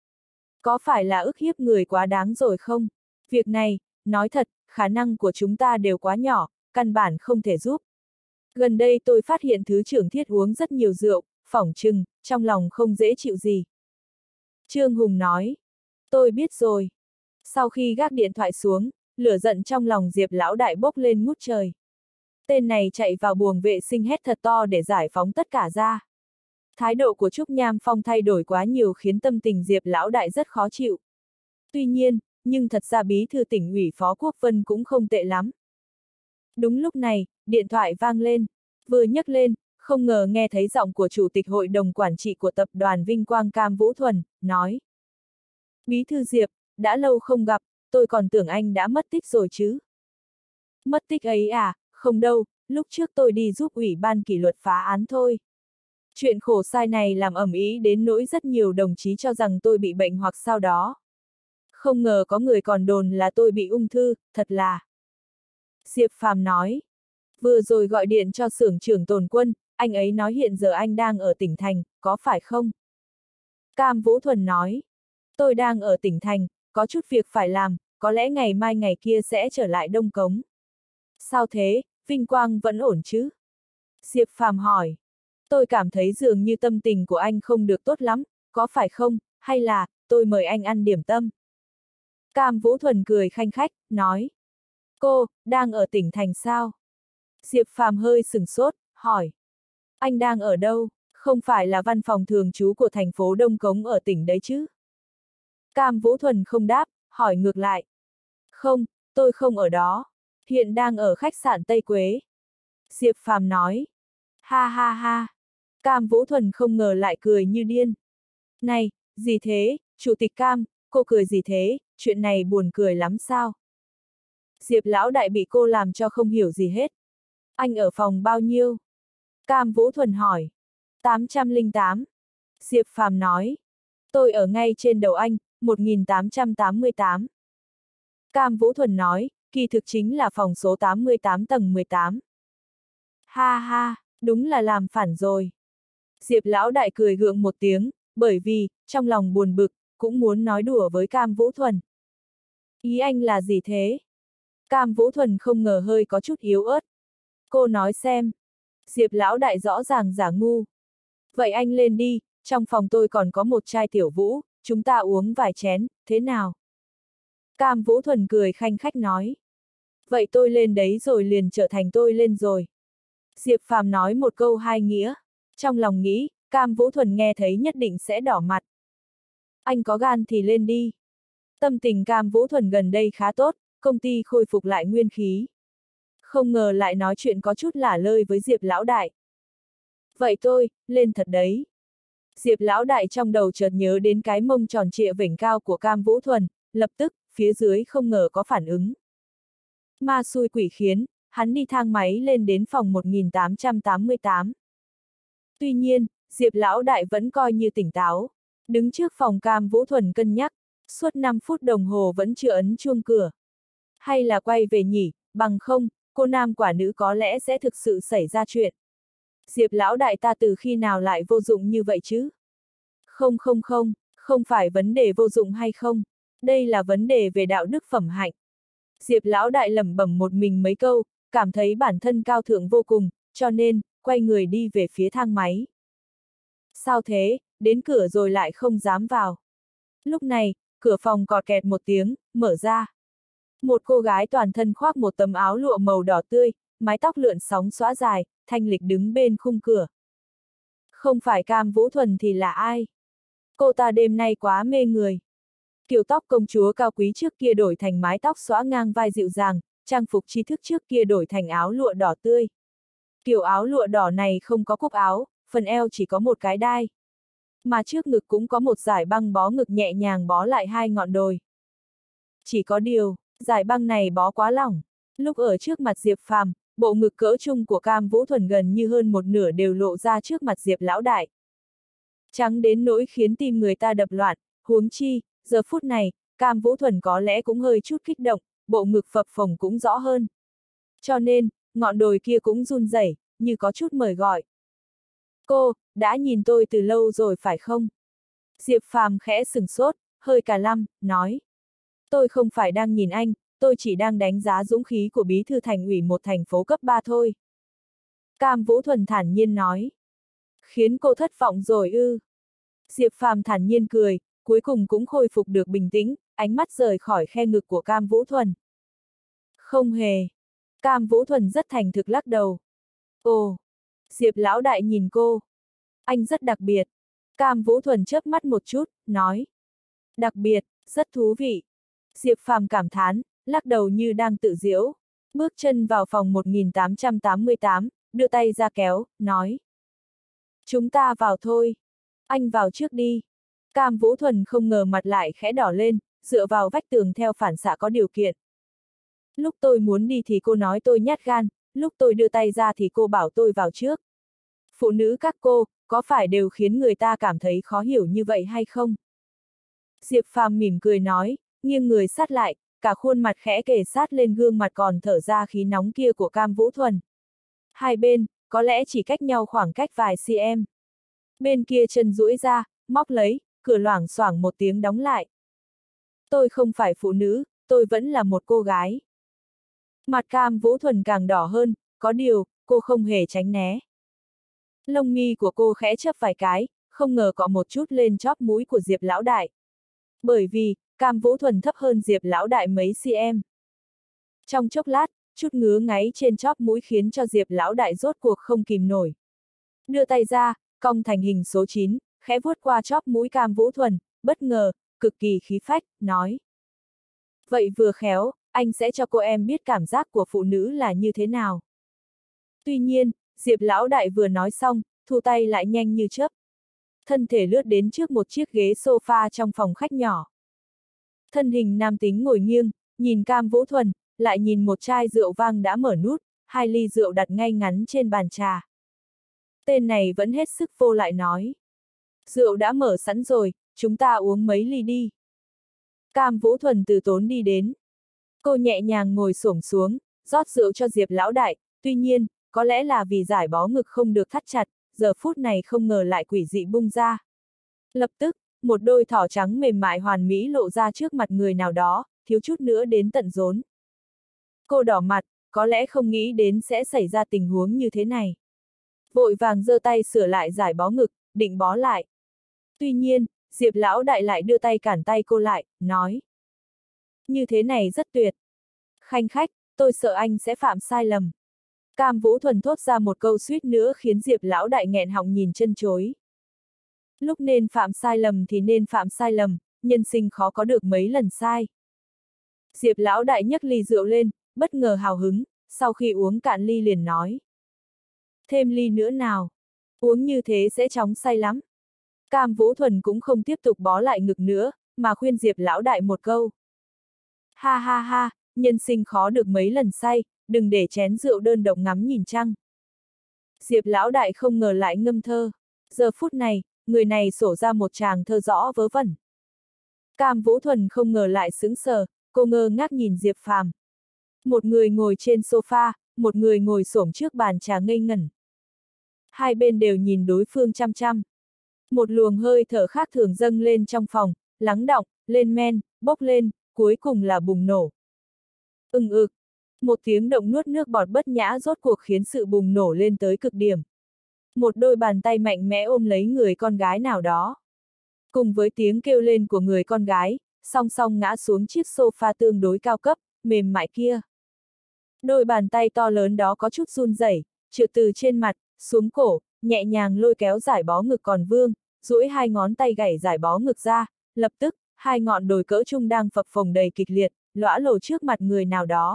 Có phải là ức hiếp người quá đáng rồi không? Việc này, nói thật, khả năng của chúng ta đều quá nhỏ, căn bản không thể giúp. Gần đây tôi phát hiện Thứ trưởng Thiết uống rất nhiều rượu, phỏng chừng, trong lòng không dễ chịu gì. Trương Hùng nói. Tôi biết rồi. Sau khi gác điện thoại xuống, lửa giận trong lòng Diệp lão đại bốc lên ngút trời. Tên này chạy vào buồng vệ sinh hét thật to để giải phóng tất cả ra. Thái độ của Trúc Nham Phong thay đổi quá nhiều khiến tâm tình Diệp lão đại rất khó chịu. Tuy nhiên, nhưng thật ra bí thư tỉnh ủy Phó Quốc Vân cũng không tệ lắm. Đúng lúc này, điện thoại vang lên, vừa nhấc lên, không ngờ nghe thấy giọng của Chủ tịch Hội đồng Quản trị của tập đoàn Vinh Quang Cam Vũ Thuần, nói. Bí thư Diệp, đã lâu không gặp, tôi còn tưởng anh đã mất tích rồi chứ. Mất tích ấy à, không đâu, lúc trước tôi đi giúp ủy ban kỷ luật phá án thôi. Chuyện khổ sai này làm ầm ĩ đến nỗi rất nhiều đồng chí cho rằng tôi bị bệnh hoặc sao đó. Không ngờ có người còn đồn là tôi bị ung thư, thật là. Diệp Phàm nói. Vừa rồi gọi điện cho xưởng trưởng Tồn Quân, anh ấy nói hiện giờ anh đang ở tỉnh thành, có phải không? Cam Vũ Thuần nói. Tôi đang ở tỉnh thành, có chút việc phải làm, có lẽ ngày mai ngày kia sẽ trở lại Đông Cống. Sao thế, Vinh Quang vẫn ổn chứ? Diệp Phàm hỏi. Tôi cảm thấy dường như tâm tình của anh không được tốt lắm, có phải không, hay là, tôi mời anh ăn điểm tâm? Cam Vũ Thuần cười khanh khách, nói. Cô, đang ở tỉnh thành sao? Diệp Phàm hơi sửng sốt, hỏi. Anh đang ở đâu, không phải là văn phòng thường trú của thành phố Đông Cống ở tỉnh đấy chứ? Cam Vũ Thuần không đáp, hỏi ngược lại. Không, tôi không ở đó, hiện đang ở khách sạn Tây Quế. Diệp Phàm nói. Ha ha ha. Cam Vũ Thuần không ngờ lại cười như điên. Này, gì thế, Chủ tịch Cam, cô cười gì thế, chuyện này buồn cười lắm sao? Diệp lão đại bị cô làm cho không hiểu gì hết. Anh ở phòng bao nhiêu? Cam Vũ Thuần hỏi. tám trăm lẻ tám. Diệp Phàm nói. Tôi ở ngay trên đầu anh, một nghìn tám trăm tám mươi tám. Cam Vũ Thuần nói, kỳ thực chính là phòng số tám mươi tám tầng mười tám. Ha ha, đúng là làm phản rồi. Diệp lão đại cười gượng một tiếng, bởi vì, trong lòng buồn bực, cũng muốn nói đùa với Cam Vũ Thuần. Ý anh là gì thế? Cam Vũ Thuần không ngờ hơi có chút yếu ớt. Cô nói xem. Diệp lão đại rõ ràng giả ngu. Vậy anh lên đi, trong phòng tôi còn có một chai tiểu vũ, chúng ta uống vài chén, thế nào? Cam Vũ Thuần cười khanh khách nói. Vậy tôi lên đấy rồi liền trở thành tôi lên rồi. Diệp Phàm nói một câu hai nghĩa. Trong lòng nghĩ, Cam Vũ Thuần nghe thấy nhất định sẽ đỏ mặt. Anh có gan thì lên đi. Tâm tình Cam Vũ Thuần gần đây khá tốt, công ty khôi phục lại nguyên khí. Không ngờ lại nói chuyện có chút lả lơi với Diệp lão đại. Vậy tôi, lên thật đấy. Diệp lão đại trong đầu chợt nhớ đến cái mông tròn trịa vểnh cao của Cam Vũ Thuần, lập tức, phía dưới không ngờ có phản ứng. Ma xui quỷ khiến, hắn đi thang máy lên đến phòng một nghìn tám trăm tám mươi tám. Tuy nhiên, Diệp lão đại vẫn coi như tỉnh táo, đứng trước phòng Cam Vũ Thuần cân nhắc, suốt năm phút đồng hồ vẫn chưa ấn chuông cửa. Hay là quay về nhỉ, bằng không, cô nam quả nữ có lẽ sẽ thực sự xảy ra chuyện. Diệp lão đại ta từ khi nào lại vô dụng như vậy chứ? Không không không, không phải vấn đề vô dụng hay không, đây là vấn đề về đạo đức phẩm hạnh. Diệp lão đại lẩm bẩm một mình mấy câu, cảm thấy bản thân cao thượng vô cùng, cho nên, quay người đi về phía thang máy. Sao thế, đến cửa rồi lại không dám vào. Lúc này, cửa phòng cọt kẹt một tiếng, mở ra. Một cô gái toàn thân khoác một tấm áo lụa màu đỏ tươi, mái tóc lượn sóng xõa dài, thanh lịch đứng bên khung cửa. Không phải Cam Vũ Thuần thì là ai? Cô ta đêm nay quá mê người. Kiểu tóc công chúa cao quý trước kia đổi thành mái tóc xõa ngang vai dịu dàng, trang phục tri thức trước kia đổi thành áo lụa đỏ tươi. Kiểu áo lụa đỏ này không có cúc áo, phần eo chỉ có một cái đai. Mà trước ngực cũng có một dải băng bó ngực nhẹ nhàng bó lại hai ngọn đồi. Chỉ có điều, dải băng này bó quá lỏng. Lúc ở trước mặt Diệp Phàm, bộ ngực cỡ trung của Cam Vũ Thuần gần như hơn một nửa đều lộ ra trước mặt Diệp lão đại. Trắng đến nỗi khiến tim người ta đập loạn, huống chi, giờ phút này, Cam Vũ Thuần có lẽ cũng hơi chút kích động, bộ ngực phập phồng cũng rõ hơn. Cho nên, ngọn đồi kia cũng run rẩy, như có chút mời gọi. Cô, đã nhìn tôi từ lâu rồi phải không? Diệp Phàm khẽ sừng sốt, hơi cà lăm, nói. Tôi không phải đang nhìn anh, tôi chỉ đang đánh giá dũng khí của bí thư thành ủy một thành phố cấp ba thôi. Cam Vũ Thuần thản nhiên nói. Khiến cô thất vọng rồi ư. Diệp Phàm thản nhiên cười, cuối cùng cũng khôi phục được bình tĩnh, ánh mắt rời khỏi khe ngực của Cam Vũ Thuần. Không hề. Cam Vũ Thuần rất thành thực lắc đầu. Ồ. Diệp lão đại nhìn cô. Anh rất đặc biệt. Cam Vũ Thuần chớp mắt một chút, nói. Đặc biệt, rất thú vị. Diệp Phàm cảm thán, lắc đầu như đang tự giễu. Bước chân vào phòng một nghìn tám trăm tám mươi tám, đưa tay ra kéo, nói. Chúng ta vào thôi. Anh vào trước đi. Cam Vũ Thuần không ngờ mặt lại khẽ đỏ lên, dựa vào vách tường theo phản xạ có điều kiện. Lúc tôi muốn đi thì cô nói tôi nhát gan, lúc tôi đưa tay ra thì cô bảo tôi vào trước. Phụ nữ các cô, có phải đều khiến người ta cảm thấy khó hiểu như vậy hay không? Diệp Phàm mỉm cười nói, nghiêng người sát lại, cả khuôn mặt khẽ kề sát lên gương mặt còn thở ra khí nóng kia của Cam Vũ Thuần. Hai bên, có lẽ chỉ cách nhau khoảng cách vài cm. Bên kia chân duỗi ra, móc lấy, cửa loảng xoảng một tiếng đóng lại. Tôi không phải phụ nữ, tôi vẫn là một cô gái. Mặt Cam Vũ Thuần càng đỏ hơn, có điều, cô không hề tránh né. Lông mi của cô khẽ chớp vài cái, không ngờ có một chút lên chóp mũi của Diệp lão đại. Bởi vì, Cam Vũ Thuần thấp hơn Diệp lão đại mấy cm. Trong chốc lát, chút ngứa ngáy trên chóp mũi khiến cho Diệp lão đại rốt cuộc không kìm nổi. Đưa tay ra, cong thành hình số chín, khẽ vuốt qua chóp mũi Cam Vũ Thuần, bất ngờ, cực kỳ khí phách, nói. Vậy vừa khéo, anh sẽ cho cô em biết cảm giác của phụ nữ là như thế nào. Tuy nhiên, Diệp lão đại vừa nói xong, thu tay lại nhanh như chớp. Thân thể lướt đến trước một chiếc ghế sofa trong phòng khách nhỏ. Thân hình nam tính ngồi nghiêng, nhìn Cam Vũ Thuần, lại nhìn một chai rượu vang đã mở nút, hai ly rượu đặt ngay ngắn trên bàn trà. Tên này vẫn hết sức vô lại nói. Rượu đã mở sẵn rồi, chúng ta uống mấy ly đi. Cam Vũ Thuần từ tốn đi đến. Cô nhẹ nhàng ngồi xổm xuống, rót rượu cho Diệp lão đại, tuy nhiên, có lẽ là vì giải bó ngực không được thắt chặt, giờ phút này không ngờ lại quỷ dị bung ra. Lập tức, một đôi thỏ trắng mềm mại hoàn mỹ lộ ra trước mặt người nào đó, thiếu chút nữa đến tận rốn. Cô đỏ mặt, có lẽ không nghĩ đến sẽ xảy ra tình huống như thế này. Vội vàng giơ tay sửa lại giải bó ngực, định bó lại. Tuy nhiên, Diệp lão đại lại đưa tay cản tay cô lại, nói. Như thế này rất tuyệt. Khanh khách, tôi sợ anh sẽ phạm sai lầm. Cam Vũ Thuần thốt ra một câu suýt nữa khiến Diệp lão đại nghẹn họng nhìn chân chối. Lúc nên phạm sai lầm thì nên phạm sai lầm, nhân sinh khó có được mấy lần sai. Diệp lão đại nhấc ly rượu lên, bất ngờ hào hứng, sau khi uống cạn ly liền nói. Thêm ly nữa nào, uống như thế sẽ chóng say lắm. Cam Vũ Thuần cũng không tiếp tục bó lại ngực nữa, mà khuyên Diệp lão đại một câu. Ha ha ha, nhân sinh khó được mấy lần say, đừng để chén rượu đơn độc ngắm nhìn trăng. Diệp lão đại không ngờ lại ngâm thơ. Giờ phút này, người này sổ ra một tràng thơ rõ vớ vẩn. Cam Vũ Thuần không ngờ lại sững sờ, cô ngơ ngác nhìn Diệp Phàm. Một người ngồi trên sofa, một người ngồi xổm trước bàn trà ngây ngẩn. Hai bên đều nhìn đối phương chăm chăm. Một luồng hơi thở khác thường dâng lên trong phòng, lắng đọng, lên men, bốc lên, cuối cùng là bùng nổ. Ưng ực. Một tiếng động nuốt nước bọt bất nhã rốt cuộc khiến sự bùng nổ lên tới cực điểm. Một đôi bàn tay mạnh mẽ ôm lấy người con gái nào đó. Cùng với tiếng kêu lên của người con gái, song song ngã xuống chiếc sofa tương đối cao cấp, mềm mại kia. Đôi bàn tay to lớn đó có chút run rẩy, trượt từ trên mặt, xuống cổ, nhẹ nhàng lôi kéo giải bó ngực còn vương, duỗi hai ngón tay gảy giải bó ngực ra, lập tức, hai ngọn đồi cỡ trung đang phập phồng đầy kịch liệt, lõa lồ trước mặt người nào đó.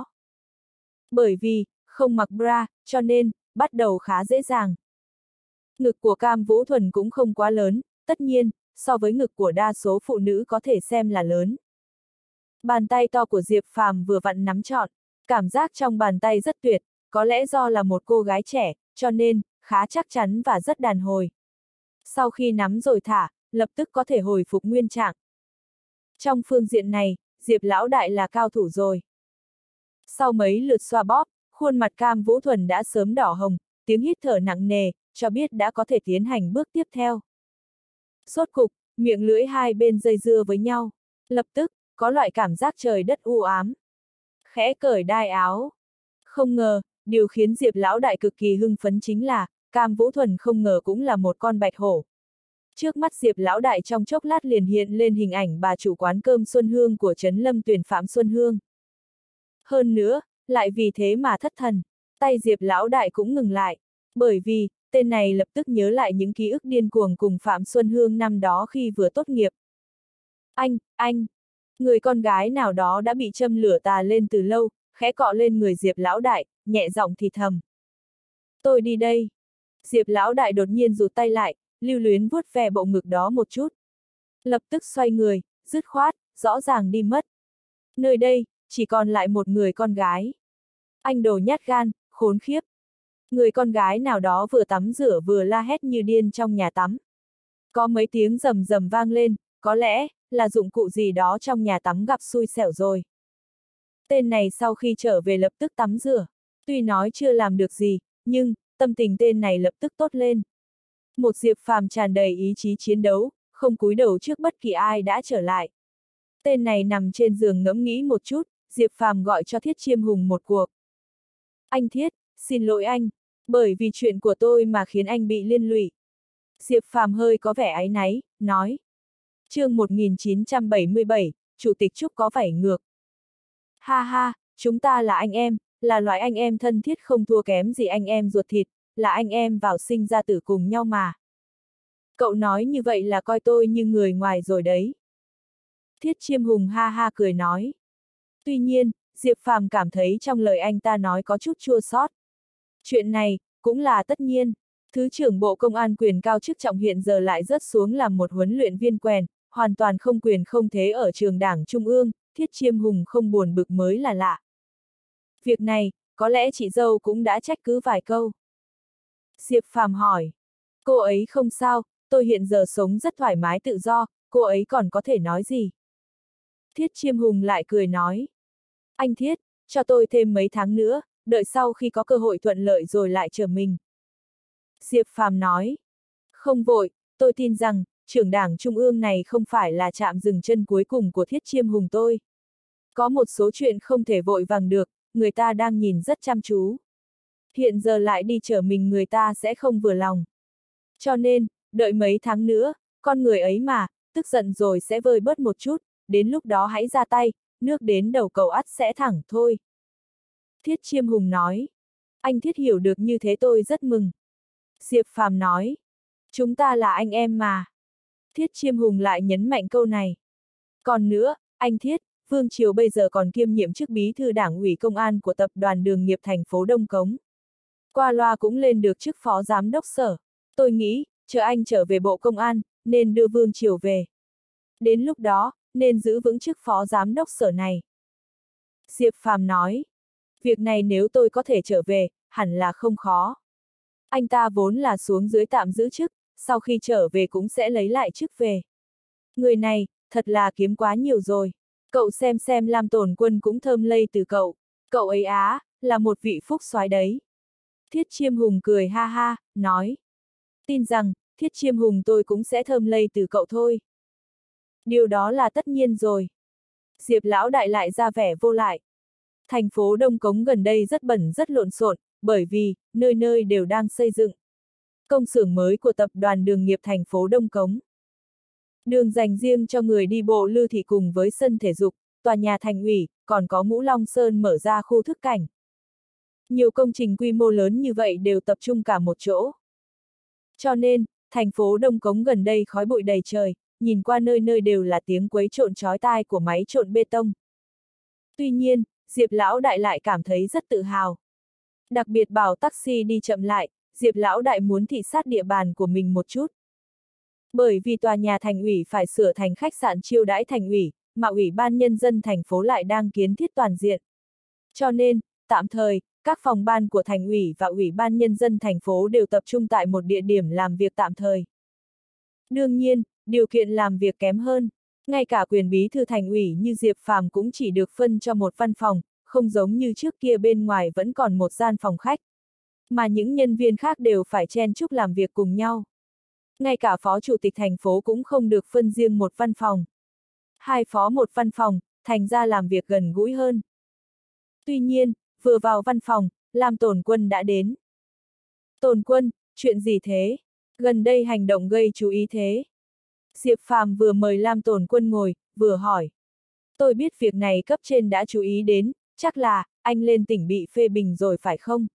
Bởi vì, không mặc bra, cho nên, bắt đầu khá dễ dàng. Ngực của Cam Vũ Thuần cũng không quá lớn, tất nhiên, so với ngực của đa số phụ nữ có thể xem là lớn. Bàn tay to của Diệp Phàm vừa vặn nắm trọn, cảm giác trong bàn tay rất tuyệt, có lẽ do là một cô gái trẻ, cho nên, khá chắc chắn và rất đàn hồi. Sau khi nắm rồi thả, lập tức có thể hồi phục nguyên trạng. Trong phương diện này, Diệp lão đại là cao thủ rồi. Sau mấy lượt xoa bóp, khuôn mặt Cam Vũ Thuần đã sớm đỏ hồng, tiếng hít thở nặng nề, cho biết đã có thể tiến hành bước tiếp theo. Rốt cục, miệng lưỡi hai bên dây dưa với nhau, lập tức, có loại cảm giác trời đất u ám. Khẽ cởi đai áo. Không ngờ, điều khiến Diệp lão đại cực kỳ hưng phấn chính là, Cam Vũ Thuần không ngờ cũng là một con bạch hổ. Trước mắt Diệp lão đại trong chốc lát liền hiện lên hình ảnh bà chủ quán cơm Xuân Hương của Trấn Lâm Tuyển Phạm Xuân Hương. Hơn nữa, lại vì thế mà thất thần, tay Diệp lão đại cũng ngừng lại, bởi vì, tên này lập tức nhớ lại những ký ức điên cuồng cùng Phạm Xuân Hương năm đó khi vừa tốt nghiệp. Anh, anh, người con gái nào đó đã bị châm lửa tà lên từ lâu, khẽ cọ lên người Diệp lão đại, nhẹ giọng thì thầm. Tôi đi đây. Diệp lão đại đột nhiên rụt tay lại, lưu luyến vuốt ve bộ ngực đó một chút. Lập tức xoay người, dứt khoát, rõ ràng đi mất. Nơi đây, chỉ còn lại một người con gái. Anh đồ nhát gan, khốn khiếp. Người con gái nào đó vừa tắm rửa vừa la hét như điên trong nhà tắm. Có mấy tiếng rầm rầm vang lên, có lẽ, là dụng cụ gì đó trong nhà tắm gặp xui xẻo rồi. Tên này sau khi trở về lập tức tắm rửa. Tuy nói chưa làm được gì, nhưng, tâm tình tên này lập tức tốt lên. Một Diệp Phàm tràn đầy ý chí chiến đấu, không cúi đầu trước bất kỳ ai đã trở lại. Tên này nằm trên giường ngẫm nghĩ một chút, Diệp Phàm gọi cho Thiết Chiêm Hùng một cuộc. Anh Thiết, xin lỗi anh, bởi vì chuyện của tôi mà khiến anh bị liên lụy. Diệp Phàm hơi có vẻ áy náy, nói. Chương một nghìn chín trăm bảy mươi bảy, Chủ tịch Trúc có vảy ngược. Ha ha, chúng ta là anh em, là loại anh em thân thiết không thua kém gì anh em ruột thịt, là anh em vào sinh ra tử cùng nhau mà. Cậu nói như vậy là coi tôi như người ngoài rồi đấy. Thiết Chiêm Hùng ha ha cười nói. Tuy nhiên, Diệp Phàm cảm thấy trong lời anh ta nói có chút chua xót. Chuyện này, cũng là tất nhiên. Thứ trưởng Bộ Công an quyền cao chức trọng hiện giờ lại rớt xuống làm một huấn luyện viên quèn, hoàn toàn không quyền không thế ở trường đảng Trung ương, Thiết Chiêm Hùng không buồn bực mới là lạ. Việc này, có lẽ chị dâu cũng đã trách cứ vài câu. Diệp Phàm hỏi. Cô ấy không sao, tôi hiện giờ sống rất thoải mái tự do, cô ấy còn có thể nói gì? Thiết Chiêm Hùng lại cười nói. Anh Thiết, cho tôi thêm mấy tháng nữa, đợi sau khi có cơ hội thuận lợi rồi lại trở mình. Diệp Phàm nói. Không vội, tôi tin rằng, trưởng đảng Trung ương này không phải là trạm dừng chân cuối cùng của Thiết Chiêm Hùng tôi. Có một số chuyện không thể vội vàng được, người ta đang nhìn rất chăm chú. Hiện giờ lại đi chở mình người ta sẽ không vừa lòng. Cho nên, đợi mấy tháng nữa, con người ấy mà, tức giận rồi sẽ vơi bớt một chút, đến lúc đó hãy ra tay, nước đến đầu cầu ắt sẽ thẳng thôi. Thiết Chiêm Hùng nói. Anh Thiết hiểu được như thế tôi rất mừng. Diệp Phàm nói. Chúng ta là anh em mà. Thiết Chiêm Hùng lại nhấn mạnh câu này. Còn nữa, anh Thiết, Vương Triều bây giờ còn kiêm nhiệm chức bí thư đảng ủy công an của tập đoàn Đường nghiệp thành phố Đông Cống. Qua loa cũng lên được chức phó giám đốc sở. Tôi nghĩ, chờ anh trở về Bộ Công an, nên đưa Vương Triều về. Đến lúc đó, nên giữ vững chức phó giám đốc sở này. Diệp Phàm nói. Việc này nếu tôi có thể trở về, hẳn là không khó. Anh ta vốn là xuống dưới tạm giữ chức, sau khi trở về cũng sẽ lấy lại chức về. Người này, thật là kiếm quá nhiều rồi. Cậu xem xem Lam Tồn Quân cũng thơm lây từ cậu. Cậu ấy á, là một vị phúc soái đấy. Thiết Chiêm Hùng cười ha ha, nói. Tin rằng, Thiết Chiêm Hùng tôi cũng sẽ thơm lây từ cậu thôi. Điều đó là tất nhiên rồi. Diệp lão đại lại ra vẻ vô lại. Thành phố Đông Cống gần đây rất bẩn rất lộn xộn, bởi vì, nơi nơi đều đang xây dựng công xưởng mới của tập đoàn Đường nghiệp thành phố Đông Cống. Đường dành riêng cho người đi bộ lưu thị cùng với sân thể dục, tòa nhà thành ủy, còn có Ngũ Long Sơn mở ra khu thức cảnh. Nhiều công trình quy mô lớn như vậy đều tập trung cả một chỗ. Cho nên, thành phố Đông Cống gần đây khói bụi đầy trời, nhìn qua nơi nơi đều là tiếng quấy trộn chói tai của máy trộn bê tông. Tuy nhiên, Diệp lão đại lại cảm thấy rất tự hào. Đặc biệt bảo taxi đi chậm lại, Diệp lão đại muốn thị sát địa bàn của mình một chút. Bởi vì tòa nhà thành ủy phải sửa thành khách sạn chiêu đãi thành ủy, mà ủy ban nhân dân thành phố lại đang kiến thiết toàn diện. Cho nên, tạm thời, các phòng ban của thành ủy và ủy ban nhân dân thành phố đều tập trung tại một địa điểm làm việc tạm thời. Đương nhiên, điều kiện làm việc kém hơn. Ngay cả quyền bí thư thành ủy như Diệp Phàm cũng chỉ được phân cho một văn phòng, không giống như trước kia bên ngoài vẫn còn một gian phòng khách. Mà những nhân viên khác đều phải chen chúc làm việc cùng nhau. Ngay cả phó chủ tịch thành phố cũng không được phân riêng một văn phòng. Hai phó một văn phòng, thành ra làm việc gần gũi hơn. Tuy nhiên, vừa vào văn phòng, Lam Tồn Quân đã đến. Tồn Quân, chuyện gì thế? Gần đây hành động gây chú ý thế. Diệp Phàm vừa mời Lam Tồn Quân ngồi, vừa hỏi. Tôi biết việc này cấp trên đã chú ý đến, chắc là, anh lên tỉnh bị phê bình rồi phải không?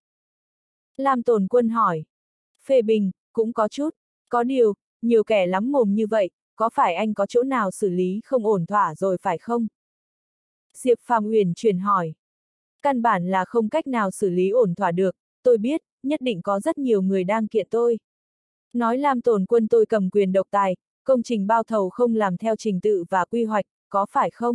Lam Tồn Quân hỏi. Phê bình, cũng có chút. Có điều, nhiều kẻ lắm mồm như vậy, có phải anh có chỗ nào xử lý không ổn thỏa rồi phải không? Diệp Phàm uyển chuyển hỏi. Căn bản là không cách nào xử lý ổn thỏa được, tôi biết, nhất định có rất nhiều người đang kiện tôi. Nói Lam Tồn Quân tôi cầm quyền độc tài, công trình bao thầu không làm theo trình tự và quy hoạch, có phải không?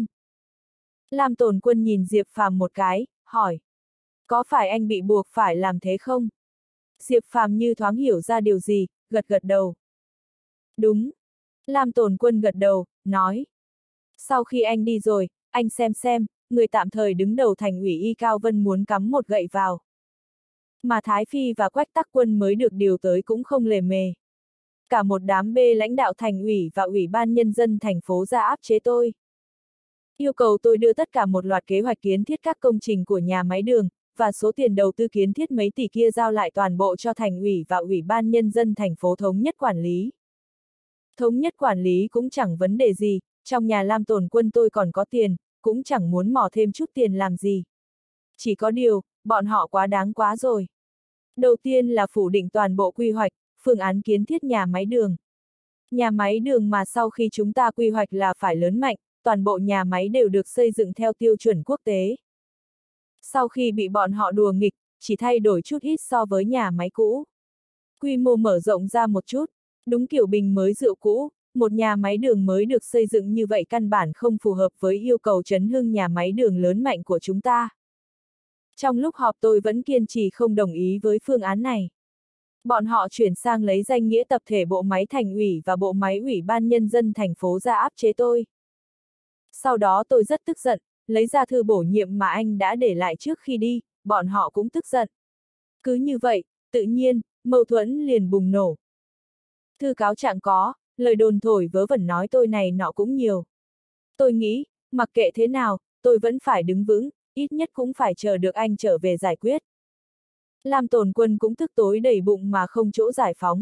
Lam Tồn Quân nhìn Diệp Phàm một cái, hỏi. Có phải anh bị buộc phải làm thế không? Diệp Phàm như thoáng hiểu ra điều gì, gật gật đầu. Đúng. Lam Tồn Quân gật đầu, nói. Sau khi anh đi rồi, anh xem xem, người tạm thời đứng đầu thành ủy Y Cao Vân muốn cắm một gậy vào. Mà Thái Phi và Quách Tắc Quân mới được điều tới cũng không lề mề. Cả một đám bê lãnh đạo thành ủy và ủy ban nhân dân thành phố ra áp chế tôi. Yêu cầu tôi đưa tất cả một loạt kế hoạch kiến thiết các công trình của nhà máy đường, và số tiền đầu tư kiến thiết mấy tỷ kia giao lại toàn bộ cho thành ủy và ủy ban nhân dân thành phố thống nhất quản lý. Thống nhất quản lý cũng chẳng vấn đề gì, trong nhà Lam Tồn Quân tôi còn có tiền, cũng chẳng muốn mò thêm chút tiền làm gì. Chỉ có điều, bọn họ quá đáng quá rồi. Đầu tiên là phủ định toàn bộ quy hoạch, phương án kiến thiết nhà máy đường. Nhà máy đường mà sau khi chúng ta quy hoạch là phải lớn mạnh, toàn bộ nhà máy đều được xây dựng theo tiêu chuẩn quốc tế. Sau khi bị bọn họ đùa nghịch, chỉ thay đổi chút ít so với nhà máy cũ. Quy mô mở rộng ra một chút, đúng kiểu bình mới rượu cũ, một nhà máy đường mới được xây dựng như vậy căn bản không phù hợp với yêu cầu trấn hưng nhà máy đường lớn mạnh của chúng ta. Trong lúc họp tôi vẫn kiên trì không đồng ý với phương án này. Bọn họ chuyển sang lấy danh nghĩa tập thể bộ máy thành ủy và bộ máy ủy ban nhân dân thành phố ra áp chế tôi. Sau đó tôi rất tức giận, lấy ra thư bổ nhiệm mà anh đã để lại trước khi đi, bọn họ cũng tức giận. Cứ như vậy, tự nhiên, mâu thuẫn liền bùng nổ. Thư cáo trạng có, lời đồn thổi vớ vẩn nói tôi này nọ cũng nhiều. Tôi nghĩ, mặc kệ thế nào, tôi vẫn phải đứng vững, ít nhất cũng phải chờ được anh trở về giải quyết. Lam Tồn Quân cũng tức tối đầy bụng mà không chỗ giải phóng.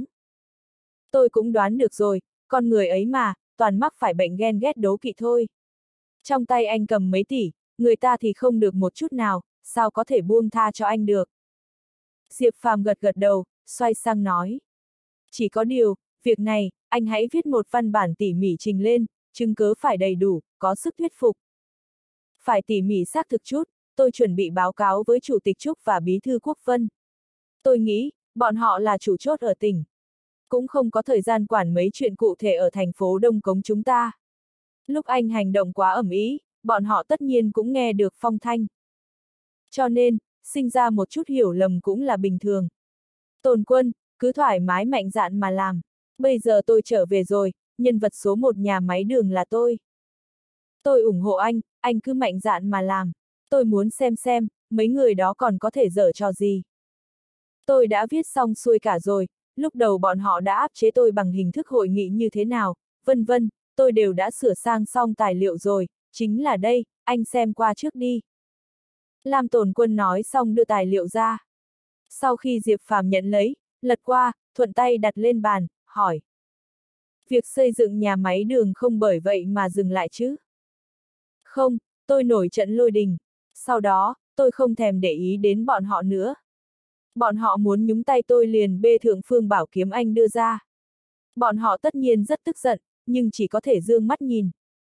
Tôi cũng đoán được rồi, con người ấy mà, toàn mắc phải bệnh ghen ghét đố kỵ thôi. Trong tay anh cầm mấy tỷ, người ta thì không được một chút nào, sao có thể buông tha cho anh được. Diệp Phàm gật gật đầu, xoay sang nói. Chỉ có điều, việc này, anh hãy viết một văn bản tỉ mỉ trình lên, chứng cớ phải đầy đủ, có sức thuyết phục. Phải tỉ mỉ xác thực chút, tôi chuẩn bị báo cáo với Chủ tịch Trúc và Bí thư Quốc Vân. Tôi nghĩ, bọn họ là chủ chốt ở tỉnh. Cũng không có thời gian quản mấy chuyện cụ thể ở thành phố Đông Cống chúng ta. Lúc anh hành động quá ầm ĩ, bọn họ tất nhiên cũng nghe được phong thanh. Cho nên, sinh ra một chút hiểu lầm cũng là bình thường. Tồn Quân, cứ thoải mái mạnh dạn mà làm. Bây giờ tôi trở về rồi, nhân vật số một nhà máy đường là tôi. Tôi ủng hộ anh, anh cứ mạnh dạn mà làm. Tôi muốn xem xem, mấy người đó còn có thể giở trò gì. Tôi đã viết xong xuôi cả rồi, lúc đầu bọn họ đã áp chế tôi bằng hình thức hội nghị như thế nào, vân vân, tôi đều đã sửa sang xong tài liệu rồi, chính là đây, anh xem qua trước đi. Lam Tồn Quân nói xong đưa tài liệu ra. Sau khi Diệp Phàm nhận lấy, lật qua, thuận tay đặt lên bàn, hỏi. Việc xây dựng nhà máy đường không bởi vậy mà dừng lại chứ? Không, tôi nổi trận lôi đình. Sau đó, tôi không thèm để ý đến bọn họ nữa. Bọn họ muốn nhúng tay tôi liền bê thượng Phương Bảo Kiếm Anh đưa ra. Bọn họ tất nhiên rất tức giận, nhưng chỉ có thể dương mắt nhìn.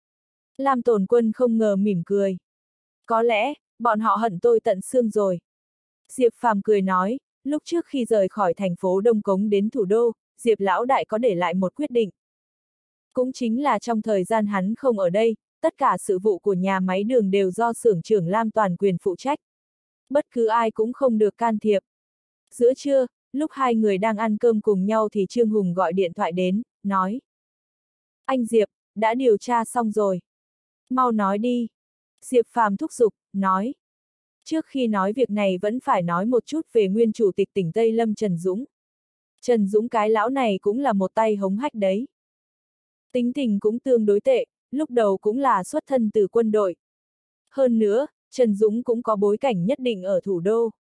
Lam Tồn Quân không ngờ mỉm cười. Có lẽ, bọn họ hận tôi tận xương rồi. Diệp Phàm cười nói, lúc trước khi rời khỏi thành phố Đông Cống đến thủ đô, Diệp Lão Đại có để lại một quyết định. Cũng chính là trong thời gian hắn không ở đây, tất cả sự vụ của nhà máy đường đều do xưởng trưởng Lam toàn quyền phụ trách. Bất cứ ai cũng không được can thiệp. Giữa trưa, lúc hai người đang ăn cơm cùng nhau thì Trương Hùng gọi điện thoại đến, nói. Anh Diệp, đã điều tra xong rồi. Mau nói đi. Diệp Phàm thúc giục, nói. Trước khi nói việc này vẫn phải nói một chút về nguyên chủ tịch tỉnh Tây Lâm Trần Dũng. Trần Dũng cái lão này cũng là một tay hống hách đấy. Tính tình cũng tương đối tệ, lúc đầu cũng là xuất thân từ quân đội. Hơn nữa, Trần Dũng cũng có bối cảnh nhất định ở thủ đô.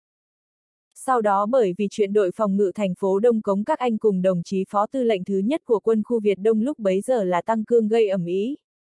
Sau đó bởi vì chuyện đội phòng ngự thành phố Đông Cống các anh cùng đồng chí phó tư lệnh thứ nhất của quân khu Việt Đông lúc bấy giờ là Tăng Cương gây ầm ĩ.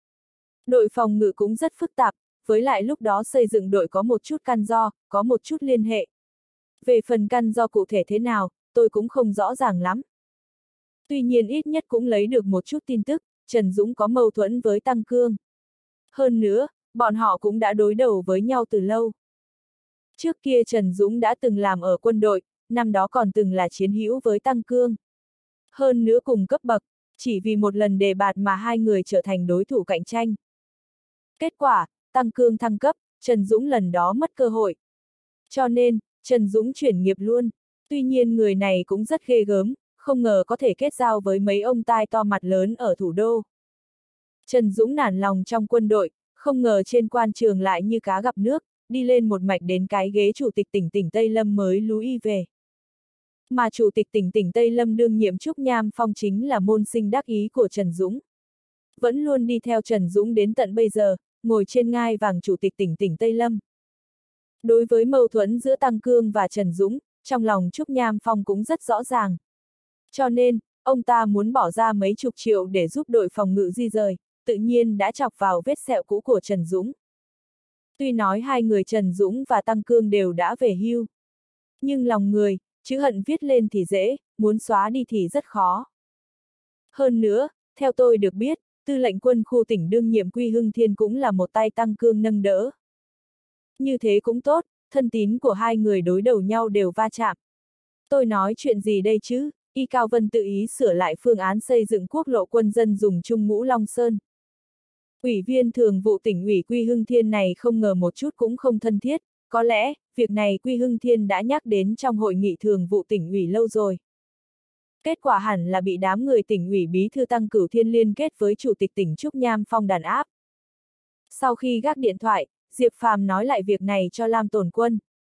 Đội phòng ngự cũng rất phức tạp, với lại lúc đó xây dựng đội có một chút căn do, có một chút liên hệ. Về phần căn do cụ thể thế nào, tôi cũng không rõ ràng lắm. Tuy nhiên ít nhất cũng lấy được một chút tin tức, Trần Dũng có mâu thuẫn với Tăng Cương. Hơn nữa, bọn họ cũng đã đối đầu với nhau từ lâu. Trước kia Trần Dũng đã từng làm ở quân đội, năm đó còn từng là chiến hữu với Tăng Cương. Hơn nữa cùng cấp bậc, chỉ vì một lần đề bạt mà hai người trở thành đối thủ cạnh tranh. Kết quả, Tăng Cương thăng cấp, Trần Dũng lần đó mất cơ hội. Cho nên, Trần Dũng chuyển nghiệp luôn. Tuy nhiên người này cũng rất ghê gớm, không ngờ có thể kết giao với mấy ông tai to mặt lớn ở thủ đô. Trần Dũng nản lòng trong quân đội, không ngờ trên quan trường lại như cá gặp nước, đi lên một mạch đến cái ghế chủ tịch tỉnh tỉnh Tây Lâm mới lú y về. Mà chủ tịch tỉnh tỉnh Tây Lâm đương nhiệm Trúc Nham Phong chính là môn sinh đắc ý của Trần Dũng. Vẫn luôn đi theo Trần Dũng đến tận bây giờ, ngồi trên ngai vàng chủ tịch tỉnh tỉnh Tây Lâm. Đối với mâu thuẫn giữa Tăng Cương và Trần Dũng, trong lòng Trúc Nham Phong cũng rất rõ ràng. Cho nên, ông ta muốn bỏ ra mấy chục triệu để giúp đội phòng ngự di rời, tự nhiên đã chọc vào vết sẹo cũ của Trần Dũng. Tuy nói hai người Trần Dũng và Tăng Cương đều đã về hưu. Nhưng lòng người, chữ hận viết lên thì dễ, muốn xóa đi thì rất khó. Hơn nữa, theo tôi được biết, tư lệnh quân khu tỉnh đương nhiệm Quy Hưng Thiên cũng là một tay Tăng Cương nâng đỡ. Như thế cũng tốt, thân tín của hai người đối đầu nhau đều va chạm. Tôi nói chuyện gì đây chứ? Y Cao Vân tự ý sửa lại phương án xây dựng quốc lộ quân dân dùng chung Ngũ Long Sơn. Ủy viên thường vụ tỉnh ủy Quy Hưng Thiên này không ngờ một chút cũng không thân thiết, có lẽ, việc này Quy Hưng Thiên đã nhắc đến trong hội nghị thường vụ tỉnh ủy lâu rồi. Kết quả hẳn là bị đám người tỉnh ủy bí thư Tăng Cửu Thiên liên kết với chủ tịch tỉnh Trúc Nham Phong đàn áp. Sau khi gác điện thoại, Diệp Phàm nói lại việc này cho Lam Tồn Quân.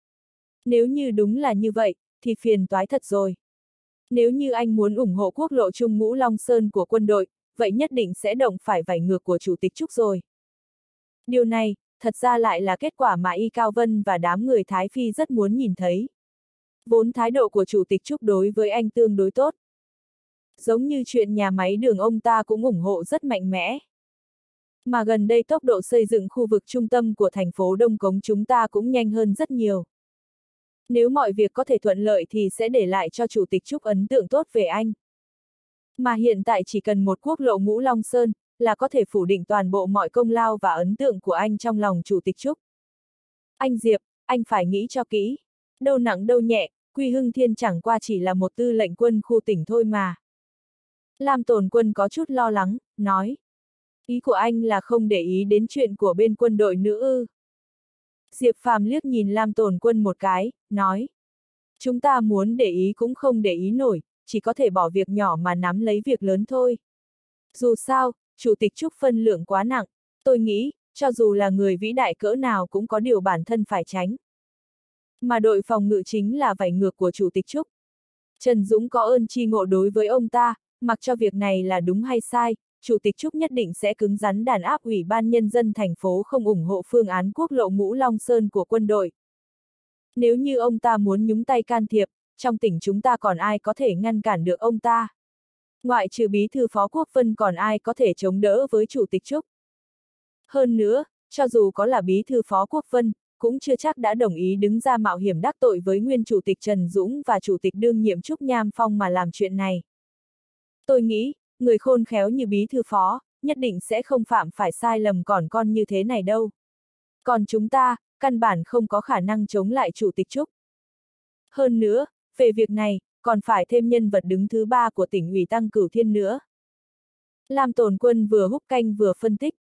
Nếu như đúng là như vậy, thì phiền toái thật rồi. Nếu như anh muốn ủng hộ quốc lộ Trung Ngũ Long Sơn của quân đội, vậy nhất định sẽ động phải vảy ngược của Chủ tịch Trúc rồi. Điều này, thật ra lại là kết quả mà Y Cao Vân và đám người Thái Phi rất muốn nhìn thấy. Vốn thái độ của Chủ tịch Trúc đối với anh tương đối tốt. Giống như chuyện nhà máy đường ông ta cũng ủng hộ rất mạnh mẽ. Mà gần đây tốc độ xây dựng khu vực trung tâm của thành phố Đông Cống chúng ta cũng nhanh hơn rất nhiều. Nếu mọi việc có thể thuận lợi thì sẽ để lại cho Chủ tịch Trúc ấn tượng tốt về anh. Mà hiện tại chỉ cần một quốc lộ Ngũ Long Sơn, là có thể phủ định toàn bộ mọi công lao và ấn tượng của anh trong lòng Chủ tịch Trúc. Anh Diệp, anh phải nghĩ cho kỹ. Đâu nặng đâu nhẹ, Quy Hưng Thiên chẳng qua chỉ là một tư lệnh quân khu tỉnh thôi mà. Lam Tồn Quân có chút lo lắng, nói. Ý của anh là không để ý đến chuyện của bên quân đội nữa ư. Diệp Phàm liếc nhìn Lam Tồn Quân một cái, nói. Chúng ta muốn để ý cũng không để ý nổi, chỉ có thể bỏ việc nhỏ mà nắm lấy việc lớn thôi. Dù sao, Chủ tịch Trúc phân lượng quá nặng, tôi nghĩ, cho dù là người vĩ đại cỡ nào cũng có điều bản thân phải tránh. Mà đội phòng ngự chính là vảy ngược của Chủ tịch Trúc. Trần Dũng có ơn tri ngộ đối với ông ta, mặc cho việc này là đúng hay sai, Chủ tịch Trúc nhất định sẽ cứng rắn đàn áp Ủy ban Nhân dân thành phố không ủng hộ phương án quốc lộ Ngũ Long Sơn của quân đội. Nếu như ông ta muốn nhúng tay can thiệp, trong tỉnh chúng ta còn ai có thể ngăn cản được ông ta? Ngoại trừ bí thư Phó Quốc Vân còn ai có thể chống đỡ với Chủ tịch Trúc? Hơn nữa, cho dù có là bí thư Phó Quốc Vân, cũng chưa chắc đã đồng ý đứng ra mạo hiểm đắc tội với nguyên Chủ tịch Trần Dũng và Chủ tịch đương nhiệm Trúc Nham Phong mà làm chuyện này. Tôi nghĩ, người khôn khéo như bí thư Phó, nhất định sẽ không phạm phải sai lầm còn con như thế này đâu. Còn chúng ta, căn bản không có khả năng chống lại Chủ tịch Trúc. Hơn nữa, về việc này, còn phải thêm nhân vật đứng thứ ba của tỉnh ủy Tăng Cửu Thiên nữa. Lam Tồn Quân vừa húp canh vừa phân tích,